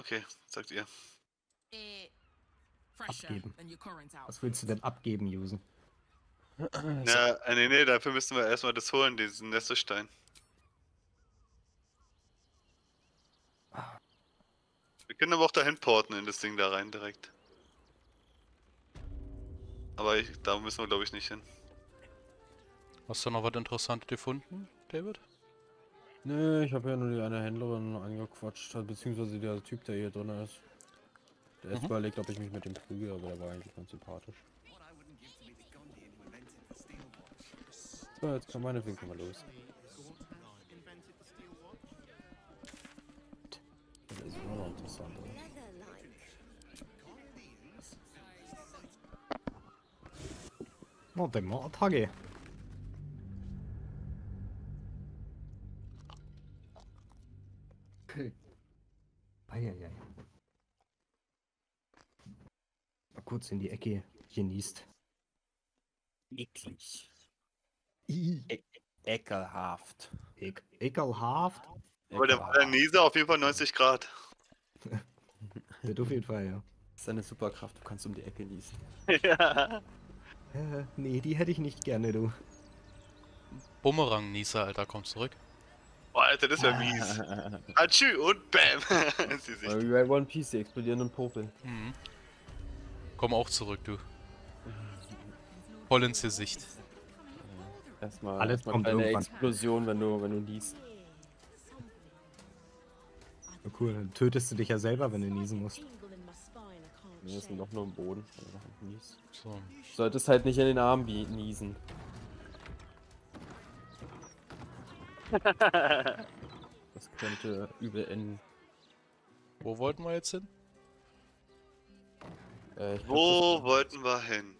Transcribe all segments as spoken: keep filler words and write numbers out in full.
Okay, sagt ihr. Abgeben. Was willst du denn abgeben, Usen? Ja, äh, nee, nee, dafür müssen wir erstmal das holen, diesen Nestestein. Wir können aber auch dahin porten in das Ding da rein direkt. Aber ich, da müssen wir glaube ich nicht hin. Hast du noch was Interessantes gefunden, David? Nö, ich habe ja nur die eine Händlerin angequatscht, beziehungsweise der Typ, der hier drin ist. Der ist Mhm. überlegt, ob ich mich mit dem prügel, aber der war eigentlich ganz sympathisch. So, jetzt kann meine Winkel mal los. Das ist immer noch interessant. Oder? Oh, der Mordhage. Eieiei. Mal kurz in die Ecke genießt. Eklig. I. E ekelhaft. Ek ekelhaft. Aber der, der Nieser auf jeden Fall neunzig Grad. Das auf jeden Fall, ja. Das ist eine Superkraft, du kannst um die Ecke niesen. Ja. Äh, nee, die hätte ich nicht gerne, du. Bumerang-Nieser, Alter, komm zurück. Boah, Alter, das wäre mies. Atschü und bam. Sie sich. Wie bei One Piece, die explodierenden Popel. Mhm. Komm auch zurück, du. Voll ins Gesicht. Erstmal Alles erstmal kommt eine irgendwann. Explosion, wenn du, wenn du niest. Ja, cool, dann tötest du dich ja selber, wenn du niesen musst. Wir sind doch nur im Boden. wenn du niest. So. Du solltest halt nicht in den Arm niesen. Das könnte übel enden. Wo wollten wir jetzt hin? Äh, ich glaub, Wo das- wollten wir hin?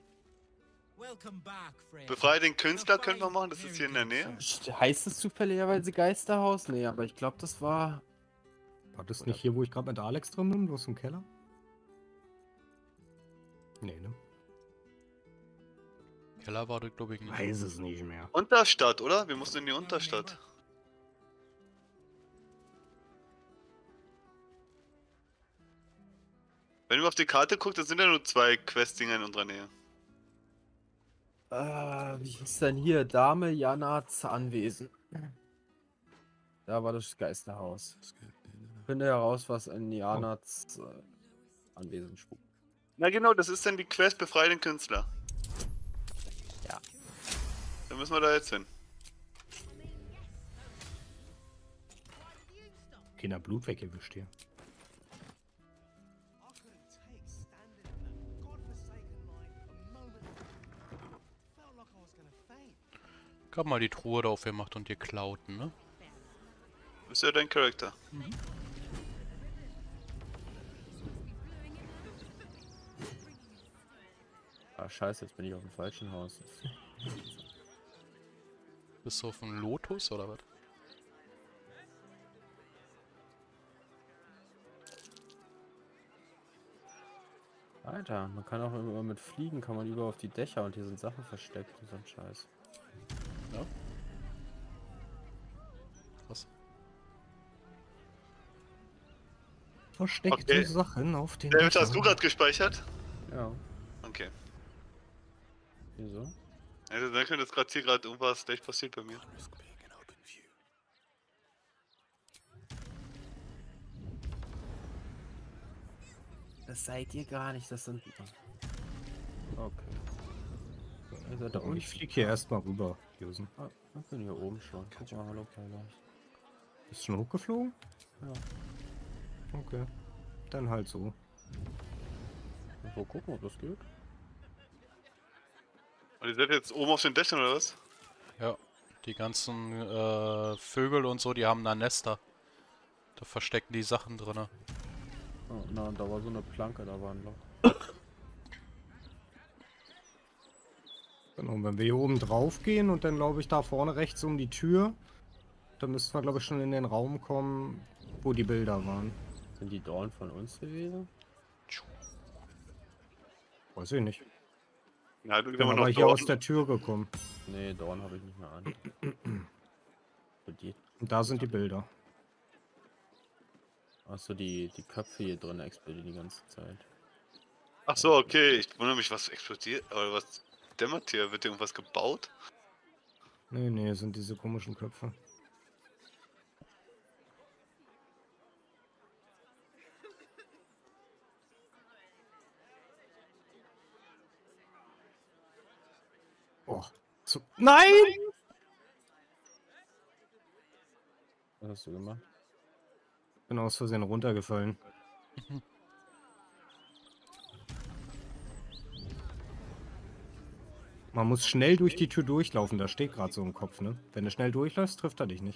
Befreie den Künstler können wir machen, das ist hier in der Nähe. Heißt es zufälligerweise Geisterhaus? Nee, aber ich glaube, das war... War das nicht hier, wo ich gerade mit Alex drin bin, bloß im Keller? Nee, ne? Keller war das, glaube ich, nicht. Weiß es nicht mehr. Unterstadt, oder? Wir mussten in die Unterstadt. Wenn du auf die Karte guckst, dann sind ja nur zwei Questdinger in unserer Nähe. Äh, wie hieß denn hier? Dame Janats Anwesen. Da war das Geisterhaus. Finde heraus, was in Janats äh, Anwesen spukt. Na genau, das ist dann die Quest Befreie den Künstler. Ja. Dann müssen wir da jetzt hin. Kinder Blut weggewischt hier. Ich hab mal die Truhe da aufgemacht und geklaut, ne? Das ist ja dein Charakter. Ah, scheiße, jetzt bin ich auf dem falschen Haus. Bist du auf dem Lotus oder was? Alter, man kann auch immer mit Fliegen, kann man über auf die Dächer und hier sind Sachen versteckt und so ein Scheiß. Ja. Krass. Versteckte Okay. Sachen auf den David, hast Dächern. du gerade gespeichert? Ja, Okay. wieso? Also dann könnte jetzt gerade hier gerade irgendwas gleich passiert bei mir. Das seid ihr gar nicht, das sind... Okay. Ihr seid da Und unten. ich flieg hier erstmal rüber, Josen. Ah, ich bin hier oben schon. Guck mal, hallo, Keller. Bist du schon hochgeflogen? Ja. Okay. Dann halt so. So, gucken, ob das geht. Und ihr seid jetzt oben auf den Dächern oder was? Ja. Die ganzen äh, Vögel und so, die haben da Nester. Da verstecken die Sachen drinne. Oh, na, da war so eine Planke, da war ein Loch. Genau, wenn wir hier oben drauf gehen und dann glaube ich da vorne rechts um die Tür, dann müssten wir glaube ich schon in den Raum kommen, wo die Bilder waren. Sind die Dorn von uns gewesen? Weiß ich nicht. Ja, du Ich bist bin immer aber noch hier dort. aus der Tür gekommen. Nee, Dorn habe ich nicht mehr an. Und die? Und da sind die Bilder. Achso, die, die Köpfe hier drin explodieren die ganze Zeit. Ach so, okay. Ich wundere mich, was explodiert. Oder was dämmert hier? Wird hier irgendwas gebaut? Nee, nee, es sind diese komischen Köpfe. Oh. So. Nein! Was hast du gemacht? Bin aus Versehen runtergefallen. Man muss schnell durch die Tür durchlaufen, da steht gerade so im Kopf, ne? Wenn du schnell durchläufst, trifft er dich nicht.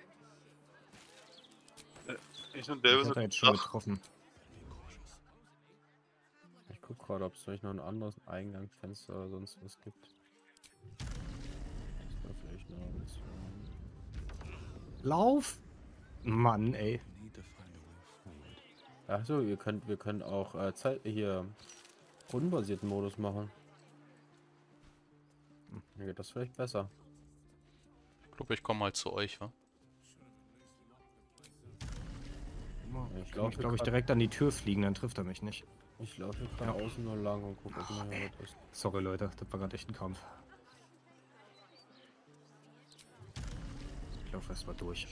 Ich und der Ich hat er jetzt schon getroffen. Ich guck gerade, ob es vielleicht noch ein anderes Eingangsfenster oder sonst was gibt. Das war vielleicht noch ein bisschen... Lauf! Mann, ey. Achso, ihr könnt, wir können auch äh, Zeit hier rundenbasierten Modus machen. Dann geht das vielleicht besser. Ich glaube, ich komme mal zu euch, wa? Ich Kann ich, laufe glaube ich, direkt an die Tür fliegen, dann trifft er mich nicht. Ich laufe gerade Ja. außen nur lang und gucke, ob mir hier was ist. Sorry, Leute, das war gerade echt ein Kampf. Ich laufe erst mal durch.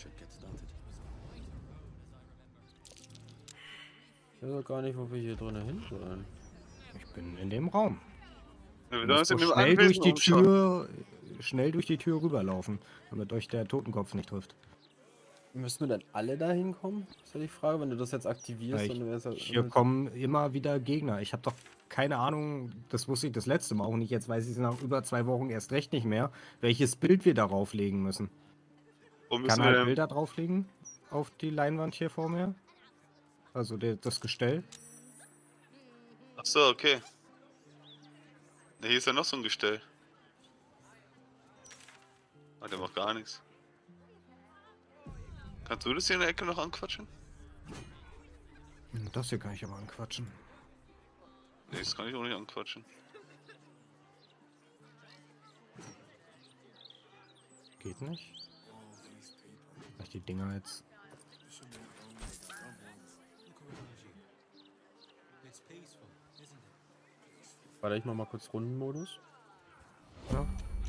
Ich weiß auch gar nicht, wo wir hier drinnen hin sollen. Ich bin in dem Raum. Ja, wir Ihr sollen uns müsst in nur dem schnell durch Anwesen die umschauen. Tür, schnell durch die Tür rüberlaufen, damit euch der Totenkopf nicht trifft. Müssen wir dann alle da hinkommen? Ist ja die Frage, wenn du das jetzt aktivierst, Ja, ich- dann wäre es ja... Hier kommen immer wieder Gegner. Ich habe doch keine Ahnung, das wusste ich das letzte Mal auch nicht, jetzt weiß ich es nach über zwei Wochen erst recht nicht mehr, welches Bild wir darauf legen müssen. Wo Kann müssen er wir halt denn? Bilder drauflegen? Auf die Leinwand hier vor mir? Also der, das Gestell? Ach so, okay. Ne, hier ist ja noch so ein Gestell. Ah, der macht gar nichts. Kannst du das hier in der Ecke noch anquatschen? Hm, Das hier kann ich aber anquatschen. Ne, das kann ich auch nicht anquatschen. Geht nicht. Mach ich die Dinger jetzt. Warte, ich mach mal kurz Rundenmodus. Ja.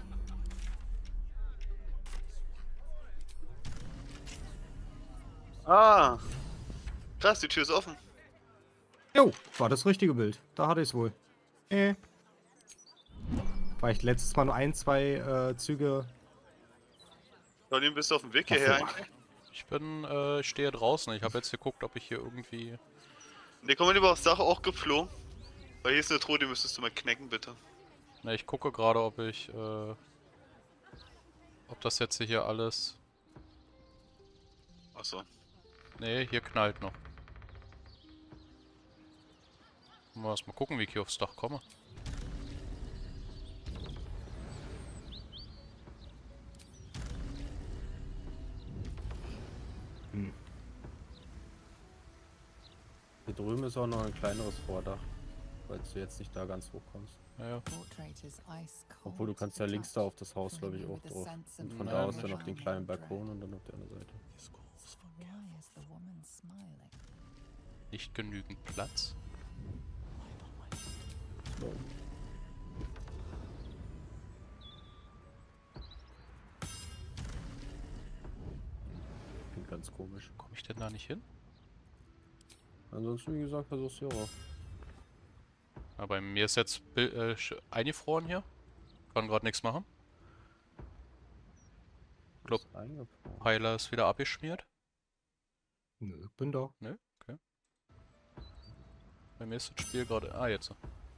Ah! Krass, die Tür ist offen. Jo, war das richtige Bild. Da hatte ich es wohl. Äh. War ich letztes Mal nur ein, zwei äh, Züge. Von ihm bist du auf dem Weg hierher davor. eigentlich? Ich bin, äh, ich stehe draußen. Ich habe jetzt geguckt, ob ich hier irgendwie... Ne, komm mal lieber aufs Dach auch geflogen. Weil hier ist eine Truhe, die müsstest du mal knacken, bitte. Ne, ich gucke gerade, ob ich, äh... ob das jetzt hier alles... Achso. Ne, hier knallt noch. Mal erst mal gucken, wie ich hier aufs Dach komme. Hm. Hier drüben ist auch noch ein kleineres Vordach, falls du jetzt nicht da ganz hoch kommst. Ja, ja. Obwohl du kannst ja links da auf das Haus, glaube ich, auch drauf. Und von da aus dann auf den kleinen Balkon und dann auf der anderen Seite. Nicht genügend Platz. So. Klingt ganz komisch. Komme ich denn da nicht hin? Ansonsten, wie gesagt, versuch's hier auch. Aber bei mir ist jetzt Bil- äh, sch- eingefroren hier. Kann gerade nichts machen. Glaub- Ist eingefroren. Heiler ist wieder abgeschmiert. Nö, bin da. Ne? Okay. Bei mir ist das Spiel gerade... Ah, jetzt.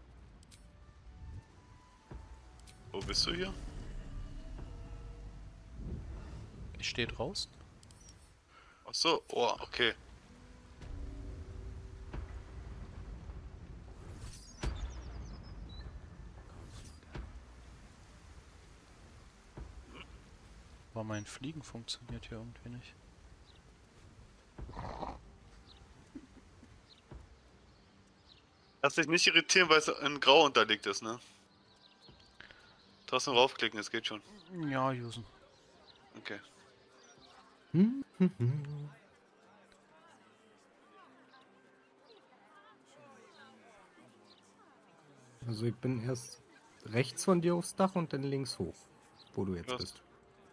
Wo bist du hier? Ich stehe draußen. Achso, oh, okay. Aber mein Fliegen funktioniert hier irgendwie nicht. Lass dich nicht irritieren, weil es in Grau unterlegt ist, ne? Trotzdem raufklicken, es geht schon. Ja, Jusen. Okay. Hm, hm, hm. Also ich bin erst rechts von dir aufs Dach und dann links hoch, wo du jetzt Ja. bist.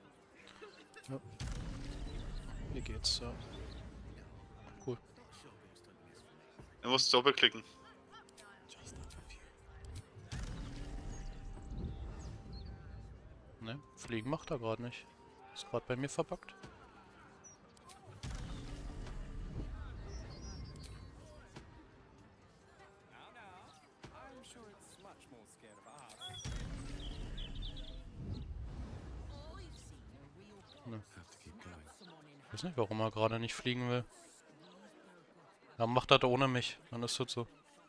Hier geht's, ja. Cool. Er muss doppelklicken. Ne, fliegen macht er gerade nicht. Ist gerade bei mir verpackt. Ne. Ich weiß nicht, warum er gerade nicht fliegen will. Er macht das ohne mich, dann ist das so.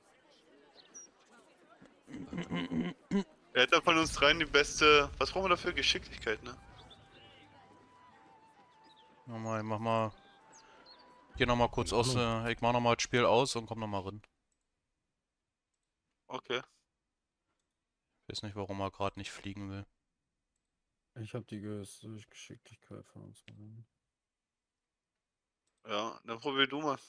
Er hat da von uns dreien die beste. Was brauchen wir dafür? Geschicklichkeit, ne? Mach mal, mach mal. Geh noch mal kurz Keine aus, äh, ich mach noch mal das Spiel aus und komm noch mal rein. Okay. Ich weiß nicht, warum er gerade nicht fliegen will. Ich habe die größte Geschicklichkeit von uns. beiden. Ja, dann probier du mal.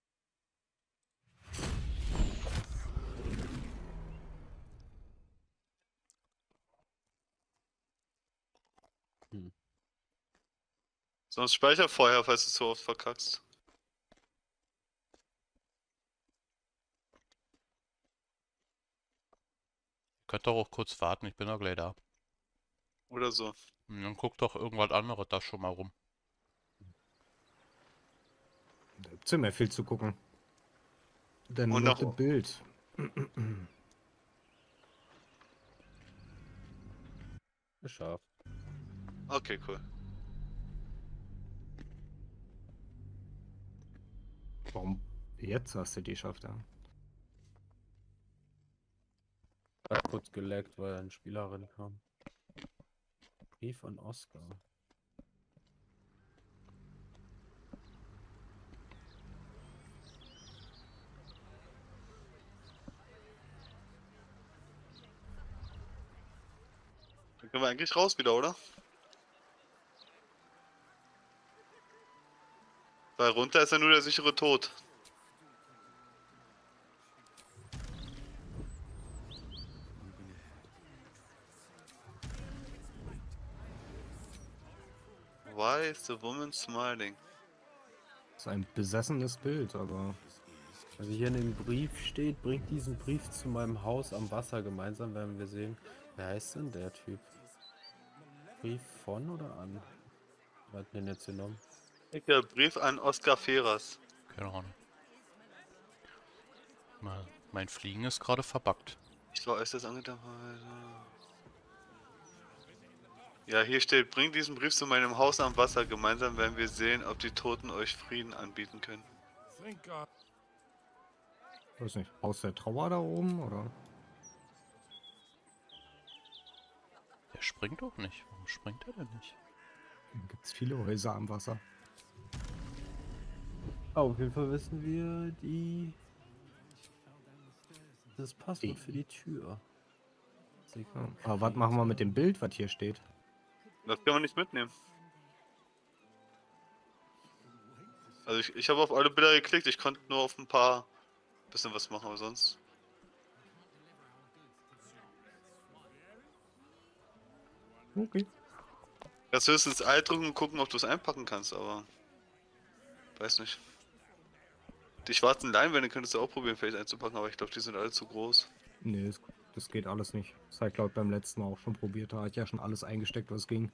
Hm. Sonst speicher vorher, falls du so oft verkackst. Könnt doch auch kurz warten, ich bin doch gleich da. Oder so. Und dann guckt doch irgendwas anderes da schon mal rum. Da gibt's ja mehr viel zu gucken. Dann Und noch noch- das Bild. Geschafft. Okay, cool. Warum? Jetzt hast du die geschafft, ja. Hat kurz geleckt, weil ein Spielerin kam. Brief an Oscar. Dann können wir eigentlich raus wieder, oder? Weil runter ist ja nur der sichere Tod. Why is the woman smiling? Das ist ein besessenes Bild, aber Also hier in dem Brief steht, bringt diesen Brief zu meinem Haus am Wasser. Gemeinsam werden wir sehen. Wer heißt denn der Typ? Brief von oder an? Wer hat den jetzt genommen? Der Brief an Oscar Feras. Keine Ahnung. Mal, mein Fliegen ist gerade verbuggt. Ich war äußerst angetan. Ja, hier steht, bringt diesen Brief zu meinem Haus am Wasser. Gemeinsam werden wir sehen, ob die Toten euch Frieden anbieten können. weiß nicht, Haus der Trauer da oben, oder? Der springt doch nicht. Warum springt er denn nicht? Da gibt's viele Häuser am Wasser. Ah, auf jeden Fall wissen wir die... das Passwort für die Tür. Ja. Aber was machen wir mit dem Bild, was hier steht? Das kann man nicht mitnehmen. Also ich, ich habe auf alle Bilder geklickt, ich konnte nur auf ein paar bisschen was machen, aber sonst... Okay. Das höchstens Alt drücken und gucken, ob du es einpacken kannst, aber... Weiß nicht. Die schwarzen Leinwände könntest du auch probieren, vielleicht einzupacken, aber ich glaube, die sind alle zu groß. Nee, das, das geht alles nicht. Das habe ich glaube beim letzten Mal auch schon probiert. Da hatte ich ja schon alles eingesteckt, was ging.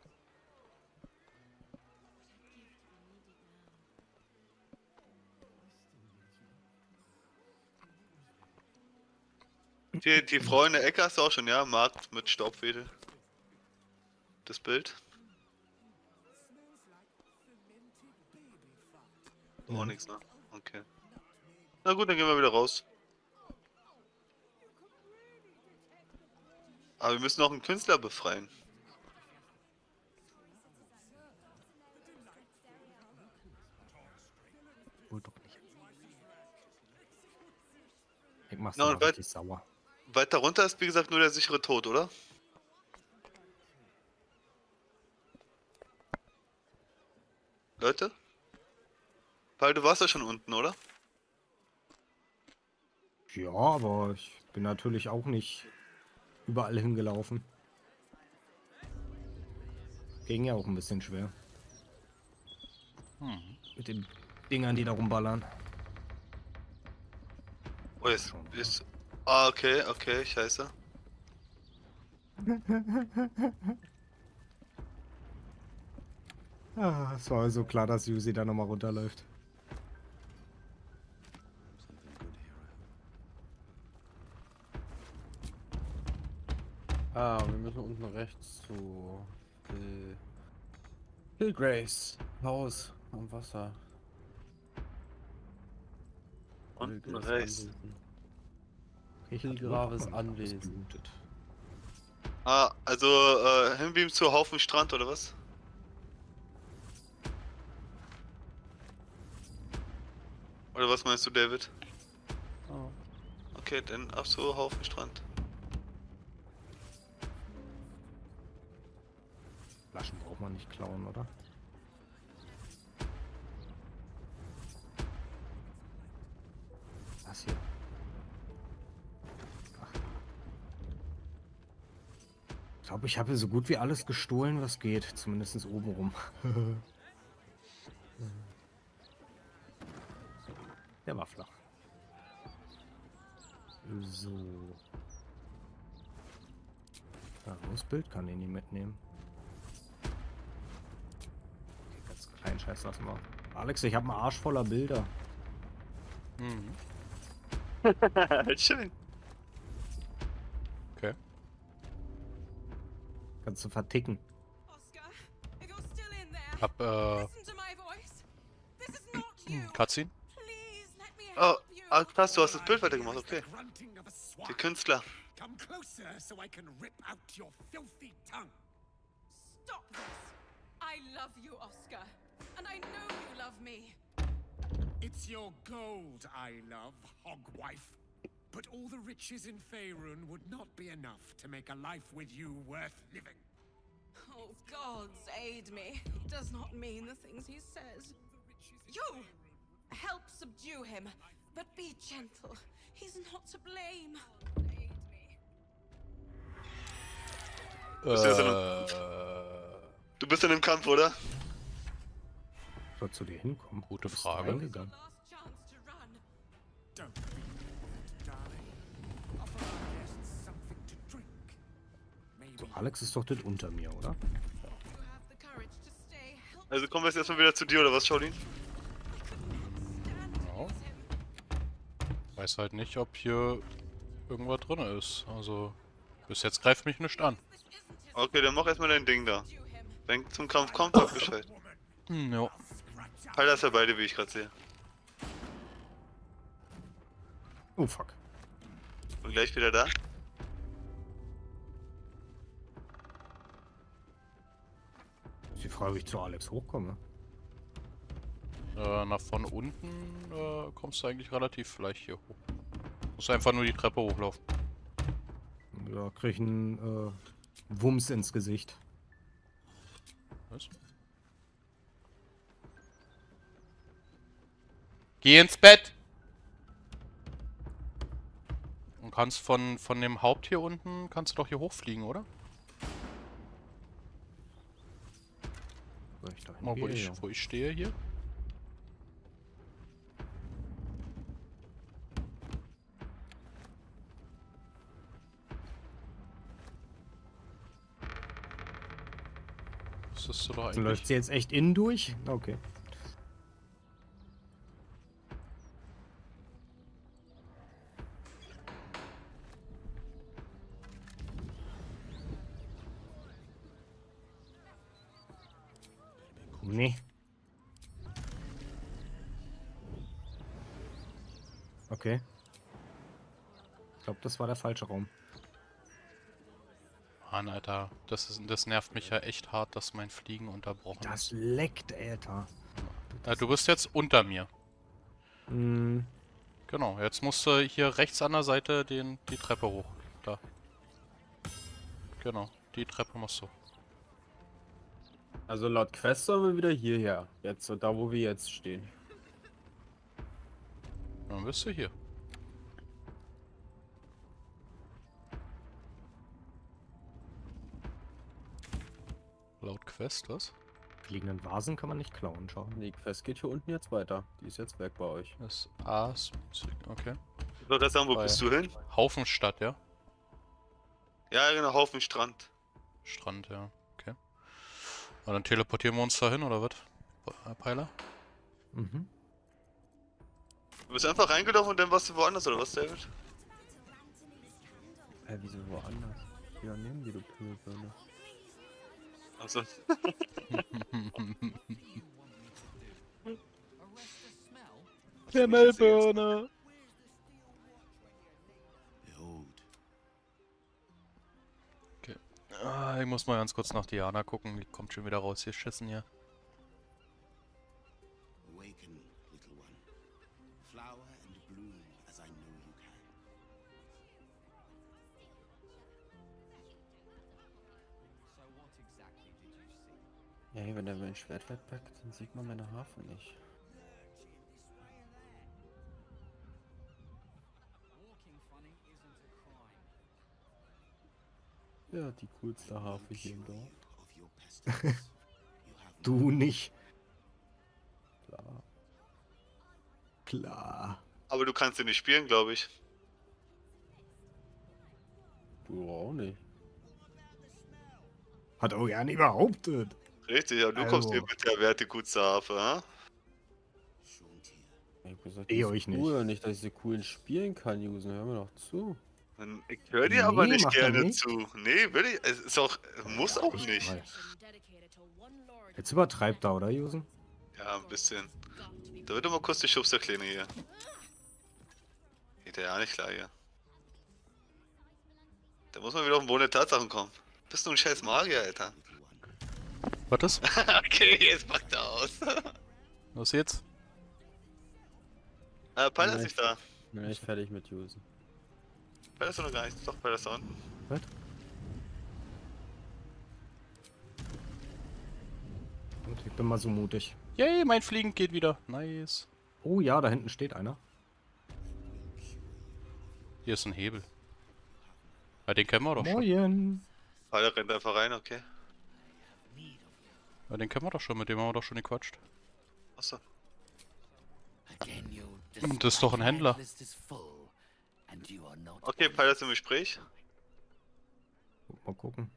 Die, die Frau in der Ecke hast du auch schon, ja? Markt mit Staubwedel. Das Bild. Auch Ja. nichts, ne? Okay. Na gut, dann gehen wir wieder raus. Aber wir müssen noch einen Künstler befreien. Wohl doch nicht. Ich mach's Na, no, und weit- richtig sauer. Weiter runter ist wie gesagt nur der sichere Tod, oder? Leute? Weil du warst ja schon unten, oder? Ja, aber ich bin natürlich auch nicht überall hingelaufen. Ging ja auch ein bisschen schwer. Hm. Mit den Dingern, die da rumballern. Oh, jetzt ist... Ah, okay, okay, scheiße. Ah, es war so klar, dass Yuzi da nochmal runterläuft. Ah, wir müssen unten rechts zu Hill, Hill Grace Haus am Wasser. Unten Grace rechts. Anwesen. Ich Hill hatte wohl auch Graves noch nicht alles Anwesen. gelootet. Ah, also äh, hinbeamen zu Haufen Strand oder was? Oder was meinst du, David? Oh. Okay, dann ab so Haufen Strand. Flaschen braucht man nicht klauen, oder? Was hier? Ach. Ich glaube, ich habe hier so gut wie alles gestohlen, was geht. Zumindest oben rum. Der war flach. So. Ja, das Bild kann ich nicht mitnehmen. Okay, ganz kleinen Scheiß lassen wir. Alex, ich habe einen Arsch voller Bilder. Mhm. Schön. Okay. Kannst du verticken. Oscar, if you're still in there, Hab, äh, listen to my voice. This is not you. Cutscene? Please let me Oh, help you. ah, krass, du hast das Bild weitergemacht, okay. Die Künstler. Come closer so I can rip out your filthy tongue. Stop this. I love you, Oscar. And I know you love me. It's your gold I love, hogwife. But all the riches in Faerun would not be enough to make a life with you worth living. Oh, gods aid me. He does not mean the things he says. You! Help subdue him, but be gentle. He's not to blame. Aid me. Bist du jetzt in Äh, Du bist in dem Kampf, oder? Sollst du dir hinkommen? Gute Du bist Frage. reingegangen. Last chance to run. Don't be rude, darling. Offer our guests something to drink. Maybe So, Alex ist doch das unter mir, oder? You have the courage to stay. Help Also kommen wir jetzt erstmal wieder zu dir, oder was, Shaolin? stand to Ja. lose him. weiß halt nicht, ob hier irgendwas drin ist. Also, bis jetzt greift mich nicht an. This isn't his Okay, dann mach erstmal dein Ding da. subdue him. Wenn zum Kampf kommt, sag Bescheid. Hm, ja. Halt das ja beide, wie ich gerade sehe. Oh, fuck. Und gleich wieder da. Ist die Frage, wie ich zu Alex hochkomme. Äh, nach von unten äh, kommst du eigentlich relativ leicht hier hoch. Musst einfach nur die Treppe hochlaufen. Da krieg ich einen äh, Wumms ins Gesicht. Was? Geh ins Bett! Und kannst von, von dem Haupt hier unten, kannst du doch hier hochfliegen, oder? Wo ich da Mal, wo, hingehe, ich, ja. wo ich stehe hier. Das ist so doch So, läuft eigentlich... sie jetzt echt innen durch? Okay. Nee. Okay. Ich glaube, das war der falsche Raum. Mann, Alter, das, ist, das nervt mich ja echt hart, dass mein Fliegen unterbrochen Das ist. leckt, Alter. Ja, du bist jetzt unter mir. Hm. Genau, jetzt musst du hier rechts an der Seite den, die Treppe hoch. Da. Genau, die Treppe musst du. Also laut Quest sollen wir wieder hierher. Jetzt so da, wo wir jetzt stehen. Dann bist du hier. Laut Quest, was? Fliegenden Vasen kann man nicht klauen, schau. Die Quest geht hier unten jetzt weiter. Die ist jetzt weg bei euch. Das Aas. Okay. Ich wollte gerade sagen, wo Bei- bist du hin? Haufenstadt, ja? Ja, genau, Haufen Strand. Strand, ja. Okay. Und dann teleportieren wir uns dahin, oder was? Äh, Peiler? Mhm. Du bist einfach reingelaufen und dann warst du woanders, oder was, David? Hä, wieso woanders? Ja, nehmen die, du Pimmelbirne. Also, Himmelbirne! Okay. Ah, ich muss mal ganz kurz nach Diana gucken. Die kommt schon wieder raus, hier schissen hier. Awaken, little one. Flower and bloom as I know you can. Ja, hey, wenn er mein Schwert wegpackt, dann sieht man meine Harfe nicht. Ja, die coolste Harfe hier im Dorf. Of your pestilence. You have Du nicht. Klar. Klar. aber du kannst den nicht spielen, glaube ich. Du auch nicht. Hat auch ja nicht behauptet. Richtig, ja, du Also. kommst hier mit der Wertegutsafe, ha? Schontier. Ich hab gesagt, Eh die ist euch nicht. cool, nicht, dass ich sie coolen spielen kann, Jusen. Hör mir doch zu. Dann- Ich höre dir aber Nee, nicht macht er gerne nicht. zu. Nee, will ich. Es ist auch. Muss auch nicht. Mal. Jetzt übertreibt er, oder, Jusen? Ja, ein bisschen. Da wird immer kurz die Schubserkleine hier. Geht ja nicht klar hier. Da muss man wieder auf den Boden der Tatsachen kommen. Bist du ein scheiß Magier, Alter. Was ist? Okay, jetzt packt er aus. Was jetzt? äh, Peil ist nicht da. Bin ich fertig mit Jusen. Peil ist doch noch gar nicht. Doch, Peil ist da unten. Was? Und ich bin mal so mutig. Yay, mein Fliegen geht wieder. Nice. Oh ja, da hinten steht einer. Hier ist ein Hebel. Ja, den kennen wir doch schon. Moin. Peil rennt einfach rein, okay. Ja, den kennen wir doch schon, mit dem haben wir doch schon gequatscht. Achso. Again, you Und das ist doch ein Händler. list is full, and you are not Okay, Peil ist im Gespräch. Mal gucken.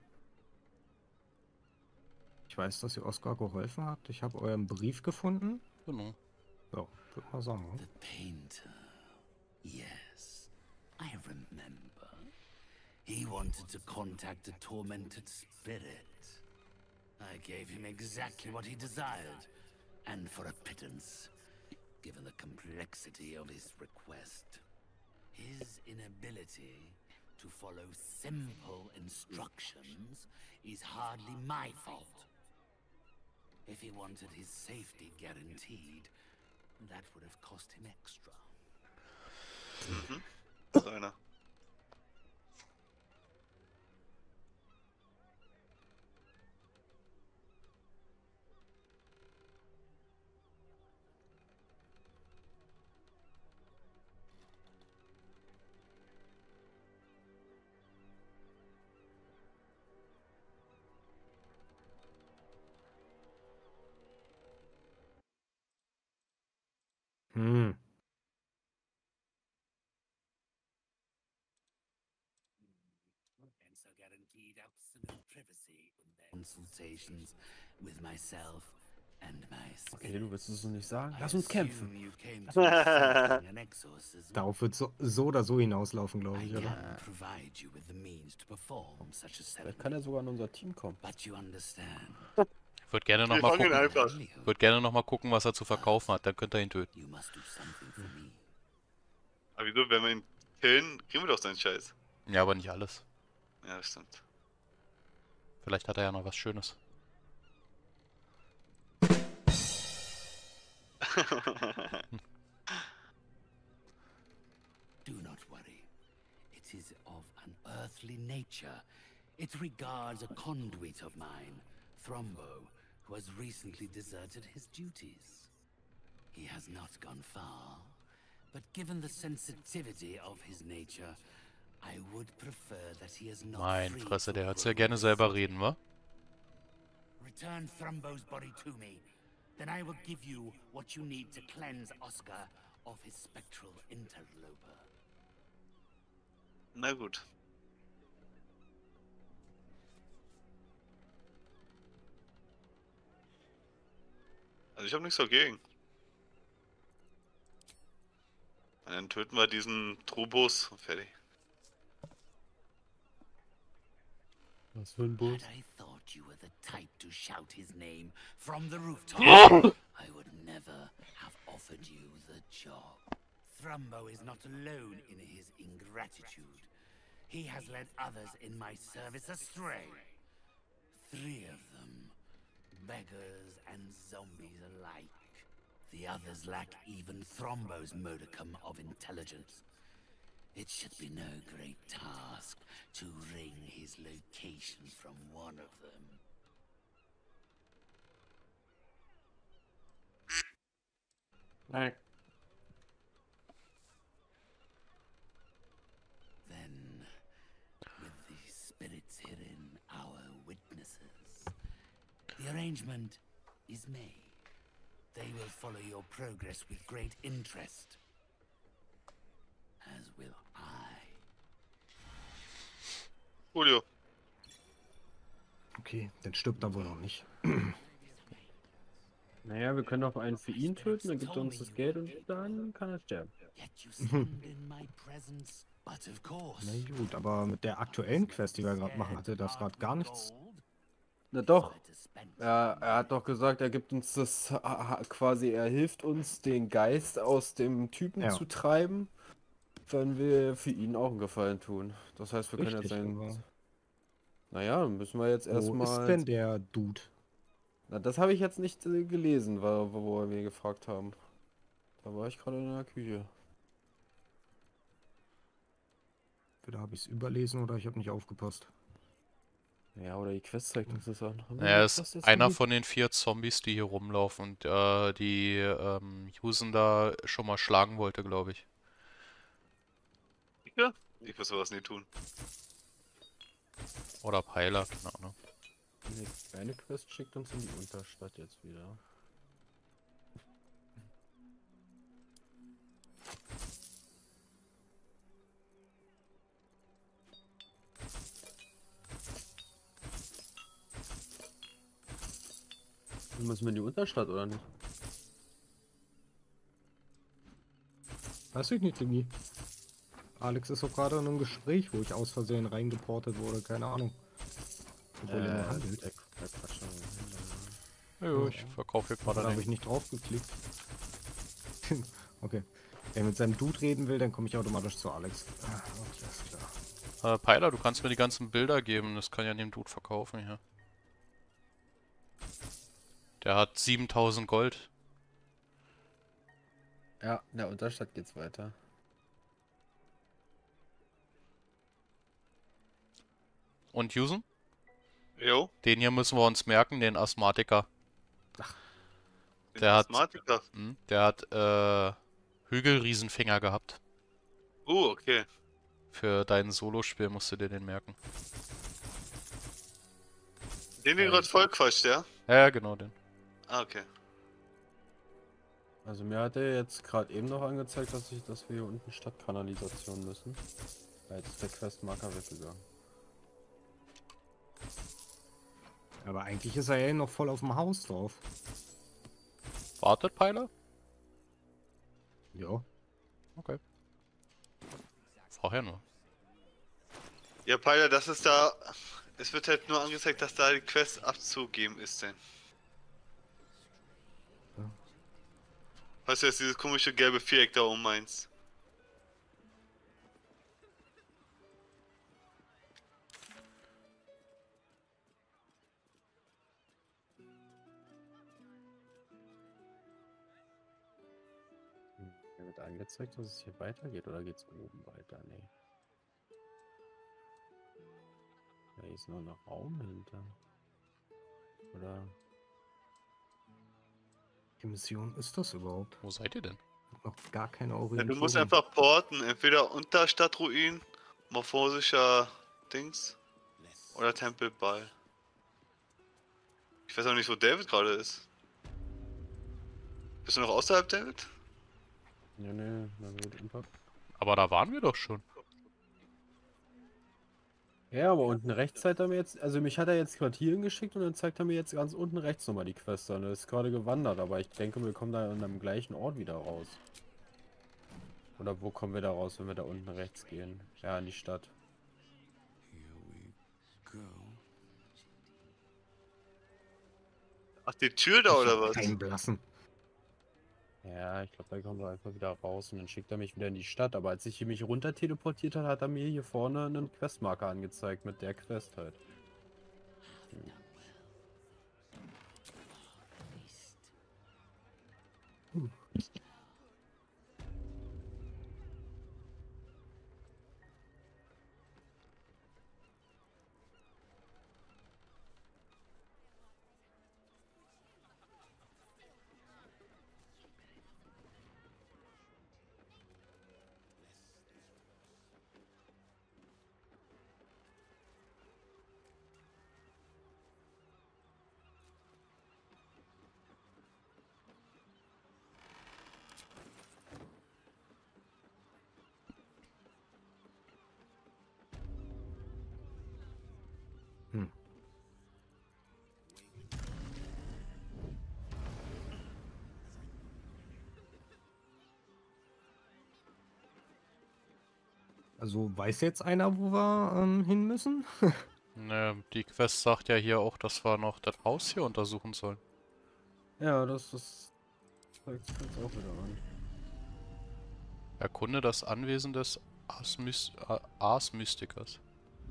Ich weiß, dass ihr Oskar geholfen habt. Ich habe euren Brief gefunden. Genau. Ja, würde mal sagen. the painter. Yes, I remember. He wanted to contact a tormented spirit. I gave him exactly what he desired, and for a pittance, given the complexity of his request. His inability to follow simple instructions is hardly my fault. If he wanted his safety guaranteed, that would have cost him extra. So einer. Hm. And so guaranteed absolute privacy in their consultations with myself and my Okay, spirit. du willst es so nicht sagen? I Lass uns kämpfen. assume you came to effect an exorcism. Darauf wird so, so oder so hinauslaufen, glaube I ich, oder? can provide you with the means to perform such a Vielleicht ceremony. kann er sogar in unser Team kommen. But you understand, Ich würde gerne Wir nochmal fangen ihn gucken. einfach. Ich würde gerne noch mal gucken, was er zu verkaufen hat. Dann könnt ihr ihn töten. you must do something for me. Aber wieso, wenn wir ihn killen, kriegen wir doch seinen Scheiß. Ja, aber nicht alles. Ja, das stimmt. Vielleicht hat er ja noch was Schönes. Do not worry. It is of an earthly nature. It regards a conduit of mine, Thrombo, who has recently deserted his duties. He has not gone far, but given the sensitivity of his nature, I would prefer that he is not Mein free Fresse, to der hört ja roam gerne the selber city. reden, wa? Return Thrumbo's body to me. Then I will give you what you need to cleanse Oscar of his spectral interloper. Na gut. Also ich habe nichts dagegen. Und dann töten wir diesen Trubus und fertig. Was für ein Bus? Had I thought you were the type to shout his name from the rooftop, I would never have offered you the job. Thrumbo is not alone in his ingratitude. He has led others in my service astray. Three of them, beggars and zombies alike. The others lack even Thrumbo's modicum of intelligence. It should be no great task to wring his location from one of them. Nein. Then, with the spirits herein our witnesses, the arrangement is made. They will follow your progress with great interest. As will I. Julio. Okay, dann stirbt er wohl noch nicht. Naja, wir können auch einen für ihn töten, dann gibt er uns das Geld und dann kann er sterben. Yet you stand in my presence, but of course. Na gut, aber mit der aktuellen Quest, die wir gerade machen, hatte das gerade gar nichts. Na doch. Er, er hat doch gesagt, er gibt uns das, quasi, er hilft uns, den Geist aus dem Typen Ja. zu treiben, wenn wir für ihn auch einen Gefallen tun. Das heißt, wir können Richtig, jetzt aber ein... Naja, dann müssen wir jetzt wo erstmal... ist denn der Dude? Na, das habe ich jetzt nicht äh, gelesen, wo, wo wir gefragt haben. Da war ich gerade in der Küche. Entweder habe ich es überlesen oder ich habe nicht aufgepasst. Ja, oder die Quest zeigt uns das an. Haben wir Er die ist Quest jetzt einer gelesen? von den vier Zombies, die hier rumlaufen und äh, die ähm, Yusen da schon mal schlagen wollte, glaube ich. Ja? Ich muss sowas nie tun. Oder Peiler, keine Ahnung. Nee, eine Quest schickt uns in die Unterstadt jetzt wieder. Müssen wir in die Unterstadt oder nicht? Weiß ich nicht, Digi. Alex ist doch gerade in einem Gespräch, wo ich aus Versehen reingeportet wurde, keine Ahnung. Obwohl er nur handelt. der, der Quatsch. Ja, ich verkaufe hier Da gerade habe den. ich nicht drauf geklickt. Okay. Wenn er mit seinem Dude reden will, dann komme ich automatisch zu Alex. Ah, okay, ist klar. Äh, Peiler, du kannst mir die ganzen Bilder geben, das kann ja dem Dude verkaufen hier. Der hat siebentausend Gold. Ja, in der Unterstadt geht's weiter. Und Yusen? Jo. Den hier müssen wir uns merken, den Asthmatiker. Den Der hat- Asthmatiker. Hm? Der hat äh, Hügelriesenfinger gehabt. Uh, okay. Für dein Solospiel musst du dir den merken. Den, den gerade voll quatscht, ja? Ja, ja, genau den. Ah, okay. Also mir hat er jetzt gerade eben noch angezeigt, dass ich, dass wir hier unten Stadtkanalisation müssen. Ja, jetzt ist der Questmarker weggegangen. Aber eigentlich ist er ja noch voll auf dem Haus drauf. Wartet, Peiler? Ja. Okay. Vorher nur. Ja, Peiler, das ist da... Es wird halt nur angezeigt, dass da die Quest abzugeben ist, denn. Ja. Was du jetzt dieses komische gelbe Viereck da oben meinst? Mir wird angezeigt, dass es hier weitergeht, oder geht's oben weiter? Nee. Da ist nur noch Raum hinter. Oder? Die Mission ist das überhaupt? Wo seid ihr denn? Noch gar keine Ja, Orientierung. du musst einfach porten, entweder unter Stadtruin, morphosischer Dings oder Tempelball. Ich weiß auch nicht, wo David gerade ist. Bist du noch außerhalb, David? Nee, nee, na gut, unter. Aber da waren wir doch schon. Ja, aber unten rechts zeigt er mir jetzt, also mich hat er jetzt gerade hierhin geschickt und dann zeigt er mir jetzt ganz unten rechts nochmal die Quest an. Er ist gerade gewandert, aber ich denke, wir kommen da an einem gleichen Ort wieder raus. Oder wo kommen wir da raus, wenn wir da unten rechts gehen? Ja, in die Stadt. Ach, die Tür da oder was? Kein Blassen. Ja, ich glaube, da kommen wir einfach wieder raus und dann schickt er mich wieder in die Stadt. Aber als ich hier mich runter teleportiert hat, hat er mir hier vorne einen Questmarker angezeigt mit der Quest halt. Hm. Hm. Also weiß jetzt einer, wo wir ähm, hin müssen? Ne, die Quest sagt ja hier auch, dass wir noch das Haus hier untersuchen sollen. Ja, das ist. Zeigt sich jetzt auch wieder an. Erkunde das Anwesen des Ars, Mys äh, Ars Mysticus.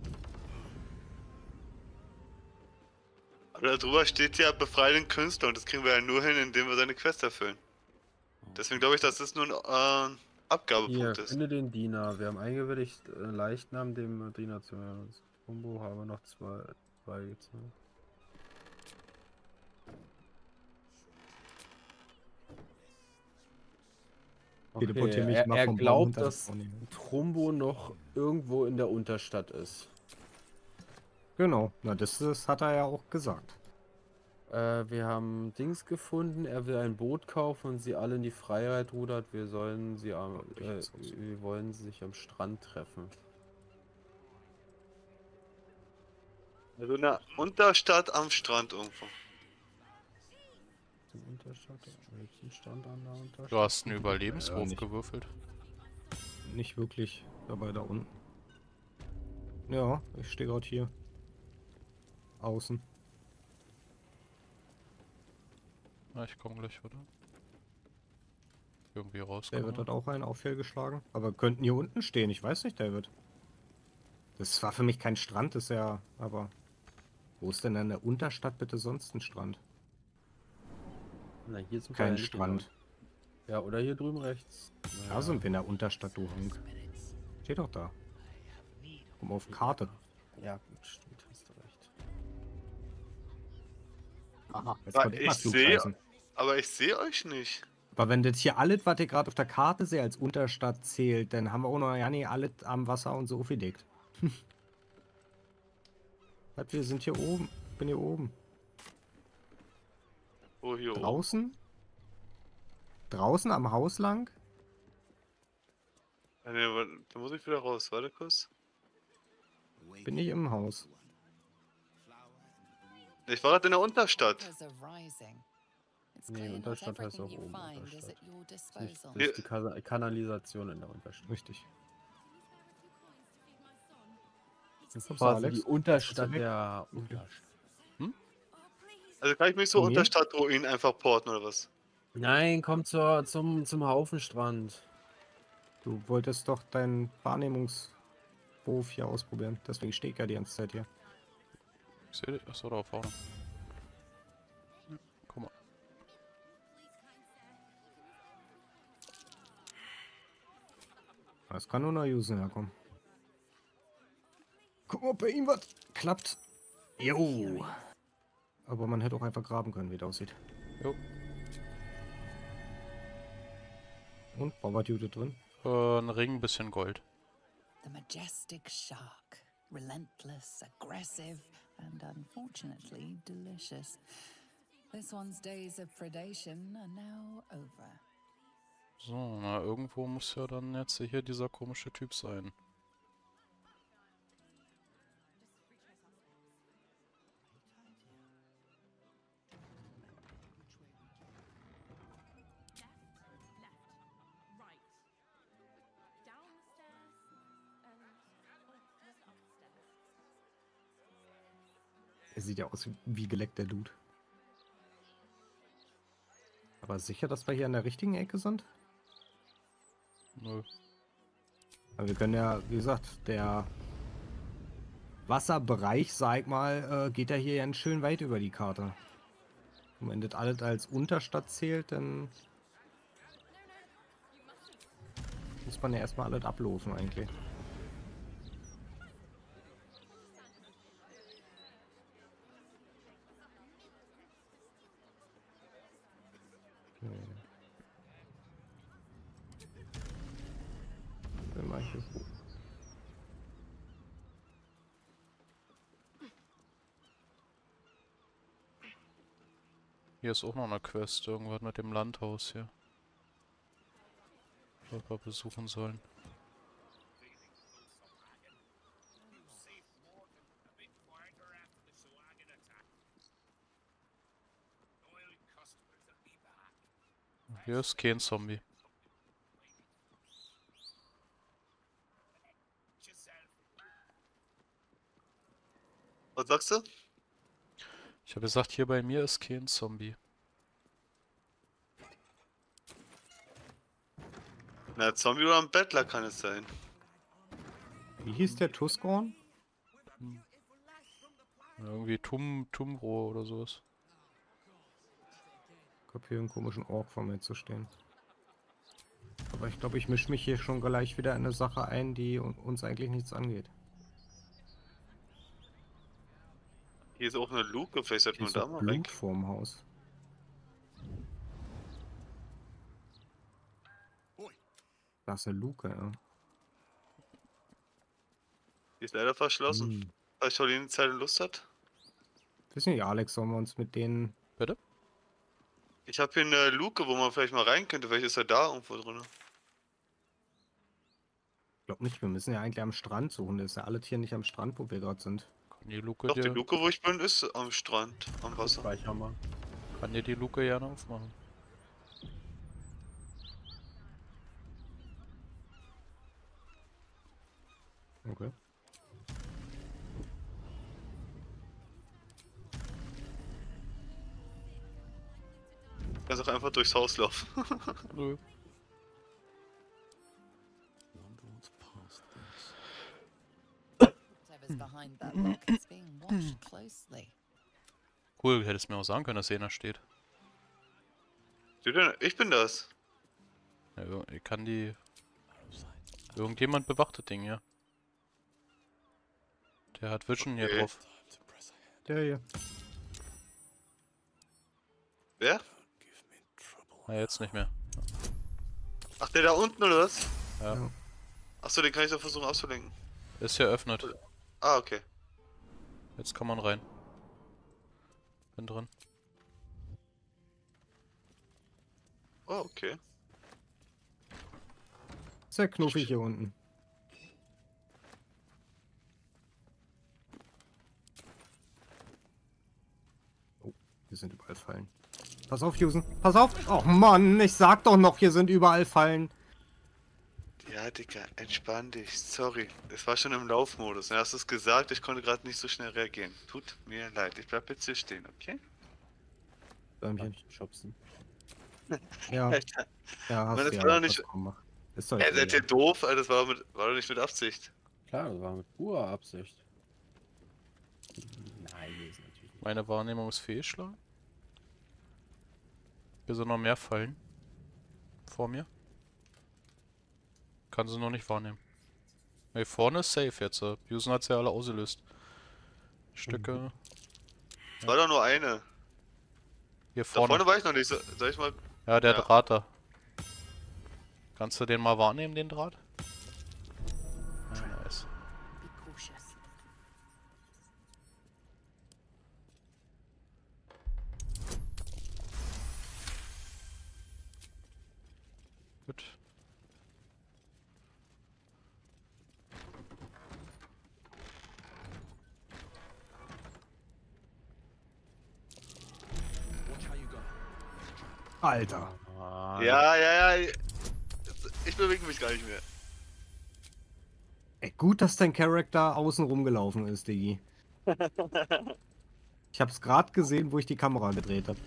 Aber da drüber steht ja befreie den Künstler und das kriegen wir ja nur hin, indem wir seine Quest erfüllen. Deswegen glaube ich, dass das nur ein äh, Abgabepunkt Hier, ist. finde den Diener. Wir haben eingewilligt, äh, Leichnam dem Diener zu hören. Combo haben wir noch zwei, zwei gezogen. Teleportiere mich er, mal er vom Baum glaubt, runter. dass Trumbo noch irgendwo in der Unterstadt ist. Genau, na das, das hat er ja auch gesagt. Äh, wir haben Dings gefunden, er will ein Boot kaufen und sie alle in die Freiheit rudert. Wir sollen sie am, äh, wir wollen sich am Strand treffen. Also in der Unterstadt am Strand irgendwo. Zum Unterstadt, welchen Stand an der Unterstadt? Du hast einen Überlebenswurf nicht. gewürfelt. Nicht wirklich, dabei da unten. Ja, ich stehe gerade hier. Außen. Na, ich komme gleich wieder. Irgendwie raus. David hat auch einen Auffall geschlagen. Aber könnten hier unten stehen, ich weiß nicht, David. Das war für mich kein Strand, das ist ja, aber... Wo ist denn in der Unterstadt bitte sonst ein Strand? Na, hier sind wir Kein ja nicht Strand. genau. Ja, oder hier drüben rechts. Da Naja. sind wir in der Unterstadt, du Hunk. Steht doch da. Guck mal auf Karte. Ja, gut, stimmt, hast du recht. Aha, jetzt Ja, kommt immer ich sehe, Flugreisen. aber ich sehe euch nicht. Aber wenn das hier alles, was ihr gerade auf der Karte seht, als Unterstadt zählt, dann haben wir auch noch ja nicht alles am Wasser und so verdeckt. Was, wir sind hier oben. Ich bin hier oben. Oh, hier oben. Draußen? Draußen am Haus lang? Ah, nee, warte, da muss ich wieder raus. Warte kurz. Bin ich im Haus. Ich war gerade in der Unterstadt. Nee, Unterstadt heißt auch oben Unterstadt. Das ist Hier- nicht die Ka- Kanalisation in der Unterstadt. Richtig. Das ist kommst du, quasi Alex. die Unterstadt weg? der Unterstadt. Also kann ich mich so Zu mir? unter Stadtruinen einfach porten oder was? Nein, komm zur, zum, zum Haufenstrand. Du wolltest doch deinen Wahrnehmungswurf hier ausprobieren. Deswegen stehe ich ja die ganze Zeit hier. Ich sehe dich. Achso, da vorne. Ja, guck mal. Das kann nur nach Usen herkommen. Guck mal, ob bei ihm was klappt. Jo. Aber man hätte auch einfach graben können, wie das aussieht. Jo. Und, war was Jute drin? Äh, ein Ring, ein bisschen Gold. The majestic shark, relentless, aggressive, and unfortunately delicious. This one's days of predation are now over. So, na, irgendwo muss ja dann jetzt hier dieser komische Typ sein. Er sieht ja aus wie geleckter Dude. Aber sicher, dass wir hier an der richtigen Ecke sind? Nö. Aber wir können ja, wie gesagt, der Wasserbereich, sag ich mal, äh, geht ja hier ganz schön weit über die Karte. Und wenn das alles als Unterstadt zählt, dann muss man ja erstmal alles ablaufen eigentlich. Okay. Dann mach ich hier hoch. Hier ist auch noch eine Quest, irgendwas mit dem Landhaus hier. Was wir besuchen sollen. Hier ist kein Zombie. Was sagst du? Ich habe gesagt, hier bei mir ist kein Zombie. Na, Zombie oder ein Bettler kann es sein. Wie hieß der Tuskorn? Hm. Irgendwie Tum Tumro oder sowas. Ich hab hier einen komischen Ork vor mir zu stehen. Aber ich glaube, ich mische mich hier schon gleich wieder in eine Sache ein, die uns eigentlich nichts angeht. Hier ist auch eine Luke, vielleicht sollten Hier wir ist da doch mal Blut weg. vorm Haus. Da ist eine Luke, ja. Die ist leider verschlossen. Hm. Falls Charlene Zeit und Lust hat. Wissen nicht, Alex, sollen wir uns mit denen... Bitte? Ich habe hier eine Luke, wo man vielleicht mal rein könnte. Vielleicht ist er da irgendwo drin. Ich glaube nicht, wir müssen ja eigentlich am Strand suchen. Das ist ja alles hier nicht am Strand, wo wir gerade sind. Kann die Luke Doch, die dir, Luke, wo ich bin, ist am Strand, am Wasser. Speicherhammer. kann dir die Luke gerne aufmachen. Okay. Kannst auch einfach durchs Haus laufen. Nö. Whatever's behind that lock is being watched closely. Cool, hättest mir auch sagen können, dass Sena steht. Du denn? Ich bin das. Ja, ir- ich kann die... Irgendjemand bewacht das Ding, ja. Der hat Vision hier Okay. drauf. Der hier. Wer? Na, jetzt nicht mehr. Ach, der da unten oder was? Ja. Ja. Achso, den kann ich doch versuchen auszulenken. Ist hier eröffnet. Ah, okay. Jetzt kann man rein. Bin drin. Oh, okay. Sehr knuffig hier unten. Oh, hier sind überall Fallen. Pass auf, Jusen. Pass auf! Oh Mann, ich sag doch noch, hier sind überall Fallen. Ja, Dicker, entspann dich. Sorry. Es war schon im Laufmodus. Du hast es gesagt, ich konnte gerade nicht so schnell reagieren. Tut mir leid. Ich bleib jetzt hier stehen, okay? Däumchen. Schubsen. Ja, Alter. ja, hast das du ja war doch was nicht- gemacht. Ist doch Ey, jetzt seid ihr egal. doof? Alter, das war, mit, war doch nicht mit Absicht. Klar, das war mit purer Absicht. Nein, hier ist natürlich nicht. Meine Wahrnehmung ist fehlschlagen. Hier sind noch mehr Fallen. Vor mir. Kann sie noch nicht wahrnehmen. Ne, vorne ist safe jetzt. äh. Houston hat sie ja alle ausgelöst. Stücke. Es war doch nur eine. Hier Da vorne. vorne war ich noch nicht. So- Soll ich mal. Ja, der Ja. Draht da. Kannst du den mal wahrnehmen, den Draht? Ah, nice. Be cautious. Alter. Ah, Ja, ja, ja. Ich bewege mich gar nicht mehr. Ey, gut, dass dein Charakter außen rumgelaufen ist, Diggi. Ich hab's gerade gesehen, wo ich die Kamera gedreht habe.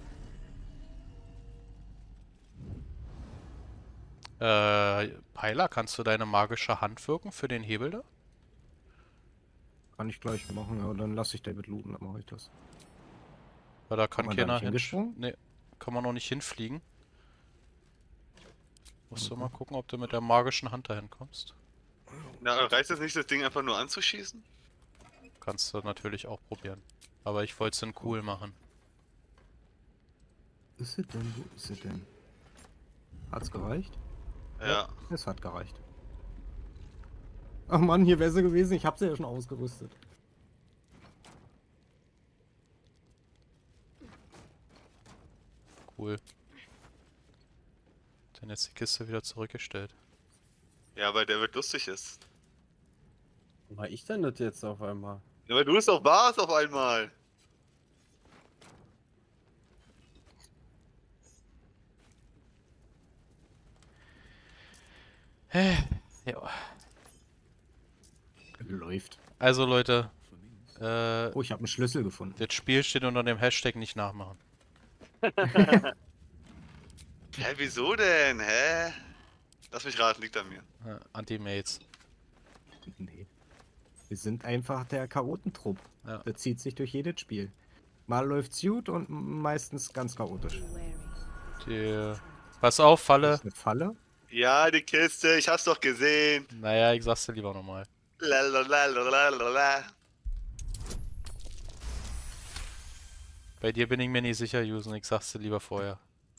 Äh, Peiler, kannst du deine magische Hand wirken für den Hebel da? Kann ich gleich machen, ja, dann lasse ich David looten, dann mache ich das. Weil da kann man da keiner nicht hin. hingesprungen? Nee, kann man noch nicht hinfliegen. Musst du Okay. mal gucken, ob du mit der magischen Hand dahin kommst. Na, reicht es nicht, das Ding einfach nur anzuschießen? Kannst du natürlich auch probieren. Aber ich wollte es dann cool machen. Wo ist sie denn? Wo ist sie denn? Hat's gereicht? Ja. Es hat gereicht. Ach Mann, hier wäre sie gewesen. Ich habe sie ja schon ausgerüstet. Cool. Dann jetzt die Kiste wieder zurückgestellt. Ja, weil der wird lustig ist. was mach ich denn das jetzt auf einmal? Ja, weil du es auch warst auf einmal. Hä? Ja. Läuft. Also Leute, äh, Oh, ich habe einen Schlüssel gefunden. das Spiel steht unter dem Hashtag nicht nachmachen. Hä, wieso denn? Hä? Lass mich raten, liegt an mir. Äh, Anti-Mates. Nee. Wir sind einfach der Chaotentrupp. Ja. Das zieht sich durch jedes Spiel. Mal läuft's gut und meistens ganz chaotisch. Die... Pass auf, Das Falle. ist eine Falle. Ja, die Kiste, ich hab's doch gesehen. Naja, ich sag's dir lieber nochmal. Lalalala. Bei dir bin ich mir nicht sicher, Jusen. Ich sag's dir lieber vorher.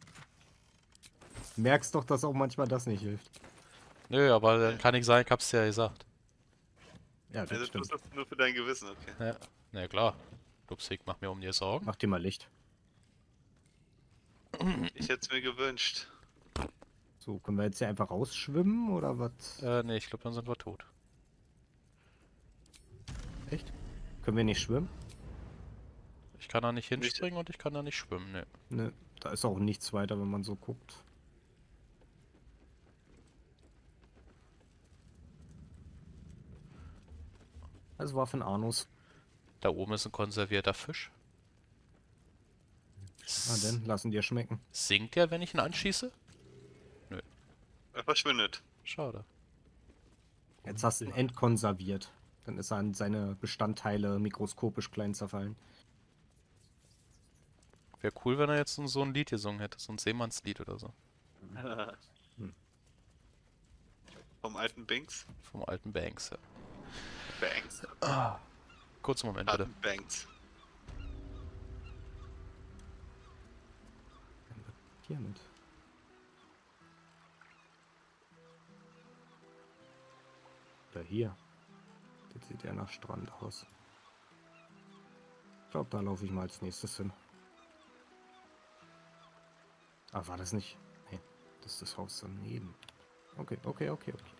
Merkst doch, dass auch manchmal das nicht hilft. Nö, aber dann kann ich sagen, ich hab's dir ja gesagt. Ja, das Also stimmt. tust das nur für dein Gewissen, okay. Ja, na klar. Ups, ich mach mir um dir Sorgen. Mach dir mal Licht. Ich hätte es mir gewünscht. So, können wir jetzt hier einfach rausschwimmen oder was? Äh, nee, ich glaube, dann sind wir tot. Echt? Können wir nicht schwimmen? Ich kann da nicht hinspringen und ich kann da nicht schwimmen, ne. Ne, da ist auch nichts weiter, wenn man so guckt. Also war von Arnus. Da oben ist ein konservierter Fisch. Na denn, lassen dir schmecken. Sinkt der, wenn ich ihn anschieße? Er verschwindet. Schade. Jetzt hast du ihn entkonserviert. Dann ist er an seine Bestandteile mikroskopisch klein zerfallen. Wäre cool, wenn er jetzt so ein Lied gesungen hätte, so ein Seemannslied oder so. Vom alten Binks. Vom alten Banks, ja. Banks. Kurzen Moment, bitte. Alten Banks. Hiermit. Oder hier. Das sieht ja nach Strand aus. Ich glaube, da laufe ich mal als nächstes hin. Ah, war das nicht? Nee, das ist das Haus daneben. Okay, okay, okay, okay.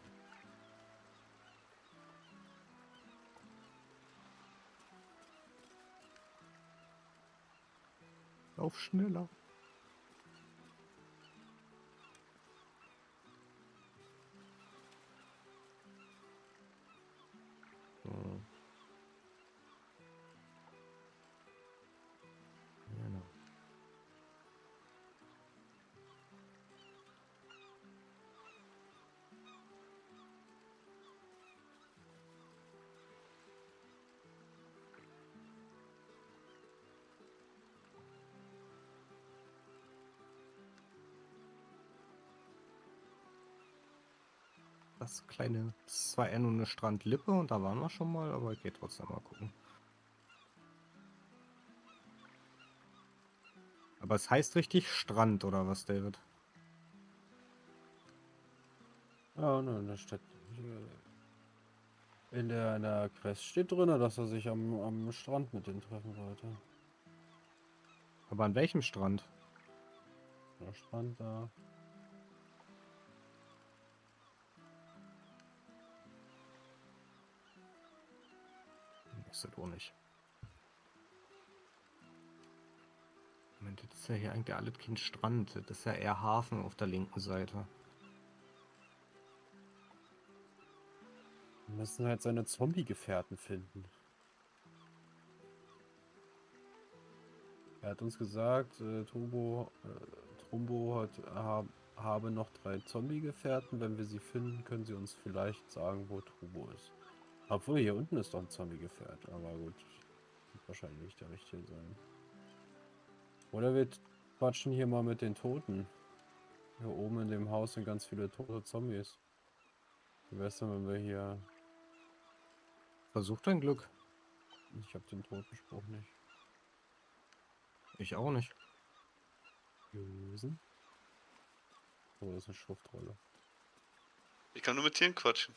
Lauf schneller. So. Genau. Das kleine, das war eher nur eine Strandlippe und da waren wir schon mal, aber ich gehe trotzdem mal gucken. Aber es heißt richtig Strand, oder was, David? Ja, ne, in der Stadt. In der, in der Quest steht drin, dass er sich am, am Strand mit denen treffen wollte. Aber an welchem Strand? Der Strand da. Ist das auch nicht. Das ist ja hier eigentlich alles kein Strand. Das ist ja eher Hafen auf der linken Seite. Wir müssen halt seine Zombie-Gefährten finden. Er hat uns gesagt, äh, Turbo, äh, Trumbo hat, hab, habe noch drei Zombie-Gefährten. Wenn wir sie finden, können sie uns vielleicht sagen, wo Turbo ist. Obwohl, hier unten ist doch ein Zombie-Gefährt. Aber gut, wird wahrscheinlich nicht der richtige sein. Oder wir quatschen hier mal mit den Toten. Hier oben in dem Haus sind ganz viele tote Zombies. Wie wär's denn, wenn wir hier... Versuch dein Glück. Ich habe den Totenspruch nicht. Ich auch nicht. Lösen. Oh, das ist eine Schriftrolle. Ich kann nur mit Tieren quatschen.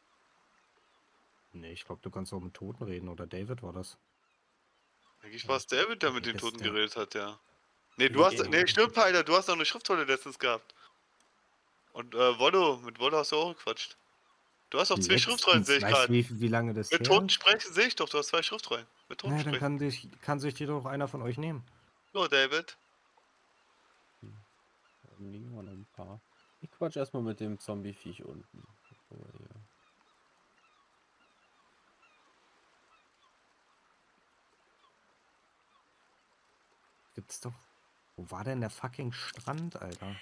Nee, ich glaube, du kannst auch mit Toten reden. Oder David war das. Eigentlich war es David, der mit den Das Toten ist der- geredet hat, ja. Nee, du hast. Nee, stimmt, Alter, du hast noch eine Schriftrolle letztens gehabt. Und äh, Wollo, mit Wollo hast du auch gequatscht. Du hast auch zwei Schriftrollen, sehe ich Weißt du, gerade. wie, wie lange das Mit her Toten ist? sprechen sehe ich doch, du hast zwei Schriftrollen. Mit Toten Na, dann sprechen. kann, dich, kann sich die doch einer von euch nehmen. So, David. Da liegen wir noch ein paar. Ich quatsch erstmal mit dem Zombie-Viech unten. bevor wir hier- Gibt's doch. Wo war denn der fucking Strand, Alter?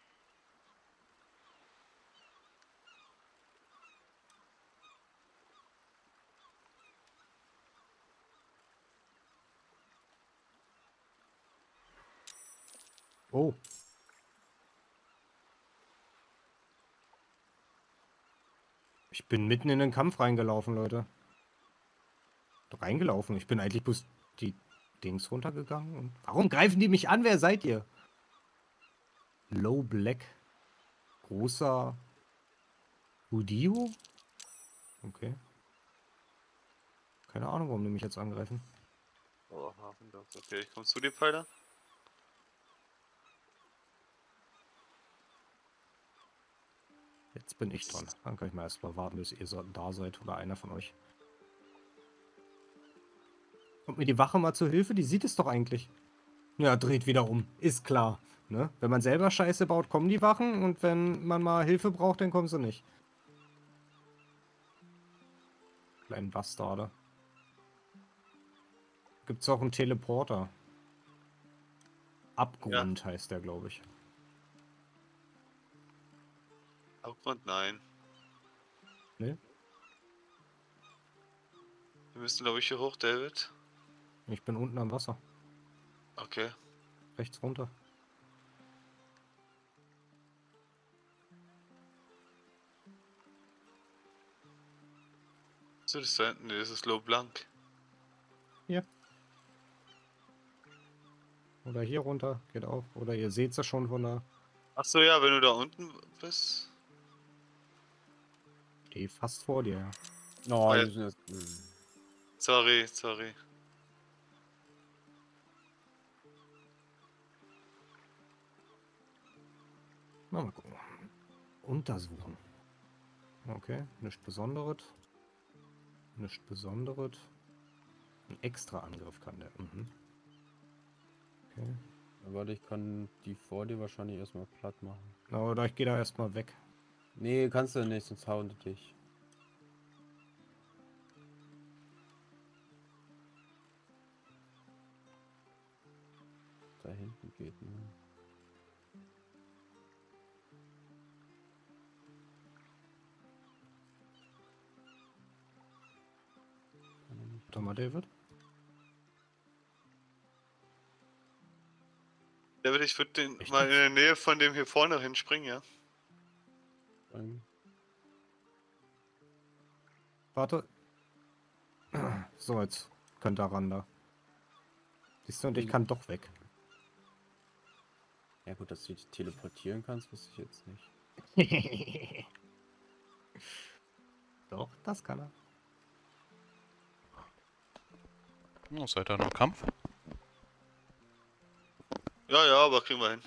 Oh. Ich bin mitten in den Kampf reingelaufen, Leute. Reingelaufen. Ich bin eigentlich bloß die Dings runtergegangen. Und warum greifen die mich an? Wer seid ihr? Low Black. Großer Udio? Okay. Keine Ahnung, warum die mich jetzt angreifen. Oh, Hafendorf. Okay, ich komm zu dir, Pfeiler. Jetzt bin ich dran. Dann kann ich mal erst mal warten, bis ihr so da seid oder einer von euch. Kommt mir die Wache mal zur Hilfe? Die sieht es doch eigentlich. Ja, dreht wieder um. Ist klar. Ne? Wenn man selber Scheiße baut, kommen die Wachen. Und wenn man mal Hilfe braucht, dann kommen sie nicht. Kleinen Bastarde. Gibt's auch einen Teleporter. Abgrund heißt der, glaube ich. Abgrund, nein. Ne? Wir müssen, glaube ich, hier hoch, David. Ich bin unten am Wasser. Okay. Rechts runter. So, das da hinten, nee, das ist Low Blanc. Hier. Oder hier runter. Geht auf. Oder ihr seht es schon von da. Achso, ja, wenn du da unten bist. Steh fast vor dir. Ja. Oh, Weil- die sind jetzt... hm. Sorry, sorry. Na, mal gucken. Untersuchen. Okay, nichts Besonderes. Nichts Besonderes. Ein extra Angriff kann der. Mhm. Okay. Warte, ich kann die vor dir wahrscheinlich erstmal platt machen. Oder ich gehe da erstmal weg. Nee, kannst du nicht, sonst hauen die dich. Da hinten geht, ne? Kann er nicht. Warte mal, David. David, ich würde den Echt mal in jetzt? der Nähe von dem hier vorne hinspringen, ja? Ähm, Warte. So, jetzt könnt ihr ran da. Siehst du, und ich kann doch weg. Ja gut, dass du dich teleportieren kannst, wusste ich jetzt nicht. Doch, das kann er. Oh, seid ihr noch im Kampf? Ja, ja, aber kriegen wir hin.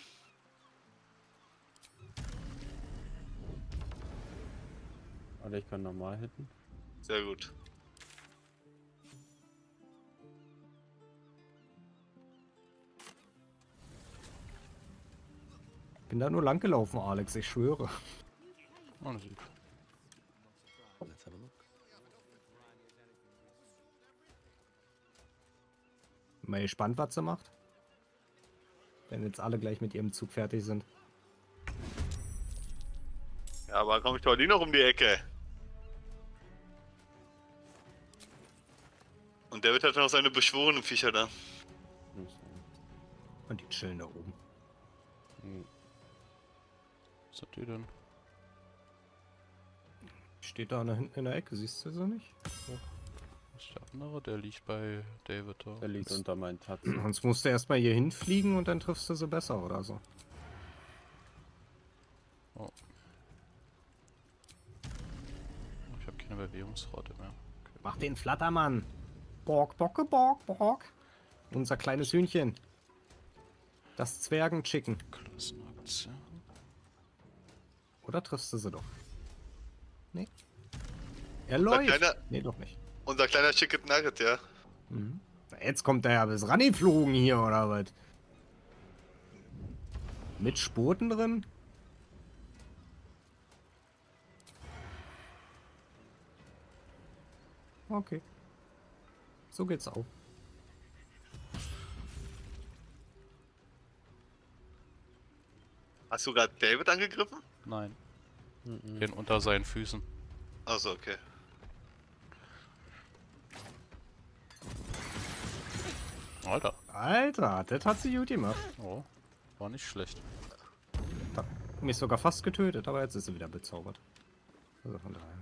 Oder ich kann normal hitten. Sehr gut. Bin da nur lang gelaufen, Alex, ich schwöre. Man sieht. Let's have a look. Mal gespannt, was sie macht. Wenn jetzt alle gleich mit ihrem Zug fertig sind. Ja, aber komm ich doch nie noch um die Ecke. Und David hat noch seine beschworenen Viecher da. Und die chillen da oben. Was hat die denn? Steht da hinten in der Ecke, siehst du sie nicht? Was ist der andere? Der liegt bei David da. Der liegt unter meinen Tatzen. Sonst musst du erstmal hier hinfliegen und dann triffst du sie besser oder so. Oh. Ich habe keine Bewegungsrate mehr. Okay. Mach den Flattermann. Borg, bocke, borg, borg. Unser kleines Hühnchen. Das Zwergen-Chicken. Klassenaktion. Oder triffst du sie doch? Nee. Er Unser läuft. kleiner, Nee, doch nicht. unser kleiner Chicken Nugget, ja. Mhm. Jetzt kommt er ja bis rangeflogen hier, oder was? Mit Spoten drin? Okay. So geht's auch. Hast du gerade David angegriffen? Nein. Mhm. Den unter seinen Füßen. Achso, okay. Alter. Alter, das hat sie gut gemacht. Oh. War nicht schlecht. Hat mich sogar fast getötet, aber jetzt ist sie wieder bezaubert. Also von daher.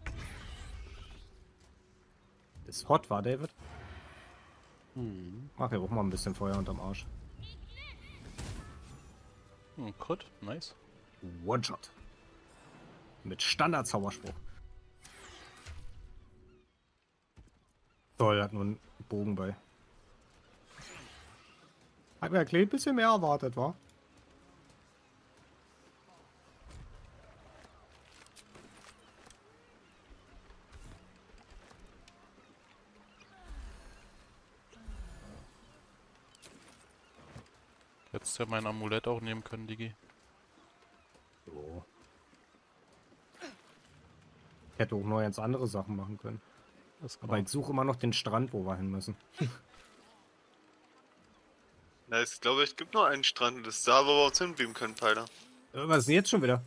Ist hot, war David? Mhm. Mach hier auch mal ein bisschen Feuer unterm Arsch. Hm, Crit. Nice. One-Shot. Mit Standard-Zauberspruch. Toll, hat nur einen Bogen bei. Hat mir ein kleines bisschen mehr erwartet, wa? Hättest ja mein Amulett auch nehmen können, Digi. So. Ich hätte auch noch ganz andere Sachen machen können. Das Aber ich suche immer noch den Strand, wo wir hin müssen. Na, ich glaube, es gibt nur einen Strand und das ist da, wo wir uns hinbeamen können, Peiler. Äh, Was ist denn jetzt schon wieder?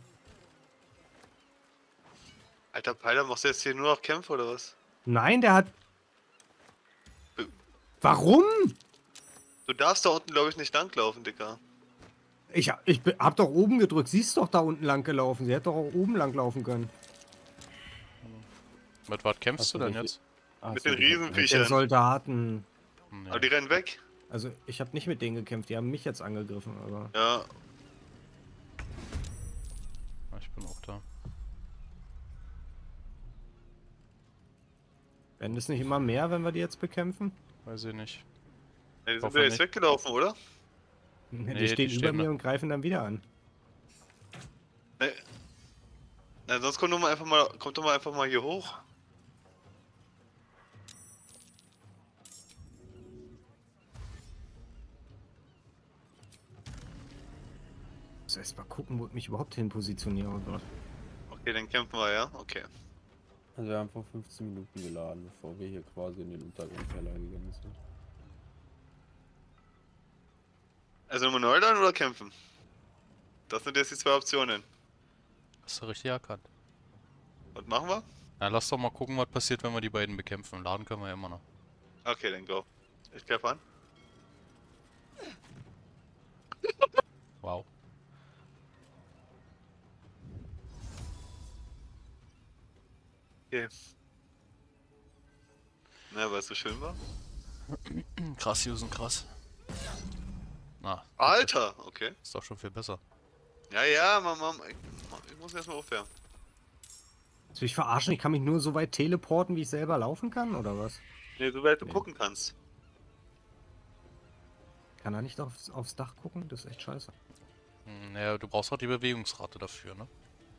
Alter, Peiler, machst du jetzt hier nur noch Kämpfe oder was? Nein, der hat... Äh. Warum? Du darfst da unten, glaube ich, nicht langlaufen, Dicker. Ich, ich be- hab doch oben gedrückt. Sie ist doch da unten lang gelaufen. Sie hätte doch auch oben lang laufen können. Mit was kämpfst Hast du du denn nicht- jetzt? Ach Mit so, den die- Mit den Riesenviechern. Soldaten. Hm, Aber die rennen weg. Also ich habe nicht mit denen gekämpft. Die haben mich jetzt angegriffen. Aber Ja. ja, ich bin auch da. werden es nicht immer mehr, wenn wir die jetzt bekämpfen? Weiß ich nicht. Ja, die sind Hoffe wir jetzt nicht. weggelaufen, oder? die Nee, stehen die über stehen mir da. und greifen dann wieder an. Ne. Na, sonst kommt doch mal einfach mal, kommt doch mal einfach mal hier hoch. Ich muss erst mal gucken, wo ich mich überhaupt hin positioniere. Oh Gott. Okay, dann kämpfen wir, ja? Okay. Also wir haben vor fünfzehn Minuten geladen, bevor wir hier quasi in den Untergrundkeller gegangen sind. Also nochmal neu laden oder kämpfen? Das sind jetzt die zwei Optionen. Hast du richtig erkannt. Was machen wir? Na, lass doch mal gucken, was passiert, wenn wir die beiden bekämpfen. Laden können wir ja immer noch. Okay, dann go. Ich greife an. Wow. Okay. Na, weil es so schön war? Krass, Usen, krass. Na, Alter! Okay. ist doch schon viel besser. Ja, ja, Mama, ich, ich muss erstmal aufwärmen. Willst du mich verarschen? Ich kann mich nur so weit teleporten, wie ich selber laufen kann, oder was? Nee, so weit du Nee. gucken kannst. Kann er nicht aufs, aufs Dach gucken? Das ist echt scheiße. Hm, naja, du brauchst auch die Bewegungsrate dafür, ne?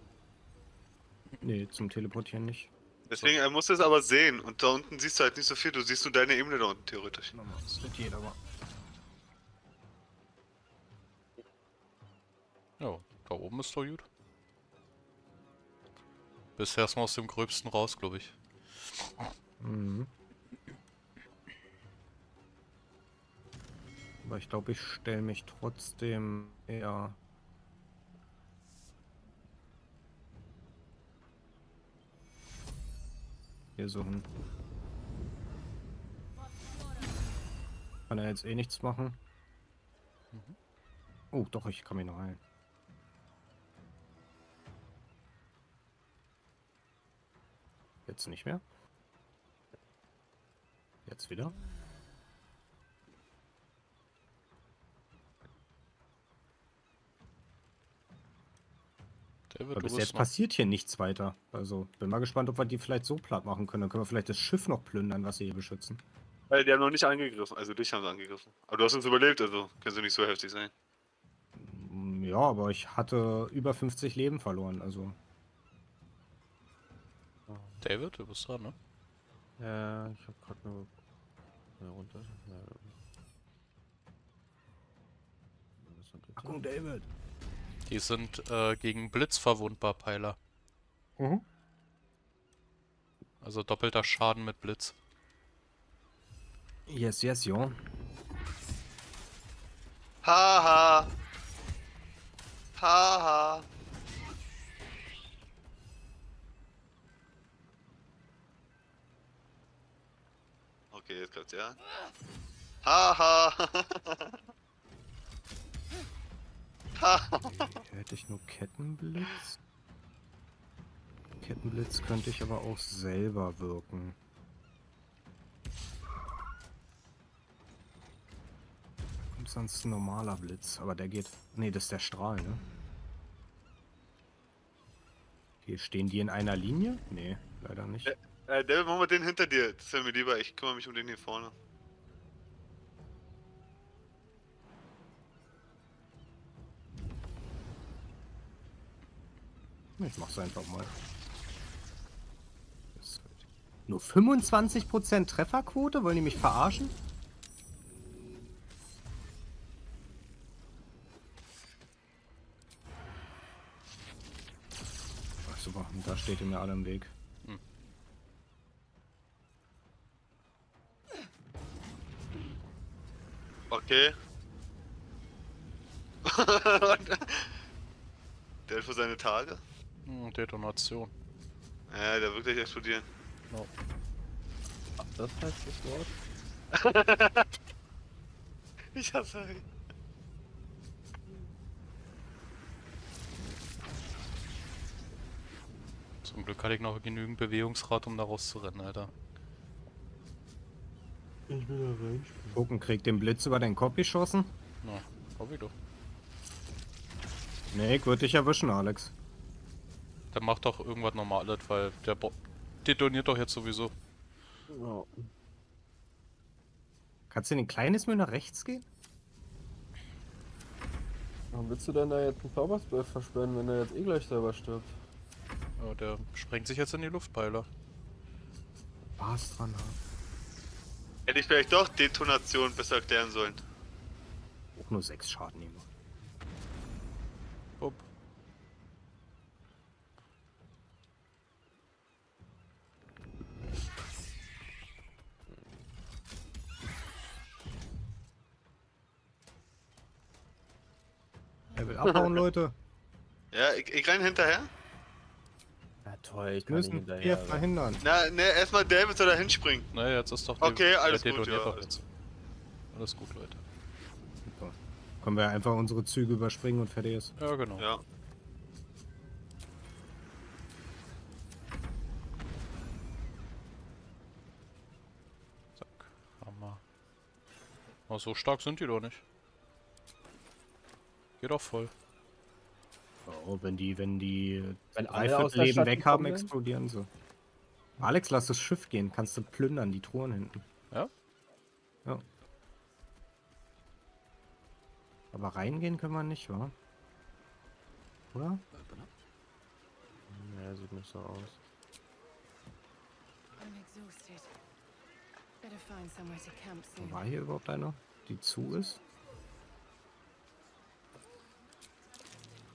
Nee, zum Teleportieren nicht. Deswegen, er muss es aber sehen. Und da unten siehst du halt nicht so viel. Du siehst nur deine Ebene da unten, theoretisch. Das wird jeder aber. Ja, da oben ist doch gut. Bisher ist man aus dem Gröbsten raus, glaube ich. Mhm. Aber ich glaube, ich stelle mich trotzdem eher... hier so hin. Kann er jetzt eh nichts machen? Mhm. Oh, doch, ich kann mich noch heilen. Jetzt nicht mehr. Jetzt wieder. David, Aber du bis bist jetzt noch. passiert hier nichts weiter. Also bin mal gespannt, ob wir die vielleicht so platt machen können. Dann können wir vielleicht das Schiff noch plündern, was sie hier beschützen. Weil die haben noch nicht angegriffen, also dich haben sie angegriffen. Aber du hast uns überlebt, also kannst du nicht so heftig sein. Mm, Ja, aber ich hatte über fünfzig Leben verloren, also. David, du bist dran, ne? Ja, ich hab grad nur... Ja, runter. Ja, das ist natürlich- Achtung, David. Die sind äh, gegen Blitz verwundbar, Peiler. Mhm. Also doppelter Schaden mit Blitz. Yes, yes, ja. Haha. Haha. Okay, jetzt klappt's ja. Haha. Haha. Hier hätte ich nur Kettenblitz. Kettenblitz könnte ich aber auch selber wirken. Und sonst ein normaler Blitz, aber der geht... Nee, das ist der Strahl, ne? Hier stehen die in einer Linie? Nee, leider nicht. Äh, David, machen wir den hinter dir. Das wäre mir lieber. Ich kümmere mich um den hier vorne. Ich mach's einfach mal. Das ist halt nur fünfundzwanzig Prozent Trefferquote? Wollen die mich verarschen? Ach, super, und da steht ihr mir alle im Weg. Hm. Okay. Der hat für seine Tage. Hm, Detonation. Ja, der wird gleich explodieren. No. Ach, das heißt das Wort? Ich hasse ihn. Zum Glück hatte ich noch genügend Bewegungsrad, um da rauszurennen, Alter. Ich will da rein. Gucken, kriegt den Blitz über den Kopf geschossen? Na, hab ich doch. Nee, ich würde dich erwischen, Alex. Der macht doch irgendwas Normales, weil der Bo detoniert doch jetzt sowieso. Ja. Kannst du den kleines Müll nach rechts gehen? Warum willst du denn da jetzt einen Zauberspell versperren, wenn er jetzt eh gleich selber stirbt? Ja, der sprengt sich jetzt in die Luftpeiler. Spaß dran haben. Hätte ich vielleicht doch Detonation besser erklären sollen. Auch nur sechs Schaden nehmen. Bup. Er will abhauen, Leute. Ja, ich, ich renn hinterher. Ja toll, ich Wir kann nicht müssen wir hinterher. verhindern. Na, ne, erstmal David soll da hinspringen. Na, jetzt ist doch Okay, der alles gut, detoniert ja, doch alles jetzt. Alles gut, Leute. Super. Können wir einfach unsere Züge überspringen und fertig ist. Ja, genau. Ja. Zack. Hammer. Aber so stark sind die doch nicht. Geht doch voll. Oh, wenn die, wenn die Wenn drei alle aus Viertel der Leben Stadt weg haben, gekommen wären? explodieren sie. Alex, lass das Schiff gehen. Kannst du plündern, die Truhen hinten. Ja? Ja. Aber reingehen können wir nicht, wa? Oder? Ja, sieht nicht so aus. I'm exhausted. Better find somewhere to camp soon. War hier überhaupt einer, die zu ist?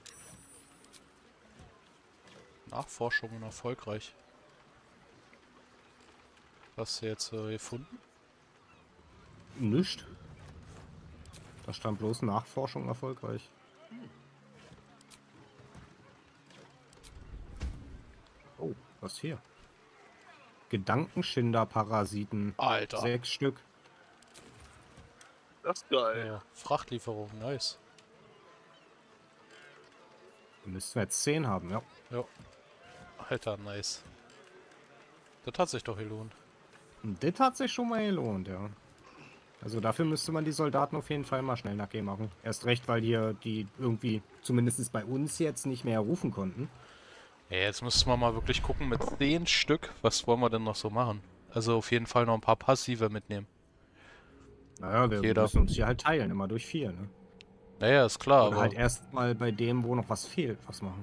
Nachforschungen erfolgreich. Was hast du jetzt äh, gefunden? Nicht. Da stand bloß Nachforschung erfolgreich. Oh, was hier? Gedankenschinder-Parasiten. Alter. Sechs Stück. Das ist geil. Ja, Frachtlieferung, nice. Müssten wir jetzt zehn haben, ja. Ja. Alter, nice. Das hat sich doch gelohnt. Und das hat sich schon mal gelohnt, ja. Also dafür müsste man die Soldaten auf jeden Fall mal schnell nackig machen. Erst recht, weil hier die irgendwie, zumindest bei uns jetzt, nicht mehr rufen konnten. Ja, jetzt müssen wir mal wirklich gucken mit zehn Stück. Was wollen wir denn noch so machen? Also auf jeden Fall noch ein paar passive mitnehmen. Naja, wir Jeder. müssen uns hier halt teilen, immer durch vier, ne? Naja, ist klar, Oder aber halt erstmal bei dem, wo noch was fehlt, was machen.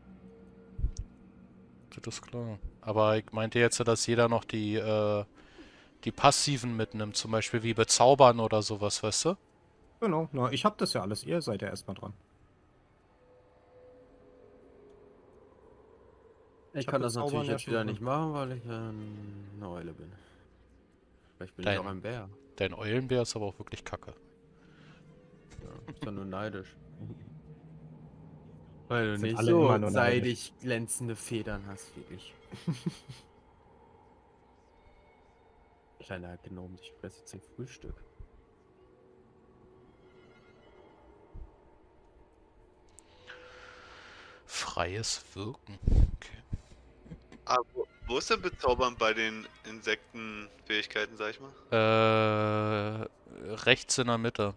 das ist klar. Aber ich meinte jetzt, dass jeder noch die, äh, die passiven mitnimmt. Zum Beispiel wie bezaubern oder sowas, weißt du? Genau, na, ich hab das ja alles, ihr seid ja erstmal dran. Ich hab kann das Bezaubern natürlich ja jetzt schon wieder drin. nicht machen, weil ich äh, eine Eule bin. Vielleicht bin Dein- ich auch ein Bär. Dein Eulenbär ist aber auch wirklich kacke. Ja, ist doch nur neidisch. Weil du Sind nicht alle so immer nur seidig glänzende Federn hast, wirklich. Kleiner Gnom, ich fresse jetzt ein Frühstück. Freies Wirken. Okay. Ah, wo, wo ist denn Bezaubern bei den Insektenfähigkeiten, sag ich mal? Äh, rechts in der Mitte.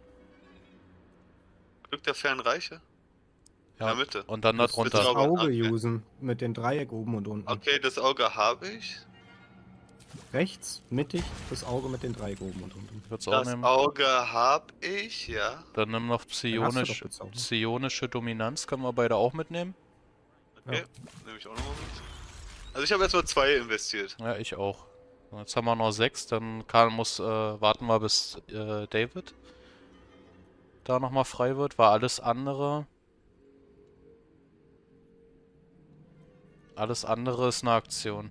Glück der fernen Reiche? Ja, In der Mitte. und dann Das darunter. Bezauber- Auge okay. usen mit den Dreieck oben und unten. Okay, das Auge habe ich. Rechts, mittig, das Auge mit den Dreieck oben und unten. Ich würd's auch Das nehmen. Auge habe ich, ja. Dann nimm noch Dann hast du psionisch, doch bezaubert. psionische Dominanz, können wir beide auch mitnehmen. Okay, Ja. nehme ich auch nochmal mit. Also ich habe jetzt mal zwei investiert. Ja, ich auch. So, jetzt haben wir noch sechs, dann kann, muss, äh, warten wir bis äh, David da nochmal frei wird, war alles andere. Alles andere ist eine Aktion.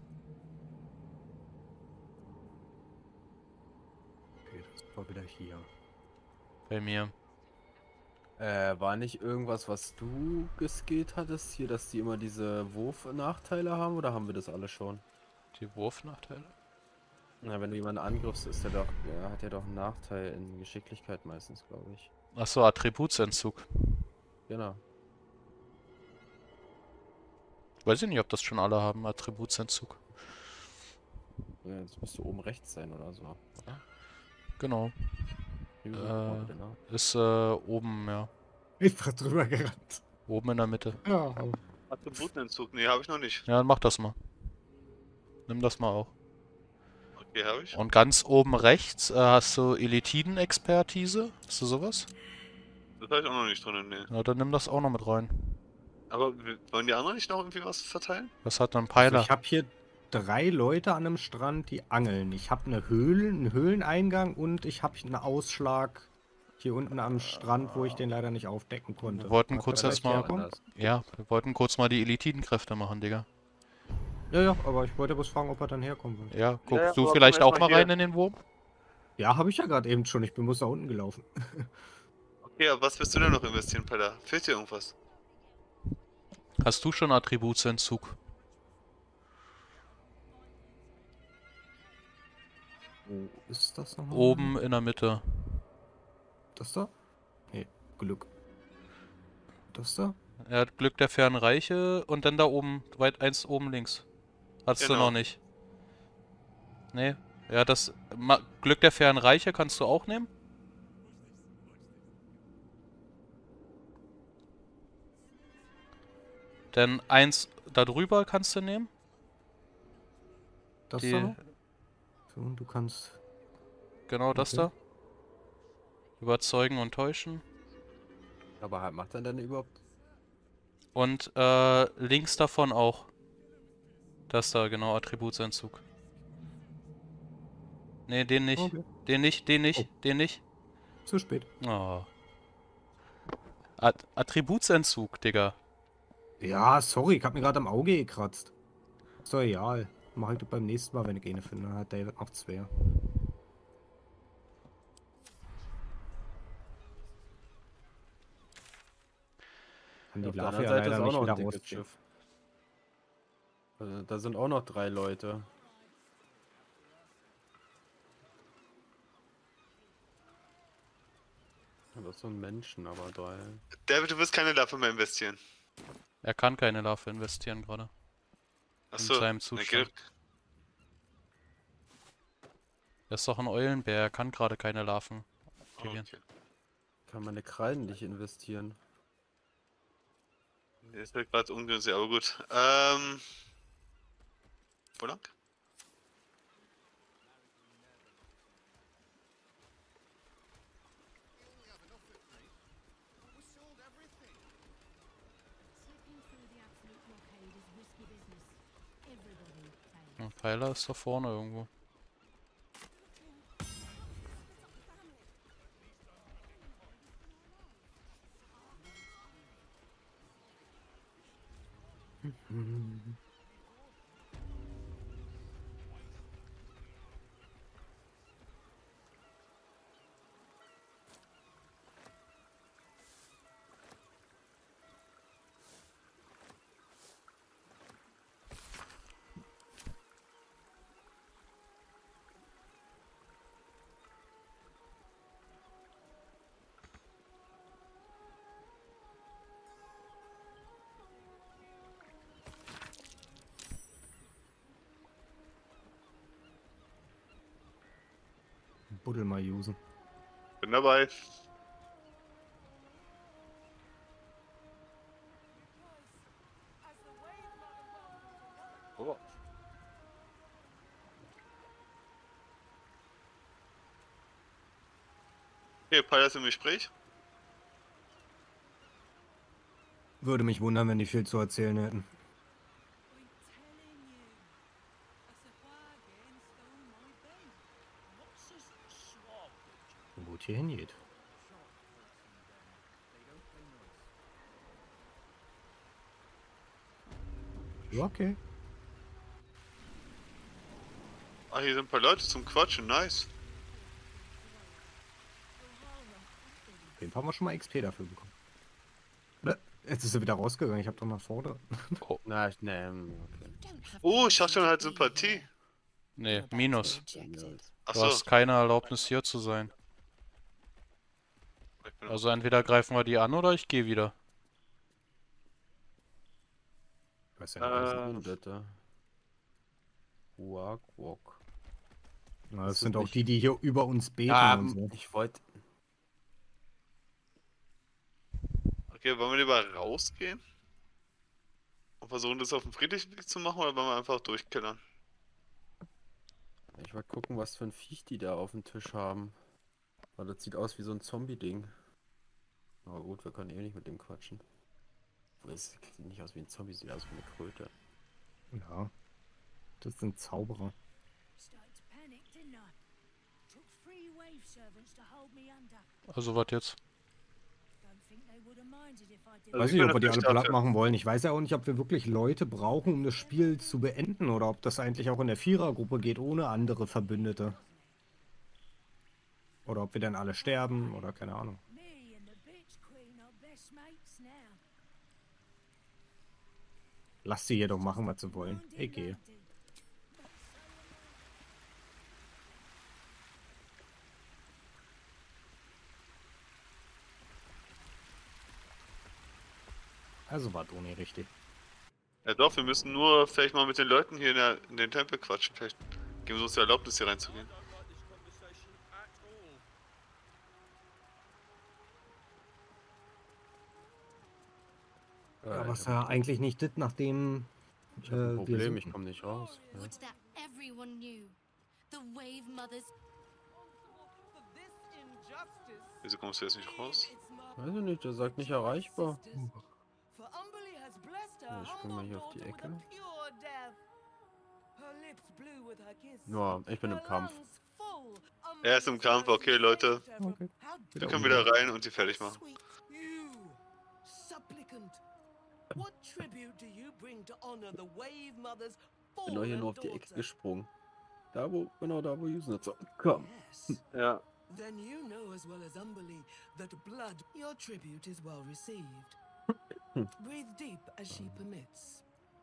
Okay, das war wieder hier. Bei mir. Äh, war nicht irgendwas, was du geskillt hattest hier, dass die immer diese Wurf-Nachteile haben, oder haben wir das alle schon? Die Wurfnachteile? Na, wenn du jemanden angriffst, ist der doch, ja, hat er doch einen Nachteil in Geschicklichkeit meistens, glaube ich. Achso, Attributsentzug. Genau. Weiß ich nicht, ob das schon alle haben, Attributsentzug. Ja, das müsste oben rechts sein oder so. Oder? Genau. Wie Äh. gesagt, genau. Ist äh, oben, ja. Ich war drüber gerannt. Oben in der Mitte. Ja, aber Attributenentzug, nee, habe ich noch nicht. Ja, dann mach das mal. Nimm das mal auch. Okay, habe ich. Und ganz oben rechts äh, hast du Elitiden-Expertise. Hast du sowas? Das habe ich auch noch nicht drin, nee. Na, dann nimm das auch noch mit rein. Aber wir- wollen die anderen nicht noch irgendwie was verteilen? Was hat dann also Peiler? ich habe hier drei Leute an einem Strand, die angeln. Ich habe eine Höhle, einen Höhleneingang und ich habe einen Ausschlag hier unten am Strand, wo ich den leider nicht aufdecken konnte. Wir wollten Mag kurz der erst vielleicht mal- herkommen? Ja, wir wollten kurz mal die Elitidenkräfte machen, Digga. Ja, ja, aber ich wollte bloß fragen, ob er dann herkommen will. Ja, guckst ja, du aber vielleicht komm auch erst mal mal rein hier. in den Wurm? Ja, habe ich ja gerade eben schon. Ich bin bloß da unten gelaufen. Okay, aber was willst du denn noch investieren, Peller? Fehlt dir irgendwas? Hast du schon Attributsentzug? Wo ist das nochmal? Oben in der Mitte. Das da? Nee, Glück. Das da? Er hat Glück der fernen Reiche und dann da oben, weit eins oben links. Hast du Genau. noch nicht. Nee. Ja, das Ma Glück der fernen Reiche kannst du auch nehmen. Dann eins da drüber kannst du nehmen. Das Die, da noch? So, und du kannst... genau das Okay. da. Überzeugen und täuschen. Aber halt, macht er denn überhaupt? Und äh, links davon auch. Das da, genau, Attributsentzug. Nee, den nicht. Okay, Den nicht, den nicht, Oh. den nicht. zu spät. Oh. At Attributsentzug, Digga. Ja, sorry, ich hab mir gerade am Auge gekratzt. Ist doch egal. Mach ich das beim nächsten Mal, wenn ich eine finde. Dann hat David noch zwei. Kann Ja, die auf der Larve anderen ja Seite ist leider auch nicht noch wieder ein dickes rausziehen. Schiff. Also, da sind auch noch drei Leute. Das ist so ein Menschen, aber drei. David, du wirst keine Larve mehr investieren. Er kann keine Larve investieren gerade. In Achso. seinem Zustand. Er ist doch ein Eulenbär, er kann gerade keine Larven aktivieren. Okay. Kann meine Krallen nicht investieren. Der ist halt gerade ungünstig, aber gut. Ähm. Wo lang? Ein Pfeiler ist da vorne irgendwo. Buddel mal usen. Bin dabei. Oh. Okay, Pfeiler ist im Gespräch. Würde mich wundern, wenn die viel zu erzählen hätten. Wo hier hingeht. Ja, okay. Ah, hier sind ein paar Leute zum Quatschen, nice. Auf jeden Fall haben wir schon mal X P dafür bekommen. Oder? Jetzt ist er wieder rausgegangen, ich hab doch nach vorne. Oh, Na, ich ne, okay. Oh, ich dachte schon halt Sympathie. nee, Minus. Du Achso. hast keine Erlaubnis hier zu sein. Also entweder greifen wir die an oder ich gehe wieder. Ich weiß ja nicht. Äh, Hunderte. Walk, walk. Na, das ist sind auch nicht- die, die hier über uns beten Ja, und so. ich wollte. okay, wollen wir lieber rausgehen? Und versuchen das auf dem friedlichen Weg zu machen oder wollen wir einfach durchkillern? Ich wollte gucken, was für ein Viech die da auf dem Tisch haben. Weil das sieht aus wie so ein Zombie-Ding. Aber gut, wir können eh nicht mit dem quatschen. Obwohl, es sieht nicht aus wie ein Zombie, sieht aus wie eine Kröte. Ja. Das sind Zauberer. Also was jetzt? Also Weiß ich nicht, bin ob wir die alle natürlich platt dafür. machen wollen. Ich weiß ja auch nicht, ob wir wirklich Leute brauchen, um das Spiel zu beenden oder ob das eigentlich auch in der Vierergruppe geht, ohne andere Verbündete. Oder ob wir dann alle sterben oder keine Ahnung. Lass sie jedoch machen, was sie wollen. Ich gehe. Also war Toni richtig. Ja doch, wir müssen nur vielleicht mal mit den Leuten hier in, der, in den Tempel quatschen. Vielleicht geben sie uns die Erlaubnis hier reinzugehen. Ja, Äh, was ich ja hab, eigentlich nicht das, nachdem ich hab äh, ein wir Problem, ich suchen. komme nicht raus. Ja. What's that everyone knew? The Wave Mothers. Wieso kommst du jetzt nicht raus? Weiß ich nicht, der sagt nicht erreichbar. Ja, ich spring mal hier auf die Ecke. Ja, ich bin im Kampf. Er ist im Kampf, okay Leute. Okay. Wir können wieder rein und die fertig machen. What tribute do you bring to honor the Wave Mother's Bin doch hier fallen nur auf die Ecke daughter? gesprungen. Da wo, genau da wo Yusen so. Komm. Yes. Ja. Then you know as well as Umberly that blood, your tribute is well received. Breathe deep as she permits.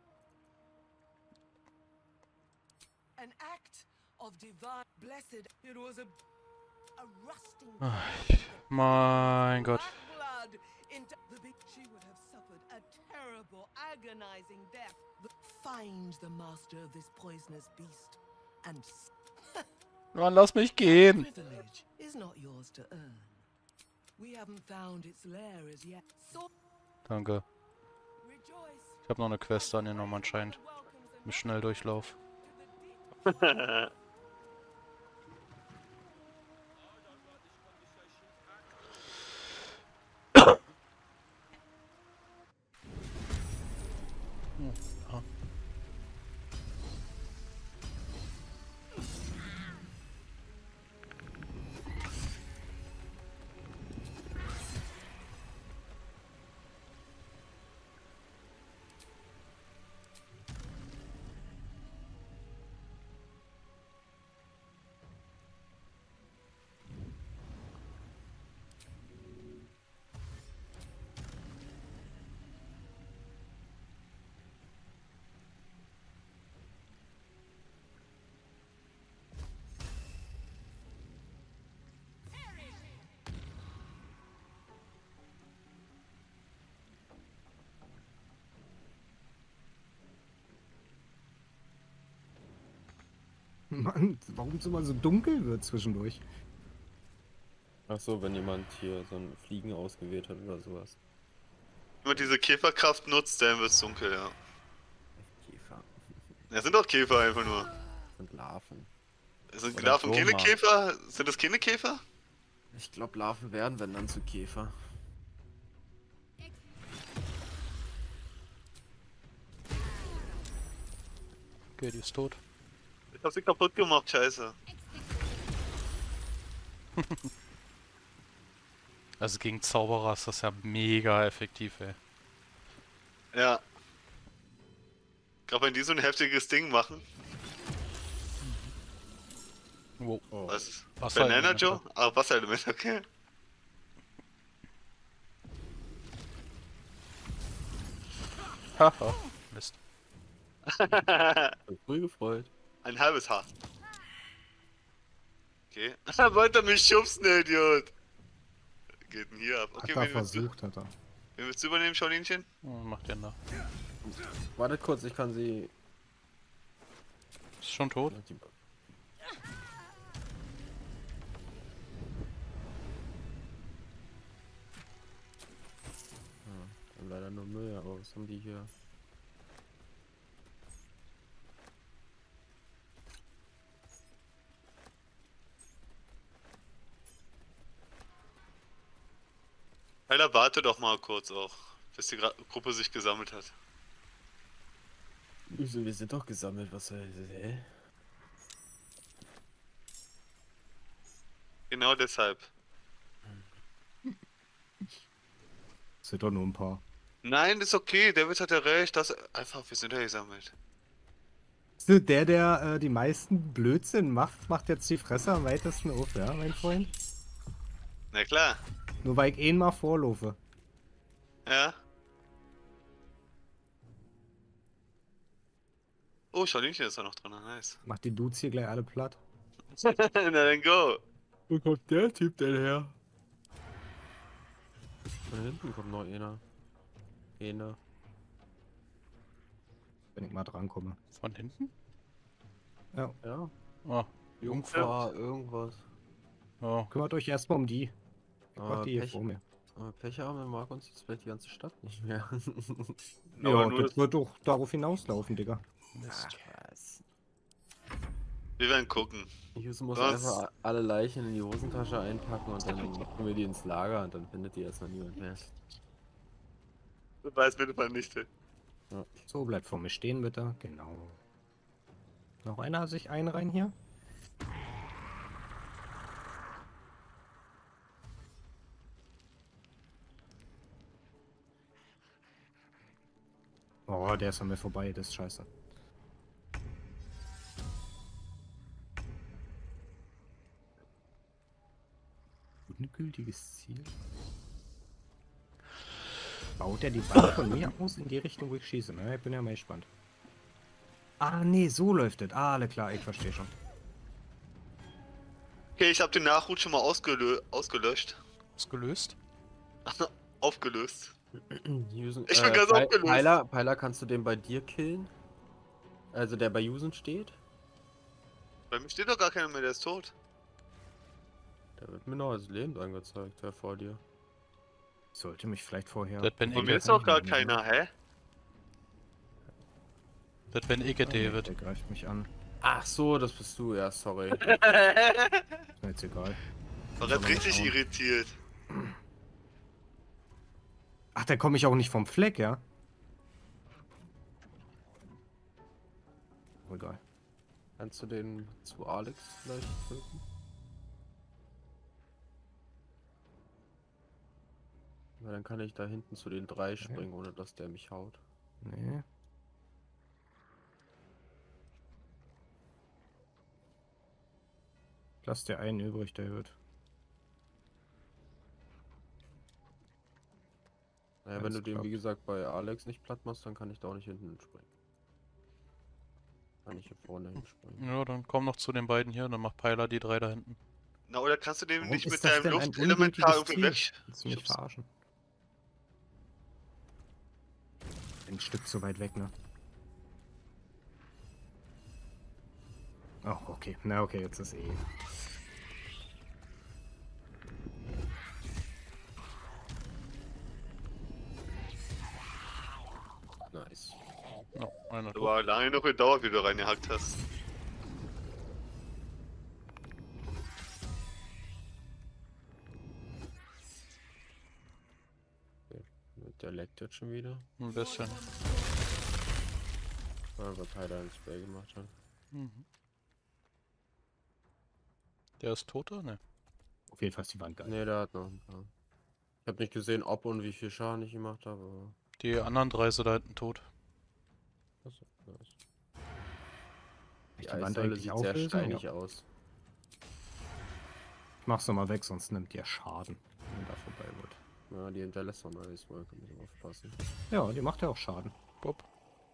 An act of divine blessed. It was a a rusting Mein Gott. black blood into the big. She would have suffered a terrible, agonizing death. Find the master of this poisonous beast and s- Mann, lass mich gehen. privilege is not yours to earn. We haven't found its lair as yet. So Danke. rejoice. Ich habe noch eine Quest angenommen anscheinend. Mit Schnelldurchlauf. Mann, warum es immer so dunkel wird zwischendurch? Ach so, wenn jemand hier so ein Fliegen ausgewählt hat oder sowas. Wenn man diese Käferkraft nutzt, dann wird's dunkel, ja. Käfer. Ja, sind doch Käfer einfach nur. Das sind Larven. Sind Oder Larven keine Würmer. Käfer? Sind das keine Käfer? Ich glaube, Larven werden, wenn dann zu Käfer. Okay, die ist tot. Ich hab sie kaputt gemacht, scheiße. Also gegen Zauberer ist das ja mega effektiv, ey. Ja. Gerade wenn die so ein heftiges Ding machen. Wow. Oh. Was? Wasserelement, Banana Joe? Ah, Wasserelement, okay. Haha. Mist. Bin früh gefreut. Ein halbes Haar. Okay. Wollte er mich schubsen, der Idiot. Geht denn hier ab? Okay, Hat er wen willst, du, versucht, hat er. wen willst du übernehmen, Schaulinchen? Oh, macht den da. Wartet kurz, ich kann sie. Ist schon tot? Die- Ja, leider nur Müll, aber was haben die hier? Alter, warte doch mal kurz auch, bis die Gra Gruppe sich gesammelt hat. Wieso, wir sind doch gesammelt, was soll das? Hä? Genau deshalb. Es sind doch nur ein paar. Nein, ist okay, David hat ja recht, das einfach, wir sind ja gesammelt. So, der, der äh, die meisten Blödsinn macht, macht jetzt die Fresse am weitesten auf, ja, mein Freund? Na klar. Nur weil ich eh mal vorlaufe. Ja. Oh, Schaulinchen ist da noch drin, nice. Macht die Dudes hier gleich alle platt. Na dann go. Wo kommt der Typ denn her? Von hinten kommt noch einer. Einer. Wenn ich mal drankomme. Von hinten? Ja. Ja. Oh, Jungfrau, irgendwas. oh. Kümmert euch erstmal um die. Ich mach Ah, die hier Pech. vor mir. Aber Pech haben, dann mag uns jetzt vielleicht die ganze Stadt nicht mehr. Ja, Aber und nur das wird doch darauf hinauslaufen, Digga. Mist. Was? Wir werden gucken. Yusu muss Was? einfach alle Leichen in die Hosentasche einpacken und dann tun wir die ins Lager und dann findet die erstmal niemand mehr. Du weißt bitte mal nicht. Ja. So, bleibt vor mir stehen, bitte. Genau. Noch einer sich einreihen hier? Oh, der ist an mir vorbei, das ist scheiße. Ungültiges Ziel. Baut er die Wand von mir aus in die Richtung, wo ich schieße? Na, ich bin ja mal gespannt. Ah, nee, so läuft das. Ah, alle klar, ich verstehe schon. Okay, ich habe den Nachruf schon mal ausgelö ausgelöscht. Ausgelöst? Aufgelöst. Yusen, Ich bin äh, ganz Py- aufgelöst. Pyla, Pyla, kannst du den bei dir killen? Also der bei Yusen steht? Bei mir steht doch gar keiner mehr, der ist tot. Der wird mir noch als lebend angezeigt, der vor dir. Sollte mich vielleicht vorher... Das bin Bei ich. mir ist doch gar keiner, hä? Das bin ich, Ah, nee, David. der greift mich an. Ach so, das bist du, ja, sorry. Ist mir jetzt egal. War Soll grad man richtig schauen. irritiert. Ach, da komme ich auch nicht vom Fleck, ja? Oh, egal. Kannst du den zu Alex vielleicht drücken? Weil dann kann ich da hinten zu den drei springen, ohne dass der mich haut. Nee. Lass dir einen übrig, David. Naja, wenn Alles du den, klappt. wie gesagt, bei Alex nicht platt machst, dann kann ich da auch nicht hinten hinspringen. Kann ich hier vorne hinspringen. Ja, dann komm noch zu den beiden hier, dann macht Pyla die drei da hinten. Na, oder kannst du den Warum nicht ist mit das deinem denn ein Luftelementar ungültiges irgendwie Ziel? weg? Willst du mich verarschen? Ein Stück zu weit weg, ne? Oh, okay. Na, okay, jetzt ist eh. Nice. Ja, einer tot. Aber lange noch gedauert, wie du reingehackt hast. Der leckt jetzt schon wieder. Ein bisschen. Weil wir Pyla ein Spray gemacht hat. Mhm. Der ist tot, oder? Ne. Auf jeden Fall ist die Wand geil. Ne, der hat noch ein paar. Ich habe nicht gesehen, ob und wie viel Schaden ich gemacht habe, aber... Die anderen drei sind da hinten tot. Achso, nice. Die Die Wand Eissäule eigentlich sieht sehr auflösen? steinig Ja. aus. Ich mach's nochmal weg, sonst nimmt ihr Schaden, wenn ihr da vorbei wird. Ja, die hinterlässt noch eine Eiswolke, muss ich aufpassen. Ja, die macht ja auch Schaden. Bob.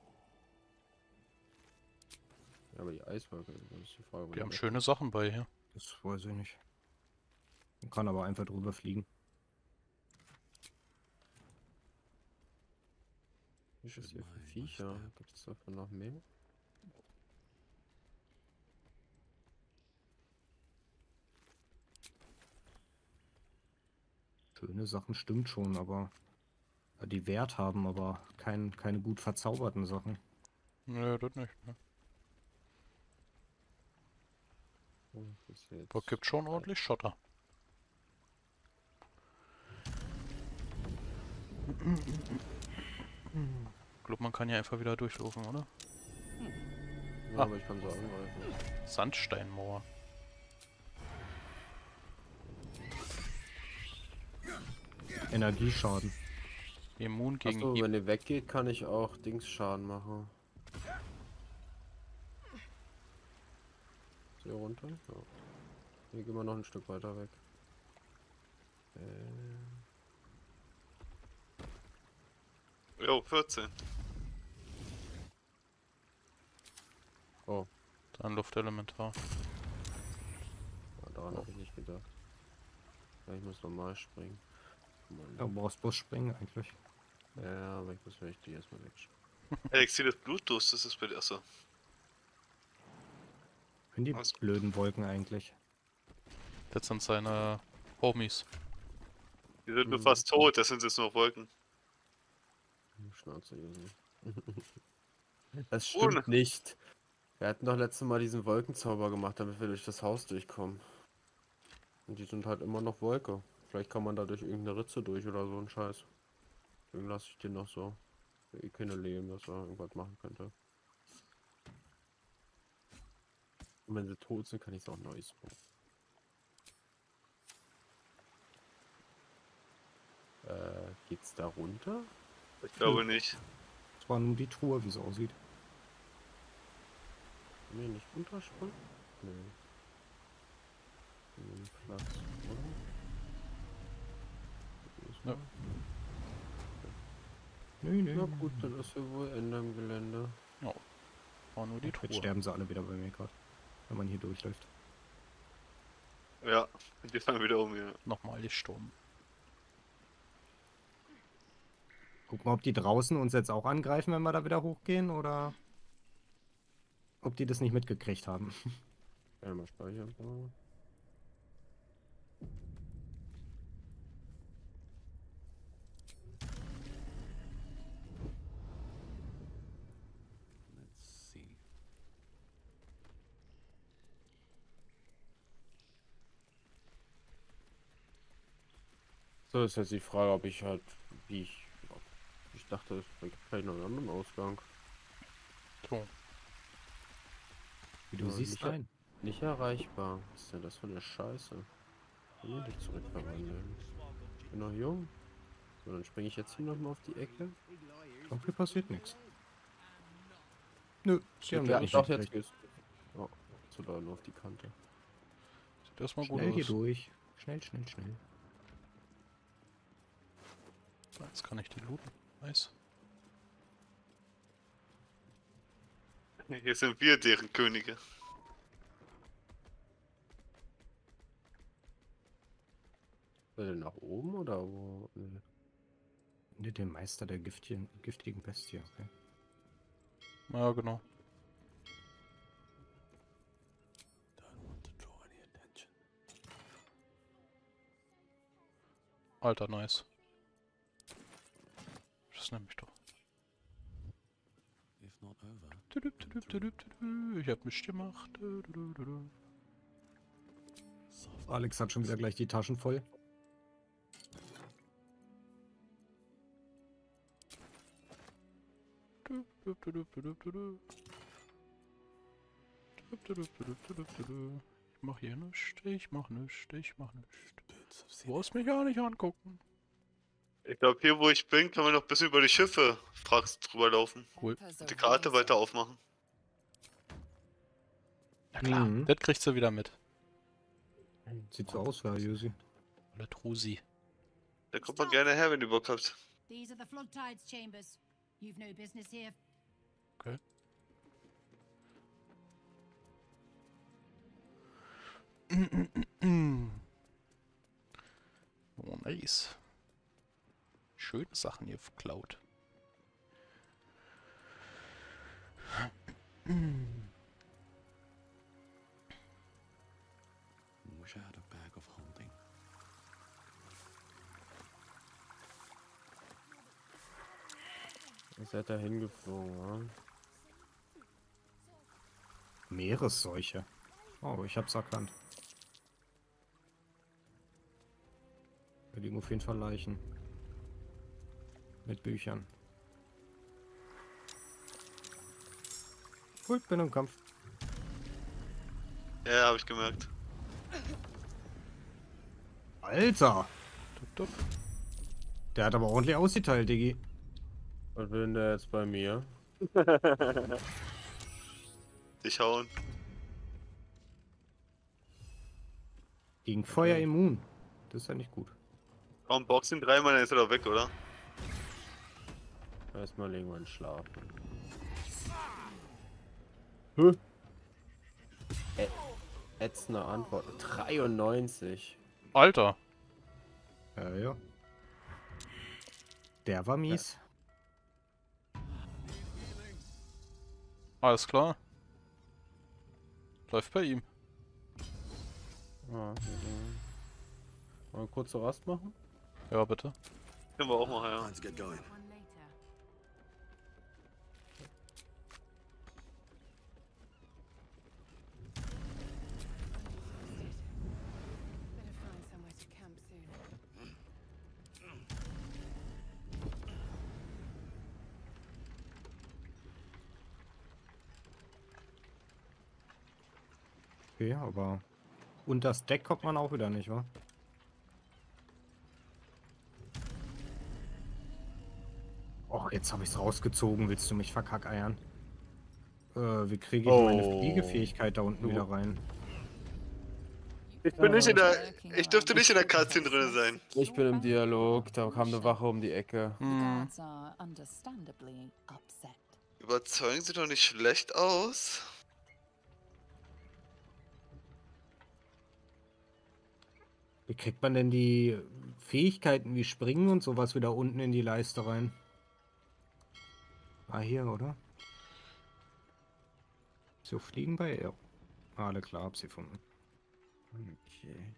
Ja, aber die Eiswolke, das ist die Frage. wo Die haben weg- schöne Sachen bei hier. Das weiß ich nicht. Man kann aber einfach drüber fliegen. Was ist das hier für Viecher? Gibt es davon noch mehr? Schöne Sachen stimmt schon, aber ja, die Wert haben, aber kein, keine gut verzauberten Sachen. Nö, das nicht. Ne. Oh, das ist jetzt Aber gibt schon ordentlich Schotter. Ich glaube, man kann ja einfach wieder durchlaufen, oder? Ja, aber ich kann so angreifen. Sandsteinmauer. Energieschaden. Immun gegen Achso, I- wenn ihr weggeht, kann ich auch Dingsschaden machen. Ist hier runter? Ja. Hier gehen wir noch ein Stück weiter weg. Äh, Jo, vierzehn. oh, Dann Luftelementar. ja, daran habe ich nicht gedacht. Ja, ich muss normal springen. Ja, Mann. du brauchst bloß springen eigentlich. Ja, aber ich muss vielleicht die erstmal wegspringen. Elixier des Blutdurst, das ist bei dir. Achso. Sind die Was? blöden Wolken eigentlich? Das sind seine Homies. Die sind nur Mhm. fast tot, das sind jetzt nur Wolken. Schnauze, Jusen. Das stimmt Ohne. nicht. Wir hatten doch letztes Mal diesen Wolkenzauber gemacht, damit wir durch das Haus durchkommen. Und die sind halt immer noch Wolke. Vielleicht kann man da durch irgendeine Ritze durch oder so ein Scheiß. Deswegen lasse ich den noch so. Ich eh keine Leben, dass er irgendwas machen könnte. Und wenn sie tot sind, kann ich es auch neu spawnen. Äh, geht's da runter? Ich glaube nicht. Das war nur die Truhe, wie es aussieht. Nee, nicht runterspringen? Nee. Nee, Platz, oder? Ja. Nö, nö. Na gut, dann ist ja wohl Ende im Gelände. Ja. War nur die Jetzt Truhe. sterben sie alle wieder bei mir gerade, wenn man hier durchläuft. Ja, die fallen wieder um, ja. Nochmal die Sturm. Guck mal, ob die draußen uns jetzt auch angreifen, wenn wir da wieder hochgehen, oder ob die das nicht mitgekriegt haben. Ja, mal speichern. Let's see. So ist jetzt die Frage, ob ich halt, wie ich, ich dachte, es gibt vielleicht noch einen anderen Ausgang. So. Wie du Ja, siehst, nicht, nein. nicht erreichbar. Was ist denn das für eine Scheiße? Ich will dich zurückverwandeln. Ich bin noch jung. So, dann springe ich jetzt hier nochmal auf die Ecke. Ich glaube, hier passiert nichts. Nö, die haben Ja, das nicht doch, jetzt mitgekriegt. geht's. Oh, so da nur auf die Kante. Sieht erstmal gut Schnell hier aus. durch. Schnell, schnell, schnell. Jetzt kann ich die looten. Nice. Hier sind wir deren Könige. Will der nach oben oder wo? Nee. Ne, den Meister der giftigen, giftigen Bestie, okay. Ja, genau. Don't want to draw any attention. Alter, nice. Das nehme ich doch. If not over. Tudum, tudum, tudum, tudum. Ich hab nichts gemacht. Tudum, tudum. Alex hat schon wieder gleich die Taschen voll. Tudum, tudum, tudum, tudum. Tudum, tudum, tudum, tudum, tudum. Ich mach hier nichts, ich mach nichts, ich mach nichts. Du brauchst mich gar nicht angucken. Ich glaube, hier wo ich bin, kann man noch ein bisschen über die Schiffe fragst drüber laufen. Cool. Und die Karte weiter aufmachen. Ja klar, Mhm. das kriegst du wieder mit. Sieht so aus, Herr Yusi. Oder Trusi. Da kommt man gerne her, wenn ihr Bock habt. These are the flood tides chambers. You've no business here. Okay. Oh, nice. Schöne Sachen hier geklaut. Wish I had a bag of holding. Ihr seid da hingeflogen, wa? Meeresseuche. Oh, ich hab's erkannt. Da liegen auf jeden Fall Leichen. Mit Büchern. Gut, bin im Kampf. Ja, habe ich gemerkt. Alter! Tup, tup. Der hat aber ordentlich ausgeteilt, Diggi. Was will denn der jetzt bei mir? Dich hauen. Gegen Feuer immun. Das ist ja nicht gut. Warum Boxen dreimal, dann ist er doch weg, oder? Erstmal legen wir ihn schlafen. Hä? Ä ätzende Antwort. dreiundneunzig. Alter. Ja, ja. Der war mies. Alles klar. Läuft bei ihm. Ah, okay. Mal eine kurze Rast machen? Ja, bitte. Können wir auch machen, ja. Let's get going. One later. Better find somewhere to camp soon. Okay, aber unter das Deck kommt man auch wieder nicht, wa? Och, Oh, jetzt habe ich es rausgezogen. Willst du mich verkackeiern? Äh, wie kriege ich Oh. meine Fliegefähigkeit da unten wieder rein? Ich bin nicht in der. Ich dürfte nicht in der Cutscene drin sein. Ich bin im Dialog, da kam eine Wache um die Ecke. The guards are understandably upset. Überzeugen sie doch nicht schlecht aus. Wie kriegt man denn die Fähigkeiten wie Springen und sowas wieder unten in die Leiste rein? Ah, hier, oder? So fliegen bei ja. Alle klar, hab sie gefunden. Okay.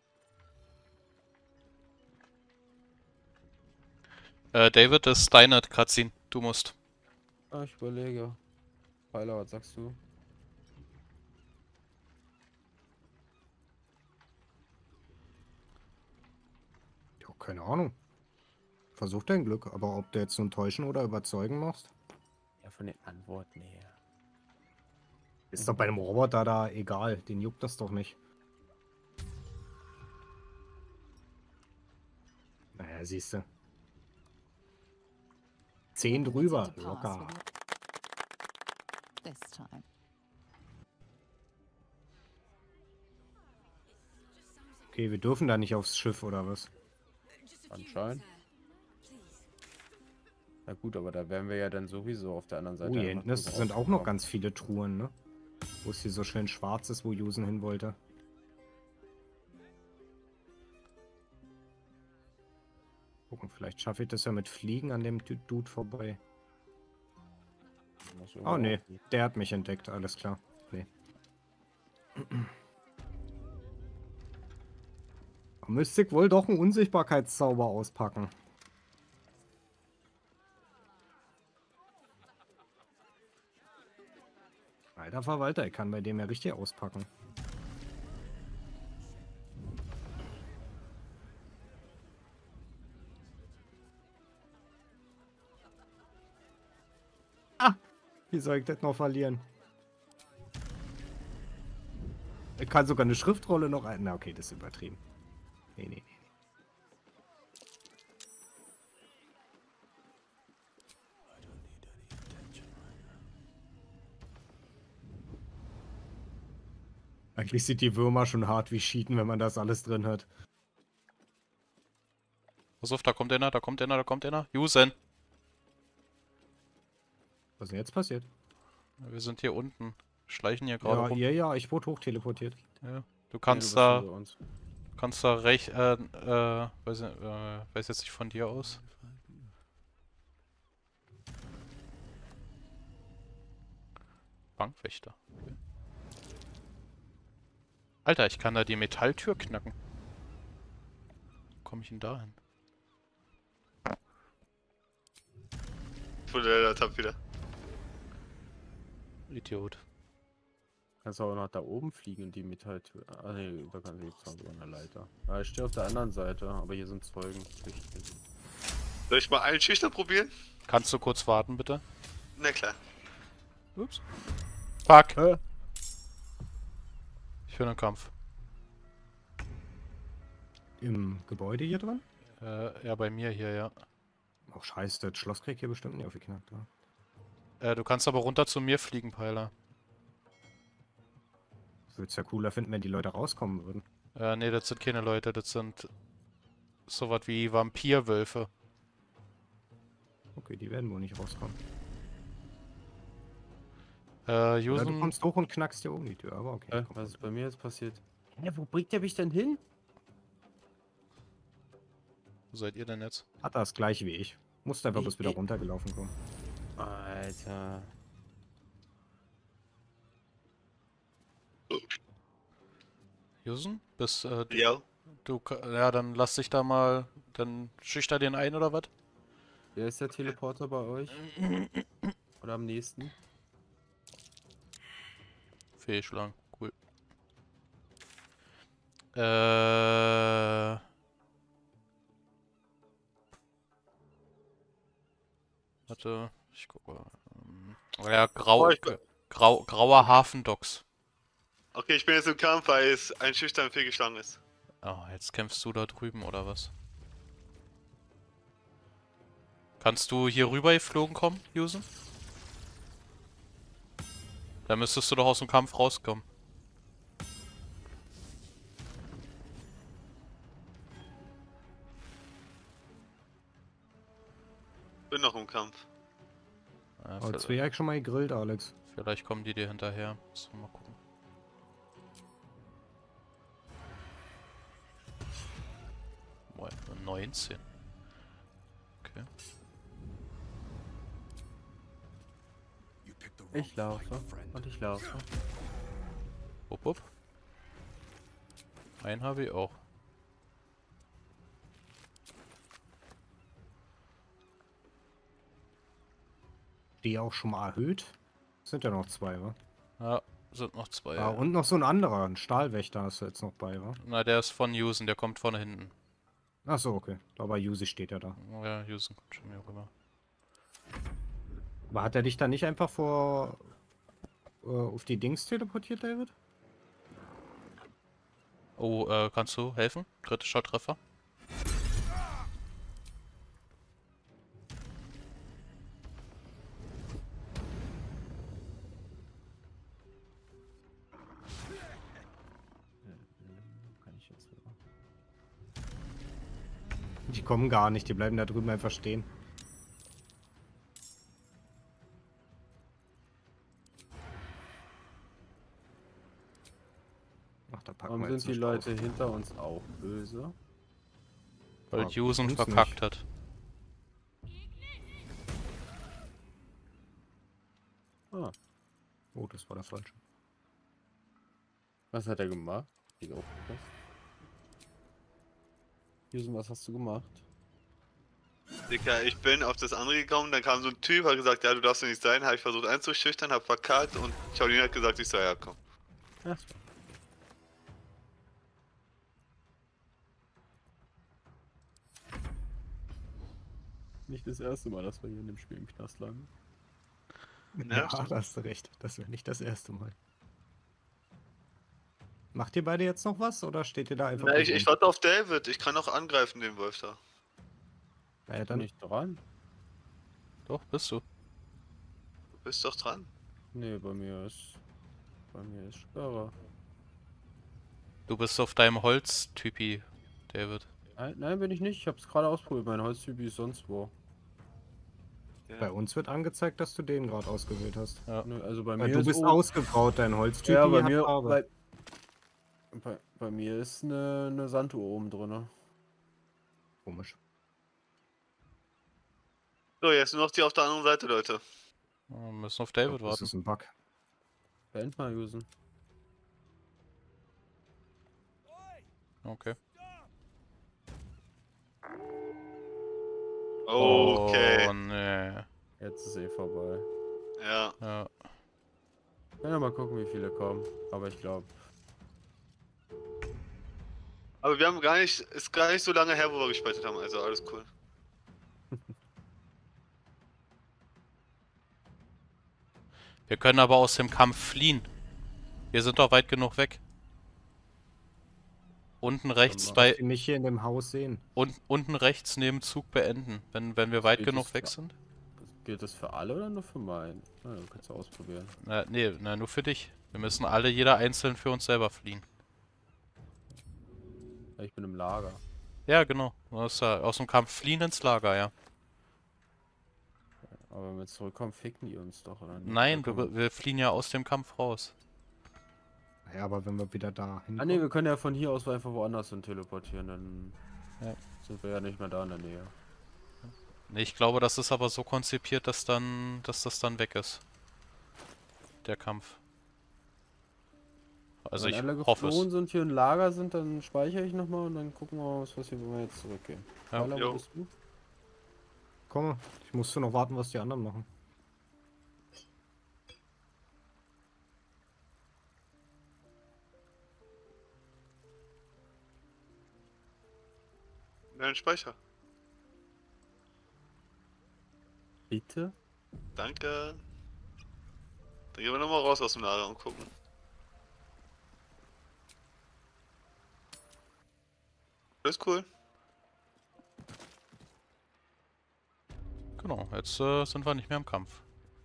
Äh, David, das ist deine Cutscene. Du musst. Ah, ich überlege. Pfeiler, was sagst du? Ja, keine Ahnung. Versuch dein Glück, aber ob du jetzt nur täuschen oder überzeugen machst? Ja, von den Antworten her. Ist doch bei dem Roboter da egal, den juckt das doch nicht. Naja, siehst du. Zehn drüber, locker. This time. Okay, wir dürfen da nicht aufs Schiff, oder was? Anscheinend. Na gut, aber da wären wir ja dann sowieso auf der anderen Seite. Oh, hier einfach hinten ist- drüber sind auch noch rausgekommen. ganz viele Truhen, ne? Wo es hier so schön schwarz ist, wo Jusen hin wollte. Gucken, vielleicht schaffe ich das ja mit Fliegen an dem Du- Dude vorbei. Muss Oh irgendwo ne, auch- der hat mich entdeckt, alles klar. Nee. Da müsste ich wohl doch einen Unsichtbarkeitszauber auspacken. Alter Verwalter, ich kann bei dem ja richtig auspacken. Ah, wie soll ich das noch verlieren? Ich kann sogar eine Schriftrolle noch ein. Na okay, das ist übertrieben. Nee, nee, nee. Eigentlich sind die Würmer schon hart wie Cheaten, wenn man das alles drin hat. Pass auf, da kommt einer, da kommt einer, da kommt einer. Jusen! Was ist denn jetzt passiert? Wir sind hier unten. Schleichen hier gerade Ja, rum. ja, ja, ich wurde hochteleportiert. Ja. Du Nee, kannst du bist da. hinter uns. Kannst da recht. Äh, äh, weiß, nicht, äh, weiß jetzt nicht von dir aus. Bankwächter. Okay. Alter, ich kann da die Metalltür knacken. Wo komme ich denn da hin? Der Tab wieder. Idiot. Kannst du auch nach da oben fliegen, die Metalltür. Ah ne, da kannst du jetzt noch über eine Leiter. Ah, ich stehe auf der anderen Seite, aber hier sind Zeugen. Richtig. Soll ich mal einen Schüchter probieren? Kannst du kurz warten, bitte? Na klar. Ups. Fuck. Hä? Ich höre einen Kampf. Im Gebäude hier drin? Äh, ja, bei mir hier, ja. Oh, scheiße, das Schloss krieg ich hier bestimmt nicht aufgeknackt. Ja. Äh, du kannst aber runter zu mir fliegen, Peiler. Ich würde es ja cooler finden, wenn die Leute rauskommen würden. Äh, nee, das sind keine Leute, das sind sowas wie Vampirwölfe. Okay, die werden wohl nicht rauskommen. Äh, Ja, du Jusen, kommst hoch und knackst hier um die Tür, aber okay. Äh, komm. was ist bei mir jetzt passiert? Hä, wo bringt der mich denn hin? wo seid ihr denn jetzt? Hat das gleich wie ich. Musste einfach Ich- bloß wieder ich- runtergelaufen kommen. Alter. Jusen? Bis, äh, du, Ja. du, ka- ja, dann lass dich da mal, dann schüchter den ein oder was? Wer ist der Teleporter bei euch? Oder am nächsten? Fehlschlagen, cool. Äh. Warte, ich guck mal. Ähm, Ja, grau, Oh, ich bin- grau, grauer Hafendocks. Okay, ich bin jetzt im Kampf, weil es ein Schüchtern fehlgeschlagen ist. Oh, jetzt kämpfst du da drüben oder was? Kannst du hier rüber geflogen kommen, Yusen? Da müsstest du doch aus dem Kampf rauskommen. Bin noch im Kampf. Ja, Oh, vielleicht, Zwerg schon mal gegrillt, Alex. vielleicht kommen die dir hinterher. Müssen wir mal gucken. Boah, nur neunzehn. Okay. Ich laufe. Und ich laufe. Wupp, wupp. Einen habe ich auch. Die auch schon mal erhöht? Sind ja noch zwei, wa? Ja, sind noch zwei. Ah, und noch so ein anderer, ein Stahlwächter hast du jetzt noch bei, wa? Na, der ist von Yusen, der kommt von hinten. Ach so, okay. Aber Yusi steht ja da. Ja, Yusen kommt schon hier rüber. Aber hat er dich da nicht einfach vor äh, auf die Dings teleportiert, David? Oh, äh, kannst du helfen? Kritischer Treffer. Kann ich jetzt rüber? Die kommen gar nicht, die bleiben da drüben einfach stehen. Ach, da packen Warum wir jetzt sind die nicht Leute drauf. hinter uns auch böse? Weil Ah, Yusen uns verkackt nicht. hat. Ah, Oh, das war der falsche. was hat er gemacht? Ich auch was. Jusen, was hast du gemacht? Digga, ich bin auf das andere gekommen, dann kam so ein Typ, hat gesagt, ja, du darfst nicht sein, habe ich versucht einzuschüchtern, hab verkackt und Claudine hat gesagt, ich soll herkommen. Ach so. Nicht das erste Mal, dass wir hier in dem Spiel im Knast lagen. Ja, da hast du recht. Das wäre nicht das erste Mal. Macht ihr beide jetzt noch was oder steht ihr da einfach? Na, ich, rum? ich warte auf David, ich kann auch angreifen, den Wolf da. Ja, Bin dann ich dran? Doch, bist du. Du bist doch dran. Nee, bei mir ist. Bei mir ist Sperre. Du bist auf deinem Holztypi, David. Nein, nein, bin ich nicht. Ich hab's gerade ausprobiert. Mein Holztypi ist sonst wo. bei uns wird angezeigt, dass du den gerade ausgewählt hast. Ja. Nö, also bei Weil mir du ist bist oben- ausgegraut, dein Holztyp Ja, bei hat mir, Farbe. bei, bei, bei mir ist eine, eine Sanduhr oben drin. Komisch. So, jetzt nur noch die auf der anderen Seite, Leute. Wir müssen auf Ich David glaub, das warten. ist ein Bug. Beend mal, Jusen. Okay. Okay. Oh, nee. Jetzt ist eh vorbei. Ja. Ja. Können wir mal gucken, wie viele kommen. Aber ich glaube. Aber wir haben gar nicht, ist gar nicht so lange her, wo wir gespeichert haben, also alles cool. Wir können aber aus dem Kampf fliehen. Wir sind doch weit genug weg. Unten rechts mal. bei Die mich hier in dem Haus sehen. un, unten rechts neben Zug beenden, wenn wenn wir weit Gilt genug das weg für- sind. Gilt das für alle oder nur für meinen? Na, du kannst du ausprobieren. Na, nee, na, nur für dich. Wir müssen alle, jeder einzeln für uns selber fliehen. Ja, ich bin im Lager. Ja, genau. Aus, äh, aus dem Kampf fliehen ins Lager, ja. Aber wenn wir zurückkommen, ficken die uns doch, oder nicht? Nein, Oder wir, kommen- wir fliehen ja aus dem Kampf raus. Ja, aber wenn wir wieder da Ah hinkommen. ne, wir können ja von hier aus einfach woanders hin teleportieren, dann Ja. sind wir ja nicht mehr da in der Nähe. Nee, ich glaube, das ist aber so konzipiert, dass dann, dass das dann weg ist. Der Kampf. Also wenn ich alle hoffe geflohen es. sind, hier im Lager sind, dann speichere ich nochmal und dann gucken wir mal, was passiert, wenn wir jetzt zurückgehen. Ja. Tyler, wo Jo. bist du? Komm, ich musste noch warten, was die anderen machen. Dein Speicher. Bitte? Danke. Dann gehen wir nochmal raus aus dem Lager und gucken. Alles cool. jetzt äh, sind wir nicht mehr im Kampf.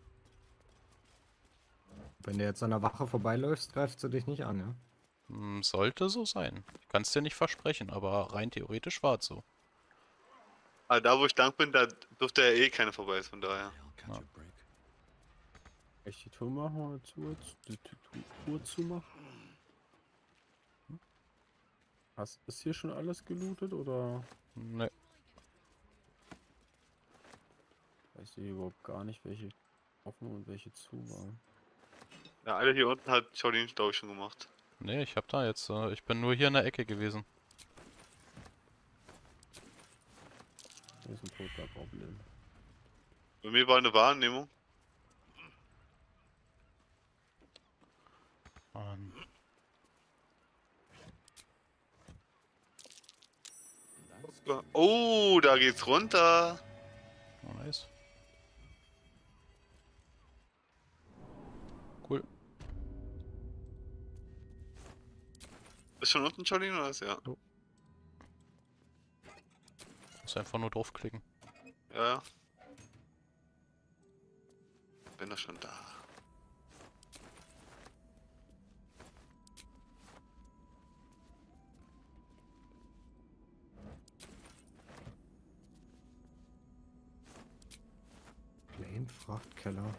Wenn du jetzt an der Wache vorbeiläufst, greift sie dich nicht an, ja? Hm, sollte so sein. Ich kann es dir nicht versprechen, aber rein theoretisch war es so. Aber da wo ich lang bin, da dürfte ja eh keiner vorbei ist, von daher. Ja. Echt die Tour machen oder Tour, die die Tour zumachen? Hast, ist hier schon alles gelootet oder? Ne. Ich sehe überhaupt gar nicht, welche offen und welche zu waren. Ja, alle hier unten hat Jolene, glaube ich, schon gemacht. Ne, ich hab da jetzt, äh, ich bin nur hier in der Ecke gewesen. Hier ist ein toter Goblin. Bei mir war eine Wahrnehmung. Mann. Oh, da geht's runter. Oh, nice. Cool. Ist schon unten Jolene oder was? Ja. Muss einfach nur draufklicken. Ja, ja. Bin doch schon da. Plane Frachtkeller.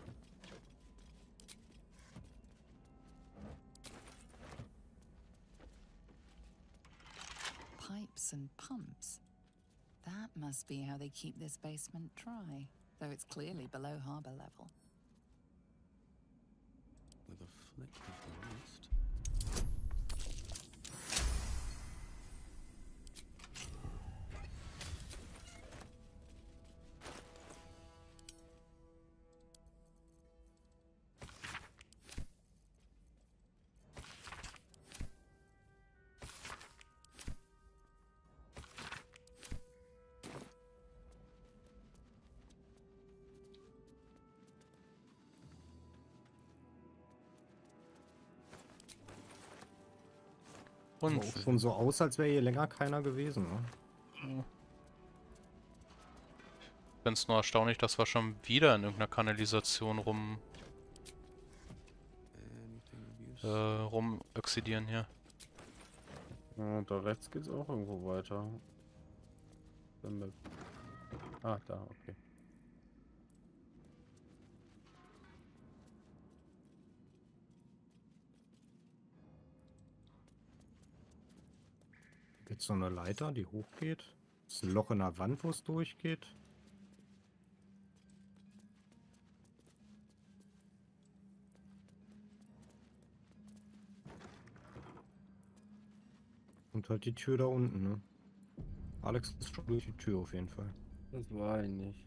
Pipes and pumps. That must be how they keep this basement dry, though it's clearly below harbor level. With a flick of the wrist. Aber Und auch schon so aus, als wäre hier länger keiner gewesen, ne? ich find's nur erstaunlich, dass wir schon wieder in irgendeiner Kanalisation rum äh, rum oxidieren hier. Ja, da rechts geht's auch irgendwo weiter. Wenn wir... Ah, da, okay. Jetzt so eine Leiter, die hochgeht. Ist ein Loch in der Wand, wo es durchgeht. Und halt die Tür da unten, ne? Alex ist schon durch die Tür auf jeden Fall. Das war ich nicht.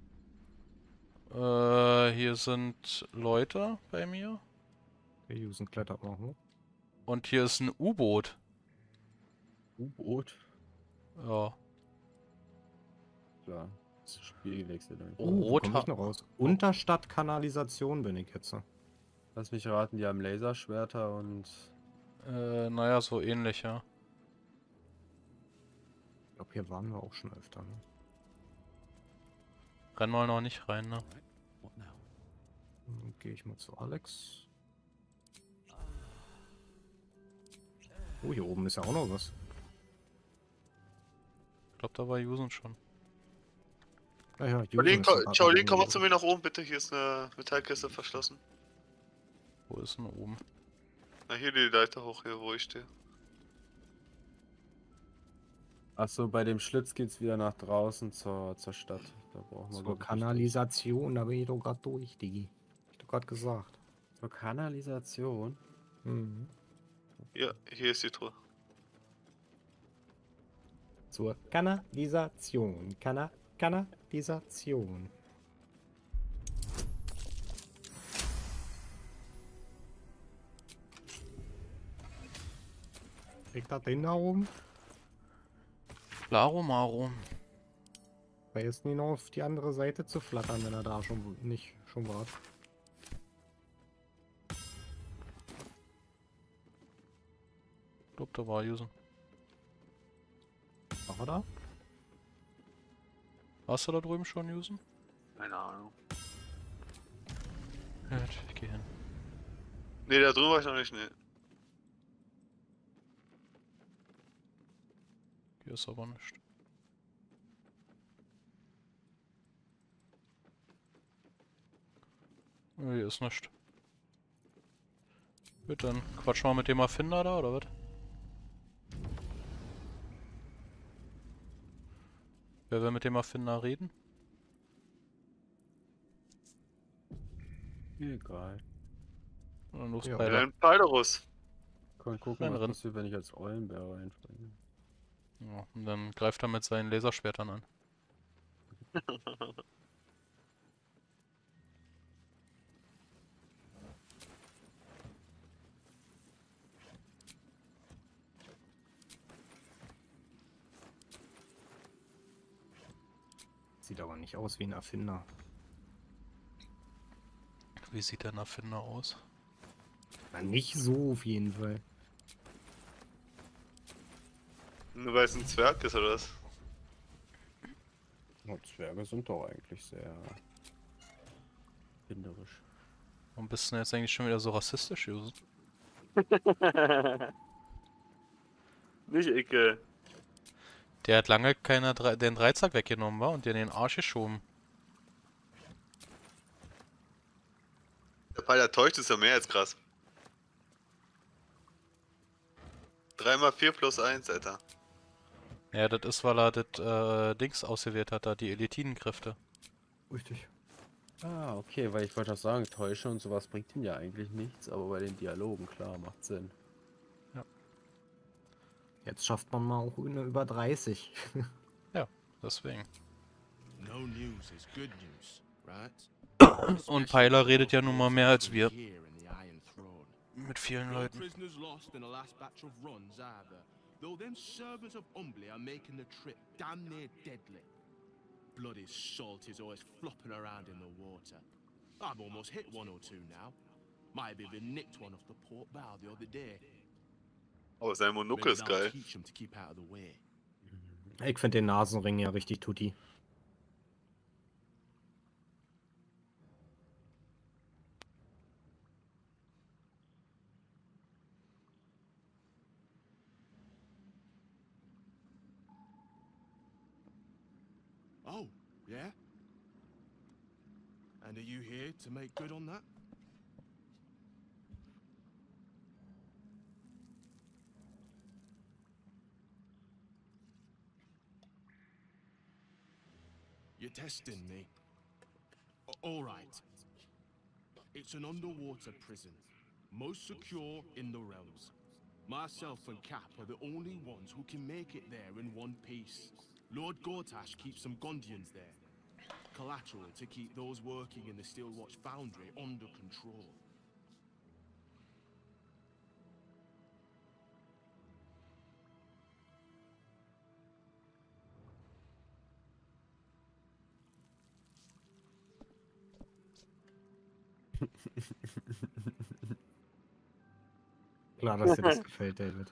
Äh, hier sind Leute bei mir. Der Jusen klettert mal hoch. Und hier ist ein U-Boot. U-Boot? Ja. Klar. Das Spiel gewechselt. Oh, wo komm ich noch raus? Unterstadtkanalisation bin ich jetzt. Lass mich raten, die haben Laserschwerter und... Äh, naja, so ähnlich, ja. Ich glaube, hier waren wir auch schon öfter, ne? Rennen wir noch nicht rein, ne? Dann gehe ich mal zu Alex. Oh, hier oben ist ja auch noch was. Ich glaube, da war Jusen schon. Ja, ja, Jolene, ist ko Jolene, komm mal zu mir nach oben, bitte. Hier ist eine Metallkiste verschlossen. Wo ist denn oben? Na, hier die Leiter hoch, hier, wo ich stehe. Achso, bei dem Schlitz geht's wieder nach draußen zur, zur Stadt. Da brauchen wir Zur glaub ich, Kanalisation, da bin ich doch gerade durch, Digi. Hab ich doch gerade gesagt. zur Kanalisation. Mhm. Ja, hier ist die Truhe. Zur Kanalisation. Kana Kanalisation. Kriegt das hin da oben? Laro Maro. Weil jetzt nie noch auf die andere Seite zu flattern, wenn er da schon nicht schon war. Ich glaube, da war Jusen. War er da? Warst du da drüben schon, Jusen? Keine Ahnung. Ja, ich geh hin. Ne, da drüben war ich noch nicht, ne. Hier ist aber nichts. Hier ist nichts. Gut, dann quatschen wir mit dem Erfinder da, oder was? Wer will mit dem Erfinder reden? Egal. Dann los, Ja. Peiler. Ein Peilerus. Kann gucken, Nein, was drin. passiert, wenn ich als Eulenbär reinspringe. Ja, und dann greift er mit seinen Laserschwertern an. Sieht aber nicht aus wie ein Erfinder. Wie sieht der Erfinder aus? Na, nicht so auf jeden Fall. Nur weil es ein Zwerg ist, oder was? Oh, Zwerge sind doch eigentlich sehr hinderisch. Warum bist du denn jetzt eigentlich schon wieder so rassistisch, Jus? Nicht Icke. Der hat lange keiner Dre den Dreizack weggenommen, war und dir in den Arsch geschoben. Der Peiler täuscht ist ja mehr als krass. drei mal vier plus eins, Alter. Ja, das ist, weil er das äh, Dings ausgewählt hat, da die Elitinenkräfte. Richtig. Ah, okay, weil ich wollte auch sagen, Täusche und sowas bringt ihm ja eigentlich nichts, aber bei den Dialogen, klar, macht Sinn. Jetzt schafft man mal auch eine über dreißig. Ja, deswegen. No news is good news, right? Und Peiler redet ja nun mal mehr als wir. Mit vielen No Leuten. prisoners lost in the last batch of runs either, though them servants of Umbly are making the trip damn near deadly. Bloody salt is always flopping around in the water. I've almost hit one or two now. Might have even nicked one off the port bow the other day. Oh, sein Monokel ist geil. Teach them to keep out of the way. Ich finde den Nasenring ja richtig tutti. Oh, yeah? And are you here to make good on that? You're testing me. A- all right. It's an underwater prison, most secure in the realms. Myself and Cap are the only ones who can make it there in one piece. Lord Gortash keeps some Gondians there. Collateral to keep those working in the Steelwatch Foundry under control. Klar, dass dir das gefällt, David.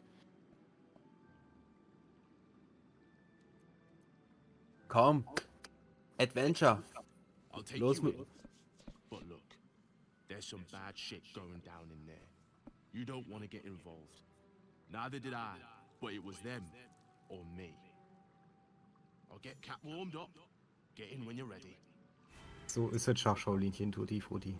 Komm. Adventure. I'll take Los you mit. in. But look, there's some bad shit going down in there. You don't want to get involved. Neither did I, but it was them or me. I'll get Cap warmed up. Get in when you're ready. So ist es Schachschaulinchen, Tutti Frutti.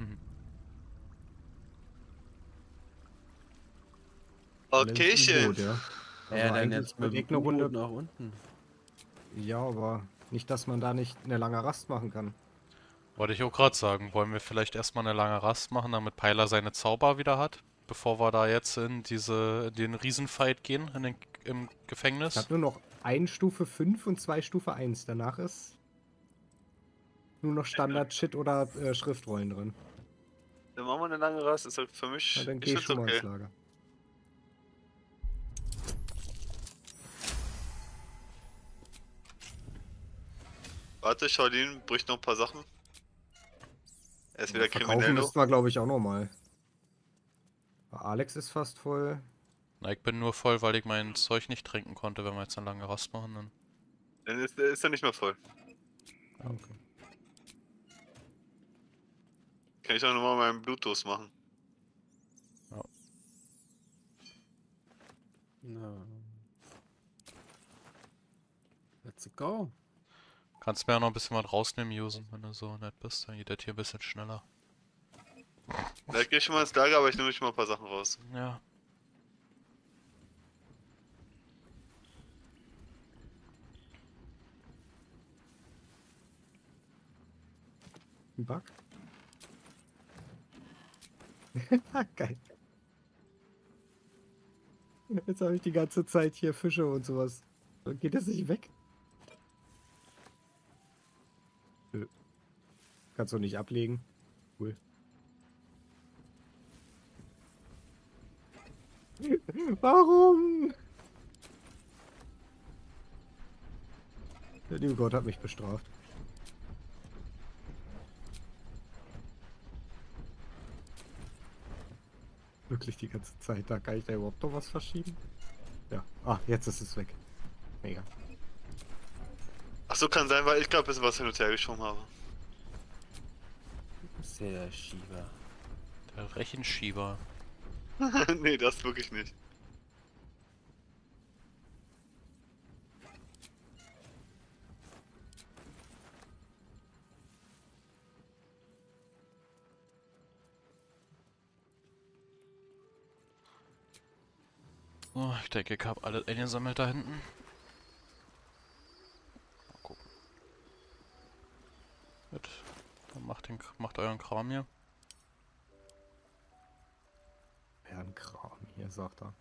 Okaychen. Gut, ja. Ja, Aber dann eigentlich jetzt mit wollte dem ich eine Runde. U-Boot nach unten. Ja, aber nicht, dass man da nicht eine lange Rast machen kann. Wollte ich auch gerade sagen, wollen wir vielleicht erstmal eine lange Rast machen, damit Peiler seine Zauber wieder hat, bevor wir da jetzt in diese in den Riesenfight gehen in den, im Gefängnis? Ich habe nur noch ein Stufe fünf und zwei Stufe eins. Danach ist nur noch Standard-Shit oder äh, Schriftrollen drin. Dann machen wir eine lange Rast, ist halt für mich. Na, dann ich geh ich find's schon mal okay. ins Lager. Warte, Shaolin bricht noch ein paar Sachen. Er ist wieder Verkaufen kriminell. müssten wir, glaube ich, auch noch mal. Alex ist fast voll. Na, ich bin nur voll, weil ich mein Zeug nicht trinken konnte, wenn wir jetzt eine lange Rast machen. Dann. Dann ist, ist er nicht mehr voll. Ah, okay. kann ich auch nochmal meinen Blutdurst machen. Ja. Na. Let's go. Kannst mir ja noch ein bisschen was rausnehmen, Usen, wenn du so nett bist. Dann geht das hier ein bisschen schneller. Da gehe ich schon mal ins Lager, aber ich nehme mich mal ein paar Sachen raus. Ja. Ein Bug? Geil. Jetzt habe ich die ganze Zeit hier Fische und sowas. Geht das nicht weg? Nö. Kannst du nicht ablegen. Cool. Warum? Der liebe Gott hat mich bestraft. Wirklich die ganze Zeit. Da kann ich da überhaupt noch was verschieben? Ja. Ah, jetzt ist es weg. Mega. Ach so, kann sein, weil ich glaube, ein bisschen was hin und her geschoben habe. Sehr Schieber. Der Rechenschieber. Nee, das wirklich nicht. Oh, ich denke, ich habe alles eingesammelt da hinten. Mal gucken. Gut. Dann macht, den, macht euren Kram hier. Ja, ein Kram hier, sagt er.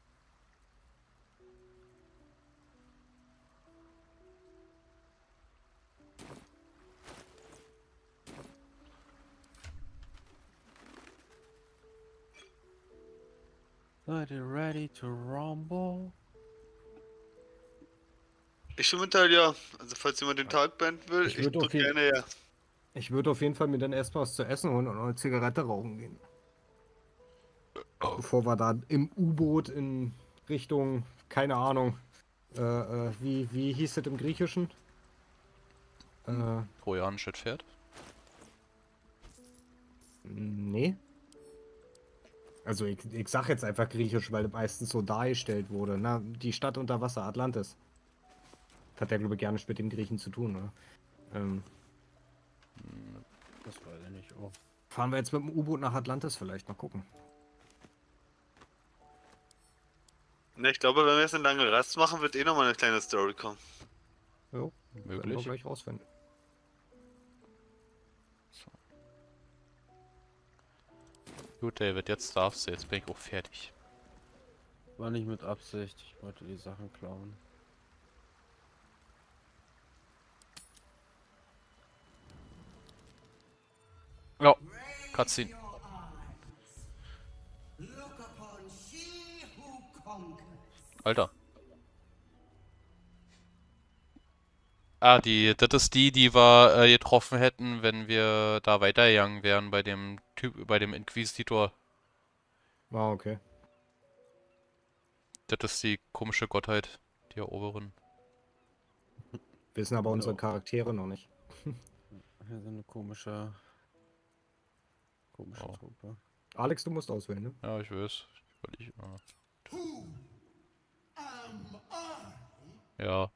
Seid ihr ready to rumble? Ich schon Mitteil, ja. Also falls jemand den Tag beenden will, Ich ich, würde drück auf jeden- gerne ja. Ich würde auf jeden Fall mir dann erstmal was zu essen holen und eine Zigarette rauchen gehen. Bevor wir da im U-Boot in Richtung, keine Ahnung, äh, äh, wie, wie hieß es im Griechischen? Äh, Trojanisches Pferd. nee. Also ich, ich sag jetzt einfach Griechisch, weil meistens so dargestellt wurde. Na, die Stadt unter Wasser, Atlantis. Das hat ja, glaube ich, gar nichts mit den Griechen zu tun, oder? Ähm, Das weiß ich nicht. Oh. fahren wir jetzt mit dem U-Boot nach Atlantis vielleicht? Mal gucken. Ne, ich glaube, wenn wir jetzt eine lange Rast machen, wird eh nochmal eine kleine Story kommen. Jo, werden wir Möglich. gleich rausfinden. Gut, David, jetzt darfst du. Jetzt bin ich auch fertig. War nicht mit Absicht. Ich wollte die Sachen klauen. Ja, Cutscene. Alter. Ah, die, das ist die, die wir äh, getroffen hätten, wenn wir da weitergegangen wären bei dem Typ, bei dem Inquisitor. Ah, okay. Das ist die komische Gottheit, die Eroberin. Wissen aber unsere Ja. Charaktere noch nicht. Hier so eine komische... Komische Oh. Truppe. Alex, du musst auswählen, ne? Ja, ich weiß. Weil ich, ah. Who am I? Ja.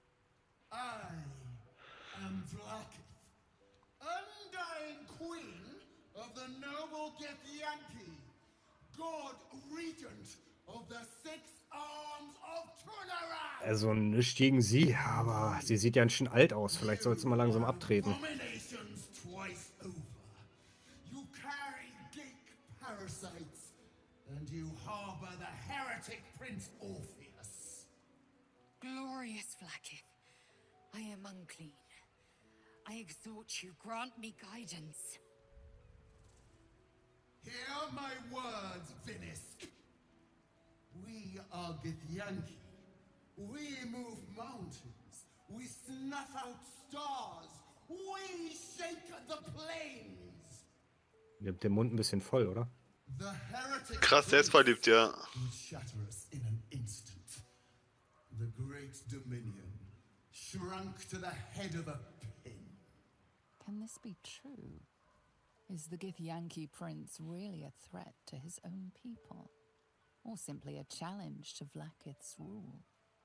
I am Vlaakith, undying queen of the noble Githyanki, god regent of the six arms of Tunaran. Also nichts gegen sie, aber sie sieht ja schon alt aus. Vielleicht sollst du mal langsam abtreten. Abominations twice over. You carry geek parasites, and you harbor the heretic Prince Orpheus. Glorious Vlaakith, I am unclean. I exhort you, grant me guidance. Hear my words, Vinisk. We are Githyanki. We move mountains. We snuff out stars. We shake the plains. Nimmt den Mund ein bisschen voll, oder? The heretic Krass selbstverliebt, ja. will shatter us in an instant. The great dominion shrunk to the head of a pin. Can this be true? Is the Githyanki prince really a threat to his own people? Or simply a challenge to Vlaakith's rule?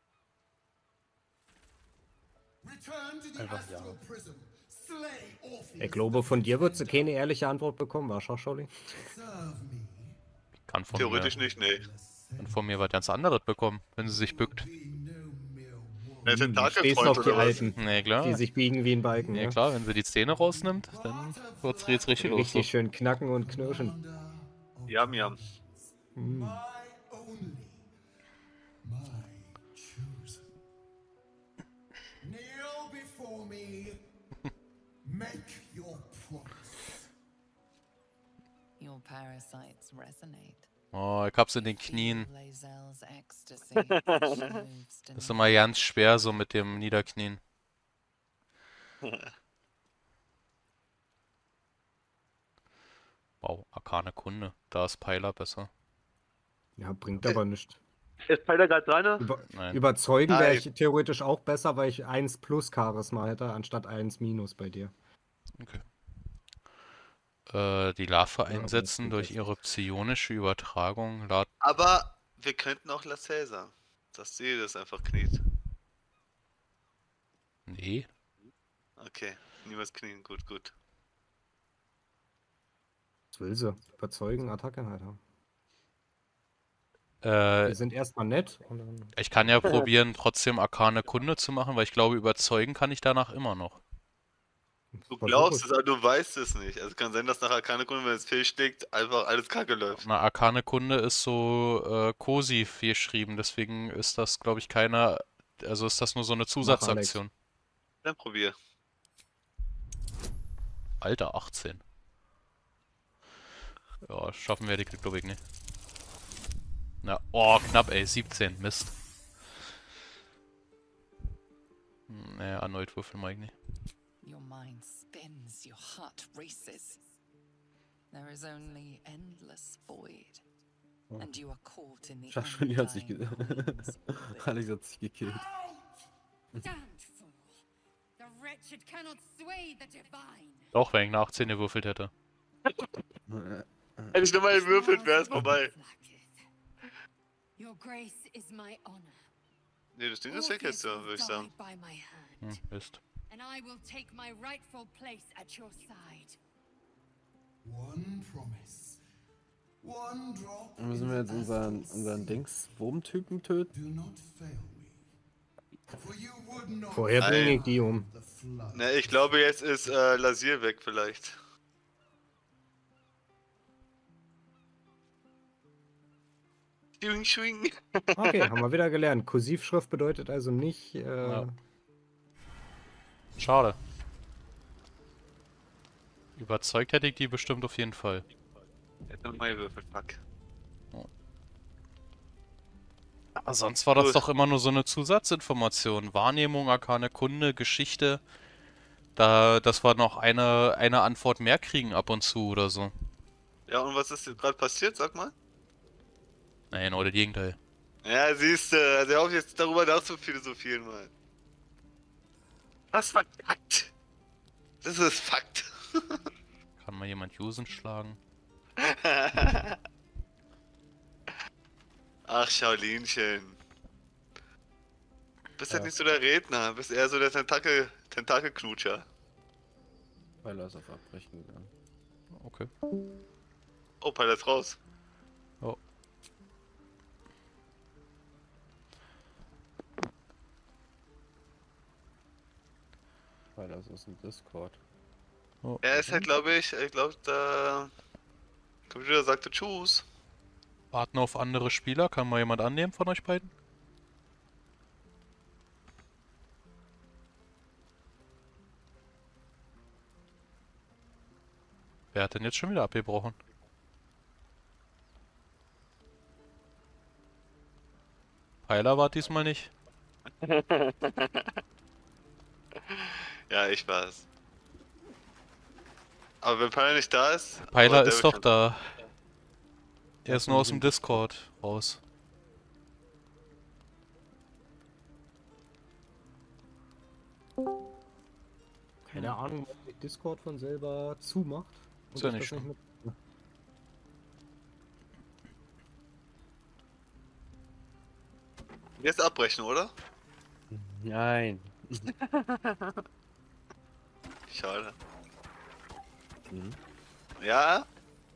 Einfach ja. Ich glaube, von dir wird sie keine ehrliche Antwort bekommen, war Schachscholli? Kann von Theoretisch mir, nicht, nee. kann von mir was ganz anderes bekommen, wenn sie sich bückt. Der Hm, du stehst auf die Alten, Nee, klar. die sich biegen wie ein Balken. Ja Ja, klar, wenn sie die Zähne rausnimmt, dann wird's jetzt richtig los. Richtig schön knacken und knirschen. Yam, yam. Hm. Kneel before me. Make your promise. Your parasites resonate. Oh, ich hab's in den Knien. Lae'zel's ecstasy. She moves Das ist immer ganz schwer, so mit dem Niederknien. Wow, arkane Kunde. Da ist Peiler besser. Ja, bringt aber nichts. Ist Peiler gerade dran? Ne? Über, Nein. überzeugen wäre Nein. ich theoretisch auch besser, weil ich eins plus Charisma hätte, anstatt eins minus bei dir. Okay. Äh, die Larve aber einsetzen das durch geht ihre psionische Übertragung. Lad Aber wir könnten auch Lascelles sagen, dass sie das einfach kniet. nee. Okay, niemals knien, gut, gut. Was will sie? Überzeugen, Attacke, Alter. Äh, Wir sind erstmal nett. Und dann ich kann ja probieren, trotzdem arkane Kunde zu machen, weil ich glaube, überzeugen kann ich danach immer noch. Du versuch glaubst es, aber du weißt es nicht. Also kann sein, dass nach Arkane Kunde, wenn es fehlschlägt, einfach alles kacke läuft. Na, arkane Kunde ist so äh, kursiv geschrieben, deswegen ist das, glaube ich, keine, also ist das nur so eine Zusatzaktion. Dann probier. Alter, achtzehn. Ja, schaffen wir die, glaube ich, nicht. Na, oh, knapp, ey, siebzehn, Mist. Hm, Nee, erneut würfeln mag ich nicht. Your mind spins, your heart races. There is only endless void. Oh. And you are caught in the Schachscholli hat sich ge undying queen's orbit. Alex hat sich gekillt. Stand, fool. The wretched cannot sway the divine. Doch, wenn ich eine achtzehn gewürfelt hätte. Hätte ich nochmal gewürfelt, wäre es vorbei. Your grace is my honor. Nee, das Ding ist weg jetzt, ja, würde ich sagen. By my hand. Hm, Mist. And I will take my rightful place at your side. One promise. One drop. Müssen wir jetzt unseren, unseren Dings-Wurmtypen töten? Do not fail me. For you would not Vorher bringe ich Nein. die um. the flood. Ne, ich glaube, jetzt ist äh, Lasir weg vielleicht. Schwing, schwing. Okay, haben wir wieder gelernt. Kursivschrift bedeutet also nicht. Äh, Ja. Schade. Überzeugt hätte ich die bestimmt auf jeden Fall. Hätte nochmal gewürfelt, fuck. Aber sonst war das Gut. doch immer nur so eine Zusatzinformation. Wahrnehmung, arkane Kunde, Geschichte. Da, dass wir noch eine, eine Antwort mehr kriegen ab und zu oder so. Ja, und was ist jetzt gerade passiert, sag mal? Nein, oder das Gegenteil. Ja, siehst du, also hör auf jetzt darüber nachzuphilosophieren, Mann. Das war Fakt. Das ist Fakt. Kann mal jemand Jusen schlagen? Ach, Schaulinchen. Bist halt Ja. nicht so der Redner, bist eher so der Tentakel, Tentakelknutscher. Weil er ist auf Abbrechen gegangen. Okay. Oh, Peiler ist raus. Oh. Weil er ist aus dem Discord. Oh. Er ist halt, glaube ich, ich glaube, der Computer sagte Tschüss. Warten auf andere Spieler. Kann mal jemand annehmen von euch beiden? Wer hat denn jetzt schon wieder abgebrochen? Peiler war diesmal nicht. Ja, ich weiß. Aber wenn Peiler nicht da ist... Peiler aber der ist wird doch da. Er ist nur aus dem Discord raus. Keine Ahnung, ob sich Discord von selber zumacht. Ist ja ich nicht das schlimm. mit- Jetzt abbrechen, oder? Nein. Schade. Mhm. Ja?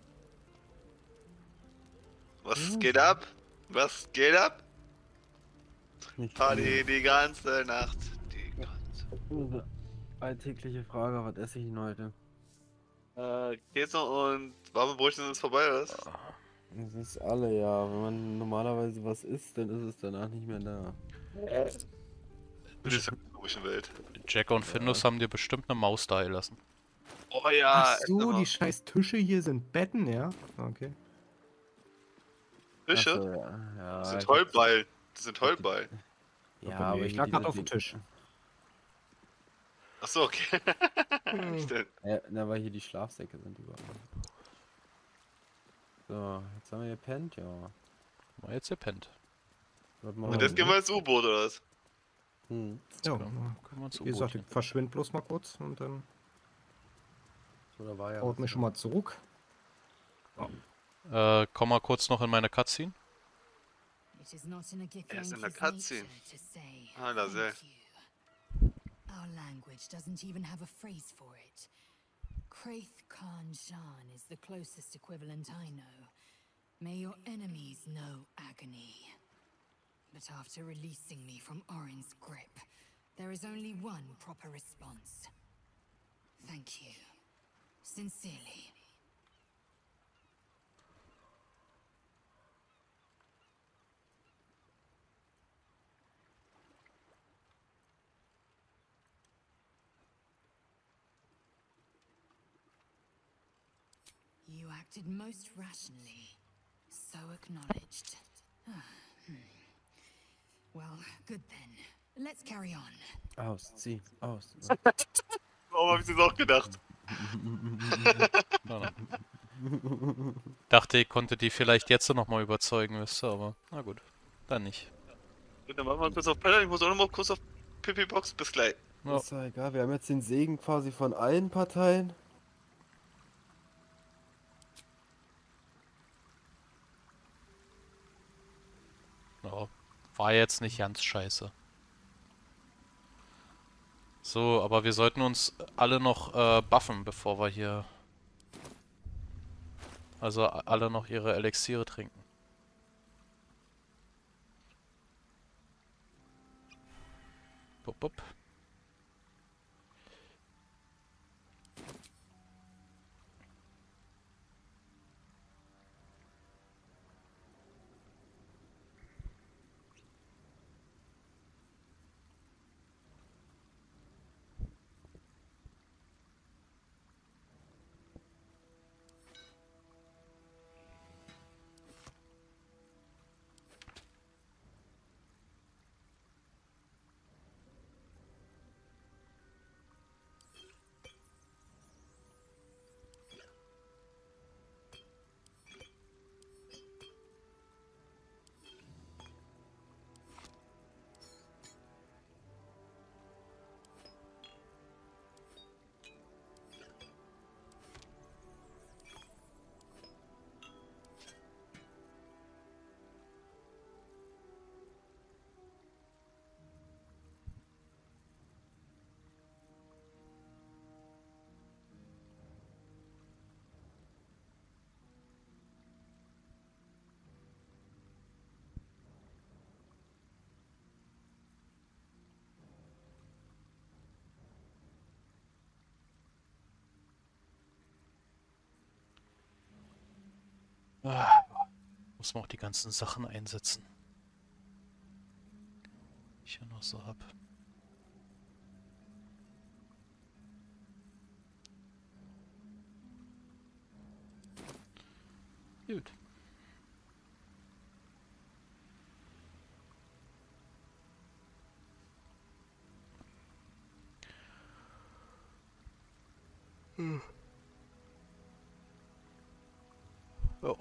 Was geht ab? Was geht ab? Nicht Party die ganze Nacht. Die Unsere alltägliche Frage, was esse ich denn heute? Äh, geht's noch und warme Brötchen ist vorbei, oder was? Das ist alle, ja. Wenn man normalerweise was isst, dann ist es danach nicht mehr da. Das ist ja eine komische Welt. Jack und Findus haben dir bestimmt eine Maus da gelassen. Oh ja, Ach so, die scheiß Tische hier sind Betten, ja? Okay. Fische? Ach so, ja. Ja, Das sind ich Heulbeil. Das sind Heulbeil. Ja, aber aber ich hier lag diese grad auf dem Ding- Tisch. Achso, okay. Stimmt. Ja, na, weil hier die Schlafsäcke sind überall. So, jetzt haben wir gepennt, ja. Mal jetzt gepennt. Was Und machen jetzt wir? gehen wir ins U-Boot, oder was? Hm. Ja, Können wir uns wie gesagt, U-Boot ich verschwind bloß mal kurz und dann So, da war ja haut was, mich ja. schon mal zurück. Äh, komm mal kurz noch in meine Cutscene. It is not in a Er ist in der Githyanki's Cutscene. nature to say Ah, da sehr. thank you. Our language doesn't even have a phrase for it. Kraith Khan Jan is the closest equivalent I know. May your enemies know agony. But after releasing me from Orin's grip, there is only one proper response. Thank you. Sincerely. You acted most rationally. So acknowledged. Ah, hmm. Well, good then. Let's carry on. Aus, zieh, aus. Warum hab ich das auch gedacht? Ja. Dachte, ich konnte die vielleicht jetzt noch mal überzeugen, wisst ihr, aber na gut, dann nicht. Gut, dann machen wir kurz auf Pedal. Ich muss auch noch mal kurz auf Pipi Box. Bis gleich. Ja. Ist ja egal, wir haben jetzt den Segen quasi von allen Parteien. Ja, war jetzt nicht ganz scheiße. So, aber wir sollten uns alle noch äh, buffen, bevor wir hier... Also a- alle noch ihre Elixiere trinken. Bup, bup. Ah, muss man auch die ganzen Sachen einsetzen. Die ich hier noch so hab. Gut. Hm. Oh.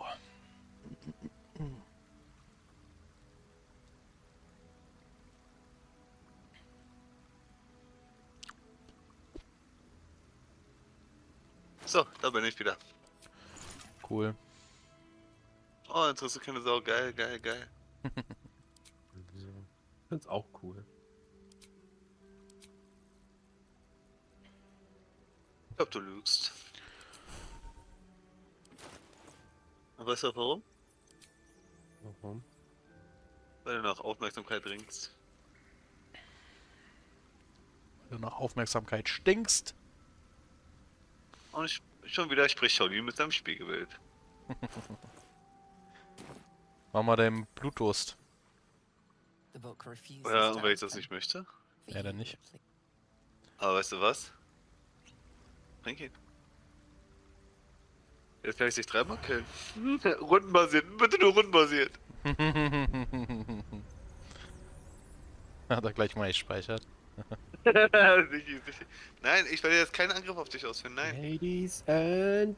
So, da bin ich wieder. Cool. Oh, interessiert keine Sau. Geil, geil, geil. Ich find's auch cool. Ich glaub, du lügst. Aber weißt du warum? Warum? Weil du nach Aufmerksamkeit ringst. Wenn du nach Aufmerksamkeit stinkst. Und ich, schon wieder spricht Shaolin mit seinem Spiegelbild. Mach mal deinen Blutdurst. Ja, und wenn ich das nicht möchte? Ja, dann nicht. Aber weißt du was? Trink ihn. Jetzt kann ich dich dreimal killen. Rundenbasiert, bitte nur rundenbasiert. Hat er gleich mal gespeichert. Nein, ich werde jetzt keinen Angriff auf dich ausführen, nein. Ladies and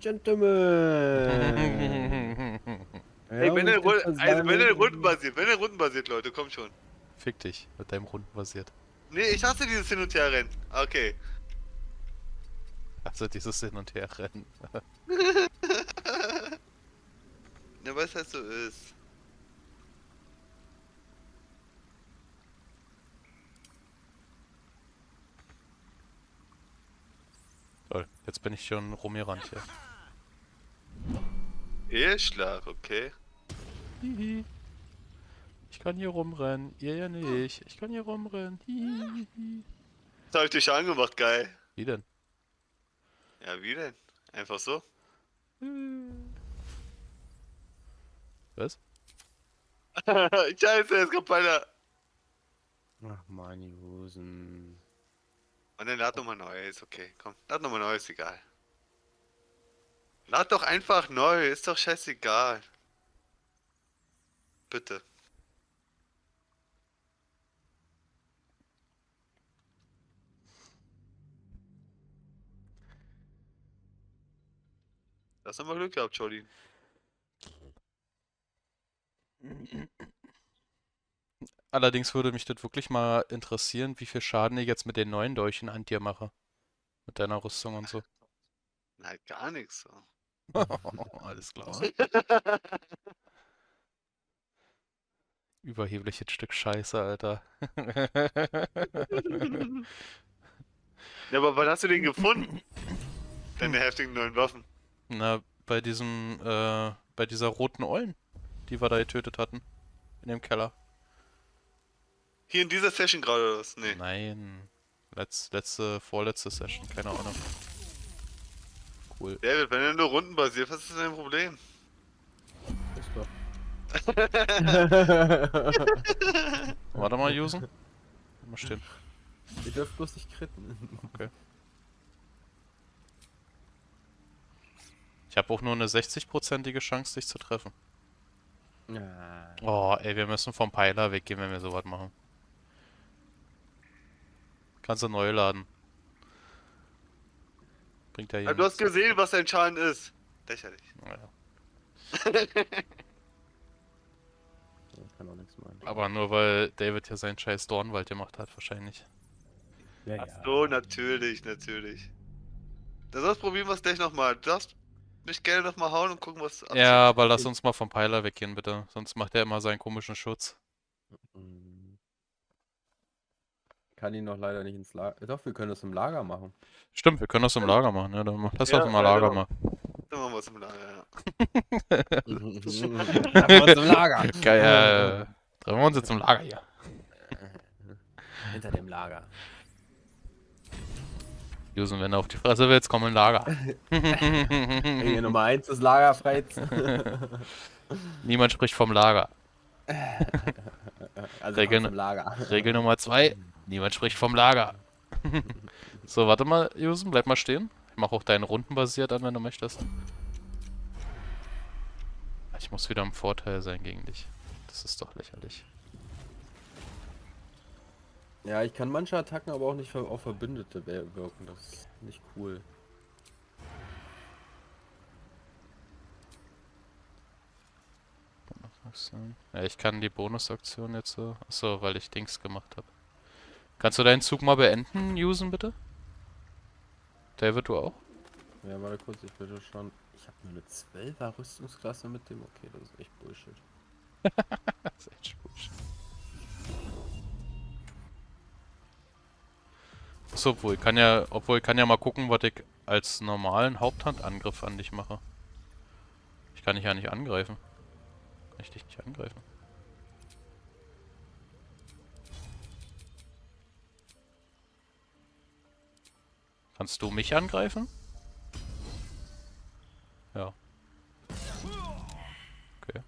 Gentlemen. Ey, wenn er, Ru also, wenn er rundenbasiert, wenn er rundenbasiert, Leute, komm schon. Fick dich, mit deinem rundenbasiert. Nee, ich hasse dieses Hin- und Her-Rennen. Okay. Also dieses Hin- und Her-Rennen. Ja, weil es halt so ist. Toll, jetzt bin ich schon rumgerannt hier. Eheschlag, okay. Hihi. Ich kann hier rumrennen, ihr ja nicht. Ich kann hier rumrennen. Hihi. Das hab ich dich schon angemacht, geil. Wie denn? Ja, wie denn? Einfach so? Was? Scheiße, jetzt kommt einer. Ach, meine Hosen. Und dann lad nochmal neu, ist okay. Komm, lad nochmal neu, ist egal. Lad doch einfach neu, ist doch scheißegal. Bitte. Das haben wir Glück gehabt, Jolly. Allerdings würde mich das wirklich mal interessieren, wie viel Schaden ich jetzt mit den neuen Dolchen an dir mache. Mit deiner Rüstung und so. Nein, gar nichts. So. Alles klar. Überhebliches Stück Scheiße, Alter. Ja, aber wann hast du den gefunden? Deine heftigen neuen Waffen. Na, bei diesem, äh, bei dieser roten Eulen, die wir da getötet hatten. In dem Keller. Hier in dieser Session gerade oder was? Nee. Nein. Letz, letzte, vorletzte Session, keine Ahnung. Cool. David, wenn er nur rundenbasiert, was ist dein Problem? Ist doch. Warte mal, Jusen. Mal stehen. Ihr dürft bloß nicht kritten. Okay. Ich habe auch nur eine sechzig-prozentige Chance, dich zu treffen. Ja. Oh, ey, wir müssen vom Peiler weggehen, wenn wir sowas machen. Kannst du neu laden. Bringt ja Aber du hast gesehen, was dein Schaden ist. Lächerlich. Naja. Kann auch nichts machen. Aber nur weil David hier seinen scheiß Dornwald gemacht hat, wahrscheinlich. Ja, Ach ja. so, natürlich, natürlich. Dann sonst probieren wir es gleich nochmal. Du darfst mich gerne nochmal hauen und gucken, was... Ja, aber lass uns mal vom Peiler weggehen, bitte. Sonst macht er immer seinen komischen Schutz. Kann ihn noch leider nicht ins Lager. Doch, wir können das im Lager machen. Stimmt, wir können das im Lager machen. Ja, dann lass Ja, uns mal ja, Lager genau. machen. Dann machen wir es im Lager, ja. Treffen wir uns im Lager. Geil. Treffen wir uns jetzt im Lager hier. Hinter dem Lager. Jusen, wenn du auf die Fresse willst, komm in Lager. Regel Nummer eins ist Lagerfreiz. Niemand spricht vom Lager. Also Regel, im Lager. Regel Nummer zwei, niemand spricht vom Lager. So, warte mal, Jusen, bleib mal stehen. Ich mache auch deinen Runden basiert an, wenn du möchtest. Ich muss wieder im Vorteil sein gegen dich. Das ist doch lächerlich. Ja, ich kann manche Attacken aber auch nicht auf Verbündete wirken. Das ist nicht cool. Ja, ich kann die Bonusaktion jetzt so... Achso, weil ich Dings gemacht habe. Kannst du deinen Zug mal beenden, Jusen, bitte? David, du auch? Ja, warte kurz, ich bitte schon. Ich habe nur eine zwölfer Rüstungsklasse mit dem. Okay, das ist echt Bullshit. Das ist echt Bullshit. So, obwohl ich kann ja, obwohl ich kann ja mal gucken, was ich als normalen Haupthandangriff an dich mache. Ich kann dich ja nicht angreifen. Kann ich dich nicht angreifen? Kannst du mich angreifen? Ja. Okay.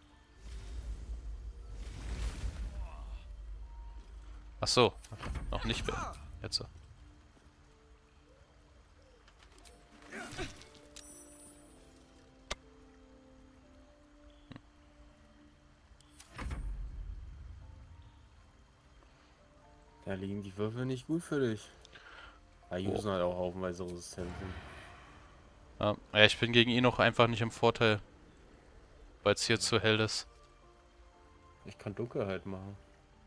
Ach so, noch nicht. Jetzt. Da liegen die Würfel nicht gut für dich. Da Oh. usen halt auch haufenweise Resistenzen. Ja, ja, ich bin gegen ihn auch einfach nicht im Vorteil. Weil es hier zu hell ist. Ich kann Dunkelheit machen.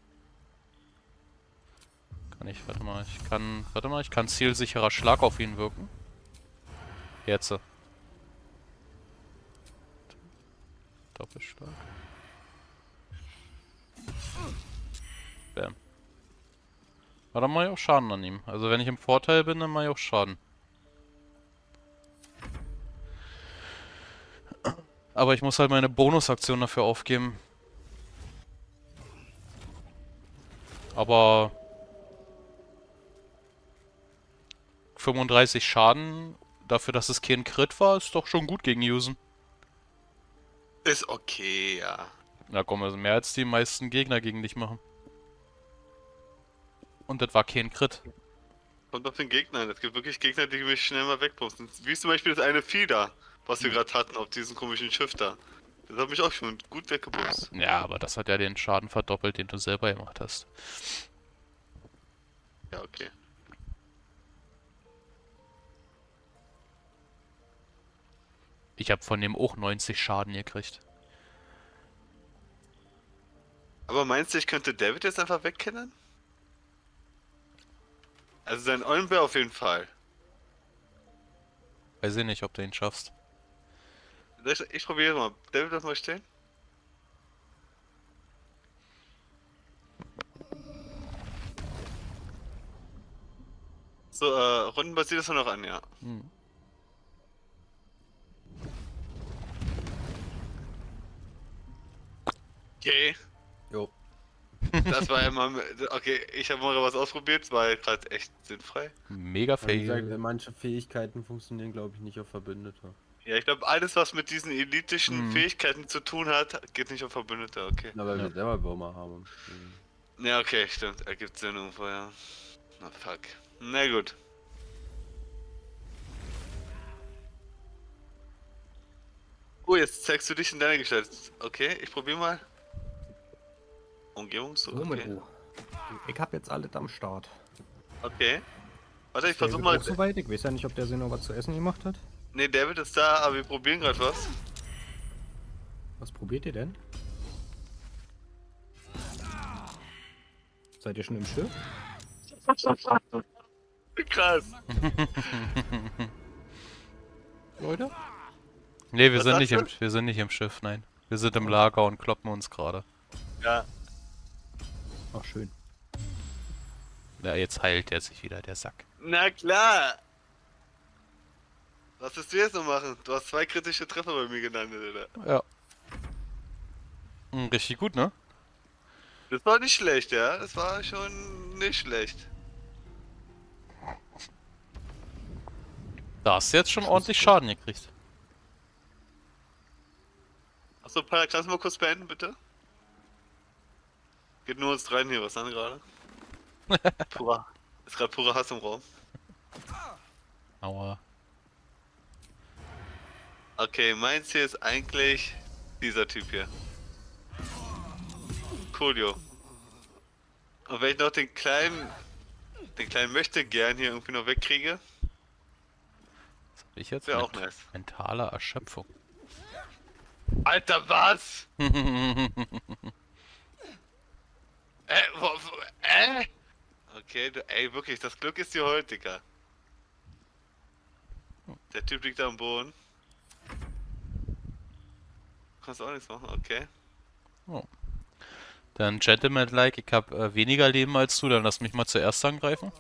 Kann ich, warte mal, ich kann, warte mal, ich kann zielsicherer Schlag auf ihn wirken. Jetzt. Doppelschlag. Bam. Aber dann mache ich auch Schaden an ihm. Also wenn ich im Vorteil bin, dann mache ich auch Schaden. Aber ich muss halt meine Bonusaktion dafür aufgeben. Aber fünfunddreißig Schaden dafür, dass es kein Crit war, ist doch schon gut gegen Usen. Ist okay, ja. Na komm, also mehr als die meisten Gegner gegen dich machen. Und das war kein Crit. Kommt auf den Gegner an. Es gibt wirklich Gegner, die mich schnell mal wegposten. Wie zum Beispiel das eine Vieh da, was wir gerade hatten auf diesem komischen Schiff da. Das hat mich auch schon gut weggepustet. Ja, aber das hat ja den Schaden verdoppelt, den du selber gemacht hast. Ja, okay. Ich habe von dem auch neunzig Schaden gekriegt. Aber meinst du, ich könnte David jetzt einfach wegkennen? Also sein Eulenbär auf jeden Fall. Weiß ich nicht, ob du ihn schaffst. Ich, ich probiere mal. David, darf mal stehen? So, äh, rundenbasiert ist er noch an, ja. Hm. Okay. Jo. Das war ja mal. Okay, ich habe mal was ausprobiert, war gerade echt sinnfrei. Mega Wie gesagt, fail. manche Fähigkeiten funktionieren, glaube ich, nicht auf Verbündete. Ja, ich glaube, alles, was mit diesen elitischen Hm. Fähigkeiten zu tun hat, geht nicht auf Verbündete, okay. Na, weil Ja. wir selber Würmer haben. Mhm. Ja, okay, stimmt. Ergibt Sinn irgendwo, ja. Na, fuck. Na gut. Oh, jetzt zeigst du dich in deiner Gestalt. Okay, ich probiere mal. Umgebung so, Moment, okay. oh. Ich hab jetzt alles am Start. Okay. Warte, ich Ist der versuch David mal. auch soweit? Ich weiß ja nicht, ob der sich noch was zu essen gemacht hat. Ne, David ist da, aber wir probieren gerade was. Was probiert ihr denn? Seid ihr schon im Schiff? Krass. Leute? Nee, wir Was sind, sagst nicht du? im, wir sind nicht im Schiff, nein. Wir sind im Lager und kloppen uns gerade. Ja. Ach, schön. Ja, jetzt heilt er sich wieder, der Sack. Na klar. Was willst du jetzt noch machen? Du hast zwei kritische Treffer bei mir gelandet, oder? Ja. Hm, richtig gut, ne? Das war nicht schlecht, ja. Das war schon nicht schlecht. Da hast du jetzt schon ordentlich Schaden gekriegt. Achso, Pala, kannst du mal kurz beenden, bitte? Geht nur uns rein hier, was dann gerade? Purer. Ist gerade purer Hass im Raum. Aua. Okay, mein Ziel ist eigentlich dieser Typ hier. Coolio. Und wenn ich noch den kleinen, den kleinen möchte gern hier irgendwie noch wegkriege, Was hab ich jetzt? wäre auch Ment- nice. Mentale Erschöpfung. Alter, was? Äh, wo, wo, äh? Okay, du, ey, wirklich, das Glück ist dir heute, Digga. Der Typ liegt da am Boden. Kannst auch nichts machen, okay. Oh. Dann Gentleman-like, ich hab äh, weniger Leben als du, dann lass mich mal zuerst angreifen.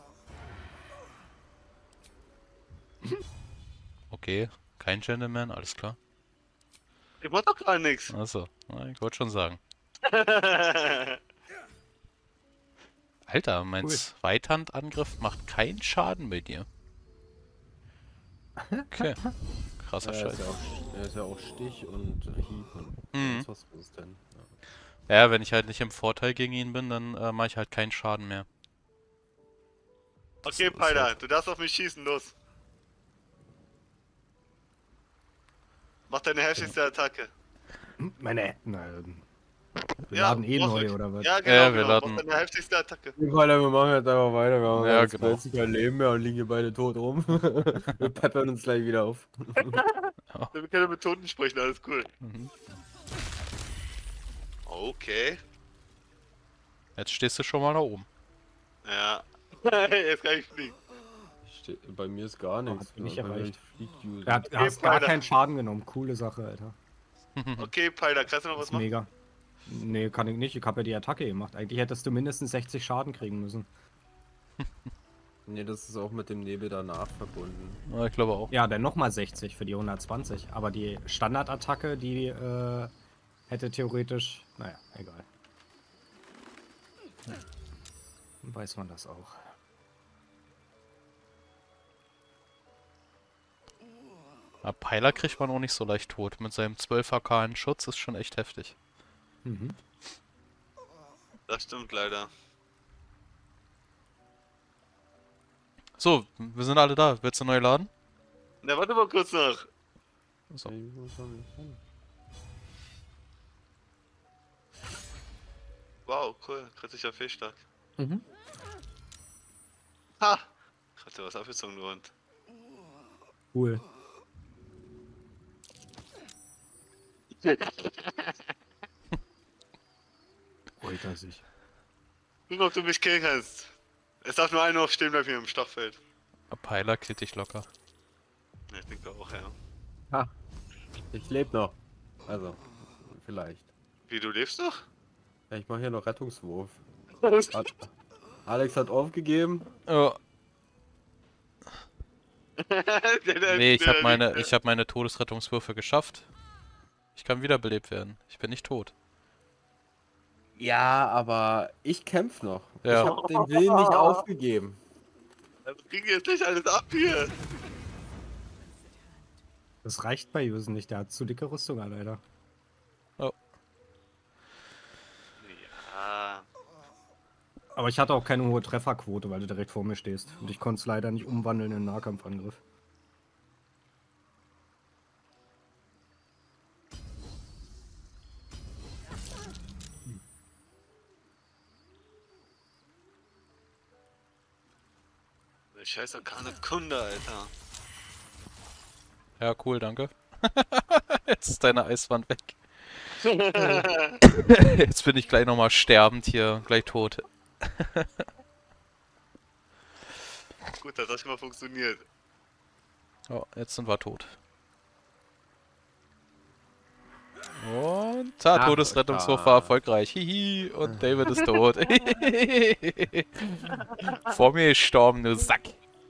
Okay, kein Gentleman, alles klar. Ich mach doch gar nichts. Achso, ich wollte schon sagen. Alter, mein Cool. Zweithandangriff macht keinen Schaden bei dir. Okay. Krasser Ja, er, ist Scheiß. ja auch, er ist ja auch Stich und Hieb und Mhm. was ist denn? Ja. Ja, wenn ich halt nicht im Vorteil gegen ihn bin, dann äh, mache ich halt keinen Schaden mehr. Okay, ist Peiler, halt- du darfst auf mich schießen, los. Mach deine heftigste Attacke. Hm, Meine. Nein. Wir Ja, laden eh mach neu, ruhig. oder was? Ja, genau, Ja, wir genau. laden- Mach deine heftigste Attacke. Weil wir machen jetzt einfach weiter, wir haben Ja, jetzt genau. plötzlich kein Leben mehr und liegen hier beide tot rum. Wir peppern uns gleich wieder auf. Wir können mit Toten sprechen, alles cool. Mhm. Okay. Jetzt stehst du schon mal da oben. Ja. Jetzt kann ich fliegen. Ste bei mir ist gar nichts. hat mich nicht Bei mir erreicht. fliegt User. Er hat, Okay, hast gar Peiler. keinen Schaden genommen. Coole Sache, Alter. Okay, Peiler, kannst du noch Das was ist machen? mega. Nee, kann ich nicht. Ich habe ja die Attacke gemacht. Eigentlich hättest du mindestens sechzig Schaden kriegen müssen. Nee, das ist auch mit dem Nebel danach verbunden. Ja, ich glaube auch. Ja, dann nochmal sechzig für die hundertzwanzig. Aber die Standardattacke, die äh, hätte theoretisch. Naja, egal. Dann weiß man das auch. Aber Peiler kriegt man auch nicht so leicht tot. Mit seinem zwölf A K in Schutz ist schon echt heftig. Mhm. Das stimmt leider. So, wir sind alle da. Willst du neu laden? Na, warte mal kurz noch. So. Ey, wo soll ich hin? Wow, cool. Kritischer Fehlschlag. Mhm. Ha! Hat dir was abgezogen, du Hund. Cool. Freut er sich. Guck, ob du mich killen kannst. Es darf nur einer aufstehen bleiben hier im Stockfeld. Aber Peiler killt dich locker. Ja, ich denke auch, ja. Ha! Ich lebe noch. Also, vielleicht. Wie, du lebst noch? Ja, ich mache hier noch Rettungswurf. A- Alex hat aufgegeben. Oh. Der- der- Nee, ich der habe meine, liegt- ich hab meine Todesrettungswürfe geschafft. Ich kann wiederbelebt werden. Ich bin nicht tot. Ja, aber ich kämpfe noch. Ja. Ich habe den Willen nicht aufgegeben. Das kriegen jetzt nicht alles ab hier. Das reicht bei Jusen nicht. Der hat zu dicke Rüstung an, Alter. Oh. Ja. Aber ich hatte auch keine hohe Trefferquote, weil du direkt vor mir stehst. Und ich konnte es leider nicht umwandeln in einen Nahkampfangriff. Der scheiß Arkane Kunde, Alter. Ja, cool, danke. Jetzt ist deine Eiswand weg. Jetzt bin ich gleich nochmal sterbend hier, gleich tot. Gut, das hat schon mal funktioniert. Oh, jetzt sind wir tot. Und ta, Ach, Todesrettungswurf ja. war erfolgreich. Hihi, und David ist tot. Vor mir gestorben, du Sack.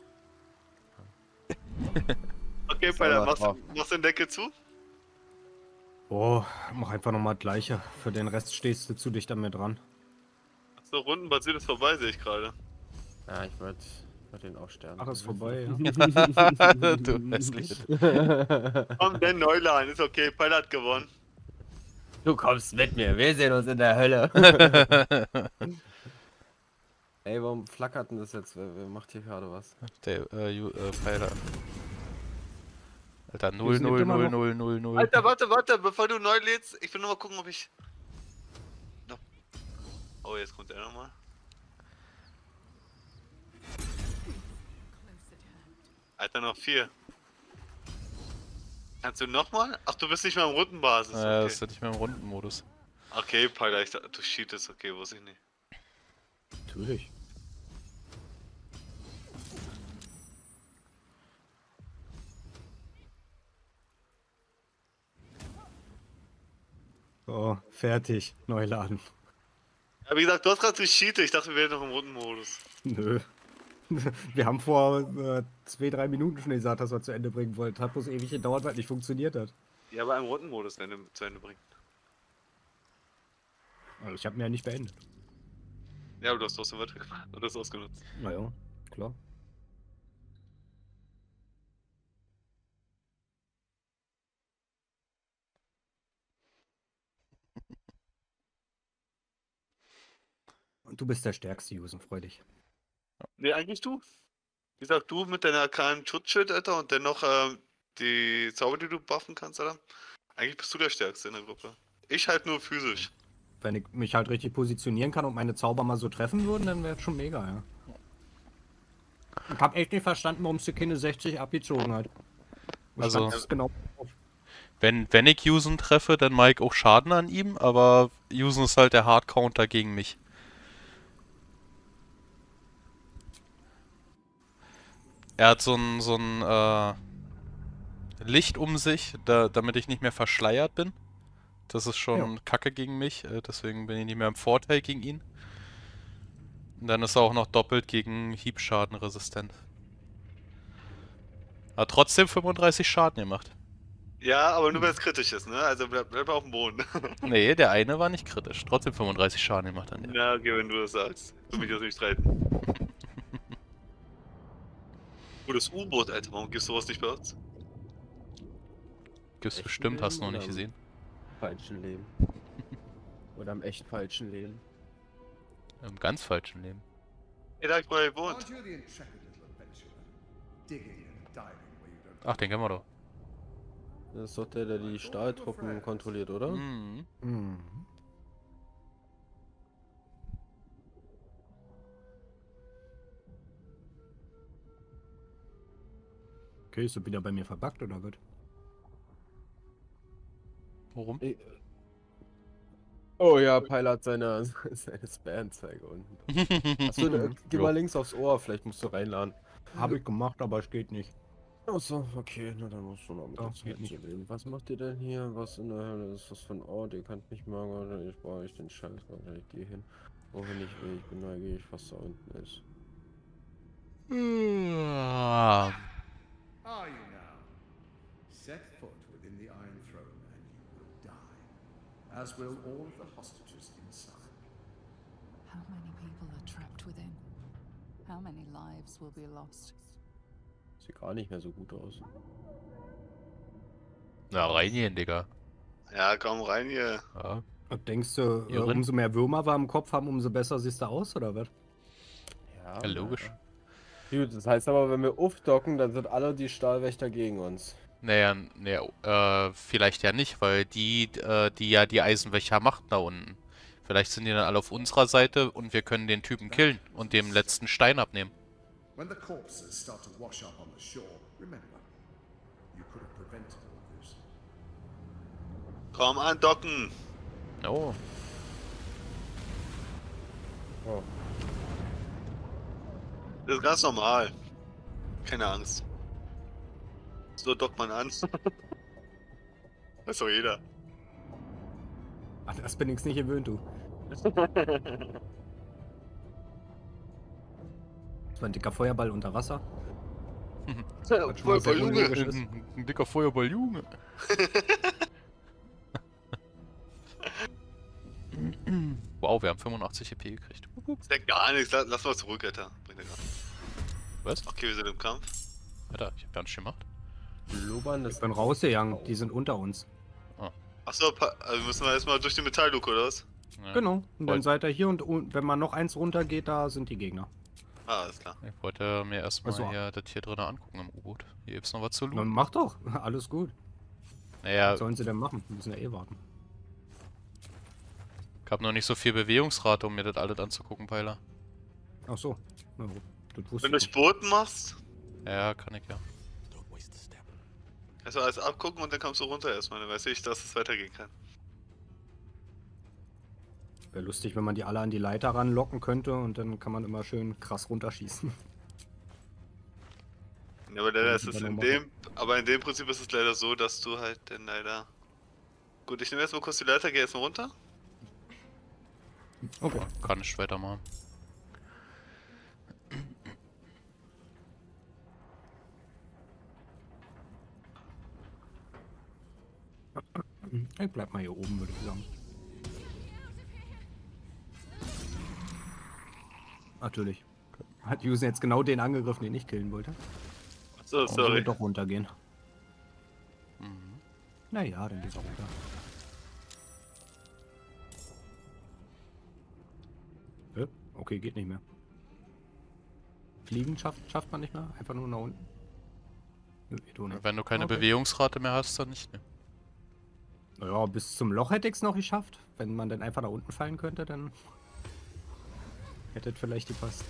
Okay, Ist Peiler, aber machst, drauf. machst du den Deckel zu? Oh, mach einfach nochmal das Gleiche. Für den Rest stehst du zu dicht an mir dran. So, rundenbasiert ist vorbei, sehe ich gerade. Ja, ich würde würd den auch sterben. Ach, ist vorbei, ja. Du hässlich. Komm, der Neulan, ist okay, Peiler hat gewonnen. Du kommst mit mir, wir sehen uns in der Hölle. Ey, warum flackert denn das jetzt? Wer, wer macht hier gerade was? Der, äh, Ju- äh, Pfeiler. Alter, null, sind null, immer null, noch- null, null, null. Alter, warte, warte, bevor du neu lädst, ich will nur mal gucken, ob ich... No. Oh, jetzt kommt er nochmal. Alter, noch vier. Kannst du nochmal? Ach, du bist nicht mehr im Rundenbasis. Ja, Okay, das ist ja nicht mehr im Rundenmodus. okay Peiler, ich, dachte, du cheatest, okay, wusste ich nicht. Natürlich. Fertig. Neu laden. Ja, wie gesagt, du hast gerade gecheatet. Ich dachte, wir wären noch im runden Modus. Nö. Wir haben vor äh, zwei, drei Minuten schon gesagt, dass wir zu Ende bringen wollten. Hat bloß ewig gedauert, weil es nicht funktioniert hat. Ja, aber im runden Modus wenn du zu Ende bringen. Also ich habe mir ja nicht beendet. Ja, aber du hast trotzdem weiter gemacht und das ausgenutzt. Naja, klar. Und du bist der stärkste, Jusen, freu dich. Nee, eigentlich du. Wie gesagt, du mit deiner arkanen Schutzschild, Alter, und dennoch ähm, die Zauber, die du buffen kannst, Alter. Eigentlich bist du der Stärkste in der Gruppe. Ich halt nur physisch. Wenn ich mich halt richtig positionieren kann und meine Zauber mal so treffen würden, dann wäre es schon mega, ja. Ich hab echt nicht verstanden, warum sie keine sechzig abgezogen hat. Ich Also, stand das genau auf. wenn, wenn ich Yusen treffe, dann mache ich auch Schaden an ihm, aber Yusen ist halt der Hard-Counter gegen mich. Er hat so ein, so ein äh, Licht um sich, da, damit ich nicht mehr verschleiert bin. Das ist schon Ja. Kacke gegen mich, äh, deswegen bin ich nicht mehr im Vorteil gegen ihn. Und dann ist er auch noch doppelt gegen Hiebschaden resistent. Hat trotzdem fünfunddreißig Schaden gemacht. Ja, aber nur wenn es kritisch ist, ne? Also bleib, bleib auf dem Boden. Nee, der eine war nicht kritisch. Trotzdem fünfunddreißig Schaden gemacht an dem. Ja, okay, wenn du das sagst. Für mich das nicht streiten. Oh, das U-Boot, Alter, warum gibt's sowas nicht bei uns? Gibt's Echten bestimmt, hast du noch Leben nicht oder gesehen. im Falschen Leben. Oder im echt falschen Leben. Im ganz falschen Leben. Ey, da hab ich mal gewohnt. Ach, den kennen wir doch. Das ist doch der, der die Stahltruppen kontrolliert, oder? Mhm. Mhm. Okay, ist du wieder bei mir verbuggt oder was? Warum? Ich- Oh ja, Pyle hat seine, seine Spam-Zeige unten. Achso, ne, geh Jo. mal links aufs Ohr, vielleicht musst du reinladen. Habe ich gemacht, aber es geht nicht. Achso, okay, na dann musst du noch mit Ja, der geht Zeit nicht. zu leben. Was macht ihr denn hier? Was in der Hölle ist das für ein Ort? Ihr könnt nicht mal, Alter, ich brauche echt den Scheiß, Alter, ich gehe hin. Wohin ich will, ich bin neugierig, was da unten ist. Ah. Are you now? Set foot within the Iron Throne and you will die, as will all of the hostages inside. How many people are trapped within? How many lives will be lost? Sieht gar nicht mehr so gut aus. Na, reingehen, Digga. Ja, komm rein hier. Ja. Und denkst du, äh, Irren. umso mehr Würmer wir im Kopf haben, umso besser siehst du aus, oder was? Ja, logisch. Gut, das heißt aber, wenn wir aufdocken, dann sind alle die Stahlwächter gegen uns. Naja, naja äh, vielleicht ja nicht, weil die, äh, die ja die Eisenwächter machten da unten. Vielleicht sind die dann alle auf unserer Seite und wir können den Typen killen und dem letzten Stein abnehmen. When the corpses start to wash up on the shore, remember, you could have prevented all this. Komm andocken. Oh. Oh. Das ist ganz normal. Keine Angst. So dockt man an. Weiß doch jeder. Ach, das bin ich nicht gewöhnt, du. Das war ein dicker Feuerball unter Wasser. Ja, Feuerball, Junge. Ein, ein dicker Feuerball, Junge. Wow, wir haben fünfundachtzig E P gekriegt. Ist ja gar nichts. Lass, lass mal zurück, Alter. Bringt ja gar nichts. Was? Okay, wir sind im Kampf. Alter, ich hab gar nicht gemacht. Blubbern, das Ich bin rausgegangen, die sind unter uns. Achso, also müssen wir erstmal durch die Metallluke, oder was? Ja. Genau, und dann Wollt- seid ihr hier und un- wenn man noch eins runter geht, da sind die Gegner. Ah, alles klar. Ich wollte mir erstmal Also- hier das hier drin angucken im U-Boot. Hier gibt's noch was zu Dann looten. mach doch, alles gut. Naja, Was sollen sie denn machen? Die müssen ja eh warten. ich hab noch nicht so viel Bewegungsrate, um mir das alles anzugucken, Peiler. Ach so. Na gut, das wusste Wenn du ich nicht. Spurten machst, Ja, kann ich ja. kannst du alles abgucken und dann kommst du runter erstmal. Dann weiß ich, dass es weitergehen kann. Wäre lustig, wenn man die alle an die Leiter ranlocken könnte und dann kann man immer schön krass runterschießen. Ja, aber leider Ja, ist es dann in machen. dem, aber in dem Prinzip ist es leider so, dass du halt dann leider... Gut, ich nehme erstmal kurz die Leiter, geh erstmal runter. Okay. Kann ich weitermachen. Ich bleib mal hier oben, würde ich sagen. Natürlich. Hat Yusen jetzt genau den angegriffen, den ich killen wollte. So, sorry. Und doch runtergehen. Mhm. Naja, dann geht's auch runter. Äh, Okay, geht nicht mehr. Fliegen schafft, schafft man nicht mehr? Einfach nur nach unten? Nö, ich tu nicht. Wenn du keine Okay. Bewegungsrate mehr hast, dann nicht mehr. Naja, bis zum Loch hätte ich es noch geschafft. Wenn man dann einfach nach unten fallen könnte, dann hätte es vielleicht gepasst.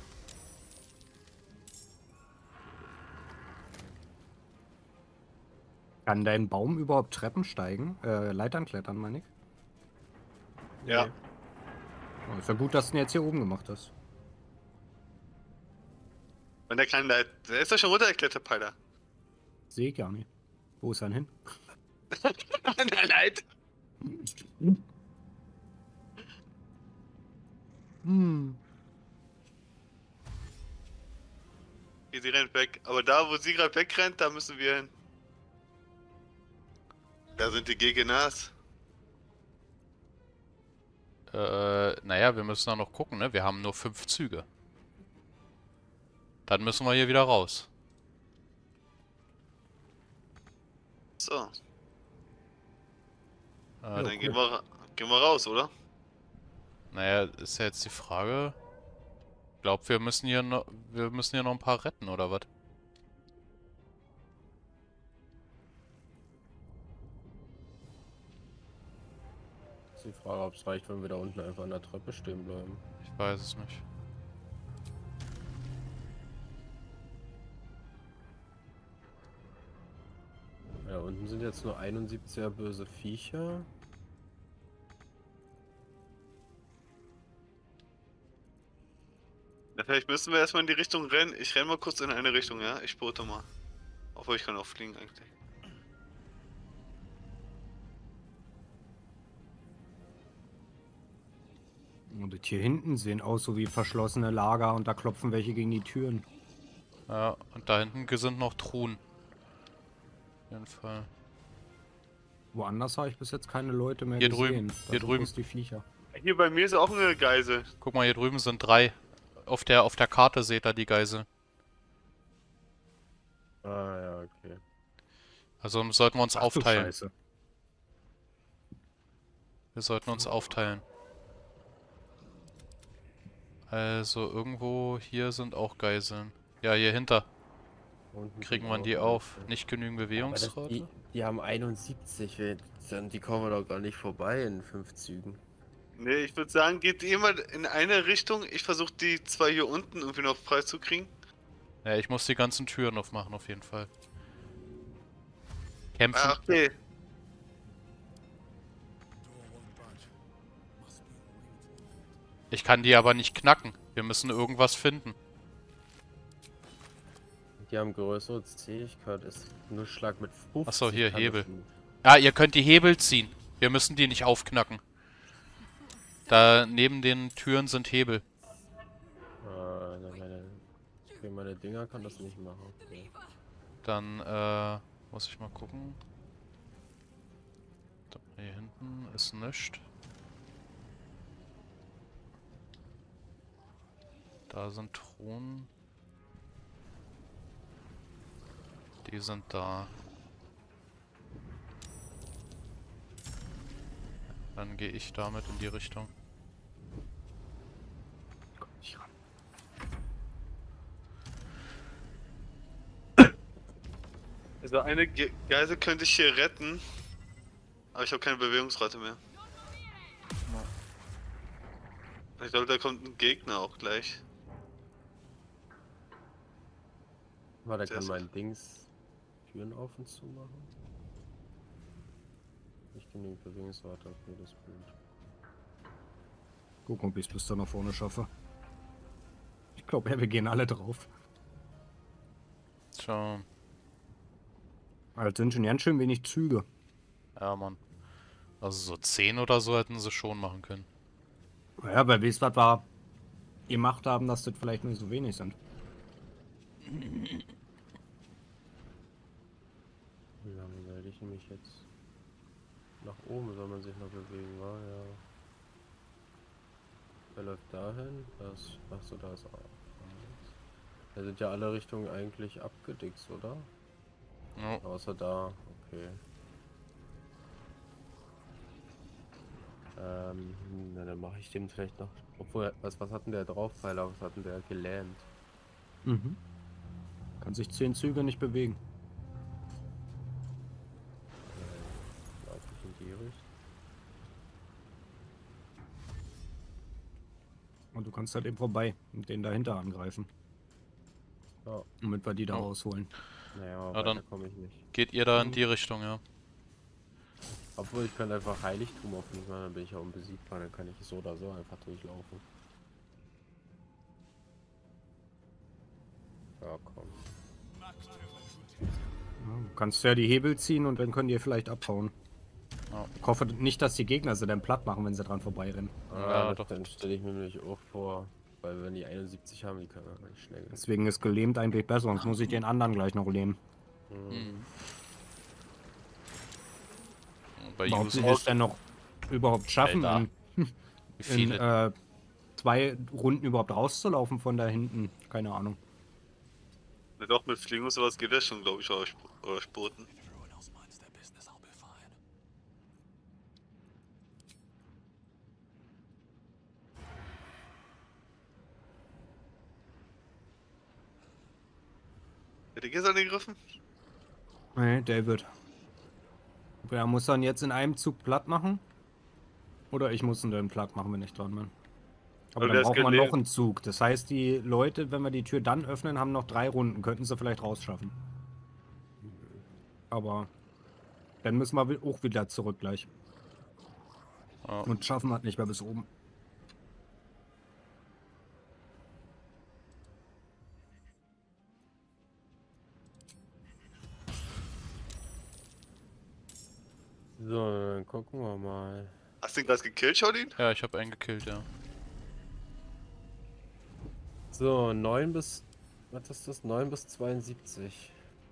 Kann dein Baum überhaupt Treppen steigen? Äh, Leitern klettern, meine ich? Ja. Oh, ist ja gut, dass du ihn jetzt hier oben gemacht hast. Und der kleine Leit, der ist doch schon runtergeklettert, Peiler. Sehe ich gar nicht. Wo ist er denn hin? An der Leit. Hm. Okay, sie rennt weg. Aber da, wo sie gerade wegrennt, da müssen wir hin. Da sind die Gegners. Äh, naja, wir müssen da noch gucken, ne? Wir haben nur fünf Züge. Dann müssen wir hier wieder raus. So. Äh, Ja, dann gehen wir, gehen wir raus, oder? Naja, ist ja jetzt die Frage. Ich glaube, wir müssen hier noch, wir müssen hier noch ein paar retten, oder was? Ist die Frage, ob es reicht, wenn wir da unten einfach an der Treppe stehen bleiben. Ich weiß es nicht. Ja, unten sind jetzt nur einundsiebziger böse Viecher. Ja, vielleicht müssen wir erstmal in die Richtung rennen. Ich renne mal kurz in eine Richtung, ja? Ich bote mal. Obwohl ich kann auch fliegen eigentlich. Und das hier hinten sehen aus so wie verschlossene Lager und da klopfen welche gegen die Türen. Ja, und da hinten sind noch Truhen. Auf jeden Fall. Woanders habe ich bis jetzt keine Leute mehr Hier gesehen. drüben, Das hier sind drüben. bloß die Viecher. Hier bei mir ist auch eine Geisel. Guck mal, hier drüben sind drei. Auf der, auf der Karte seht ihr die Geisel. Ah ja, okay. Also sollten wir uns Ach du aufteilen. Scheiße. Wir sollten uns aufteilen. Also irgendwo hier sind auch Geiseln. Ja, hier hinter. Unten Kriegen sind wir auch die welche. auf. Nicht genügend Aber das, Bewegungsrate? die, die haben einundsiebzig, wir- dann- die kommen wir doch gar nicht vorbei in fünf Zügen. Nee, ich würde sagen, geht immer in eine Richtung. Ich versuche die zwei hier unten irgendwie noch frei zu kriegen. Ja, ich muss die ganzen Türen aufmachen auf jeden Fall. Kämpfen. Ah, okay. Ich kann die aber nicht knacken. Wir müssen irgendwas finden. Die haben größere Zähigkeit, ist nur Schlag mit fünfzig. Achso, hier, kann Hebel. das nicht. Ja, ihr könnt die Hebel ziehen. Wir müssen die nicht aufknacken. Da neben den Türen sind Hebel. Ah, meine, okay, meine Dinger kann das nicht machen. Okay. Dann, äh, muss ich mal gucken. Da, hier hinten ist nichts. Da sind Truhen. Die sind da. Dann gehe ich damit in die Richtung. Also eine Ge Geisel könnte ich hier retten. Aber ich habe keine Bewegungsrate mehr. Ich glaube, da kommt ein Gegner auch gleich. Warte, Der kann ist- mein Dings Türen auf und zu machen? Nicht genügend Bewegungsrate, okay, das ist gut. Gucken, ob ich es bis da nach vorne schaffe. Ich glaube, ja, wir gehen alle drauf. Tja, Also sind schon ganz schön wenig Züge. ja Mann. Also so zehn oder so hätten sie schon machen können. Ja, weil wisst was wir gemacht haben, dass das vielleicht nur so wenig sind. Wie lange melde ich mich jetzt? Nach oben soll man sich noch bewegen, war ja. Wer läuft dahin? Das. Achso, da ist auch. Da sind ja alle Richtungen eigentlich abgedickt, oder? Ja. Außer da, okay. Ähm, na, dann mache ich dem vielleicht noch. Obwohl, was, was hatten der drauf, Pfeiler? Was hatten der gelähmt? Mhm. Kann sich zehn Züge nicht bewegen. Äh, Laufe ich in die Richtung? Und du kannst halt eben vorbei und den dahinter angreifen. Ja. Damit wir die da Oh. rausholen. Naja, Ja, dann komme ich nicht. geht ihr da in die Richtung, ja. Obwohl, ich kann einfach Heiligtum auf mich machen, dann bin ich ja unbesiegbar, dann kann ich so oder so einfach durchlaufen. Ja, komm. Ja, du kannst ja die Hebel ziehen und dann können die vielleicht abhauen. Ja. Ich hoffe nicht, dass die Gegner sie dann platt machen, wenn sie dran vorbeirennen. Ah, Ja, das, doch. dann stelle ich mir nämlich auch vor, weil wenn die einundsiebzig haben, die können wir nicht schnell. Deswegen ist gelähmt eigentlich besser, sonst muss ich den anderen gleich noch lähmen. Mhm. Bei Warum Usen sie es denn noch überhaupt schaffen, Alter. in, Wie viele? in äh, zwei Runden überhaupt rauszulaufen von da hinten? Keine Ahnung. Ja, doch, mit Fliegen und sowas geht das schon, glaube ich, oder, Sp oder Spurten. Hätte ich jetzt angegriffen? Nee, David. Wer muss dann jetzt in einem Zug platt machen? Oder ich muss ihn dann platt machen, wenn ich dran bin. Aber Aber der dann ist brauchen wir noch gelähmt. einen Zug. Das heißt, die Leute, wenn wir die Tür dann öffnen, haben noch drei Runden. Könnten sie vielleicht rausschaffen. Aber dann müssen wir auch wieder zurück gleich. Ja. Und schaffen wir nicht mehr bis oben. So, dann gucken wir mal. Hast du ihn gerade gekillt, Shaolin? Ja, ich habe einen gekillt, ja. So, neun bis. Was ist das? neun bis zweiundsiebzig.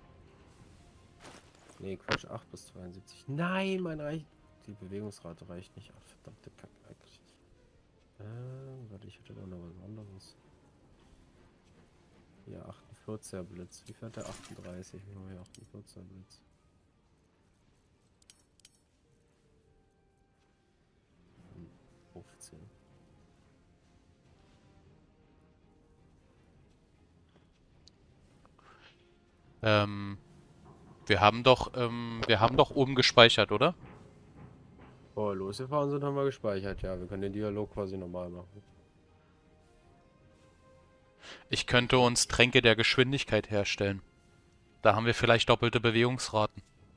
Nee, Quatsch, acht bis zweiundsiebzig. Nein, mein reicht. Die Bewegungsrate reicht nicht. Ach, verdammte Kacke eigentlich. Ähm, warte, ich hätte doch noch was anderes. Ja, achtundvierziger Blitz. Wie viel hat der? achtunddreißig. Oh, ja, achtundvierziger Blitz. Hm, fünfzehn. Ähm, wir haben doch, ähm, wir haben doch oben gespeichert, oder? Bevor wir losgefahren sind, haben wir gespeichert. Ja, wir können den Dialog quasi normal machen. Ich könnte uns Tränke der Geschwindigkeit herstellen. Da haben wir vielleicht doppelte Bewegungsraten.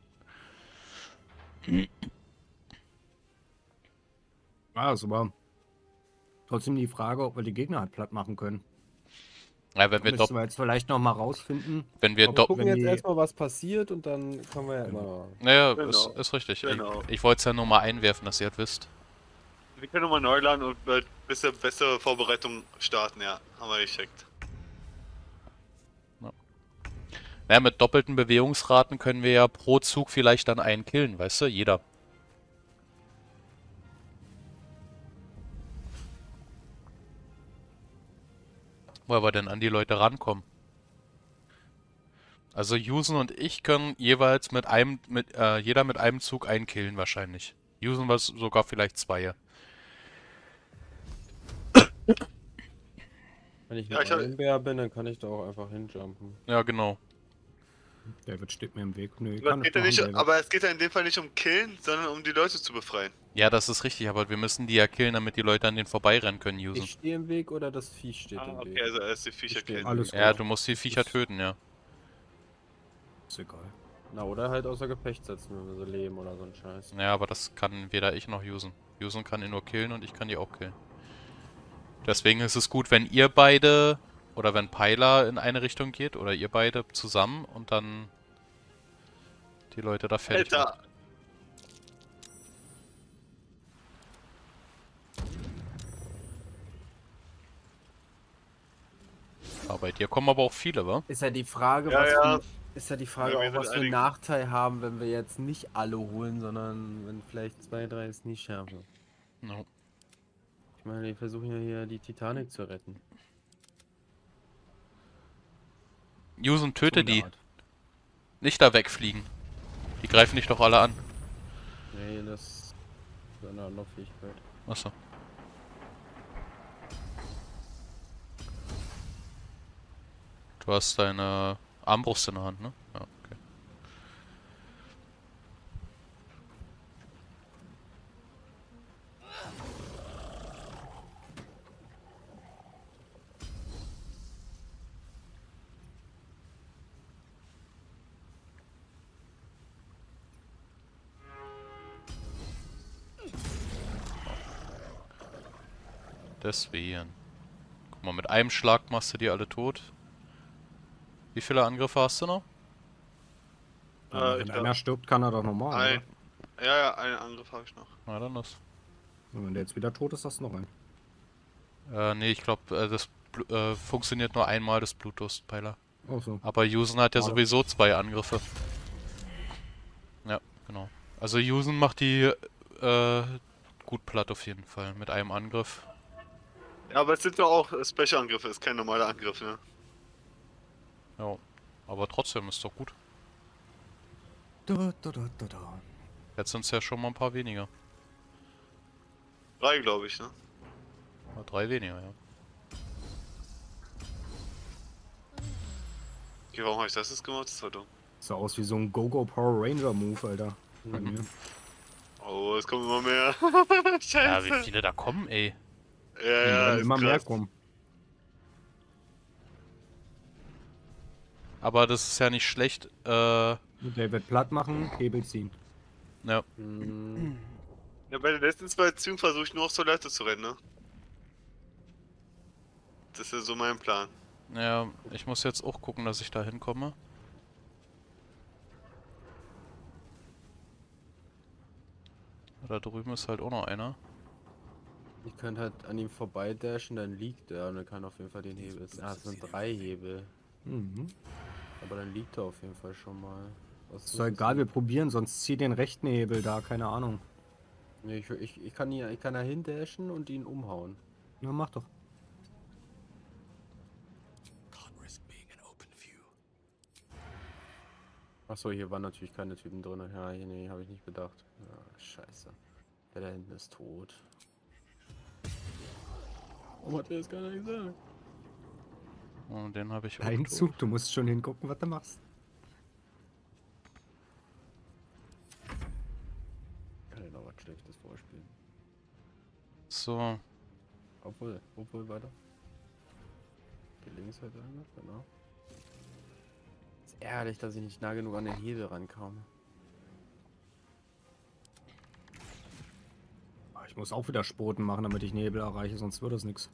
Ja, ist aber trotzdem die Frage, ob wir die Gegner halt platt machen können. Ja, wenn wir Müssen dopp wir jetzt vielleicht noch mal rausfinden. wenn wir ob- Wir dopp gucken wenn jetzt die- erstmal, was passiert und dann können wir ja immer. Naja, Genau. ist, ist richtig. Genau. Ich, ich wollte es ja nur mal einwerfen, dass ihr halt wisst. Wir können nochmal neu laden und äh, bisschen bessere Vorbereitung starten, ja. Haben wir gecheckt. Naja, mit doppelten Bewegungsraten können wir ja pro Zug vielleicht dann einen killen, weißt du? Jeder. Wo wir denn an die Leute rankommen? Also Yusen und ich können jeweils mit einem, mit, äh, jeder mit einem Zug einen killen wahrscheinlich. Yusen was sogar vielleicht zwei. Wenn ich Ja, ein ich hab- Eulenbär bin, dann kann ich da auch einfach hinjumpen. Ja, genau. David steht mir im Weg. Nö, Aber kann es, ich geht ja machen, nicht, David. aber es geht ja in dem Fall nicht um Killen, sondern um die Leute zu befreien. Ja, das ist richtig, aber wir müssen die ja killen, damit die Leute an denen vorbeirennen können, Yusen. Ich stehe im Weg oder das Viech steht Ah, im okay, Weg? also erst die Viecher Ich steh im killen. Alles Weg. Ja, gut. du musst die Viecher töten, ja. Ist egal. Na, oder halt außer Gefecht setzen, wenn wir so leben oder so ein Scheiß. Ja, aber das kann weder ich noch Yusen. Yusen kann ihn nur killen und ich kann die auch killen. Deswegen ist es gut, wenn ihr beide oder wenn Peiler in eine Richtung geht oder ihr beide zusammen und dann die Leute da fertig macht. Alter! Ja, bei dir kommen aber auch viele, wa? Ist ja die Frage, Ja, was ja. für, ist ja die Frage Ja, wir auch, sind was wir einen einige. Nachteil haben, wenn wir jetzt nicht alle holen, sondern wenn vielleicht zwei, drei es nicht schaffen. No. Ich meine, die versuchen ja hier die Titanic zu retten. Yusen, töte So in der die. Art. Nicht da wegfliegen. Die greifen dich doch alle an. Nee, das ist eine andere Fähigkeit. Achso. Du hast deine Armbrust in der Hand, ne? Ja, okay. Deswegen. Guck mal, mit einem Schlag machst du die alle tot. Wie viele Angriffe hast du noch? Aber Äh, wenn ich einer glaub, stirbt, kann er doch nochmal, ein, ja, ja, einen Angriff habe ich noch. Na dann das. oder? Und wenn der jetzt wieder tot ist, hast du noch einen. Äh, nee, ich glaube, äh, das Blu äh, funktioniert nur einmal, das Blutdurstpfeiler. Ach so. Aber Yusen hat ja Schade. sowieso zwei Angriffe. Ja, genau. Also Yusen macht die äh, gut platt auf jeden Fall, mit einem Angriff. Ja, aber es sind doch auch Special-Angriffe, ist kein normaler Angriff, ne? Ja, aber trotzdem ist doch gut. Da, da, da, da, da. Jetzt sind es ja schon mal ein paar weniger. Drei, glaube ich, ne? Oder drei weniger, ja. Okay, warum habe ich das jetzt gemacht? Das war dumm. Sah aus wie so ein Go-Go Power Ranger Move, Alter. Bei mir. Oh, es kommen immer mehr. Scheiße. Ja, wie viele da kommen, ey. Ja, ja, Wenn ist immer mehr krass. kommen. Aber das ist ja nicht schlecht, äh... Der wird platt machen, Hebel ziehen. Ja. Ja, bei den letzten zwei Zügen versuche ich nur auf Toilette zu rennen, ne? Das ist ja so mein Plan. Ja, ich muss jetzt auch gucken, dass ich da hinkomme. Da drüben ist halt auch noch einer. Ich könnte halt an ihm vorbeidashen, dann liegt er und er kann auf jeden Fall den Hebel. Ah, es sind drei Hebel. Mhm. Aber dann liegt er auf jeden Fall schon mal. Was Ist doch egal, wir probieren, sonst zieh den rechten Hebel da, keine Ahnung. Nee, ich, ich, ich kann ihn, ich kann da hindashen und ihn umhauen. Na, mach doch. Achso, hier waren natürlich keine Typen drin. Ja, hier, nee, habe ich nicht bedacht. Ja, scheiße. Der da hinten ist tot. Warum hat mir das keiner gesagt? Und den habe ich auch Dein tot. Zug, du musst schon hingucken, was du machst. Kann ich noch was Schlechtes vorspielen? So. Obwohl, obwohl, weiter. Hier links halt einer, genau. Ist ärgerlich, dass ich nicht nah genug an den Hebel rankomme. Ich muss auch wieder Spoten machen, damit ich Nebel erreiche, sonst wird das nichts.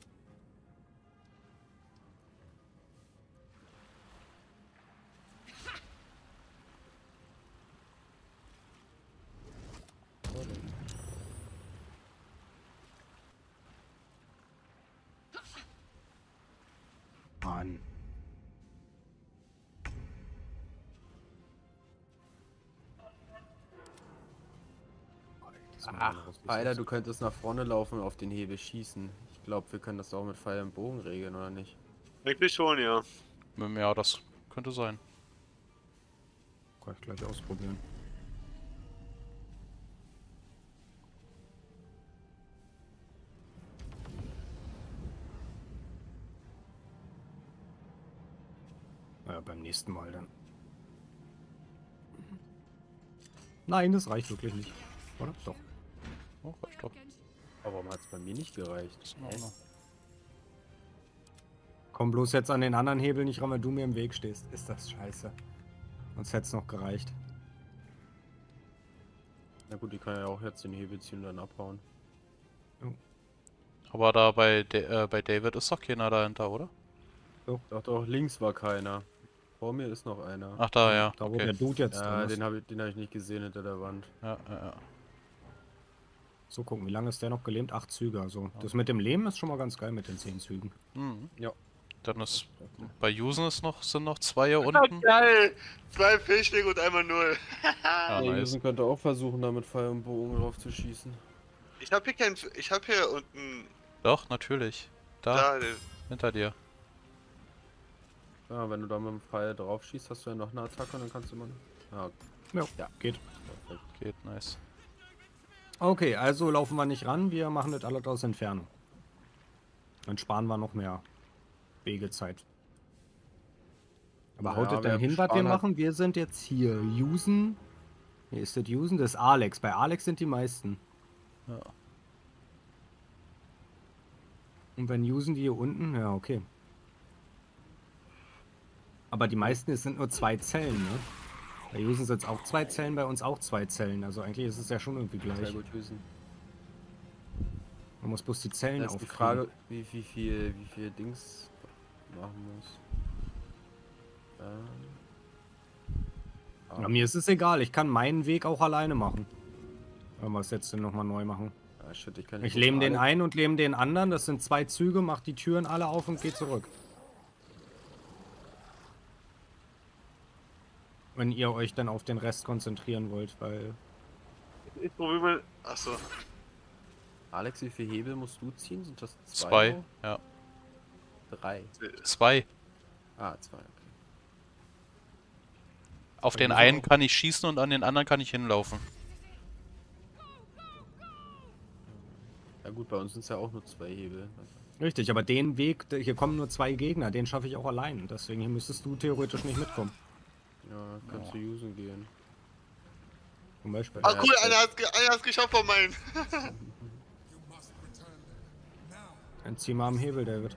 Mann. Ach, Alter, du könntest nach vorne laufen und auf den Hebel schießen. Ich glaube, wir können das auch mit Pfeil und Bogen regeln, oder nicht? Eigentlich schon, ja. Ja, das könnte sein. Kann ich gleich ausprobieren. Ja, beim nächsten Mal dann. Nein, das reicht wirklich nicht. Oder? Doch. Oh, reicht doch. Aber warum hat es bei mir nicht gereicht? Hä? Komm bloß jetzt an den anderen Hebel nicht ran, weil du mir im Weg stehst. Ist das scheiße. Sonst hätte es noch gereicht. Na gut, ich kann ja auch jetzt den Hebel ziehen und dann abhauen. Aber da bei, Da- äh, bei David ist doch keiner dahinter, oder? Doch, doch, doch, links war keiner. Vor mir ist noch einer. Ach, da, ja. Da, wo okay. der Dude jetzt Ja, drin ist. den habe ich, den hab ich nicht gesehen hinter der Wand. Ja, ja, ja. So, gucken, wie lange ist der noch gelähmt? Acht Züge. Also, das mit dem Leben ist schon mal ganz geil mit den zehn Zügen. Mhm. Ja. Dann ist bei Usen ist noch, sind noch zwei hier unten. Geil! Zwei Fehlschläge und einmal null. Ah, Der nice. Usen könnte auch versuchen, da mit Pfeil und Bogen drauf zu schießen. Ich hab hier kein. Ich hab hier unten. Doch, natürlich. Da, Da, der- hinter dir. Ja, wenn du da mit dem Pfeil drauf schießt, hast du ja noch eine Attacke und dann kannst du immer. Ja, Ja, ja, geht. perfekt. Geht, nice. Okay, also laufen wir nicht ran, wir machen das alles aus Entfernung. Dann sparen wir noch mehr Wegezeit. Aber Ja, haut das wir denn hin, was wir sparen halt- machen? Wir sind jetzt hier. Usen. Hier ist das Usen, das ist Alex. Bei Alex sind die meisten. Ja. Und wenn Usen die hier unten, ja, okay. Aber die meisten, es sind nur zwei Zellen, ne? Bei Usen sind es auch zwei Zellen, bei uns auch zwei Zellen. Also eigentlich ist es ja schon irgendwie gleich. Sehr gut, Usen. Man muss bloß die Zellen Jetzt die aufkriegen. Frage, wie, wie viel, wie viel Dings machen muss. Ähm. Ja, mir ist es egal, ich kann meinen Weg auch alleine machen. Wenn wir es jetzt nochmal neu machen. Ah, shit, ich kann Ich nicht lehme den alle- einen und lehme den anderen. Das sind zwei Züge, mach die Türen alle auf und geh zurück. Wenn ihr euch dann auf den Rest konzentrieren wollt, weil... Ich probiere mal. Achso. Alex, wie viel Hebel musst du ziehen? Sind das zwei? Zwei, noch? ja. Drei. Zwei. Ah, zwei, okay. Auf den Ja, einen auch. kann ich schießen und an den anderen kann ich hinlaufen. Ja gut, bei uns sind es ja auch nur zwei Hebel. Richtig, aber den Weg, da- hier kommen nur zwei Gegner, den schaffe ich auch allein. Deswegen hier müsstest du theoretisch nicht mitkommen. Ja, kannst du usen gehen. Zum Beispiel. Ah, cool, einer hat's, ge einer hat's geschafft von meinen. Dann zieh mal am Hebel, David.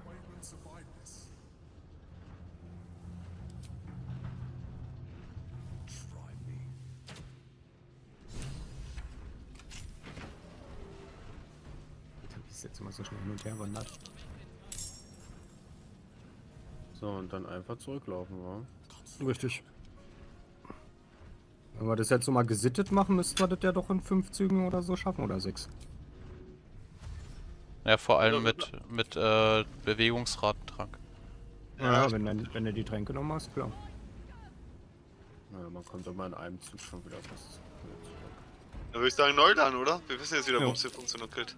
Wie ist jetzt immer so schnell hin und her wandert. So, und dann einfach zurücklaufen, wa? Richtig. Wenn wir das jetzt so mal gesittet machen, müssten wir das ja doch in fünf Zügen oder so schaffen, oder sechs. Ja, vor allem mit, mit äh, Bewegungsratentrank. Ja, wenn, dann, wenn du die Tränke noch machst, klar. Naja, man kommt immer in einem Zug schon wieder fast. Da würde ich sagen, neu dann, oder? Wir wissen jetzt wieder, Ja. warum es hier funktioniert.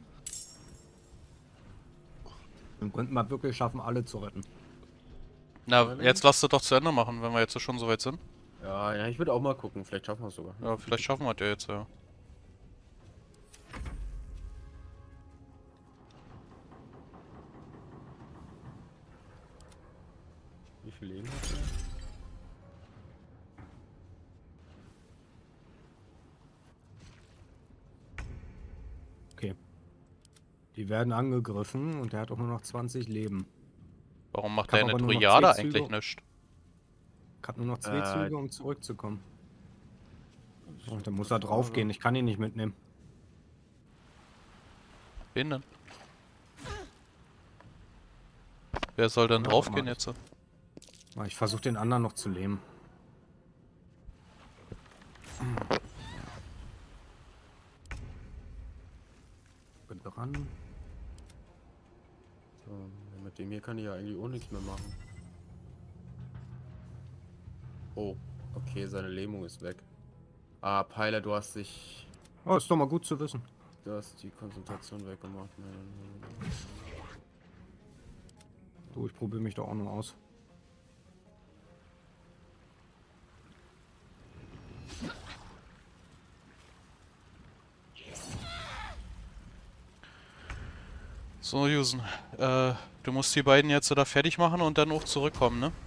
Dann könnten wir wirklich schaffen, alle zu retten. Na, jetzt lasst es doch zu Ende machen, wenn wir jetzt schon so weit sind. Ja, ja, ich würde auch mal gucken, vielleicht schaffen wir es sogar. Ja, vielleicht schaffen wir es ja jetzt, ja. Wie viel Leben hat er? Okay. Die werden angegriffen und der hat auch nur noch zwanzig Leben. Warum macht Kann deine aber nur noch Dryade zwei eigentlich Züge- nichts? Hat nur noch zwei Äh, Züge, um zurückzukommen. Und dann muss er draufgehen, ich kann ihn nicht mitnehmen. Wen denn? Wer soll denn Ja, draufgehen mach jetzt? Ah, Ich versuche den anderen noch zu lähmen. Bin dran. So, mit dem hier kann ich ja eigentlich auch nichts mehr machen. Oh, okay, seine Lähmung ist weg. Ah, Peiler, du hast dich... Oh, ist doch mal gut zu wissen. Du hast die Konzentration weggemacht. Du, ich probiere mich doch auch noch aus. So, Jusen, äh, du musst die beiden jetzt da fertig machen und dann auch zurückkommen, ne?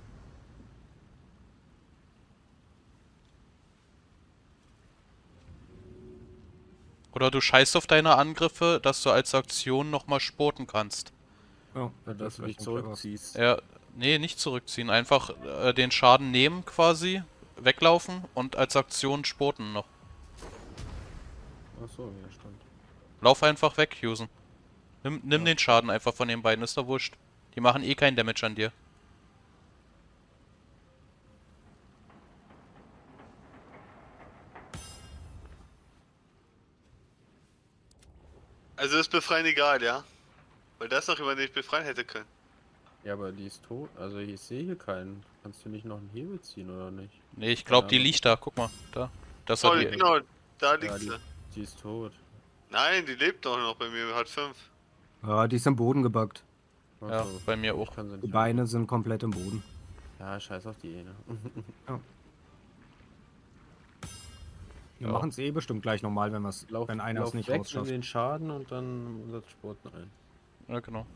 Oder du scheißt auf deine Angriffe, dass du als Aktion nochmal spurten kannst. Ja, dass du dich zurückziehst. Ja, nee, nicht zurückziehen. Einfach äh, den Schaden nehmen quasi, weglaufen und als Aktion spurten noch. Achso, ja, stimmt. Lauf einfach weg, Jusen. Nimm, nimm den Schaden einfach von den beiden, ist doch wurscht. Die machen eh keinen Damage an dir. Also ist Befreien egal, ja? Weil das noch jemand nicht befreien hätte können. Ja, aber die ist tot. Also ich sehe hier keinen. Kannst du nicht noch einen Hebel ziehen oder nicht? Nee, ich glaube, die Ahnung. liegt da. Guck mal, da. Das Oh, hat die. genau, da liegt Ja, die, sie. die ist tot. Nein, die lebt doch noch bei mir, hat fünf. Ja, die ist im Boden gebackt. Ja, Achso, bei mir ich auch. kann sie Die nicht Beine sind komplett im Boden. Ja, scheiß auf die eine. Ja. Wir Ja. machen es eh bestimmt gleich nochmal, wenn, wir's, Lauf, wenn einer lauf es nicht weg, nimm rausschafft. den Schaden und dann unser Sporten ein. Ja, genau.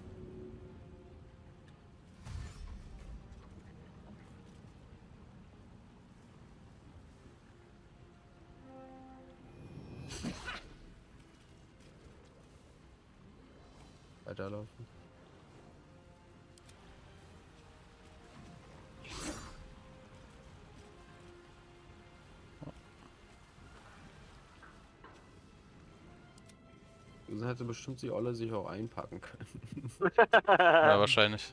Weiterlaufen. So hätte bestimmt die Olle sich auch einpacken können. Ja, wahrscheinlich.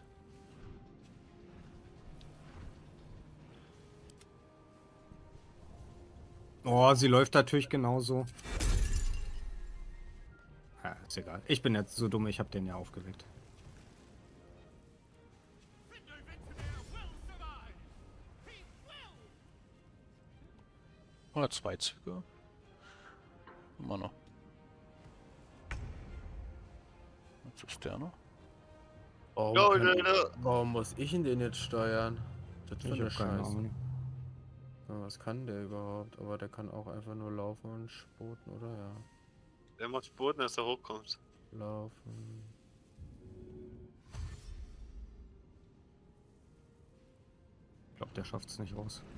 Oh, sie läuft natürlich genauso. Ja, ist egal. Ich bin jetzt so dumm, ich habe den ja aufgeweckt. Oder zwei Züge. Immer noch. Jetzt ist der noch. Warum, Ja, kann, ja, ja. warum muss ich ihn denn jetzt steuern? Das Ich ist eine hab keine Scheiße. Ahnung. Ja, was kann der überhaupt? Aber der kann auch einfach nur laufen und spoten, oder? Ja. Der macht Spurten, dass er hochkommt. Laufen. Ich glaube, der schafft es nicht raus.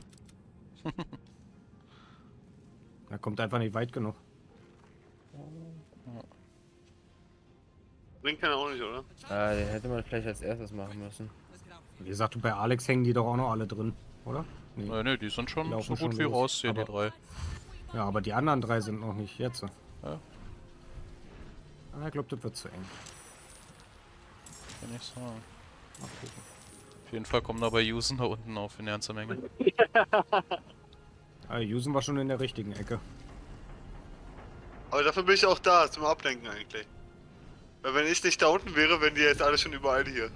Er kommt einfach nicht weit genug. Bringt keiner auch nicht, oder? Ah, den hätte man vielleicht als erstes machen müssen. Wie gesagt, bei Alex hängen die doch auch noch alle drin, oder? Nee. Nee, nee, die sind schon Die so laufen gut schon wie los, raus hier, die aber- drei. Ja, aber die anderen drei sind noch nicht jetzt. Ja. Ah, ich glaube, das wird zu eng. Kann ich sagen. Mal gucken. Auf jeden Fall kommen da bei Usen da unten auf eine ganze Menge. Ah, Jusen war schon in der richtigen Ecke. Aber dafür bin ich auch da, zum Ablenken eigentlich. Weil wenn ich nicht da unten wäre, wären die jetzt alle schon überall hier.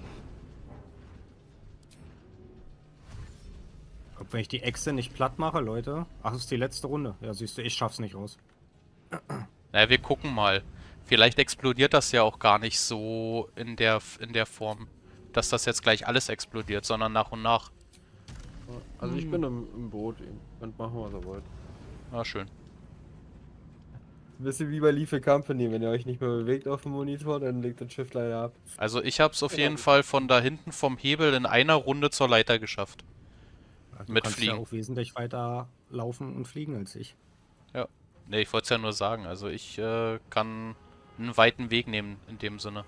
Guck, wenn ich die Echse nicht platt mache, Leute. Ach, das ist die letzte Runde. Ja, siehst du, ich schaff's nicht raus. Naja, wir gucken mal. Vielleicht explodiert das ja auch gar nicht so in der, in der Form, dass das jetzt gleich alles explodiert, sondern nach und nach. Also ich bin im, im Boot, ihr könnt machen, was ihr wollt. Ah, schön. Ein bisschen wie bei Leafy Company, wenn ihr euch nicht mehr bewegt auf dem Monitor, dann legt das Schiff leider ab. Also ich hab's auf jeden Fall von da hinten vom Hebel in einer Runde zur Leiter geschafft. Also du Mit kannst Fliegen. ja auch wesentlich weiter laufen und fliegen als ich. Ja. Ne, ich wollte es ja nur sagen. Also ich äh, kann einen weiten Weg nehmen in dem Sinne.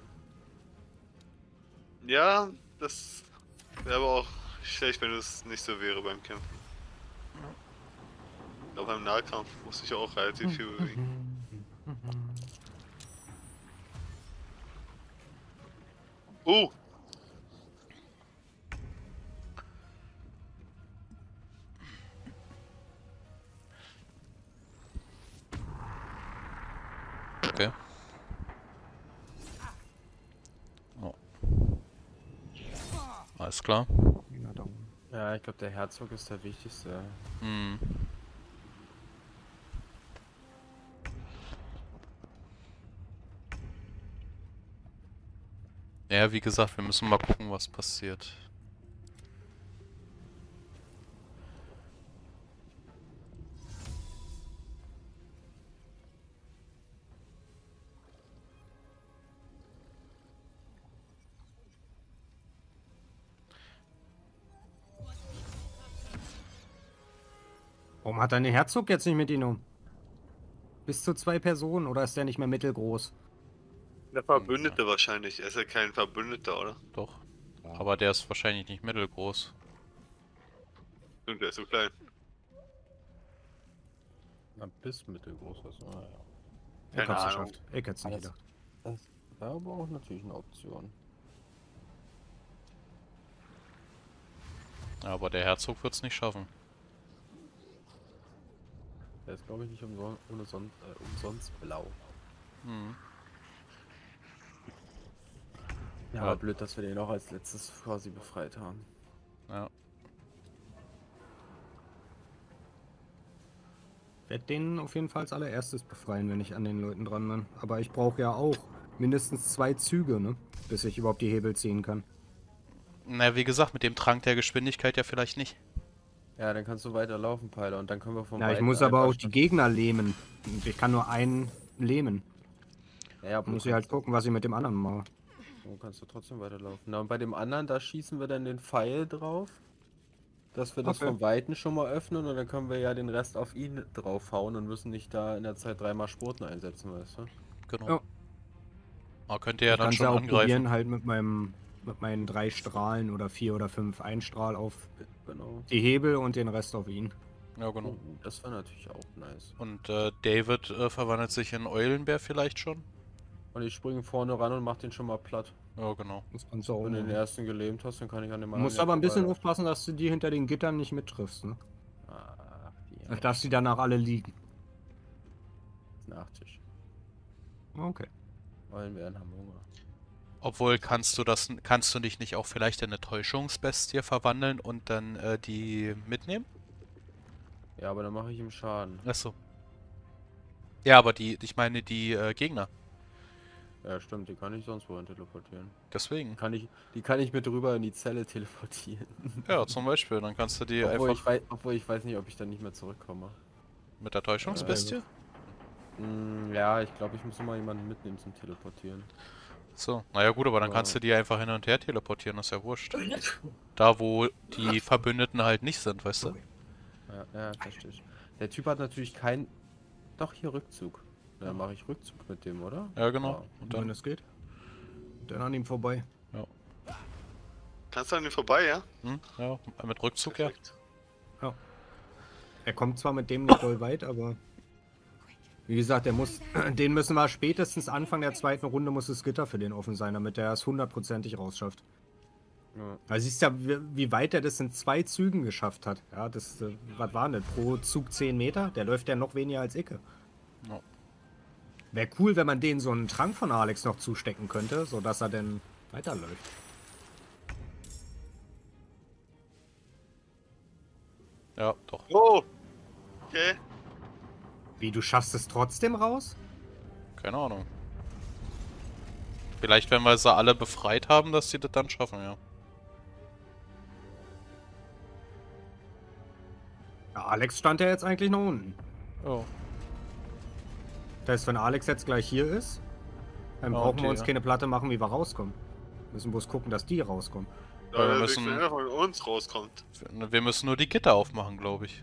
Ja, das wäre aber auch schlecht, wenn es nicht so wäre beim Kämpfen. Aber beim Nahkampf muss ich auch relativ viel bewegen. Uh! Okay. Oh. Alles klar. Ja, ich glaube, der Herzog ist der wichtigste. Hm. Ja, wie gesagt, wir müssen mal gucken, was passiert. Warum hat dein Herzog jetzt nicht mit ihm um? Bis zu zwei Personen oder ist der nicht mehr mittelgroß? Der Verbündete wahrscheinlich. Er ist ja kein Verbündeter, oder? Doch. Aber der ist wahrscheinlich nicht mittelgroß. Und der ist so klein. Na, bis mittelgroß was. Ah, ja. Ich Keine hab's Ahnung. geschafft. Ich hätt's nicht Das, gedacht. das wäre aber auch natürlich eine Option. Aber der Herzog wird's nicht schaffen. Der ist, glaube ich, nicht umson ohne Son äh, umsonst blau. Hm. Ja, aber blöd, dass wir den auch als letztes quasi befreit haben. Ja. Ich werde den auf jeden Fall als allererstes befreien, wenn ich an den Leuten dran bin. Aber ich brauche ja auch mindestens zwei Züge, ne? Bis ich überhaupt die Hebel ziehen kann. Na, wie gesagt, mit dem Trank der Geschwindigkeit ja vielleicht nicht. Ja, dann kannst du weiterlaufen, Peiler, und dann können wir vom Ja, ich Weiten muss aber auch einfach die Gegner lähmen. Und ich kann nur einen lähmen. Ja, aber muss du ich halt kannst- gucken, was ich mit dem anderen mache. So kannst du trotzdem weiterlaufen. Na, und bei dem anderen, da schießen wir dann den Pfeil drauf. Dass wir das Okay. vom Weiten schon mal öffnen und dann können wir ja den Rest auf ihn draufhauen und müssen nicht da in der Zeit dreimal Spurten einsetzen, weißt du? Genau. Ja. Man könnte ja Ich dann kann's schon ja auch angreifen. probieren, halt mit meinem mit meinen drei Strahlen oder vier oder fünf Einstrahl auf Genau. die Hebel und den Rest auf ihn. Ja, genau. Oh, das war natürlich auch nice. Und äh, David äh, verwandelt sich in Eulenbär vielleicht schon? Und ich springe vorne ran und mach den schon mal platt. Ja, genau. Das kannst du auch Wenn du den machen. ersten gelähmt hast, dann kann ich an dem Du anderen musst ja aber ein bisschen vorbeilaufen. aufpassen, dass du die hinter den Gittern nicht mittriffst, ne? Ach, die Ach, dass die danach alle liegen. Nachtisch. Okay. Eulenbären haben Hunger. Obwohl, kannst du das, kannst du dich nicht auch vielleicht in eine Täuschungsbestie verwandeln und dann äh, die mitnehmen? Ja, aber dann mache ich ihm Schaden. Achso. Ja, aber die, ich meine die äh, Gegner. Ja, stimmt, die kann ich sonst wohin teleportieren. Deswegen. Kann ich, die kann ich mit rüber in die Zelle teleportieren. Ja, zum Beispiel. Dann kannst du die obwohl, einfach ich weiß, obwohl ich weiß nicht, ob ich dann nicht mehr zurückkomme. mit der Täuschungsbestie. Mm, ja, ich glaube, ich muss mal jemanden mitnehmen zum Teleportieren. So, naja gut, aber dann Ja. kannst du die einfach hin und her teleportieren, das ist ja wurscht. Da, wo die Verbündeten halt nicht sind, weißt du? Ja, ja, verstehe ich. Der Typ hat natürlich kein... Doch, hier Rückzug. Dann mache ich Rückzug mit dem, oder? Ja, genau. Ja. Und Und wenn dann, es geht. Dann an ihm vorbei. ja. Kannst du an ihm vorbei, ja? Hm? Ja, mit Rückzug, ja. Perfekt. Er kommt zwar mit dem nicht doll weit, aber wie gesagt, der muss, den müssen wir spätestens Anfang der zweiten Runde muss das Gitter für den offen sein, damit er es hundertprozentig rausschafft. Ja. Da siehst du ja, wie, wie weit er das in zwei Zügen geschafft hat. Ja, das, äh, was war denn das? Pro Zug zehn Meter? Der läuft ja noch weniger als Icke. Ja. Wäre cool, wenn man denen so einen Trank von Alex noch zustecken könnte, sodass er dann weiterläuft. Ja, doch. Oh! Okay. Wie, du schaffst es trotzdem raus? Keine Ahnung. Vielleicht, wenn wir sie alle befreit haben, dass sie das dann schaffen, ja. Ja, Alex stand ja jetzt eigentlich noch unten. Oh. Das heißt, wenn Alex jetzt gleich hier ist, dann Ah, brauchen okay, wir uns ja. keine Platte machen, wie wir rauskommen. Müssen bloß gucken, dass die rauskommen. Ja, wir der müssen- müssen einer von uns rauskommt. Wir müssen nur die Gitter aufmachen, glaube ich.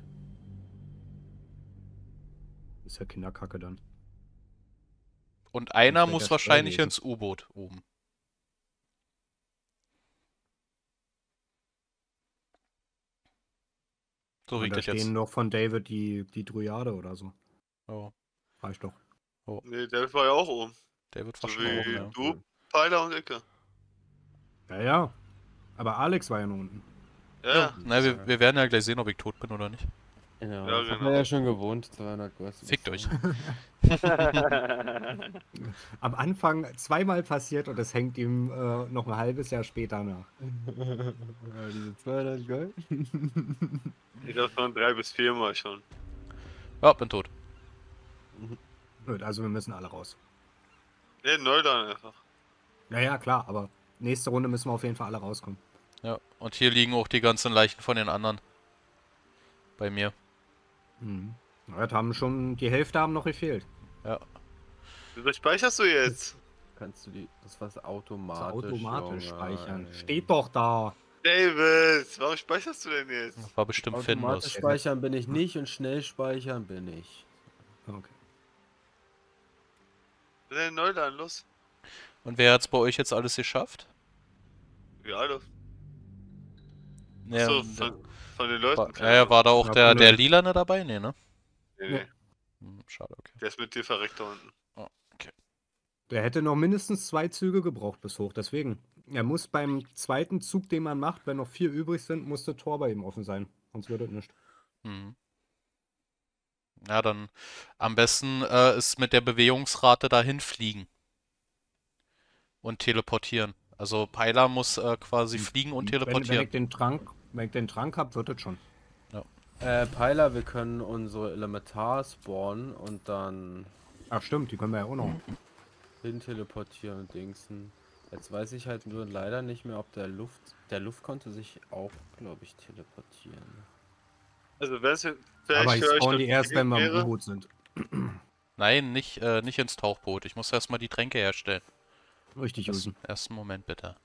Ist ja Kinderkacke dann. Und einer Sonst wird muss das wahrscheinlich schwer ins U-Boot oben. So wie Und ich da das stehen jetzt. noch von David die, die Dryade oder so. Oh. Reicht doch. Nee, der war ja auch oben. David So war schon wie oben, ja. du, Pfeiler und Icke. Ja, ja. Aber Alex war ja noch unten. Ja, ja. Na, wir, wir werden ja gleich sehen, ob ich tot bin oder nicht. Ja, Ja, das hat genau. man ja schon gewohnt, zweihundert Ghosts. Fickt euch. Am Anfang zweimal passiert und es hängt ihm äh, noch ein halbes Jahr später nach. Ja, diese zweihundert Gold. Ich glaube, es waren drei bis viermal schon. Ja, bin tot. Gut, also wir müssen alle raus. Nee, Neuland einfach. Ja, ja, klar, aber nächste Runde müssen wir auf jeden Fall alle rauskommen. Ja, und hier liegen auch die ganzen Leichen von den anderen. Bei mir. Mhm. Ja, das haben schon, die Hälfte haben noch gefehlt. Ja. Wie viel speicherst du jetzt? Kannst du die, das was So automatisch, automatisch Junge, speichern. ey. Steht doch da. David, warum speicherst du denn jetzt? War bestimmt Automatisch Findus. speichern bin ich nicht und schnell speichern bin ich. Okay. Was ist denn Neuland los? Und wer hat's bei euch jetzt alles geschafft? Ja, alle. Ja, Achso, und- von, von den Leuten. war, keine ja, ja, Ahnung. war da auch Ja, der, von der den- Lilane dabei? Nee, ne? Nee, nee. Hm, schade, okay. Der ist mit dir verreckt da unten. Der hätte noch mindestens zwei Züge gebraucht bis hoch, deswegen. Er muss beim zweiten Zug, den man macht, wenn noch vier übrig sind, muss das Tor bei ihm offen sein. Sonst wird es nicht. Mhm. Ja, dann am besten äh, ist mit der Bewegungsrate dahin fliegen. Und teleportieren. Also Peiler muss äh, quasi fliegen und Wenn, wenn teleportieren. ich den Trank, wenn ich den Trank hab, wird das schon. Ja. Äh, Peiler, wir können unsere Elementar spawnen und dann Ach stimmt, die können wir ja auch noch. hin teleportieren und dingsen. Jetzt weiß ich halt nur leider nicht mehr, ob der Luft... Der Luft konnte sich auch, glaube ich, teleportieren. Also wäre es vielleicht Aber ich für euch spawn eine die erst, Idee wenn wir im wäre- U-Boot sind. Nein, nicht, äh, nicht ins Tauchboot. Ich muss erstmal die Tränke herstellen. Richtig, Das, Jusen. ersten Moment bitte.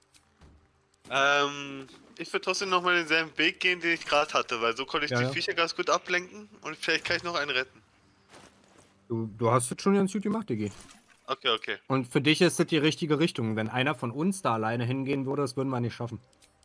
Ähm, ich würde trotzdem nochmal denselben Weg gehen, den ich gerade hatte, weil so konnte ich Ja, die ja. Viecher ganz gut ablenken und vielleicht kann ich noch einen retten. Du, du hast es schon ganz gut gemacht, Digi. Okay, okay. Und für dich ist das die richtige Richtung. Wenn einer von uns da alleine hingehen würde, das würden wir nicht schaffen.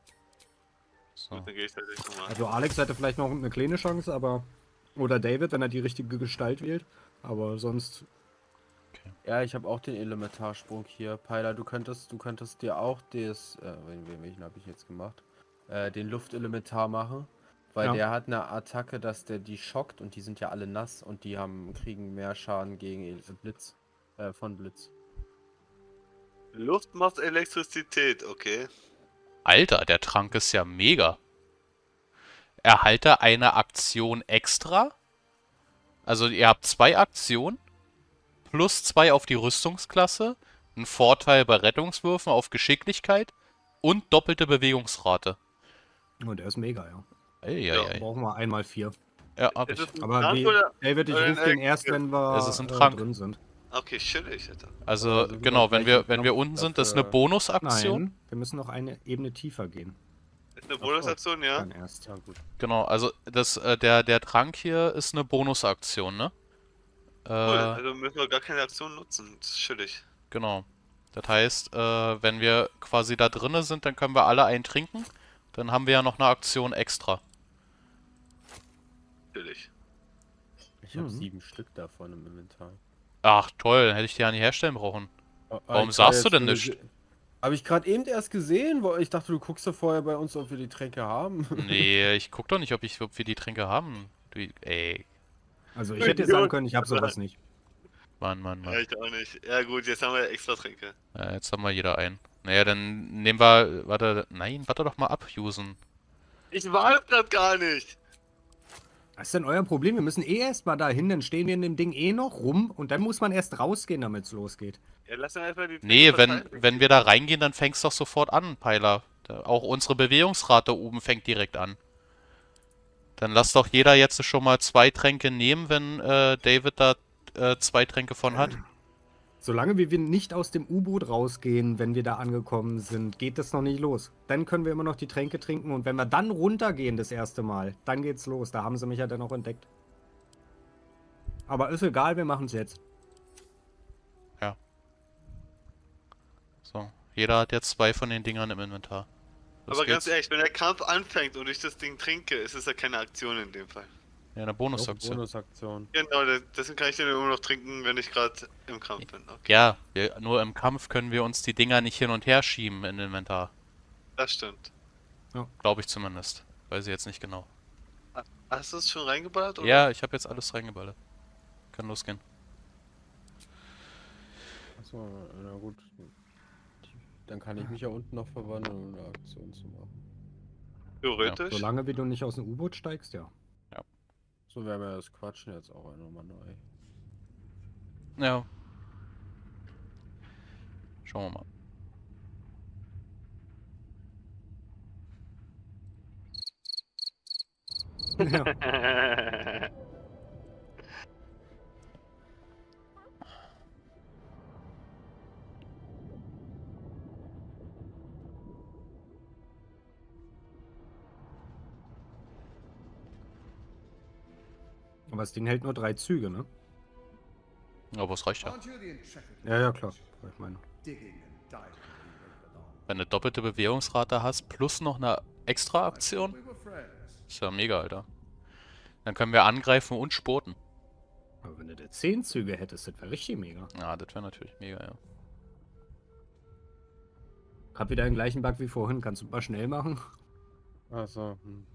So. Gut, dann gehe ich da gleich nochmal. Also Alex hätte vielleicht noch eine kleine Chance, aber... Oder David, wenn er die richtige Gestalt wählt. Aber sonst... Ja, ich habe auch den Elementarsprung hier. Peiler, du könntest, du könntest dir auch das, äh, wen- welchen habe ich jetzt gemacht? Äh, den Luftelementar machen. Weil Ja. der hat eine Attacke, dass der die schockt und die sind ja alle nass und die haben, kriegen mehr Schaden gegen El- Blitz. Äh, von Blitz. Luft macht Elektrizität, okay. Alter, der Trank ist ja mega. Erhalte eine Aktion extra. Also ihr habt zwei Aktionen. Plus zwei auf die Rüstungsklasse. Ein Vorteil bei Rettungswürfen auf Geschicklichkeit. Und doppelte Bewegungsrate. Und der ist mega, ja. Eieiei. Dann brauchen wir einmal vier. Ja, hab Ist ich. es ein Aber Trank wie, oder- David, ich oder ein rufe den erst, Elektro- wenn wir Es ist ein äh, Trank. drin sind. Okay, chillig, Alter. Also, Also genau, wenn wir, wenn wir Knopf unten sind, das ist eine dafür- Bonusaktion. Nein, wir müssen noch eine Ebene tiefer gehen. Ist eine Bonusaktion, ja? Dann erst. Ja, gut. Genau, also das, äh, der, der Trank hier ist eine Bonusaktion, ne? Äh, Cool, also müssen wir gar keine Aktion nutzen. Das ist chillig. Genau. Das heißt, äh, wenn wir quasi da drinnen sind, dann können wir alle einen trinken. Dann haben wir ja noch eine Aktion extra. Chillig. Ich habe Mhm. sieben Stück davon im Inventar. Ach toll, hätte ich die ja nicht herstellen brauchen. Oh, Warum ich sagst du gerade denn jetzt nicht? gese- Habe ich gerade eben erst gesehen, weil ich dachte, du guckst ja vorher bei uns, ob wir die Tränke haben. Nee, ich guck doch nicht, ob, ich, ob wir die Tränke haben. Du, ey, Also ich hätte jetzt sagen können, ich habe sowas nicht. Mann, Mann, Ja, Mann. ich auch nicht. Ja gut, jetzt haben wir extra Tränke. Ja, jetzt haben wir jeder einen. Naja, dann nehmen wir... Warte, nein, warte doch mal ab, Usen. Ich war grad gar nicht. Was ist denn euer Problem? Wir müssen eh erst mal dahin, dann stehen wir in dem Ding eh noch rum und dann muss man erst rausgehen, damit es losgeht. Ja, lass mir einfach die Tränke Nee, wenn, verteilen. wenn wir da reingehen, dann fängst doch sofort an, Peiler. Da, auch unsere Bewegungsrate oben fängt direkt an. Dann lass doch jeder jetzt schon mal zwei Tränke nehmen, wenn äh, David da äh, zwei Tränke von hat. Solange wir nicht aus dem U-Boot rausgehen, wenn wir da angekommen sind, geht das noch nicht los. Dann können wir immer noch die Tränke trinken und wenn wir dann runtergehen das erste Mal, dann geht's los. Da haben sie mich ja dann auch entdeckt. Aber ist egal, wir machen es jetzt. Ja. So, jeder hat jetzt zwei von den Dingern im Inventar. Los Aber ganz geht's. ehrlich, wenn der Kampf anfängt und ich das Ding trinke, ist es ja keine Aktion in dem Fall. Ja, eine Bonusaktion. Bonusaktion. Genau, das- deswegen kann ich den immer noch trinken, wenn ich gerade im Kampf bin. Okay, Ja, wir, nur im Kampf können wir uns die Dinger nicht hin und her schieben im Inventar. das stimmt. Glaube ich zumindest. Weiß ich jetzt nicht genau. Hast du es schon reingeballert? Oder? Ja, ich habe jetzt alles reingeballert. Kann losgehen. Achso, na gut. Dann kann ich mich ja unten noch verwandeln, um eine Aktion zu machen. Theoretisch. Solange wie du nicht aus dem U-Boot steigst, ja. So wäre mir das Quatschen jetzt auch nochmal neu. Ja. Schauen wir mal. Ja. Aber das Ding hält nur drei Züge, ne? Aber es reicht ja. Aren't you the intrepid Ja, ja, klar. Ich meine. digging and diving over the law? Wenn du eine doppelte Bewegungsrate hast, plus noch eine extra Aktion, We were friends. ist ja mega, Alter. Dann können wir angreifen und spurten. Aber wenn du da zehn Züge hättest, das wäre richtig mega. Ja, das wäre natürlich mega, ja. Hab wieder den gleichen Bug wie vorhin, kannst du mal schnell machen. Achso, hm.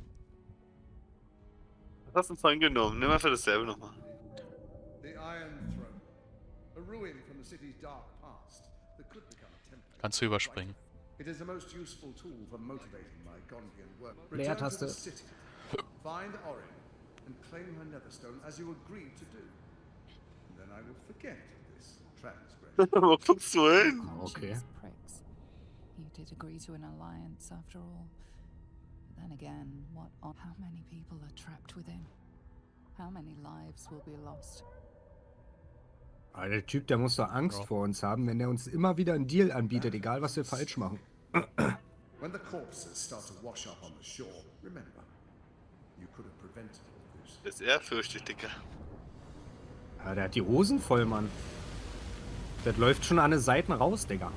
Was hast du vorhin genommen? Nimm einfach dasselbe nochmal. The Iron Throne. A ruin from the city's dark past that could become a temple. Kannst du überspringen. It is a most useful tool for motivating my Gondian work. Leertaste. Return to the city, find Orin, and claim her Netherstone as you agreed to do. And then I will forget this transgression. Wo guckst du hin? Okay. These pricks. You did agree to an alliance after all. But then again, what on how many people are trapped within? How many lives will be lost? Aber der Typ, der muss doch Angst vor uns haben, wenn er uns immer wieder einen Deal anbietet, egal was wir falsch machen. When the corpses start to wash up on the shore, remember, you could have prevented all this. Das ist ehrfürchtig, Dicker. Ja, der hat die Hosen voll, Mann. Das läuft schon an den Seiten raus, Digga.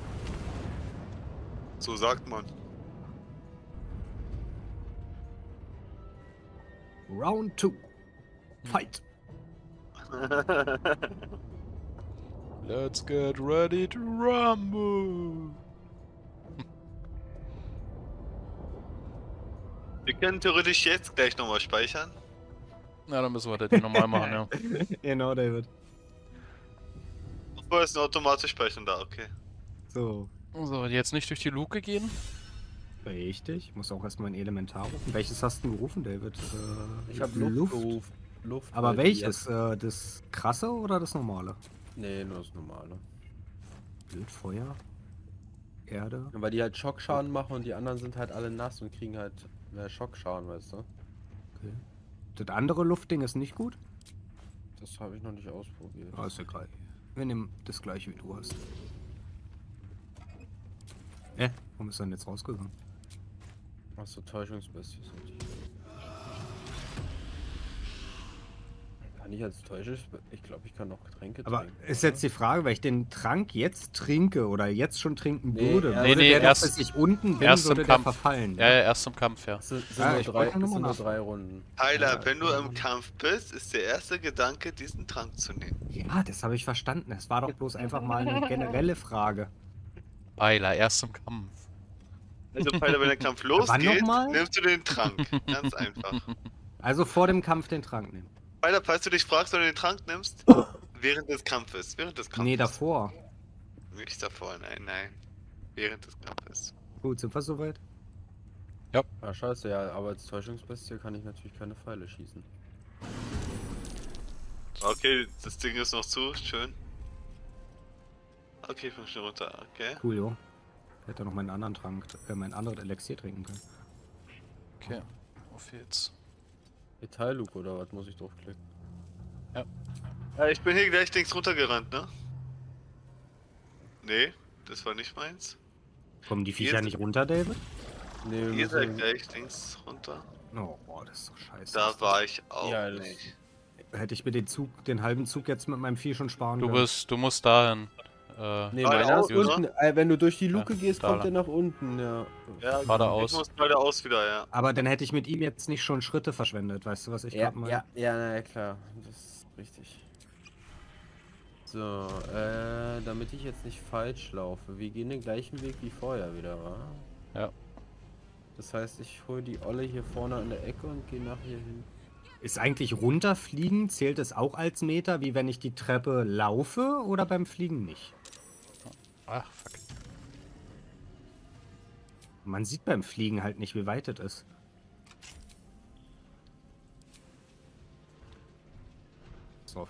So sagt man. Round two. Fight. Let's get ready to rumble. Wir können theoretisch jetzt gleich nochmal speichern. Na, dann müssen wir das nochmal machen, ja. Genau, David. Obwohl ist ein automatisch speichern da, okay. So. So, jetzt nicht durch die Luke gehen. Richtig. Ich muss auch erstmal ein Elementar rufen. Welches hast du gerufen, David? Äh, Ich hab Luft gerufen. Luft, Aber weil die welches? Äh, das krasse oder das normale? Nee, nur das normale. Blöd, Feuer, Erde. Weil die halt Schockschaden machen und die anderen sind halt alle nass und kriegen halt mehr Schockschaden, weißt du? Okay. Das andere Luftding ist nicht gut? Das habe ich noch nicht ausprobiert. Ah, ist egal. Wir nehmen das gleiche, wie du hast. Äh, warum ist er denn jetzt rausgegangen? Achso, Täuschungsbestie. Kann ich als Täuschungsbestie? Ich glaube, ich kann noch Getränke Aber trinken. ist jetzt die Frage, weil ich den Trank jetzt trinke oder jetzt schon trinken Nee, würde, erst- Nee, würde nee, der erst- doch, bis ich unten bin, erst würde im der Kampf. verfallen. Ja, ja, erst im Kampf, ja. Es sind, sind, Ah, nur, ich drei, wollte es nur sind mal nur nach- drei Runden. Tyler, Ja, wenn du ja. im Kampf bist, ist der erste Gedanke, diesen Trank zu nehmen. Ja, das habe ich verstanden. Das war doch bloß einfach mal eine generelle Frage. Beiler, erst im Kampf. Also, Tyler, wenn der Kampf Wann losgeht, nochmal? nimmst du den Trank. Ganz einfach. Also vor dem Kampf den Trank nehmen. Tyler, falls du dich fragst, ob du den Trank nimmst, während des Kampfes. Während des Kampfes. Nee, davor. Nicht davor, nein, nein. Während des Kampfes. Gut, sind wir soweit? Ah, scheiße, ja, aber als Täuschungsbestie kann ich natürlich keine Pfeile schießen. Okay, das Ding ist noch zu, schön. Okay, ich bin schon runter, okay. Cool, jo. Ich hätte noch meinen anderen Trank, äh, mein anderes Elixier trinken können. Okay, auf jetzt. Metallluke oder was muss ich draufklicken? Ja. Ja, ich bin hier gleich links runtergerannt, ne? Nee, das war nicht meins. Kommen die Viecher Hier- nicht runter, David? Nee, wir Ihr seid müssen... gleich links runter. Oh, boah, das ist doch scheiße. Da war ich auch Ja, das- nicht. Hätte ich mir den Zug, den halben Zug jetzt mit meinem Vieh schon sparen Du können. bist, du musst dahin. Äh, Nee, Gerade meiner ist aus, oder? unten. Äh, wenn du durch die Luke Ja, gehst, da kommt der lang. nach unten, ja. Ja, Geradeaus. ich muss geradeaus wieder, ja. Aber dann hätte ich mit ihm jetzt nicht schon Schritte verschwendet, weißt du, was ich Ja, gerade meine? ja, ja, na ja, klar. Das ist richtig. So, äh, damit ich jetzt nicht falsch laufe. Wir gehen den gleichen Weg wie vorher wieder, wa? Ja. Das heißt, ich hole die Olle hier vorne an der Ecke und gehe nach hier hin. Ist eigentlich runterfliegen, zählt es auch als Meter, wie wenn ich die Treppe laufe oder beim Fliegen nicht? Ach, fuck. Man sieht beim Fliegen halt nicht, wie weit es ist. So.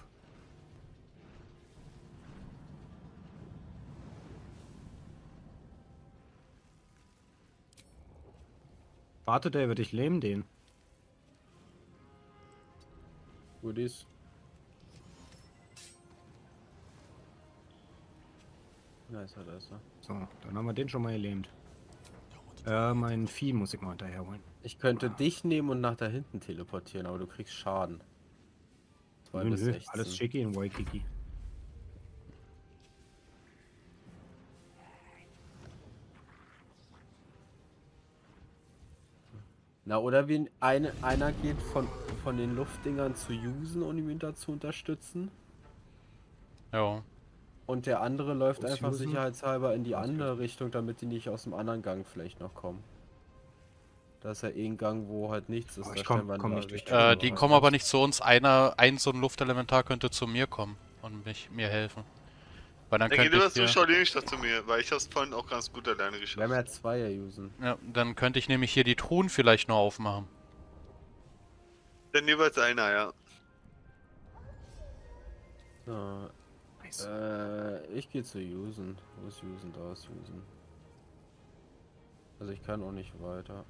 Warte, David, ich lähm den. Wo die ist? Da ist er, da ist er. So, dann haben wir den schon mal gelähmt. Äh, mein Vieh muss ich mal hinterher holen. Ich könnte dich nehmen und nach da hinten teleportieren, aber du kriegst Schaden. zwei Nö, bis nö, sechzehn. alles schicki in Waikiki. Na, oder wie eine, einer geht von, von den Luftdingern zu usen, um ihn da zu unterstützen. Ja. Und der andere läuft Aus einfach Usen? sicherheitshalber in die andere Richtung, damit die nicht aus dem anderen Gang vielleicht noch kommen. Da ist ja eh ein Gang, wo halt nichts ist. Aber da ich komm- stellen wir komm da nicht durch die Richtung Äh, Ja, die rein. kommen aber nicht zu uns. Einer, ein so ein Luftelementar könnte zu mir kommen und mich, mir helfen. Weil dann Dann könnte geh lieber ich zu hier, Shaolin statt zu mir, weil ich hab's vorhin auch ganz gut alleine geschafft. Wir haben ja Zweier usen. ja, dann könnte ich nämlich hier die Truhen vielleicht noch aufmachen. Dann jeweils einer, ja. So. Äh, ich gehe zu usen. Wo ist usen? Da ist usen. Also ich kann auch nicht weiter.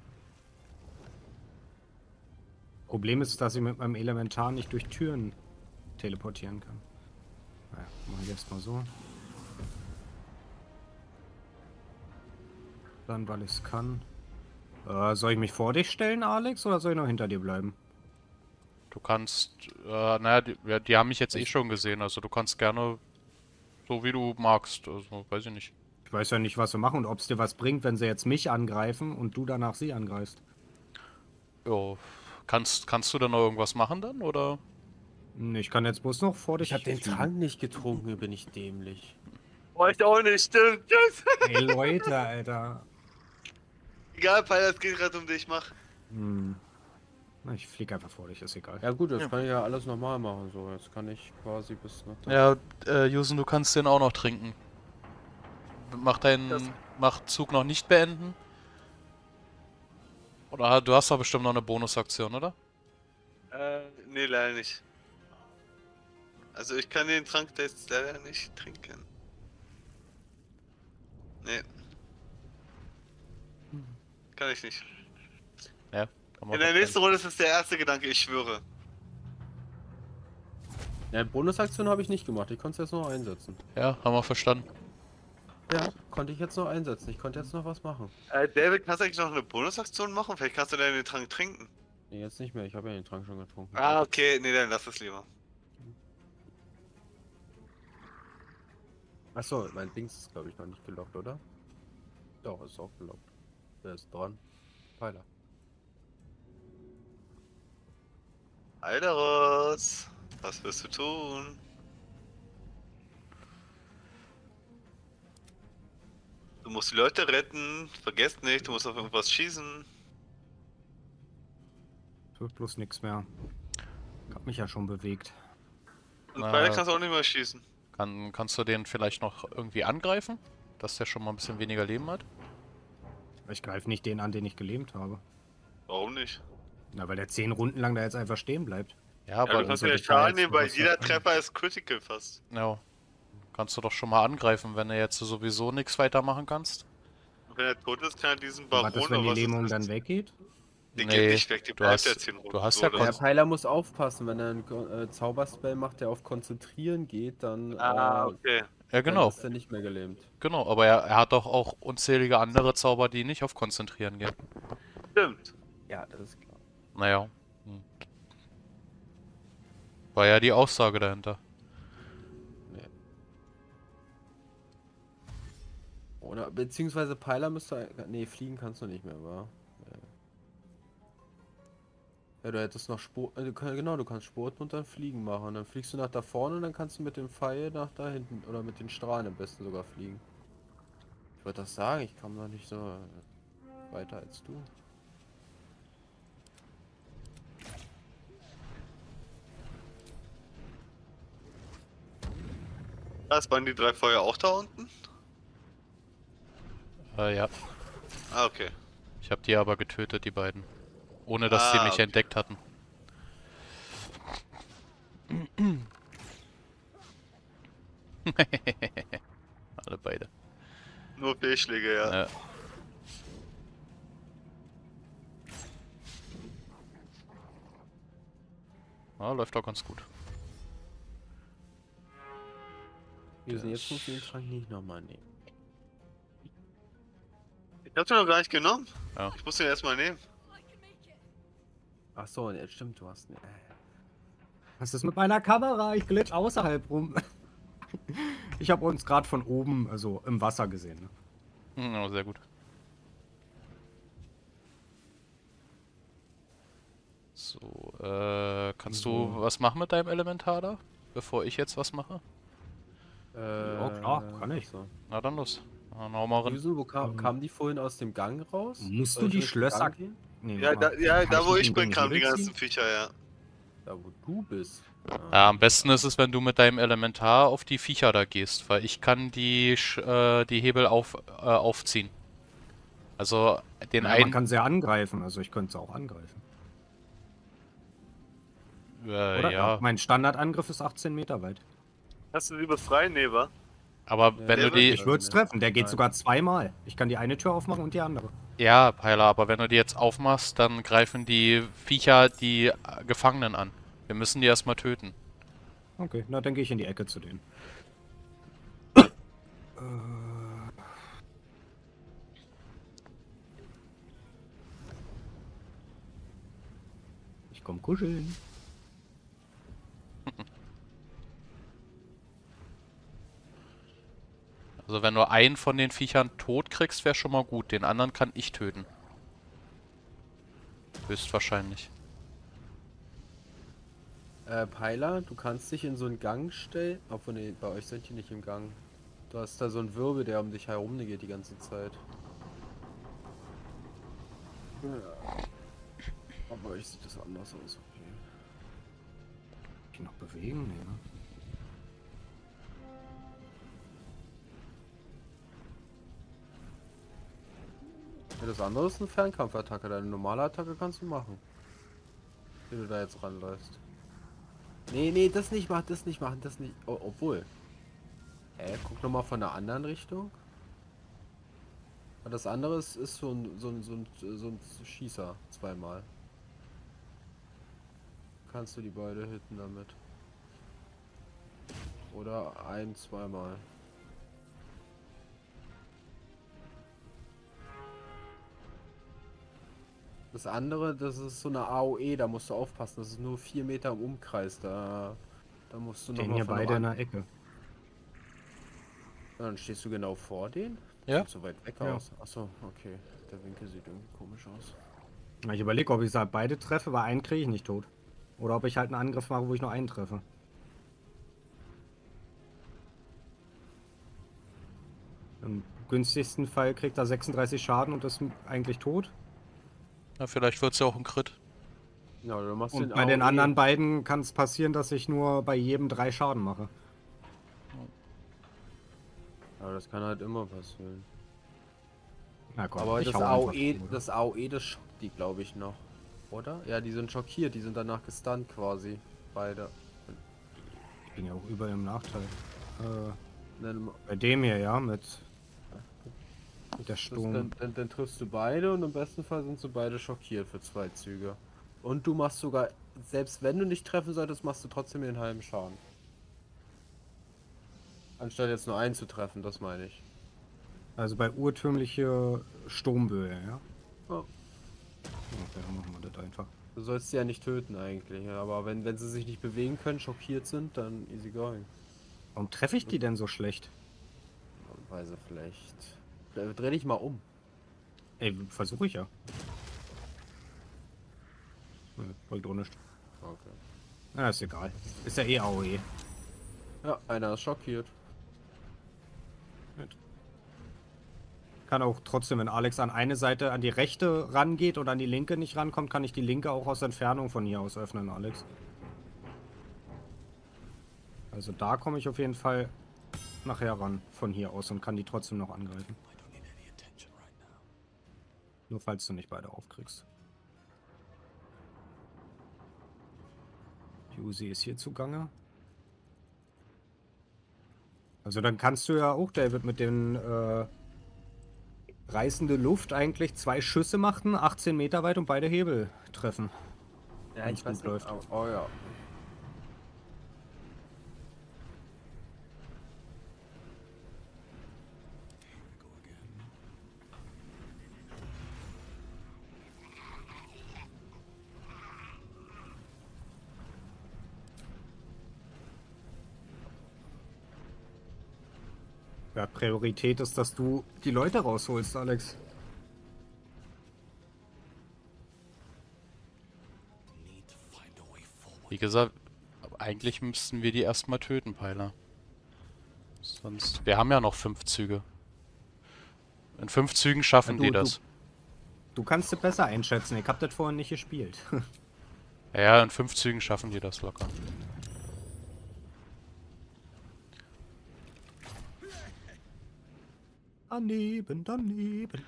Problem ist, dass ich mit meinem Elementar nicht durch Türen teleportieren kann. Naja, machen wir jetzt mal so. Dann, weil ich es kann. Äh, soll ich mich vor dich stellen, Alex, oder soll ich noch hinter dir bleiben? Du kannst, äh, naja, die, ja, die haben mich jetzt eh schon gesehen, also du kannst gerne so wie du magst, also weiß ich nicht. Ich weiß ja nicht, was wir machen und ob es dir was bringt, wenn sie jetzt mich angreifen und du danach sie angreifst. Jo, kannst, kannst du dann noch irgendwas machen dann, oder? Ich kann jetzt bloß noch vor dich. Ich habe den Trank nicht getrunken, bin ich dämlich. Boah, ich auch nicht, stimmt. Ey, Leute, Alter. Egal, Pfeil, es geht gerade um dich, mach. Hm. Na, ich flieg einfach vor dich, ist egal. Ja gut, jetzt Ja. kann ich ja alles normal machen, so. Jetzt kann ich quasi bis nach da. Ja, äh, Jusen, du kannst den auch noch trinken. Mach deinen, Das- mach Zug noch nicht beenden. Oder du hast doch bestimmt noch eine Bonusaktion, oder? Äh, nee, leider nicht. Also ich kann den Trank jetzt leider nicht trinken. Nee. Kann ich nicht. Ja. Kann man In der doch nächsten Runde ist es der erste Gedanke, ich schwöre. Ja, Bonusaktion habe ich nicht gemacht, ich konnte es jetzt noch einsetzen. Ja, haben wir verstanden. Ja, konnte ich jetzt noch einsetzen, ich konnte jetzt noch was machen. Äh, David, kannst du eigentlich noch eine Bonusaktion machen? Vielleicht kannst du dann den Trank trinken. Nee, jetzt nicht mehr, ich habe ja den Trank schon getrunken. Ah, okay, nee, dann lass es lieber. Achso, mein Dings ist glaube ich noch nicht gelockt, oder? Doch, ist auch gelockt. Wer ist dran? Pfeiler. Alderos, was wirst du tun? Du musst die Leute retten, vergesst nicht, du musst auf irgendwas schießen. Wird bloß nichts mehr. Ich hab mich ja schon bewegt. Und Na, beide kannst du auch nicht mehr schießen. Kann, kannst du den vielleicht noch irgendwie angreifen? Dass der schon mal ein bisschen weniger Leben hat? Ich greife nicht den an, den ich gelähmt habe. Warum nicht? Na, weil der zehn Runden lang da jetzt einfach stehen bleibt. Ja, Ja, aber du kannst soll ja ich da Schaden jetzt nehmen, noch weil was jeder verbrennen? Treffer ist critical fast. Ja. Kannst du doch schon mal angreifen, wenn du jetzt sowieso nichts weitermachen kannst. Und wenn er tot ist, kann er diesen Was Baron ist, wenn oder die was es Lähmung ist, dann weggeht? die Nee, geht nicht weg, die du bleibt hast- ja zehn Runden. du hast so ja oder Der so. Pfeiler muss aufpassen, wenn er einen äh, Zauberspell macht, der auf Konzentrieren geht, dann, Ah, äh, okay. Ja, dann genau. ist er nicht mehr gelähmt. Genau, aber er, er hat doch auch unzählige andere Zauber, die nicht auf Konzentrieren gehen. Stimmt. Ja, das ist klar. Naja. Hm. War ja die Aussage dahinter. Nee. Oder, beziehungsweise Pfeiler müsste... Nee, fliegen kannst du nicht mehr, wa? Ja. Ja, du hättest noch Sport... Äh, du kann- genau, du kannst Sport und dann Fliegen machen. Dann fliegst du nach da vorne und dann kannst du mit dem Pfeil nach da hinten... Oder mit den Strahlen am besten sogar fliegen. Ich würde das sagen, ich komme noch nicht so äh, weiter als du. Das waren die drei Feuer auch da unten? Äh, ja. Ah, okay. Ich habe die aber getötet, die beiden. Ohne dass Ah, sie mich okay. entdeckt hatten. Alle beide. Nur Fehlschläge, ja. Ja. Ja, läuft auch ganz gut. Wir sind jetzt muss ich den Trank nicht nochmal nehmen. Ich hab den noch gar nicht genommen. Ja. Ich muss den erstmal nehmen. Ach so, ja, stimmt, du hast... Ne, Was ist mit meiner Kamera? Ich glitsch außerhalb rum. Ich habe uns gerade von oben, also im Wasser gesehen. Ne? Ja, sehr gut. So, äh, kannst du was machen mit deinem Elementar da? Bevor ich jetzt was mache? Äh, Ja, klar, kann ich. So. Na dann los. Dann hau mal rein. Wieso, wo kam, kamen die vorhin aus dem Gang raus? Musst Soll du ich die durch den Schlösser... Gang gehen? Nee, Ja, warte da, mal. ja, Kann da wo mit ich dem bin, Ding kamen die rüberziehen? ganzen Viecher, ja. Da wo du bist. Ja, am besten ist es, wenn du mit deinem Elementar auf die Viecher da gehst, weil ich kann die, Sch- äh, die Hebel auf, äh, aufziehen. Also den Ja, einen... man kann sie ja angreifen, also ich könnte sie auch angreifen. Äh, Oder? ja. Mein Standardangriff ist achtzehn Meter weit. Hast du sie befreien, Neva? Aber wenn du die... Ich würde es treffen, der geht sogar zweimal. Ich kann die eine Tür aufmachen und die andere. Ja, Peiler, aber wenn du die jetzt aufmachst, dann greifen die Viecher die äh, Gefangenen an. Wir müssen die erstmal töten. Okay, na dann gehe ich in die Ecke zu denen. Ich komm kuscheln. Also wenn du einen von den Viechern tot kriegst, wäre schon mal gut. Den anderen kann ich töten. Höchstwahrscheinlich. Äh, Peiler, du kannst dich in so einen Gang stellen. Obwohl, nee, bei euch sind die nicht im Gang. Du hast da so einen Wirbel, der um dich herum geht die ganze Zeit. Ja. Aber bei euch sieht das anders aus, okay. Kann ich noch bewegen? Nee, ne? Ja, das andere ist eine Fernkampfattacke. Deine normale Attacke kannst du machen. Wenn du da jetzt ranläufst. Nee, nee, das nicht machen, das nicht machen, das nicht. Oh, obwohl. Hä, guck nochmal von der anderen Richtung. Das andere ist, ist so, ein, so, ein, so, ein, so ein Schießer. Zweimal. Kannst du die beide hitten damit. Oder ein, zweimal. Das andere, das ist so eine A O E, da musst du aufpassen. Das ist nur vier Meter im Umkreis. Da, da musst du noch Stehen mal hier von beide in an- der Ecke. Ja, dann stehst du genau vor denen? Ja. Sieht so weit weg Ja. aus. Achso, okay. Der Winkel sieht irgendwie komisch aus. Na, ich überlege, ob ich sie beide treffe, weil einen kriege ich nicht tot. Oder ob ich halt einen Angriff mache, wo ich nur einen treffe. Im günstigsten Fall kriegt er sechsunddreißig Schaden und ist eigentlich tot. Na, vielleicht wird es ja auch ein Crit. Ja, du machst Und den bei den A O E. anderen beiden kann es passieren, dass ich nur bei jedem drei Schaden mache. Ja, das kann halt immer passieren. Na komm, Aber ich das hau A O einfach E, zu, oder? das A O E, das schockt die, glaube ich, noch. Oder? Ja, die sind schockiert, die sind danach gestunt quasi. Beide. Ich bin ja auch überall im Nachteil. Äh, Dann, bei dem hier, ja, mit, mit der das, Sturm. dann, dann, dann triffst du beide und im besten Fall sind sie beide schockiert für zwei Züge. Und du machst sogar, selbst wenn du nicht treffen solltest, machst du trotzdem den halben Schaden. Anstatt jetzt nur einen zu treffen, das meine ich. Also bei urtümliche Sturmböe, ja? Ja. Okay, dann machen wir das einfach. Du sollst sie ja nicht töten eigentlich, aber wenn, wenn sie sich nicht bewegen können, schockiert sind, dann easy going. Warum treffe ich die denn so schlecht? Weil sie vielleicht... Dreh dreh dich mal um. Ey, versuche ich ja. Ne, wollte auch nicht. Okay. Na, ist egal. Ist ja eh A O E. Ja, einer ist schockiert. Kann auch trotzdem, wenn Alex an eine Seite an die rechte rangeht und an die linke nicht rankommt, kann ich die linke auch aus Entfernung von hier aus öffnen, Alex. Also da komme ich auf jeden Fall nachher ran, von hier aus, und kann die trotzdem noch angreifen. Nur falls du nicht beide aufkriegst. Yuzi ist hier zugange. Also dann kannst du ja auch, David, mit den äh, reißende Luft eigentlich zwei Schüsse machen, achtzehn Meter weit und beide Hebel treffen. Ja, Wenn's ich weiß gut nicht. läuft. Oh, oh ja. Ja, Priorität ist, dass du die Leute rausholst, Alex. Wie gesagt, eigentlich müssten wir die erstmal töten, Peiler. Sonst... Wir haben ja noch fünf Züge. In fünf Zügen schaffen Ja, du- die du- das. Du kannst es besser einschätzen, ich hab das vorhin nicht gespielt. Ja, in fünf Zügen schaffen die das locker. Daneben, daneben.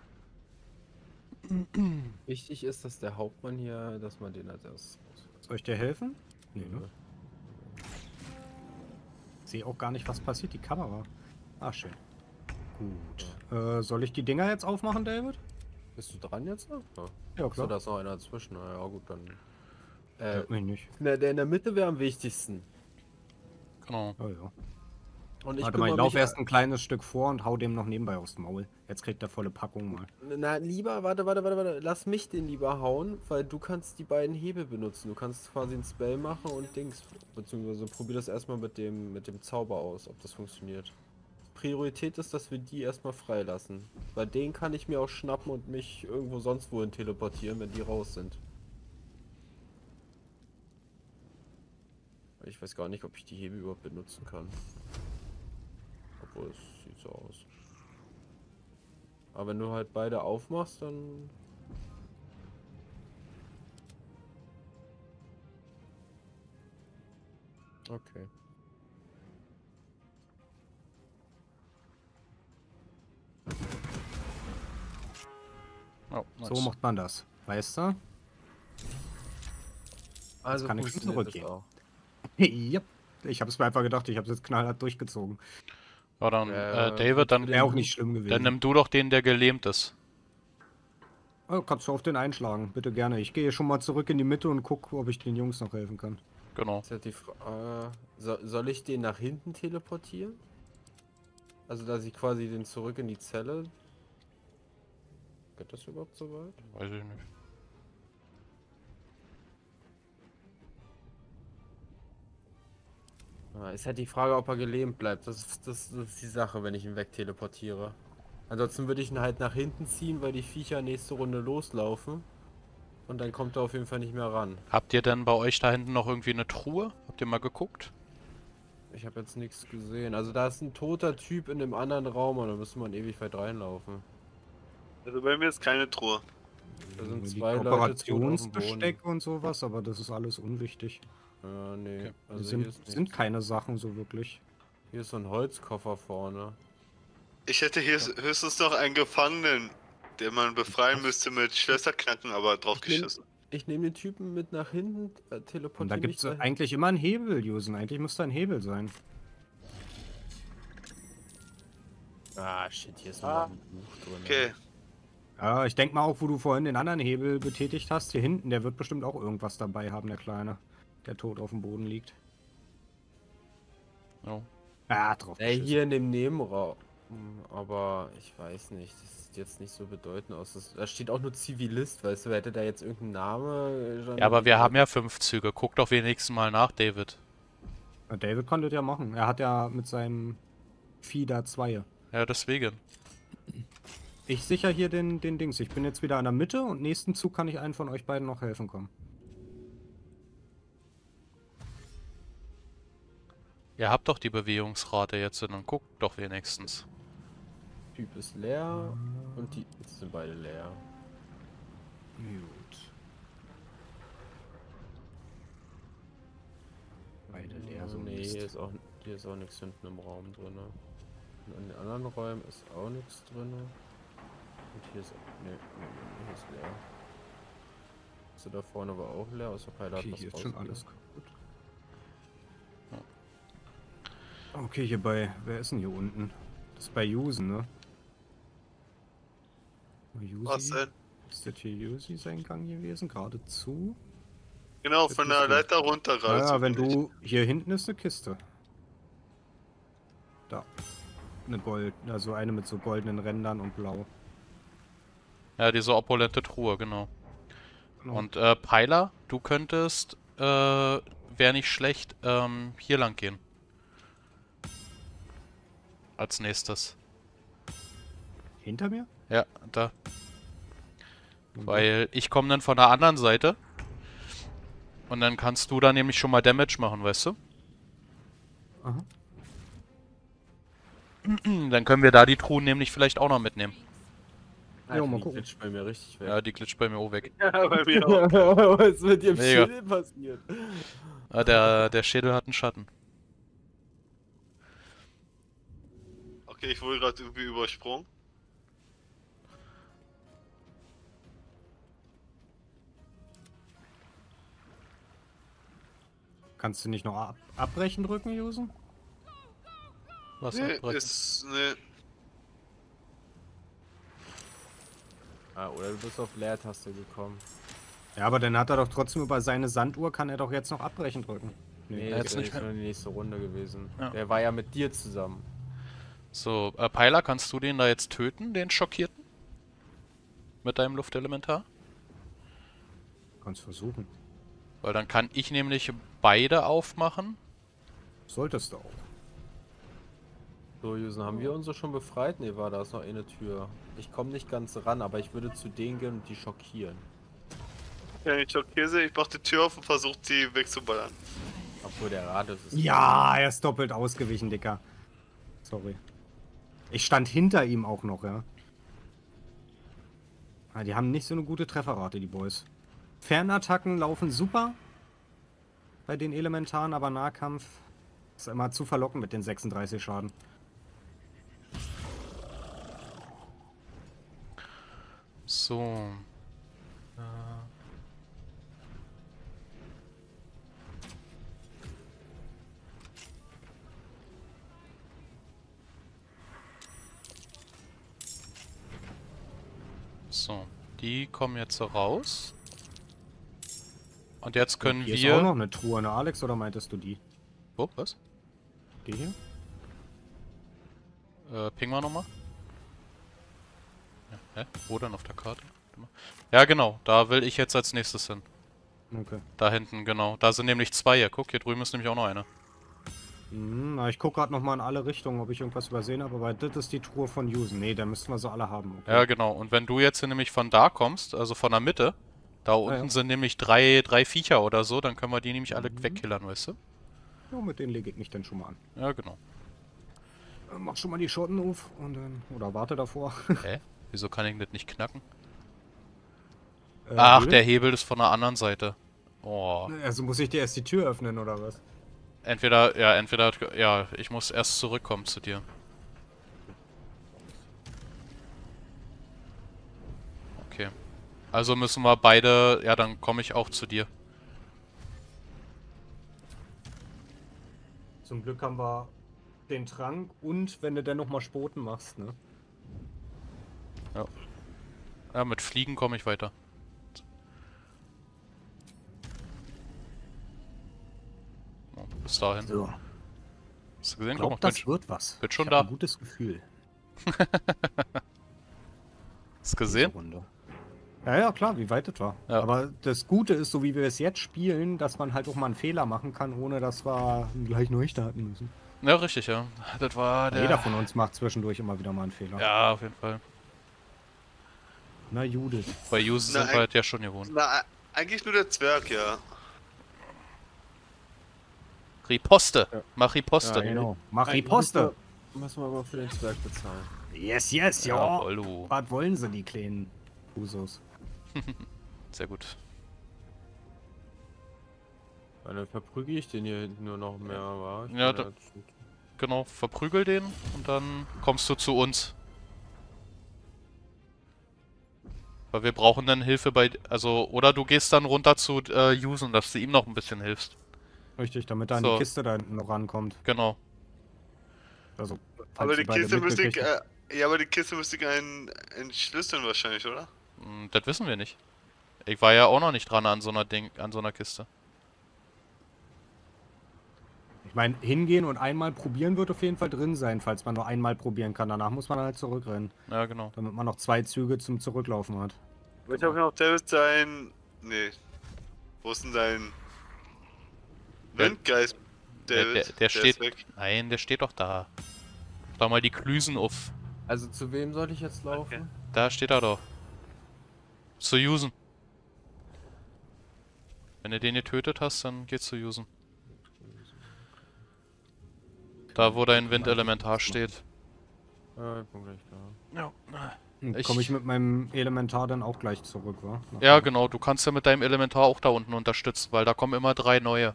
Wichtig ist, dass der Hauptmann hier, dass man den als erstes raus. Soll ich dir helfen? Nee, ne? Sehe auch gar nicht, was passiert. Die Kamera. Ah, schön. Gut. Äh, soll ich die Dinger jetzt aufmachen, David? Bist du dran jetzt noch? Ja, Ja, So, klar. da ist noch einer dazwischen. Na ja, gut, dann. Äh, Stört mich nicht. na, der in der Mitte wäre am wichtigsten. Genau. Oh ja. Und ich Warte mal, ich kümmere laufe mich- erst ein kleines Stück vor und hau dem noch nebenbei aufs Maul. Jetzt kriegt er volle Packung mal. Na, lieber, warte, warte, warte, warte. Lass mich den lieber hauen, weil du kannst die beiden Hebel benutzen. Du kannst quasi ein Spell machen und Dings. Beziehungsweise probier das erstmal mit dem, mit dem Zauber aus, ob das funktioniert. Priorität ist, dass wir die erstmal freilassen. Bei denen kann ich mir auch schnappen und mich irgendwo sonst wohin teleportieren, wenn die raus sind. Ich weiß gar nicht, ob ich die Hebel überhaupt benutzen kann. Obwohl, es sieht so aus. Aber wenn du halt beide aufmachst, dann... Okay. Oh, So nice. macht man das. Weißt du? Also Jetzt kann ich schon funktioniert das zurückgehen. auch. Ja. Ich habe es mir einfach gedacht, ich habe es jetzt knallhart durchgezogen. Ja, dann, Äh, äh, David, dann, Wäre auch nicht schlimm gewesen. dann nimm du doch den, der gelähmt ist. Oh, kannst du auf den einschlagen, bitte gerne. Ich gehe schon mal zurück in die Mitte und gucke, ob ich den Jungs noch helfen kann. Genau. Jetzt hat die Fra äh, so, soll ich den nach hinten teleportieren? Also, dass ich quasi den zurück in die Zelle... Geht das überhaupt so weit? Weiß ich nicht. Ah, ist halt die Frage, ob er gelähmt bleibt. Das ist, das, das ist die Sache, wenn ich ihn wegteleportiere. Ansonsten würde ich ihn halt nach hinten ziehen, weil die Viecher nächste Runde loslaufen. Und dann kommt er auf jeden Fall nicht mehr ran. Habt ihr denn bei euch da hinten noch irgendwie eine Truhe? Habt ihr mal geguckt? Ich habe jetzt nichts gesehen. Also da ist ein toter Typ in dem anderen Raum und da müsste man ewig weit reinlaufen. Also bei mir ist keine Truhe. Da sind Die zwei Leute tot auf dem Boden. Operationsbesteck und sowas, aber das ist alles unwichtig. Ja, nee. Okay. Also sind, hier ist sind nichts. keine Sachen so wirklich. Hier ist so ein Holzkoffer vorne. Ich hätte hier höchstens noch einen Gefangenen, den man befreien müsste mit Schlösserknacken, aber drauf Ich nehm- geschissen. Ich nehme den Typen mit nach hinten, äh, Und teleportiere da mich gibt es dahin. eigentlich immer einen Hebel, Jusen. Eigentlich müsste ein Hebel sein. Ah, shit, hier ist Ah. noch ein Buch drin. Okay. Ja, ich denke mal auch, wo du vorhin den anderen Hebel betätigt hast, hier hinten, der wird bestimmt auch irgendwas dabei haben, der Kleine, der tot auf dem Boden liegt. Oh. Ah, drauf. Ja, geschissen. hier in dem Nebenraum. Aber ich weiß nicht, das sieht jetzt nicht so bedeutend aus. Das, da steht auch nur Zivilist, weißt du, hätte da jetzt irgendein Name... schon- Ja, aber wir haben ja fünf Züge. Guck doch wenigstens mal nach, David. Ja, David konnte das ja machen. Er hat ja mit seinem Vieh da zwei. Ja, deswegen. Ich sicher hier den, den Dings. Ich bin jetzt wieder an der Mitte und nächsten Zug kann ich einen von euch beiden noch helfen kommen. Ihr habt doch die Bewegungsrate jetzt, dann guckt doch wenigstens. Typ ist leer und die jetzt sind beide leer. Gut. Beide leer, so nee, Mist. hier ist, auch, hier ist auch nichts hinten im Raum drin. Und in den anderen Räumen ist auch nichts drin. Und hier ist... Nee, nee, nee, hier ist leer. So, da vorne war auch leer, außer Pfeiler hat Okay, was hier ist schon rausgegeben. alles kaputt. Okay, hier bei... Wer ist denn hier unten? Das ist bei Jusen, ne? Yuzi? Was denn? Ist das hier Yuzi sein Gang gewesen? Geradezu? Genau, Das von ist der gut. Leiter runter gerade. Ja, so wenn bin ich. du... Hier hinten ist eine Kiste. Da. Eine Gold... Also eine mit so goldenen Rändern und blau. Ja, diese opulente Truhe, genau. Genau. Und äh, Peiler, du könntest, äh, wäre nicht schlecht, ähm, hier lang gehen. Als nächstes. Hinter mir? Ja, da. Weil ich komme dann von der anderen Seite. Und dann kannst du da nämlich schon mal Damage machen, weißt du? Aha. Dann können wir da die Truhen nämlich vielleicht auch noch mitnehmen. Ja, mal die gucken. glitscht bei mir richtig weg. Ja, die glitscht bei mir auch weg. Ja, bei mir auch. Was ist mit ihrem Mega. Schädel passiert? Ah, der, der Schädel hat einen Schatten. Okay, ich wurde gerade irgendwie übersprungen. Kannst du nicht noch ab abbrechen drücken, Jusen? Was Nee, abbrechen? ist, nee. Ah, oder du bist auf Leertaste gekommen. Ja, aber dann hat er doch trotzdem über seine Sanduhr, kann er doch jetzt noch abbrechen drücken. Nee, jetzt jetzt nicht nicht mehr. nur die nächste Runde gewesen. Ja. Der war ja mit dir zusammen. So, äh, Peiler, kannst du den da jetzt töten, den Schockierten? Mit deinem Luftelementar? Kannst versuchen. Weil dann kann ich nämlich beide aufmachen. Solltest du auch. So, Jusen, haben wir unsere schon befreit? Ne, war da ist noch eine Tür. Ich komme nicht ganz ran, aber ich würde zu denen gehen und die schockieren. Ja, ich schockiere sie, ich mach die Tür auf und versuche sie wegzuballern. Obwohl der Radius ist... Ja, er ist doppelt ausgewichen, Dicker. Sorry. Ich stand hinter ihm auch noch, ja. Ah, die haben nicht so eine gute Trefferrate, die Boys. Fernattacken laufen super bei den Elementaren, aber Nahkampf ist immer zu verlockend mit den sechsunddreißig Schaden. So. Äh. So, die kommen jetzt so raus. Und jetzt können hier wir... ist auch noch eine Truhe, ne Alex, oder meintest du die? Wo, was? Die hier? Äh, ping mal nochmal. Ja, hä? Wo denn auf der Karte? Ja, genau. Da will ich jetzt als nächstes hin. Okay. Da hinten, genau. Da sind nämlich zwei. Ja, guck, hier drüben ist nämlich auch noch eine. Hm, na, ich gucke gerade nochmal in alle Richtungen, ob ich irgendwas übersehen habe, aber das ist die Truhe von Yusen. Nee, da müssten wir sie alle haben. Okay. Ja, genau. Und wenn du jetzt nämlich von da kommst, also von der Mitte, da unten ja. sind nämlich drei, drei Viecher oder so, dann können wir die nämlich alle wegkillern, weißt du? Ja, mit denen lege ich mich dann schon mal an. Ja, genau. Äh, Mach schon mal die Schotten auf und dann... Oder warte davor. Hä? Wieso kann ich das nicht knacken? Äh, Ach, Hebel? der Hebel ist von der anderen Seite. Oh. Also muss ich dir erst die Tür öffnen, oder was? Entweder, ja, entweder, ja, ich muss erst zurückkommen zu dir. Okay. Also müssen wir beide, ja, dann komme ich auch zu dir. Zum Glück haben wir den Trank und wenn du dann nochmal Spoten machst, ne? Ja. Ja, mit Fliegen komme ich weiter. Oh, bis dahin. So. Hast du gesehen? Ich glaube, Guck mal, das bin, wird was. bin schon ich da. hab ein gutes Gefühl. Hast du gesehen? Runde. Ja, ja, klar, wie weit das war. Ja. Aber das Gute ist, so wie wir es jetzt spielen, dass man halt auch mal einen Fehler machen kann, ohne dass wir gleich neu starten müssen. Ja, richtig, ja. Das war der... Jeder von uns macht zwischendurch immer wieder mal einen Fehler. Ja, auf jeden Fall. Na, Judith. Bei Jusen sind Na, wir halt ja schon gewohnt. Na, eigentlich nur der Zwerg, ja. Riposte. Ja. Mach Riposte. Ja, genau. Mach Eigentlich Riposte. Müssen wir aber für den Zwerg bezahlen. Yes, yes, ja. Jawohl, du. Was wollen sie, die kleinen Usos? Sehr gut. Dann verprügel ich den hier hinten nur noch mehr, war. Ich Ja, bin da- jetzt- Genau, verprügel den und dann kommst du zu uns. Weil wir brauchen dann Hilfe bei... Also, oder du gehst dann runter zu äh, Yusen, dass du ihm noch ein bisschen hilfst. Richtig, damit er an So. die Kiste da hinten noch rankommt. Genau. Also, falls Aber ihr die beide Kiste müsste ich, mitgekriegt äh, ja, aber die Kiste müsste ich ein, entschlüsseln wahrscheinlich, oder? Hm, das wissen wir nicht. Ich war ja auch noch nicht dran an so einer Ding, an so einer Kiste. Ich meine, hingehen und einmal probieren wird auf jeden Fall drin sein, falls man nur einmal probieren kann. Danach muss man halt zurückrennen. Ja, genau. Damit man noch zwei Züge zum Zurücklaufen hat. Aber ich habe noch David sein... Nee. Wo ist denn sein... Der- Windgeist, Der, David? der, der ist steht... weg. Nein, der steht doch da. Da mal die Klüsen auf. Also zu wem soll ich jetzt laufen? Da steht er doch. Zu Yusen. Wenn du den getötet hast, dann geht's zu Yusen. Da, wo dein Windelementar steht. Ja, ich bin gleich da. Ja. Komme ich mit meinem Elementar dann auch gleich zurück, wa? Nach Ja, genau. Du kannst ja mit deinem Elementar auch da unten unterstützen, weil da kommen immer drei neue.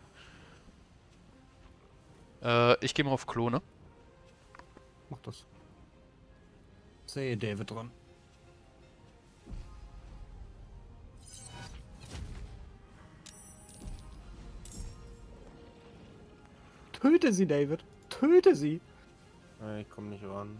Äh, ich gehe mal auf Klone. Mach das. Sehe David dran. Töte sie, David. Töte sie. Nein, ich komme nicht ran.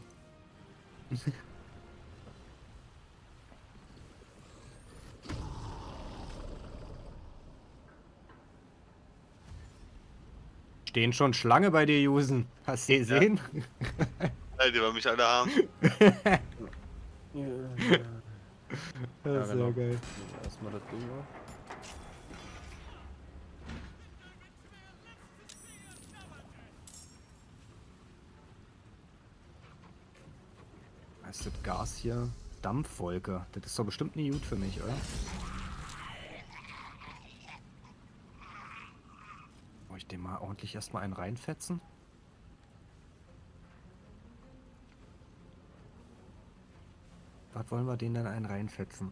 Stehen schon Schlange bei dir, Jusen. Hast du gesehen? Ja, die wollen mich alle haben. Ja, Das ist genau. ja geil. Erstmal das Ding auf. Was ist das Gas hier? Dampfwolke. Das ist doch bestimmt nie gut für mich, oder? Soll ich dem mal ordentlich erstmal einen reinfetzen? Was wollen wir denen denn einen reinfetzen?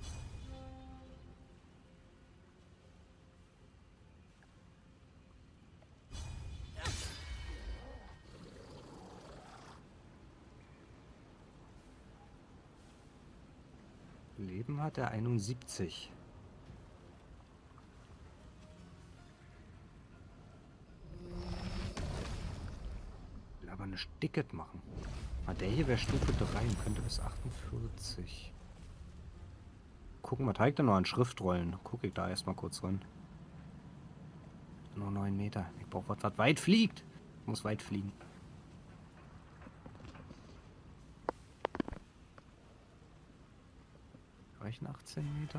Leben hat er einundsiebzig. Will aber eine Sticket machen. Ah, der hier wäre Stufe drei und könnte bis achtundvierzig. Gucken, was zeigt er noch an Schriftrollen? Gucke ich da erstmal kurz ran. Nur neun Meter. Ich brauche was, was weit fliegt. Ich muss weit fliegen. Reichen achtzehn Meter?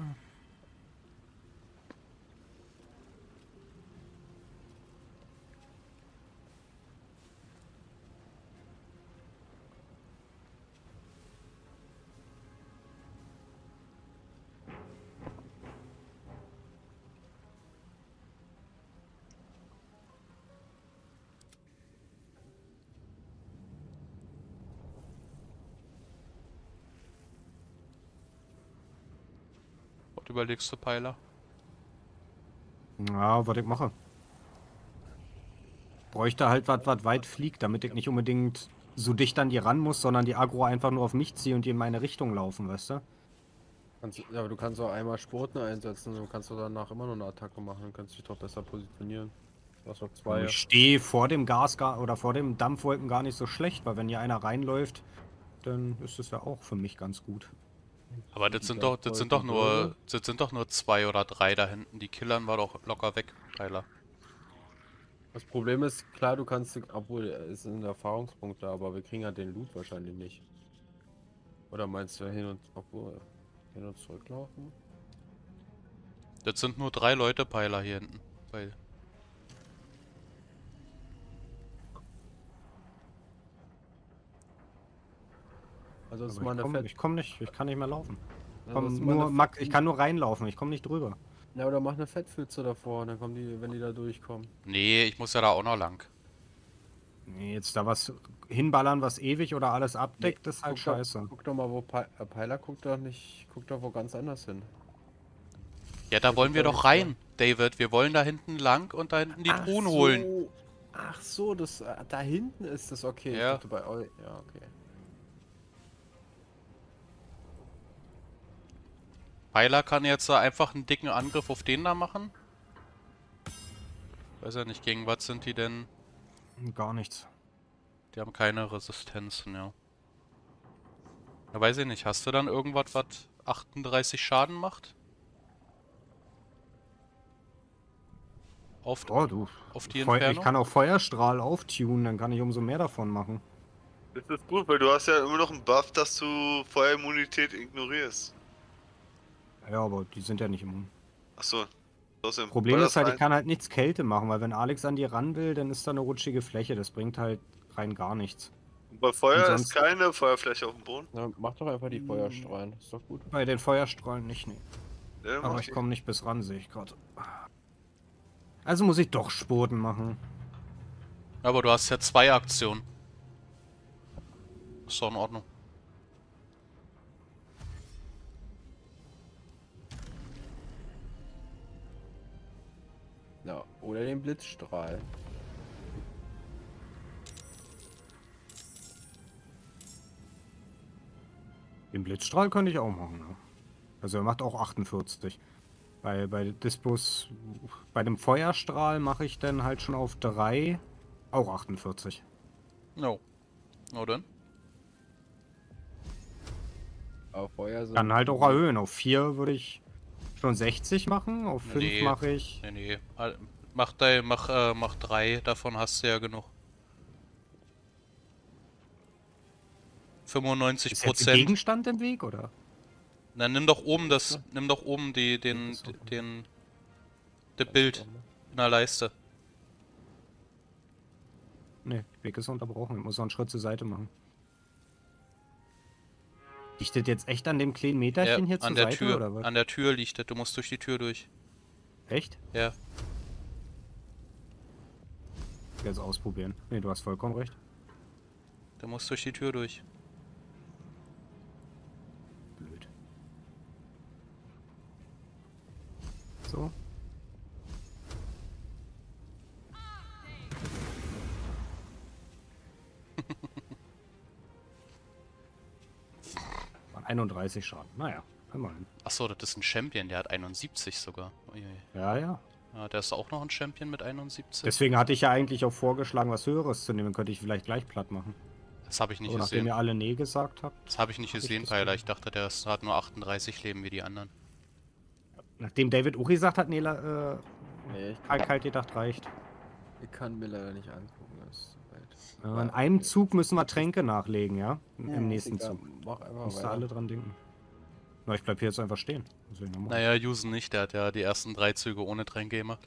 Was überlegst du, Peiler? Ja, was ich mache. Bräuchte halt was, was weit fliegt, damit ich nicht unbedingt so dicht an die ran muss, sondern die Agro einfach nur auf mich ziehe und die in meine Richtung laufen, weißt du? Kannst, ja, aber du kannst auch einmal Spurten einsetzen und kannst du danach immer noch eine Attacke machen und kannst dich doch besser positionieren. Du hast noch zwei. Ich stehe vor dem Gas gar, oder vor dem Dampfwolken gar nicht so schlecht, weil wenn hier einer reinläuft, dann ist es ja auch für mich ganz gut. Aber das sind doch, das sind doch nur, das sind doch nur zwei oder drei da hinten. Die killern war doch locker weg, Peiler. Das Problem ist, klar, du kannst, obwohl es sind Erfahrungspunkte, aber wir kriegen ja den Loot wahrscheinlich nicht. Oder meinst du hin und, obwohl, hin und zurücklaufen? Das sind nur drei Leute, Peiler hier hinten. Weil Also das ist Aber mal ich eine komme Fett. komm nicht, ich kann nicht mehr laufen. Ja, Komm, das ist mal nur, eine Max, Fett- ich kann nur reinlaufen, ich komme nicht drüber. Ja, oder mach eine Fettpfütze davor und dann kommen die, wenn die da durchkommen. nee, ich muss ja da auch noch lang. Nee, jetzt da was hinballern, was ewig oder alles abdeckt, das ist halt Guck doch- scheiße. Guck doch mal, wo Pe äh, Peiler guckt doch nicht, guckt doch wo ganz anders hin. Ja, da wollen wir doch rein, David. Wir wollen da hinten lang und da hinten die Ach Truhen so. holen. Ach so, das äh, da hinten ist das okay. Ich Ja. dachte bei euch. Ja, okay. Peiler kann jetzt da einfach einen dicken Angriff auf den da machen. Weiß ja nicht, gegen was sind die denn? Gar nichts. Die haben keine Resistenzen, ja. Ja, weiß ich nicht. Hast du dann irgendwas, was achtunddreißig Schaden macht? Auf, Oh, du. auf die Feu- Inferno? Ich kann auch Feuerstrahl auftunen, dann kann ich umso mehr davon machen. Das ist gut, weil du hast ja immer noch einen Buff, dass du Feuerimmunität ignorierst. Ja, aber die sind ja nicht immun. Achso. Trotzdem. Problem Weil ist halt, das ich kann halt nichts Kälte machen, weil wenn Alex an die ran will, dann ist da eine rutschige Fläche. Das bringt halt rein gar nichts. rein- Bei Feuer Und ist sonst- keine Feuerfläche auf dem Boden. Na, mach doch einfach die Feuerstrahlen. Ist doch gut. Bei den Feuerstrahlen nicht, nee. Ja, Aber mach ich ich. komme nicht bis ran, sehe ich gerade. Also muss ich doch Spurten machen. Aber du hast ja zwei Aktionen. Ist doch in Ordnung. Ja, oder den Blitzstrahl. Den Blitzstrahl könnte ich auch machen. Ne? Also er macht auch achtundvierzig. Bei, bei Dispos, bei dem Feuerstrahl mache ich dann halt schon auf drei auch achtundvierzig. No. No dann? Auf Feuer sind Dann halt auch erhöhen. Auf vier würde ich schon sechzig machen. Auf fünf Nee. mache ich. Nee, nee. Al- Mach, dein, mach, äh, mach drei, davon hast du ja genug. fünfundneunzig Ist jetzt ein Prozent. Gegenstand im Weg, oder? Na, nimm doch oben das, nimm doch oben die, den, den, das Bild in der Leiste. Ne, Weg ist unterbrochen. Ich muss noch einen Schritt zur Seite machen. Liegt das jetzt echt an dem kleinen Meterchen Ja, hier zur an der Seite, Tür, oder was? an der Tür liegt das, du musst durch die Tür durch. Echt? Ja. Jetzt ausprobieren. Ne, du hast vollkommen recht. Du musst durch die Tür durch. Blöd. So. Waren einunddreißig Schaden. Naja, immerhin. Achso, das ist ein Champion, der hat einundsiebzig sogar. Uiui. Ja, ja. Ja, der ist auch noch ein Champion mit einundsiebzig. Deswegen hatte ich ja eigentlich auch vorgeschlagen, was Höheres zu nehmen. Könnte ich vielleicht gleich platt machen. Das habe ich nicht Aber nachdem gesehen. ihr alle Nee gesagt habt. Das habe ich nicht hab gesehen, das Peiler. gemacht. Ich dachte, der ist- hat nur achtunddreißig Leben wie die anderen. Nachdem David auch gesagt hat, nee, la- äh, Nee, ich Kalt, kalt gedacht reicht. Ich kann mir leider nicht angucken, das ist zu weit. Ja, in einem Zug müssen wir Tränke nachlegen, ja? Im Ja, Im nächsten egal. Zug. Mach einfach Müsst ihr weiter. alle dran denken. Na, ich bleib hier jetzt einfach stehen. Was soll ich noch machen? Naja, Jusen nicht, der hat ja die ersten drei Züge ohne Tränke gemacht.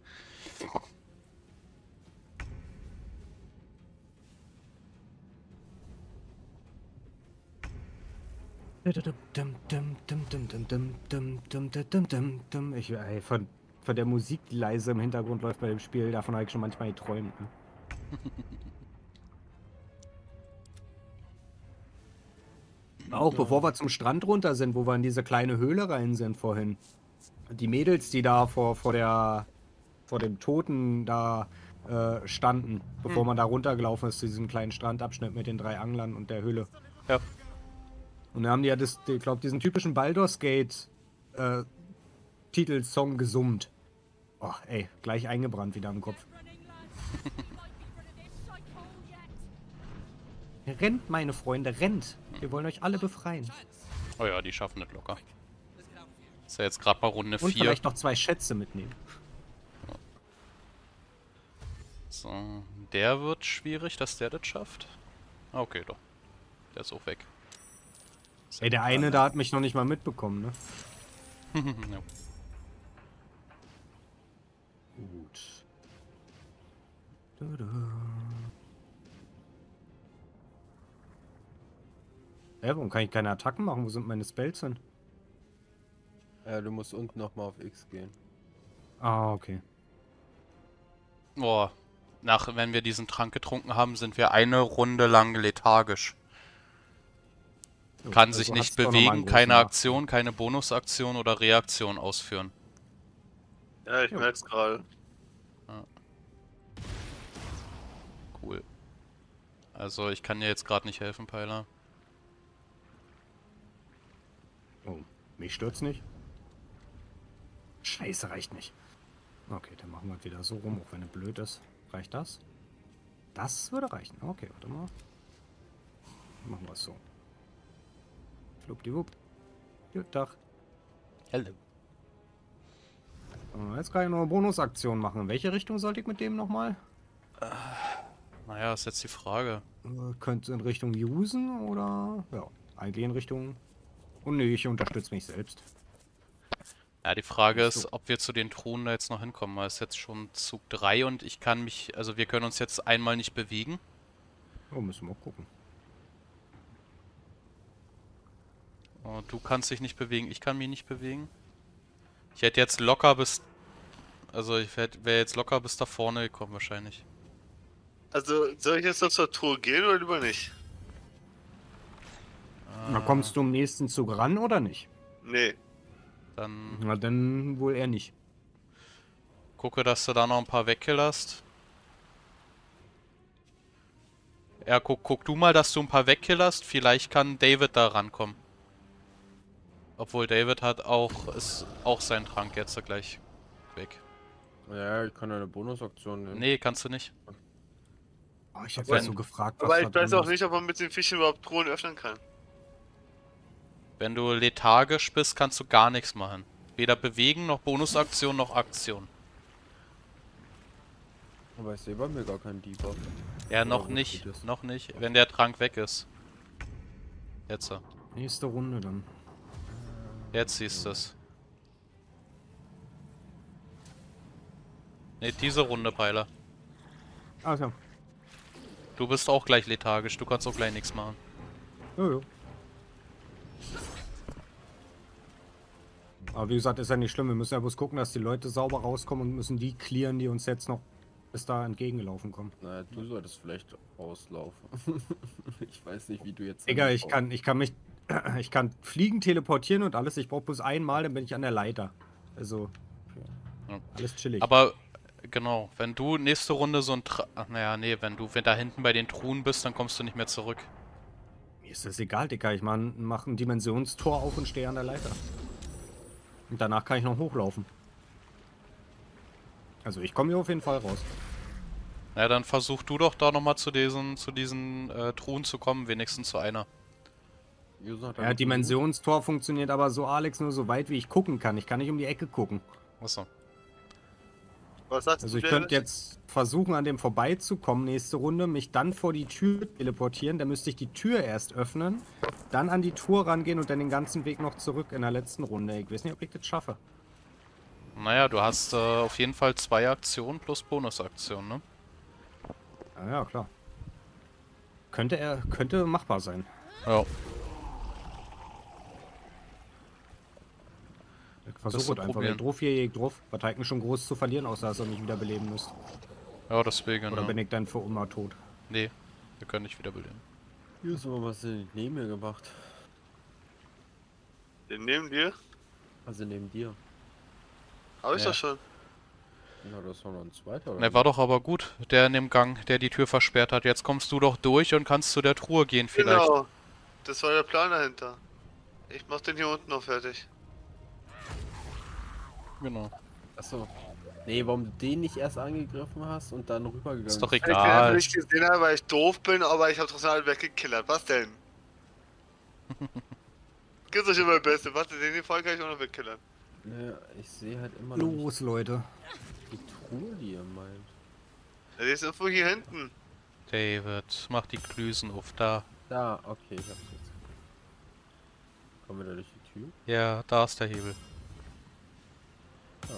Ich, ey, von, von der Musik, die leise im Hintergrund läuft bei dem Spiel, davon habe ich schon manchmal geträumt. Ne? Auch bevor wir zum Strand runter sind, wo wir in diese kleine Höhle rein sind vorhin. Die Mädels, die da vor, vor der vor dem Toten da äh, standen, bevor Hm. man da runtergelaufen ist zu diesem kleinen Strandabschnitt mit den drei Anglern und der Höhle. Ja. Und da haben die ja das, ich glaube, diesen typischen Baldur's Gate äh, Titelsong gesummt. Oh, ey, gleich eingebrannt wieder im Kopf. Rennt, meine Freunde, rennt. Wir wollen euch alle befreien. Oh ja, die schaffen das locker. Ist ja jetzt gerade mal Runde Und vier. vielleicht noch zwei Schätze mitnehmen. So, der wird schwierig, dass der das schafft. Ah, okay, doch. Der ist auch weg. Ey, der eine da hat mich noch nicht mal mitbekommen, ne? Ja. Gut. Hä, warum kann ich keine Attacken machen? Wo sind meine Spells hin? Ja, du musst unten nochmal auf X gehen. Ah, okay. Boah, nach, wenn wir diesen Trank getrunken haben, sind wir eine Runde lang lethargisch. Jo, Kann also sich nicht hat's doch noch mal einen bewegen, großen keine Nachteil. Aktion, keine Bonusaktion oder Reaktion ausführen. Ja, ich Jo. merk's gerade. Cool. Also ich kann dir jetzt gerade nicht helfen, Peiler. Oh, mich stört's nicht. Scheiße, reicht nicht. Okay, dann machen wir es wieder so rum, auch wenn er blöd ist. Reicht das? Das würde reichen. Okay, warte mal. Machen wir es so. Fluppdiwupp. Guten Tag. Hello. So, jetzt kann ich noch eine Bonusaktion machen. In welche Richtung sollte ich mit dem nochmal? Naja, ist jetzt die Frage. Äh, könnte in Richtung Usen oder... Ja, eigentlich in Richtung... Oh nee, ich unterstütze mich selbst. Ja, die Frage Ach ist, so. ob wir zu den Truhen da jetzt noch hinkommen. Weil es ist jetzt schon Zug drei und ich kann mich... Also wir können uns jetzt einmal nicht bewegen. Oh, müssen wir auch gucken. Und du kannst dich nicht bewegen, ich kann mich nicht bewegen. Ich hätte jetzt locker bis... Also ich wäre jetzt locker bis da vorne gekommen wahrscheinlich. Also, soll ich jetzt noch zur Tour gehen oder lieber nicht? Na, kommst du im nächsten Zug ran oder nicht? Nee. Dann... Na, dann wohl eher nicht. Gucke, dass du da noch ein paar wegkillerst. Ja, guck, guck du mal, dass du ein paar wegkillerst. Vielleicht kann David da rankommen. Obwohl David hat auch, ist auch sein Trank jetzt gleich weg. Ja, ich kann eine Bonusaktion nehmen. Nee, kannst du nicht. Oh, ich hab ja so gefragt, was Aber da ich weiß drin auch ist. nicht, ob man mit den Fischen überhaupt Truhen öffnen kann. Wenn du lethargisch bist, kannst du gar nichts machen. Weder bewegen, noch Bonusaktion, noch Aktion. Aber ich sehe bei mir gar keinen Debuff. Ja, noch Oder wo nicht. steht das? Noch nicht. Wenn der Trank weg ist. Jetzt. Nächste Runde dann. Jetzt siehst du es. Ne, diese Runde, Peiler. Also. Du bist auch gleich lethargisch. Du kannst auch gleich nichts machen. Jojo. Aber wie gesagt, ist ja nicht schlimm. Wir müssen ja bloß gucken, dass die Leute sauber rauskommen und müssen die clearen, die uns jetzt noch bis da entgegengelaufen kommen. Na, du solltest vielleicht auslaufen. Ich weiß nicht, wie du jetzt... Egal, ich kann, ich kann mich... Ich kann fliegen, teleportieren und alles. Ich brauche bloß einmal, dann bin ich an der Leiter. Also... Ja. Alles chillig. Aber, genau, wenn du nächste Runde so ein... Tra Ach, naja, nee, wenn du wenn da hinten bei den Truhen bist, dann kommst du nicht mehr zurück. Mir ist das egal, Dicker. Ich mach, mach ein Dimensionstor auf und stehe an der Leiter. Und danach kann ich noch hochlaufen. Also ich komme hier auf jeden Fall raus. Na ja, dann versuch du doch da nochmal zu diesen, zu diesen äh, Truhen zu kommen, wenigstens zu einer. Ja, Dimensionstor funktioniert aber so, Alex, nur so weit, wie ich gucken kann. Ich kann nicht um die Ecke gucken. Achso. Was sagst Also du, ich David? könnte jetzt versuchen, an dem vorbeizukommen nächste Runde, mich dann vor die Tür teleportieren, dann müsste ich die Tür erst öffnen, dann an die Tour rangehen und dann den ganzen Weg noch zurück in der letzten Runde. Ich weiß nicht, ob ich das schaffe. Naja, du hast äh, auf jeden Fall zwei Aktionen plus Bonusaktionen, ne? Ja, ja, klar. Könnte er, könnte machbar sein. Ja. Ich versuche es einfach. Wenn drauf hier, je drauf. Was halten schon groß zu verlieren, außer dass er mich wiederbeleben müsst. Ja, deswegen. Oder ja. bin ich dann für immer tot? Nee, wir können nicht wiederbeleben. Hier ist aber was neben mir gemacht. Den neben dir? Also neben dir. Hab ich Ja. doch schon. Na, das war noch ein zweiter, oder? Der war doch aber gut, der in dem Gang, der die Tür versperrt hat. Jetzt kommst du doch durch und kannst zu der Truhe gehen vielleicht. Genau. Das war der Plan dahinter. Ich mach den hier unten noch fertig. Genau. Achso. Nee, warum du den nicht erst angegriffen hast und dann rübergegangen Ist doch Ich den egal. einfach nicht gesehen habe, weil ich doof bin, aber ich hab trotzdem halt weggekillert. Was denn? Gibt's euch immer das Beste. Was denn? Den Fall kann ich auch noch wegkillern. Ja, ich sehe halt immer noch Los, Leute. die Truhe, die ihr meint. Ja, die ist irgendwo hier hinten. David, mach die Klüsen auf da. Da, okay, ich hab's jetzt. Kommen wir da durch die Tür? Ja, da ist der Hebel. Ja.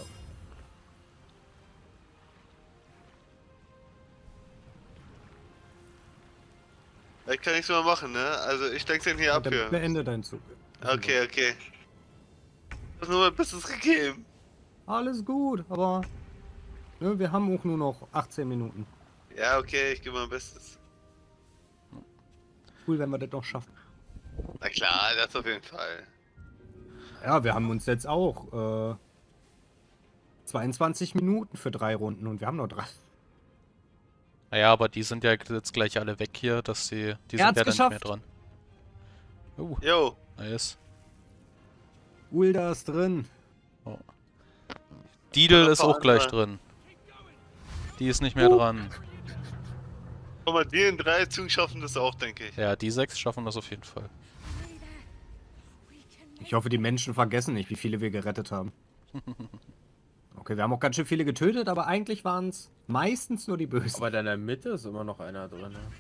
Ich kann nichts mehr machen, ne? Also ich denke den hier ab Dann hier. beende deinen Zug. Okay, okay. Du hast nur mein Bestes gegeben. Alles gut, aber ne, wir haben auch nur noch achtzehn Minuten. Ja, okay, ich gebe mein Bestes. Cool, wenn wir das noch schaffen. Na klar, das auf jeden Fall. Ja, wir haben uns jetzt auch äh, zweiundzwanzig Minuten für drei Runden und wir haben noch drei. Naja, aber die sind ja jetzt gleich alle weg hier, dass sie. Die Er sind ja hat's dann nicht geschafft. mehr dran. Oh, Jo. nice. Ulda ist drin. Oh. Didel Ja, ist auch gleich andere. drin. Die ist nicht mehr Uh. dran. Guck mal, die in drei Zügen schaffen das auch, denke ich. Ja, die sechs schaffen das auf jeden Fall. Ich hoffe, die Menschen vergessen nicht, wie viele wir gerettet haben. Okay, wir haben auch ganz schön viele getötet, aber eigentlich waren es meistens nur die Bösen. Aber da in der Mitte ist immer noch einer drin. Ne?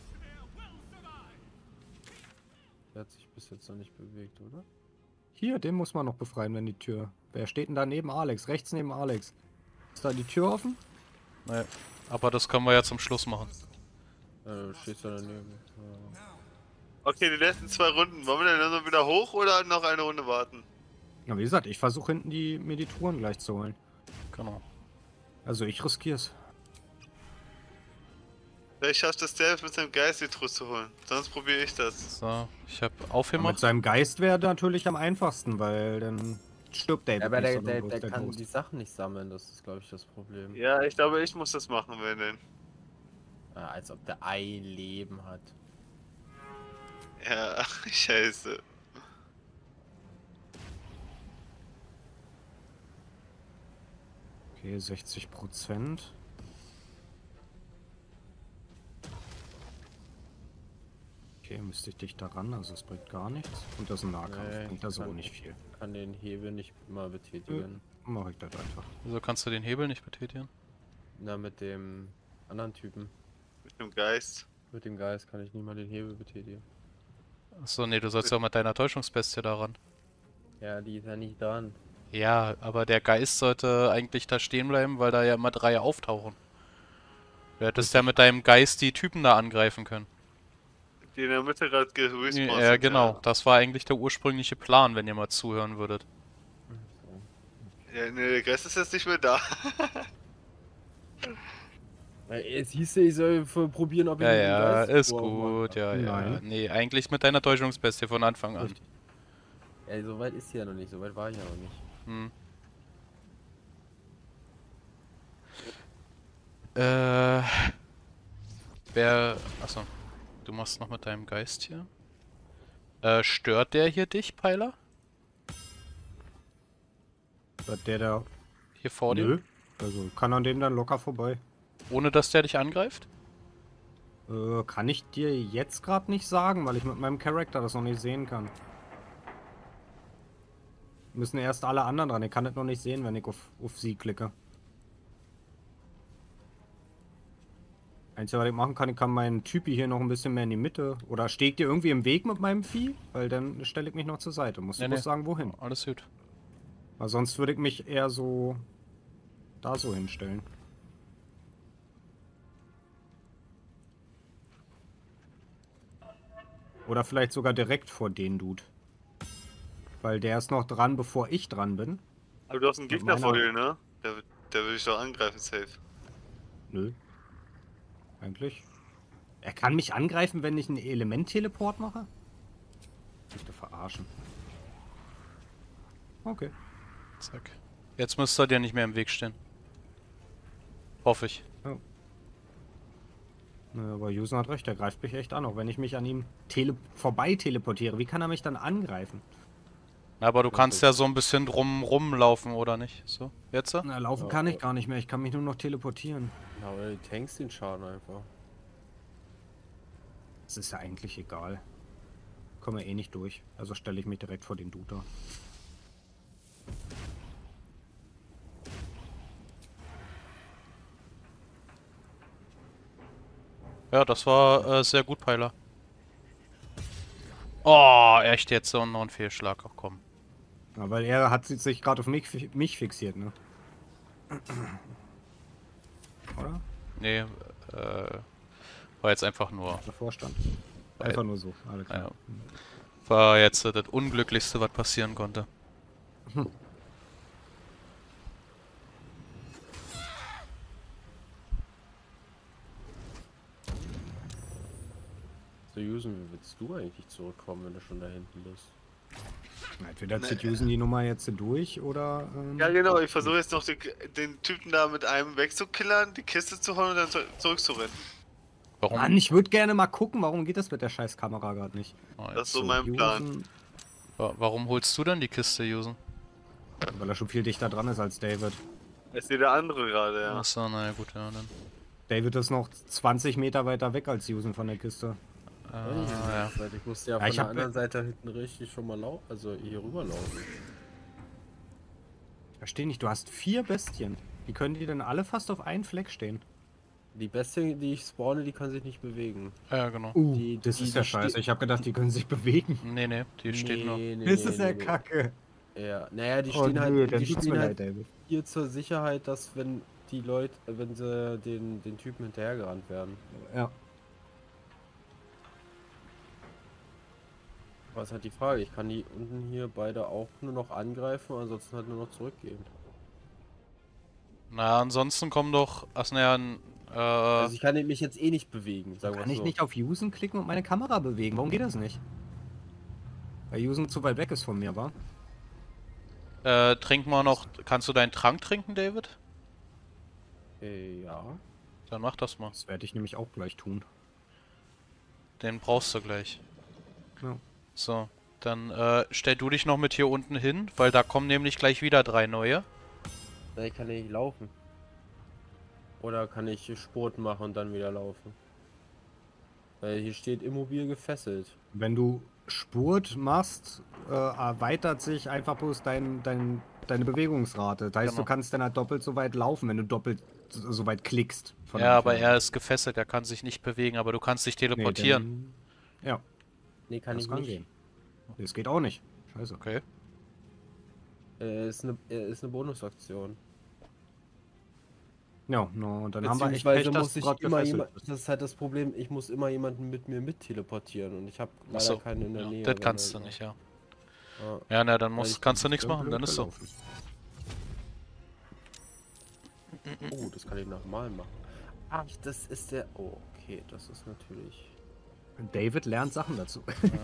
Der hat sich bis jetzt noch nicht bewegt, oder? Hier, den muss man noch befreien, wenn die Tür... Wer steht denn da neben Alex? Rechts neben Alex. Ist da die Tür offen? Nee. Aber das können wir ja zum Schluss machen. Äh, du stehst da daneben. Ja. Okay, die letzten zwei Runden. Wollen wir denn dann wieder hoch oder noch eine Runde warten? Ja, wie gesagt, ich versuche hinten die, mir die Touren gleich zu holen. Genau. Also ich riskier's. Vielleicht schafft es David mit seinem Geist die Truhe zu holen. Sonst probiere ich das. So, ich habe Aber aufgemacht. mit seinem Geist wäre natürlich am einfachsten, weil dann stirbt David Ja, aber nicht, der, sondern der, bloß der der kann Ghost. die Sachen nicht sammeln, das ist, glaube ich, das Problem. Ja, ich glaube, ich muss das machen, wenn denn. Ah, als ob der ein Leben hat. Ja, scheiße. Okay, sechzig Prozent. Okay, müsste ich dich daran, also es bringt gar nichts. Und das ist ein Nahkampf, Nee, bringt das auch kann- nicht viel. Kann den Hebel nicht mal betätigen. Mache ich das einfach. Wieso kannst du den Hebel nicht betätigen? Na, mit dem anderen Typen. Mit dem Geist. Mit dem Geist kann ich nicht mal den Hebel betätigen. Achso, nee, du sollst ja mit deiner Täuschungsbestie daran. Ja, die ist ja nicht dran. Ja, aber der Geist sollte eigentlich da stehen bleiben, weil da ja immer drei auftauchen. Du hättest ja mit deinem Geist die Typen da angreifen können. Die in der Mitte gerade gerespawnt Ja, sind, genau. Das war eigentlich der ursprüngliche Plan, wenn ihr mal zuhören würdet. Ja, ne, der Geist ist jetzt nicht mehr da. Es hieß ja, ich soll probieren, ob ich Ja, mit dem ja, Geist ist Wow gut, mache. ja, ja. Nein. Nee, eigentlich mit deiner Täuschungsbestie von Anfang an. Ja, so weit ist sie ja noch nicht, so weit war ich ja noch nicht. Hm. Äh. Wer. Achso. Du machst noch mit deinem Geist hier. Äh, stört der hier dich, Peiler? Hat der da... Hier vor Nö. dir? Also kann an dem dann locker vorbei. Ohne dass der dich angreift? Äh, kann ich dir jetzt gerade nicht sagen, weil ich mit meinem Charakter das noch nicht sehen kann. Müssen erst alle anderen dran. Ich kann das noch nicht sehen, wenn ich auf, auf sie klicke. Einzige, was ich machen kann, ich kann meinen Typi hier noch ein bisschen mehr in die Mitte. Oder stehe ich dir irgendwie im Weg mit meinem Vieh? Weil dann stelle ich mich noch zur Seite. Musst du Nee, bloß nee. sagen, wohin. Alles gut. Weil sonst würde ich mich eher so... da so hinstellen. Oder vielleicht sogar direkt vor den Dude. Weil der ist noch dran, bevor ich dran bin. Aber du hast einen Mit Gegner vor meiner- dir, ne? Der, der will dich doch angreifen, safe. Nö. Eigentlich. Er kann mich angreifen, wenn ich einen Element-Teleport mache? Dich doch verarschen. Okay. Zack. Jetzt müsste er dir nicht mehr im Weg stehen. Hoffe ich. Oh. Nö, aber Yusen hat recht, er greift mich echt an, auch wenn ich mich an ihm tele vorbei teleportiere. Wie kann er mich dann angreifen? Na, aber du kannst ja so ein bisschen drum rumlaufen, oder nicht? So, jetzt? Na, laufen kann ich gar nicht mehr, ich kann mich nur noch teleportieren. Ja, aber du tankst den Schaden einfach. Das ist ja eigentlich egal. Komme eh nicht durch, also stelle ich mich direkt vor den Dude da. Ja, das war äh, sehr gut, Peiler. Oh, echt jetzt so noch ein Fehlschlag. Ach komm. Ja, weil er hat sich gerade auf mich, mich fixiert, ne? Oder? Nee, äh, war jetzt einfach nur... Davor stand. Einfach nur so, alles klar. Ja. War jetzt äh, das Unglücklichste, was passieren konnte. Hm. So, Yusen, wie willst du eigentlich zurückkommen, wenn du schon da hinten bist? Entweder zieht Yusen die Nummer jetzt durch oder... Ähm, Ja, genau, ich versuche jetzt noch den, den Typen da mit einem wegzukillern, die Kiste zu holen und dann zu- zurückzurennen. Warum? Mann, ich würde gerne mal gucken, warum geht das mit der scheiß Kamera gerade nicht? Oh, Das jetzt ist so mein Plan. Yusen, Wa- Warum holst du denn die Kiste, Yusen? weil er schon viel dichter dran ist als David. Ich sehe der andere gerade, ja. Achso, naja, gut, ja, dann. David ist noch zwanzig Meter weiter weg als Yusen von der Kiste. Äh, ja. Weil ich musste ja Ja, von ich der hab- anderen Seite hinten richtig schon mal laufen, also hier rüberlaufen. Ich verstehe nicht, du hast vier Bestien. Wie können die denn alle fast auf einen Fleck stehen? Die Bestie, die ich spawne, die kann sich nicht bewegen. Ja, genau. Uh, Die- das die- ist ja die scheiße. ste- Ich habe gedacht, die können sich bewegen. Nee, nee, die steht nur. Nee, nee, Das nee, ist ja nee, nee. kacke. Ja, naja, die Oh stehen nö, halt, dann die tut's stehen mir halt leid, David. hier zur Sicherheit, dass wenn die Leute, wenn sie den, den Typen hinterhergerannt werden. Ja. Was ist halt die Frage? Ich kann die unten hier beide auch nur noch angreifen, ansonsten halt nur noch zurückgehen. Na, ansonsten kommen doch. Ach, naja, n- äh. Also ich kann mich jetzt eh nicht bewegen, sagen wir Kann ich so. nicht auf Yusen klicken und meine Kamera bewegen? Warum geht das nicht? Weil Yusen zu weit weg ist von mir, wa? Äh, trinken wir noch. Kannst du deinen Trank trinken, David? Äh, ja. Dann mach das mal. Das werde ich nämlich auch gleich tun. Den brauchst du gleich. Ja. So, dann äh, stell du dich noch mit hier unten hin, weil da kommen nämlich gleich wieder drei neue. Da kann ich laufen. Oder kann ich Sport machen und dann wieder laufen? Weil hier steht immobil gefesselt. Wenn du Spurt machst, äh, erweitert sich einfach bloß dein, dein, deine Bewegungsrate. Das heißt, Genau. du kannst dann halt doppelt so weit laufen, wenn du doppelt so so weit klickst. von der Ja, aber Entfernung. er ist gefesselt, er kann sich nicht bewegen, aber du kannst dich teleportieren. Nee, ja. Nee, kann das ich kann nicht. gehen. Das geht auch nicht. Scheiße. Okay. Äh, ist eine, äh, ist eine Bonusaktion. Ja, no, und dann haben wir echt Beziehungsweise Pech, dass muss du ich grad immer gefesselt jemand, bist. das ist halt das Problem, ich muss immer jemanden mit mir mit teleportieren und ich habe leider Achso. keinen in der Ja, Nähe. das wenn kannst er- du nicht, ja. Ja, Ja, na, dann Weil musst, ich- kannst du nichts Ja, machen, dann ist so. gelaufen. Oh, das kann ich nochmal machen. Ach, das ist der. Oh, okay, das ist natürlich. David lernt Sachen dazu.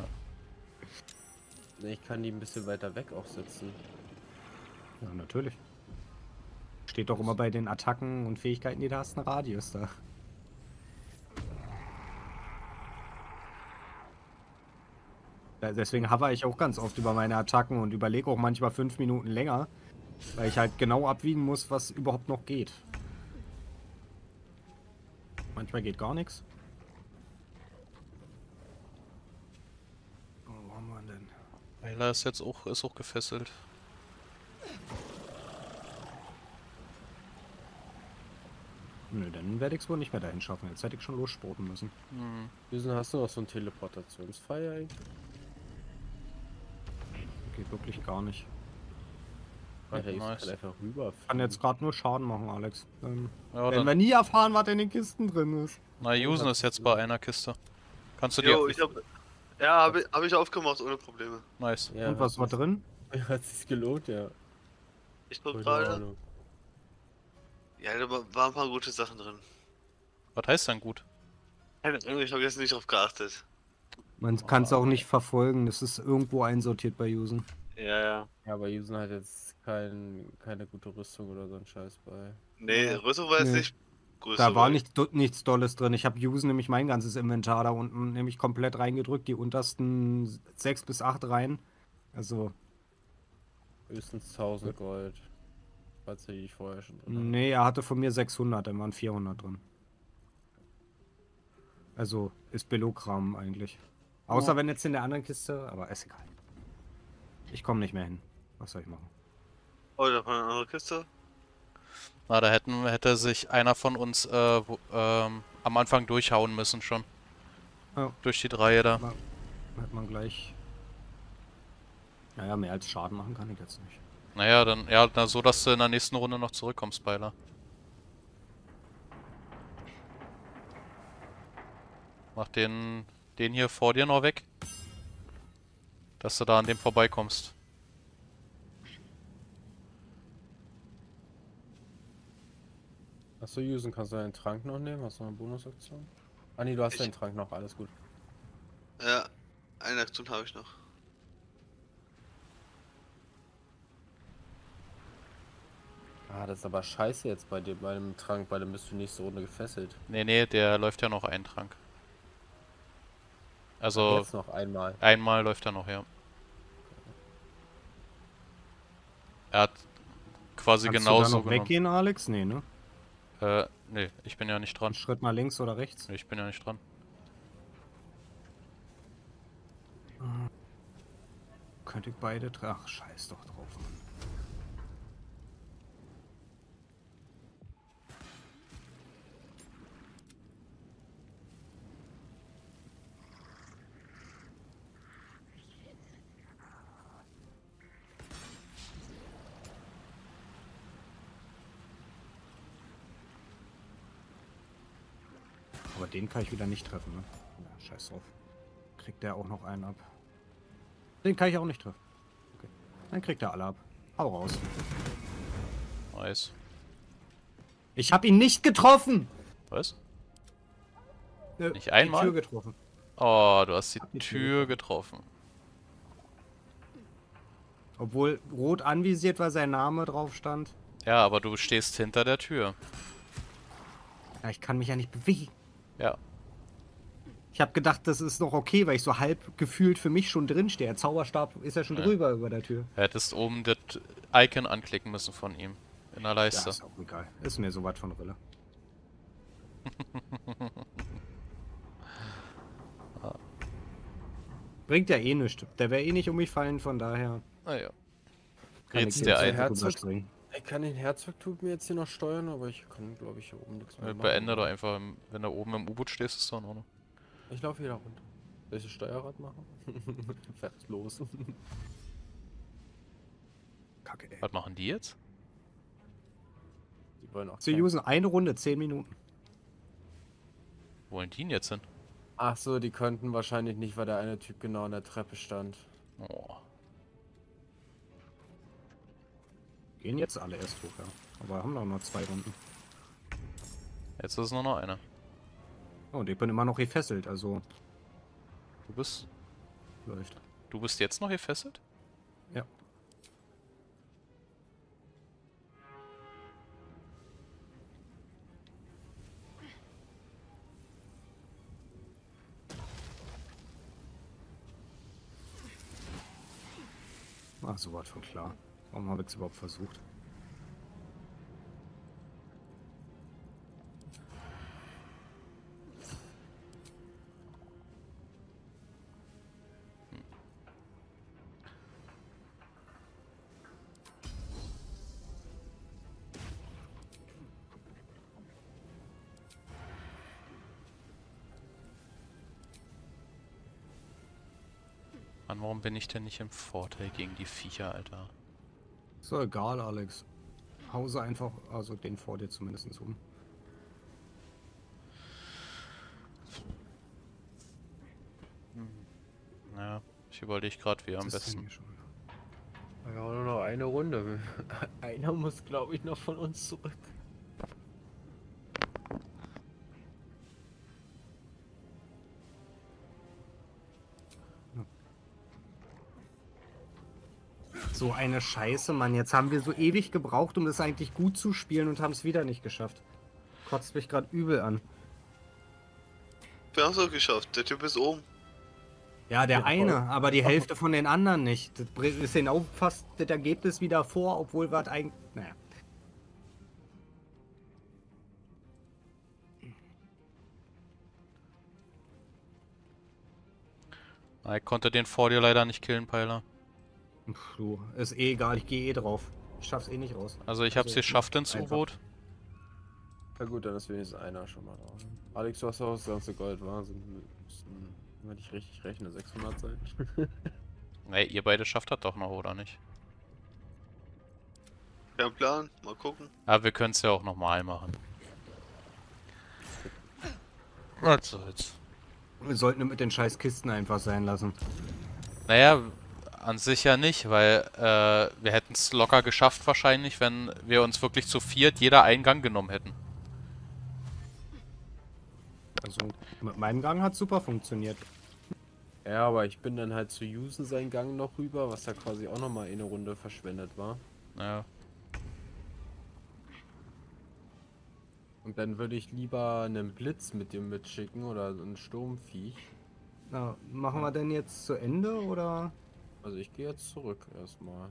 Nee, ich kann die ein bisschen weiter weg auch sitzen. Ja, natürlich. Steht doch immer bei den Attacken und Fähigkeiten, die du hast, ein Radius da. Ja, deswegen hover ich auch ganz oft über meine Attacken und überlege auch manchmal fünf Minuten länger, weil ich halt genau abwiegen muss, was überhaupt noch geht. Manchmal geht gar nichts. Oh, wo haben wir ihn denn? Ayla ist jetzt auch, ist auch gefesselt. Nö, dann werde ich es wohl nicht mehr dahin schaffen. Jetzt hätte ich schon lossporten müssen. Hm. Wieso hast du noch so einen Teleportationspfeil eigentlich? Geht wirklich gar nicht. Alter, ich nice. kann einfach rüber. Kann jetzt gerade nur Schaden machen, Alex. Ähm, Ja, werden dann, wir nie erfahren, was in den Kisten drin ist. na, Usen ist jetzt bei einer Kiste. Kannst du dir... Jo, ich hab. Ja, habe ich, hab ich aufgemacht ohne Probleme. Nice. Ja, Und was war drin? Hat sich's gelohnt, ja. Ich guck Keine gerade. Ahnung. Ja, da wa- waren ein paar gute Sachen drin. Was heißt denn gut? Keine Ahnung, ich habe jetzt nicht drauf geachtet. Man kann es auch nicht verfolgen. Das ist irgendwo einsortiert bei Usen. Ja, ja. Ja, aber Yusen hat jetzt kein, keine gute Rüstung oder so ein Scheiß bei. Nee, Ja. Rüstung war jetzt Nee. nicht größer. Da war nicht, do- nichts Dolles drin. Ich habe Usen nämlich mein ganzes Inventar da unten nämlich komplett reingedrückt. Die untersten sechs bis acht Reihen. Also, Höchstens tausend Gold. Falls er die vorher schon drin hat. nee, er hatte von mir sechshundert, dann waren vierhundert drin. Also, ist Billokram eigentlich. Außer Ja. wenn jetzt in der anderen Kiste, aber ist egal. Ich komme nicht mehr hin. Was soll ich machen? Oh, da war eine andere Kiste. Na, da hätten, hätte sich einer von uns äh, wo, ähm, am Anfang durchhauen müssen schon. Ja. Durch die Dreie da. Ma- Hat man gleich. Naja, mehr als Schaden machen kann ich jetzt nicht. Naja, dann, ja, na, so, dass du in der nächsten Runde noch zurückkommst, Beiler. Mach den, den hier vor dir noch weg. Dass du da an dem vorbeikommst. Achso, Yusen, kannst du deinen Trank noch nehmen? Hast du noch eine Bonusaktion? Ah nee, du hast Ich- deinen Trank noch, alles gut. Ja, eine Aktion habe ich noch. Ah, das ist aber scheiße jetzt bei dir, bei dem Trank, bei dem bist du nächste Runde gefesselt. Nee, nee, der läuft ja noch einen Trank. Also, Jetzt noch einmal. einmal läuft er noch, ja. Er hat quasi Kannst genauso du da noch genommen. weggehen, Alex? Nee, ne? Äh, nee, ich bin ja nicht dran. Einen Schritt mal links oder rechts? Nee, ich bin ja nicht dran. Könnte ich beide tra- Ach, scheiß doch drauf, Mann. Aber den kann ich wieder nicht treffen, ne? Ja, scheiß drauf. Kriegt der auch noch einen ab. Den kann ich auch nicht treffen. Okay. Dann kriegt er alle ab. Hau raus. Nice. Ich hab ihn nicht getroffen! Was? Äh, Nicht einmal? Die Tür getroffen. Oh, du hast die die Tür Tür getroffen. Obwohl rot anvisiert, weil sein Name drauf stand. Ja, aber du stehst hinter der Tür. Ja, ich kann mich ja nicht bewegen. Ja. Ich habe gedacht, das ist noch okay, weil ich so halb gefühlt für mich schon drin stehe. Der Zauberstab ist ja schon Ja. drüber über der Tür. Du hättest oben das Icon anklicken müssen von ihm. In der Leiste. Ja, ist auch egal. Ist mir so was von Rille. Bringt ja eh nichts. Der wäre eh nicht um mich fallen, von daher. Naja. Kann Geht's ich dir jetzt ein? Herzog springen. Ich kann den Herzogtub mir jetzt hier noch steuern, aber ich kann, glaube ich, hier oben nichts mehr machen. Beende doch einfach, im- wenn du oben im U-Boot stehst, ist doch in Ordnung. Ich laufe wieder runter. Soll ich das Steuerrad machen? Fährt los. Kacke, ey. Was machen die jetzt? Die wollen auch Sie keinen- usen eine Runde, zehn Minuten. Wo wollen die denn jetzt hin? Ach so, die konnten wahrscheinlich nicht, weil der eine Typ genau an der Treppe stand. Oh. Gehen jetzt alle erst hoch, ja. Aber haben doch noch zwei Runden. Jetzt ist nur noch einer. Oh, und ich bin immer noch gefesselt, also Du bist. läuft. Du bist jetzt noch gefesselt? Ja. Ach, so was von klar. Warum habe ich es überhaupt versucht? Mann, warum bin ich denn nicht im Vorteil gegen die Viecher, Alter? So, egal, Alex. Hause einfach, also den vor dir zumindest um. Ja, ich überlege gerade, wie am Was ist denn besten. hier schon? Ja, nur noch eine Runde. Einer muss, glaube ich, noch von uns zurück. So eine Scheiße, Mann. Jetzt haben wir so ewig gebraucht, um das eigentlich gut zu spielen und haben es wieder nicht geschafft. Kotzt mich gerade übel an. Wir haben es auch geschafft. Der Typ ist oben. Ja, der eine, aber die Hälfte von den anderen nicht. Das bringt- ist denen auch fast das Ergebnis wieder vor, obwohl wir eigentlich... Naja. Ah, ich konnte den vor dir leider nicht killen, Peiler. Pff, du, ist eh egal, ich gehe eh drauf. Ich schaff's eh nicht raus. Also ich hab's geschafft ins einfach. U-Boot. Na gut, dann ist wenigstens einer schon mal drauf. Alex, du hast auch das ganze Gold, Wahnsinn. Müssen, wenn ich richtig rechne, sechshundert sein. Ey, ihr beide schafft das doch noch, oder nicht? Kein Plan, mal gucken. Aber wir können es ja auch nochmal machen. Was soll's. Wir sollten mit den scheiß Kisten einfach sein lassen. Naja, an sich ja nicht, weil äh, wir hätten es locker geschafft wahrscheinlich, wenn wir uns wirklich zu viert jeder einen Gang genommen hätten. Also mit meinem Gang hat super funktioniert. Ja, aber ich bin dann halt zu Usen seinen Gang noch rüber, was ja quasi auch nochmal eine Runde verschwendet war. Ja. Und dann würde ich lieber einen Blitz mit dem mitschicken oder ein Sturmviech. Na, machen wir denn jetzt zu Ende oder? Also ich gehe jetzt zurück erstmal.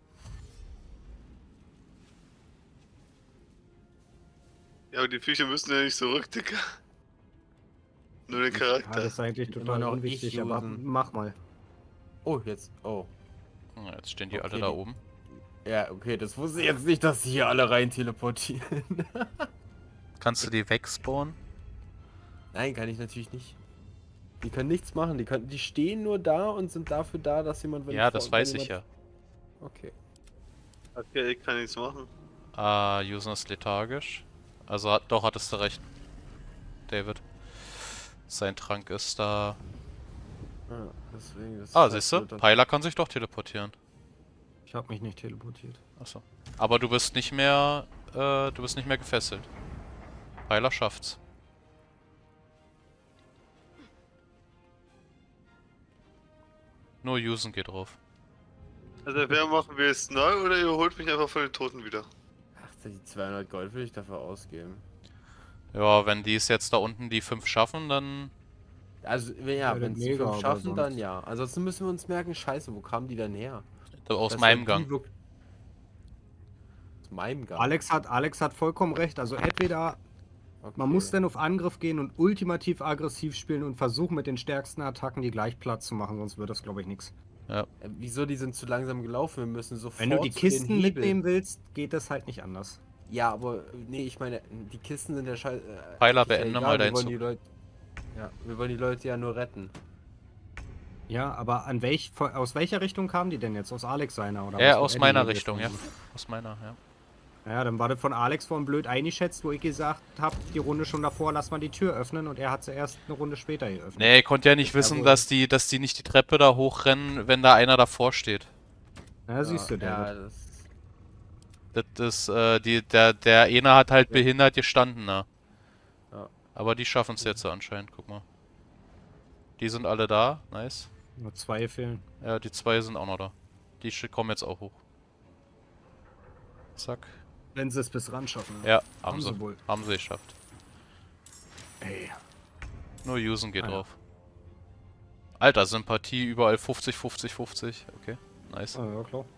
Ja, aber die Viecher müssen ja nicht zurück, Digga. Nur den Ja, Charakter. das ist eigentlich Immer total noch unwichtig, ich aber usen. mach mal. Oh, jetzt. Oh. Ja, jetzt stehen die Okay, alle da die- oben. Ja, okay, das wusste ich jetzt nicht, dass sie hier alle rein teleportieren. Kannst du die wegspawnen? Nein, kann ich natürlich nicht. Die können nichts machen, die können, die stehen nur da und sind dafür da, dass jemand... wenn Ja, vor- das wenn weiß ich jemand- ja. Okay. Okay, ich kann nichts machen. Ah, User ist lethargisch. Also hat, doch, hattest du recht, David. Sein Trank ist da. Ja, deswegen, das Ah, ist siehst halt du? blöd, dass- Peiler kann sich doch teleportieren. Ich habe mich nicht teleportiert. Achso. Aber du bist nicht mehr, äh, du bist nicht mehr gefesselt. Peiler schafft's. Nur Usen geht drauf. Also entweder machen wir es neu oder ihr holt mich einfach von den Toten wieder. Ach, die zweihundert Gold will ich dafür ausgeben. Ja, wenn die es jetzt da unten die fünf schaffen, dann... Also, ja, wenn sie fünf schaffen, dann ja. Ansonsten müssen wir uns merken, scheiße, wo kamen die denn her? Aus Das meinem sind Gang. die wirk- Aus meinem Gang. Alex hat, Alex hat vollkommen recht. Also entweder Okay. man muss dann auf Angriff gehen und ultimativ aggressiv spielen und versuchen mit den stärksten Attacken die gleich Platz zu machen, sonst wird das glaube ich nichts. Ja. Äh, wieso, die sind zu langsam gelaufen? Wir müssen sofort Wenn du die zu den Kisten Hebeln. mitnehmen willst, geht das halt nicht anders. Ja, aber nee, ich meine, die Kisten sind ja scheiße. Äh, Pfeiler, ist ja beende egal, mal wir deinen wollen Zug. die Leute, Ja, wir wollen die Leute ja nur retten. Ja, aber an welch, aus welcher Richtung kamen die denn jetzt? Aus Alex seiner oder Ja, was? aus Eddie meiner hier Richtung, ja. gefunden? Aus meiner, ja. Ja, dann war das von Alex vorhin blöd eingeschätzt, wo ich gesagt habe, die Runde schon davor, lass mal die Tür öffnen und er hat sie erst eine Runde später geöffnet. Nee, ich konnte ja nicht Das ist wissen, wohl- dass die, dass die nicht die Treppe da hochrennen, wenn da einer davor steht. Ja, siehst du, ja, David. das, Das ist, äh, die, der, der eine hat halt behindert gestanden, da. Ja. Aber die schaffen es jetzt anscheinend, guck mal. Die sind alle da, nice. Nur zwei fehlen. Ja, die zwei sind auch noch da. Die sch- kommen jetzt auch hoch. Zack. Wenn sie es bis ran schaffen. Ja, haben sie. wohl. Haben sie geschafft. Ey. Nur Usen geht Ah, ja. drauf. Alter, Sympathie überall fünfzig, fünfzig, fünfzig. Okay, nice. Ah, ja, klar.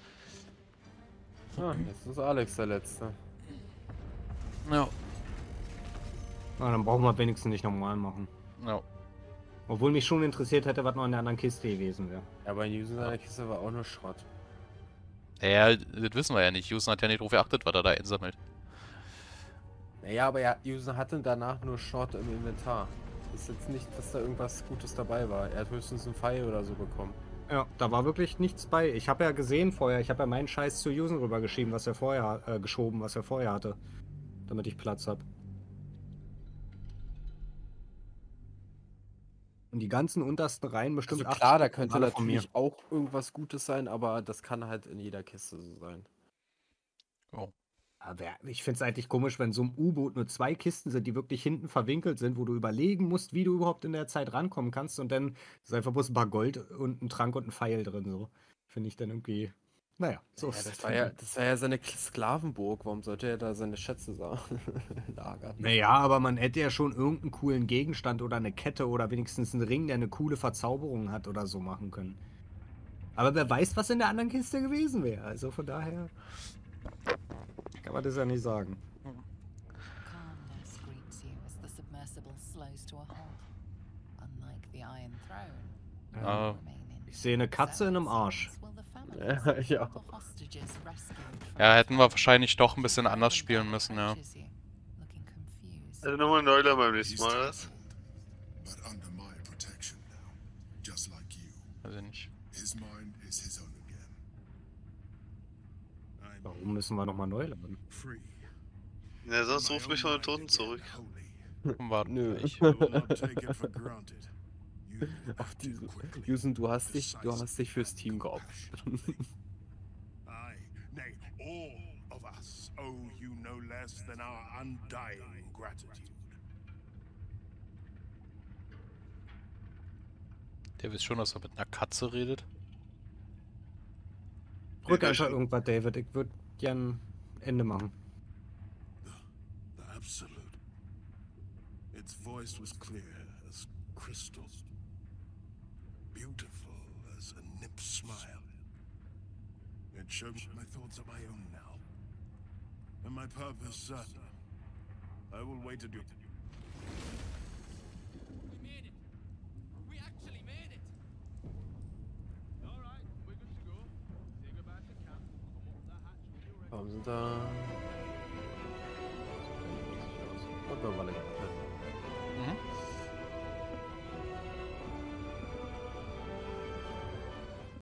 Ah, jetzt ist Alex der Letzte. Ja. Na, dann brauchen wir wenigstens nicht normal machen. Ja. Obwohl mich schon interessiert hätte, was noch in der anderen Kiste gewesen wäre. Ja, aber in Usen seiner Kiste war auch nur Schrott. Ja, das wissen wir ja nicht. Usen hat ja nicht drauf geachtet, was er da einsammelt. Naja, aber ja, Usen hatte danach nur Schrott im Inventar. Ist jetzt nicht, dass da irgendwas Gutes dabei war. Er hat höchstens einen Pfeil oder so bekommen. Ja, da war wirklich nichts bei. Ich habe ja gesehen vorher, ich habe ja meinen Scheiß zu Usen rübergeschrieben, was er vorher äh, geschoben, was er vorher hatte. Damit ich Platz habe. Und die ganzen untersten Reihen bestimmt Also klar, da Stück könnte alle von mir. natürlich auch irgendwas Gutes sein, aber das kann halt in jeder Kiste so sein. Oh. Aber ich finde es eigentlich komisch, wenn so ein U-Boot nur zwei Kisten sind, die wirklich hinten verwinkelt sind, wo du überlegen musst, wie du überhaupt in der Zeit rankommen kannst und dann ist einfach bloß ein paar Gold und ein Trank und ein Pfeil drin. So finde ich dann irgendwie. Naja, so Ja, ist das, es. war ja, das war ja seine Sklavenburg. Warum sollte er da seine Schätze sa- lagern? Naja, aber man hätte ja schon irgendeinen coolen Gegenstand oder eine Kette oder wenigstens einen Ring, der eine coole Verzauberung hat oder so machen können. Aber wer weiß, was in der anderen Kiste gewesen wäre. Also von daher kann man das ja nicht sagen. Calmness greets you as the submersible slows to a halt. Unlike the Iron Throne, you Ah. remain in Ich sehe eine Katze in einem Arsch. will the families Ja, of ja. the hostages rescued from Ja, hätten wir wahrscheinlich doch ein bisschen anders spielen müssen, ja. approaches you, looking confused. Also nochmal Neuler beim nächsten Mal, das? But under my protection now, just like you. Weiß ich nicht. His mind is his own again. Warum müssen wir nochmal neu laden? Free. Ja, sonst ruf mich von den Toten zurück. Warten. Nö. I will not take it for granted. You Auf diese. Usen, du hast dich, du hast dich fürs Team geopfert. I, nay, all of us owe you no less than our undying gratitude. Der wisst schon, dass er mit einer Katze redet. Drück Ja, einfach schon. irgendwas, David. Ich würde gern Ende machen. The Absolute. Its voice was clear as crystal, beautiful as a nymph's smile. It showed me my thoughts are my own now, and my purpose certain. I will wait at your. We made it. We actually made it. All right, we're good to go. Say goodbye to camp. Come up the hatch when you're ready. Warum sind da... Oh, da war eine Karte.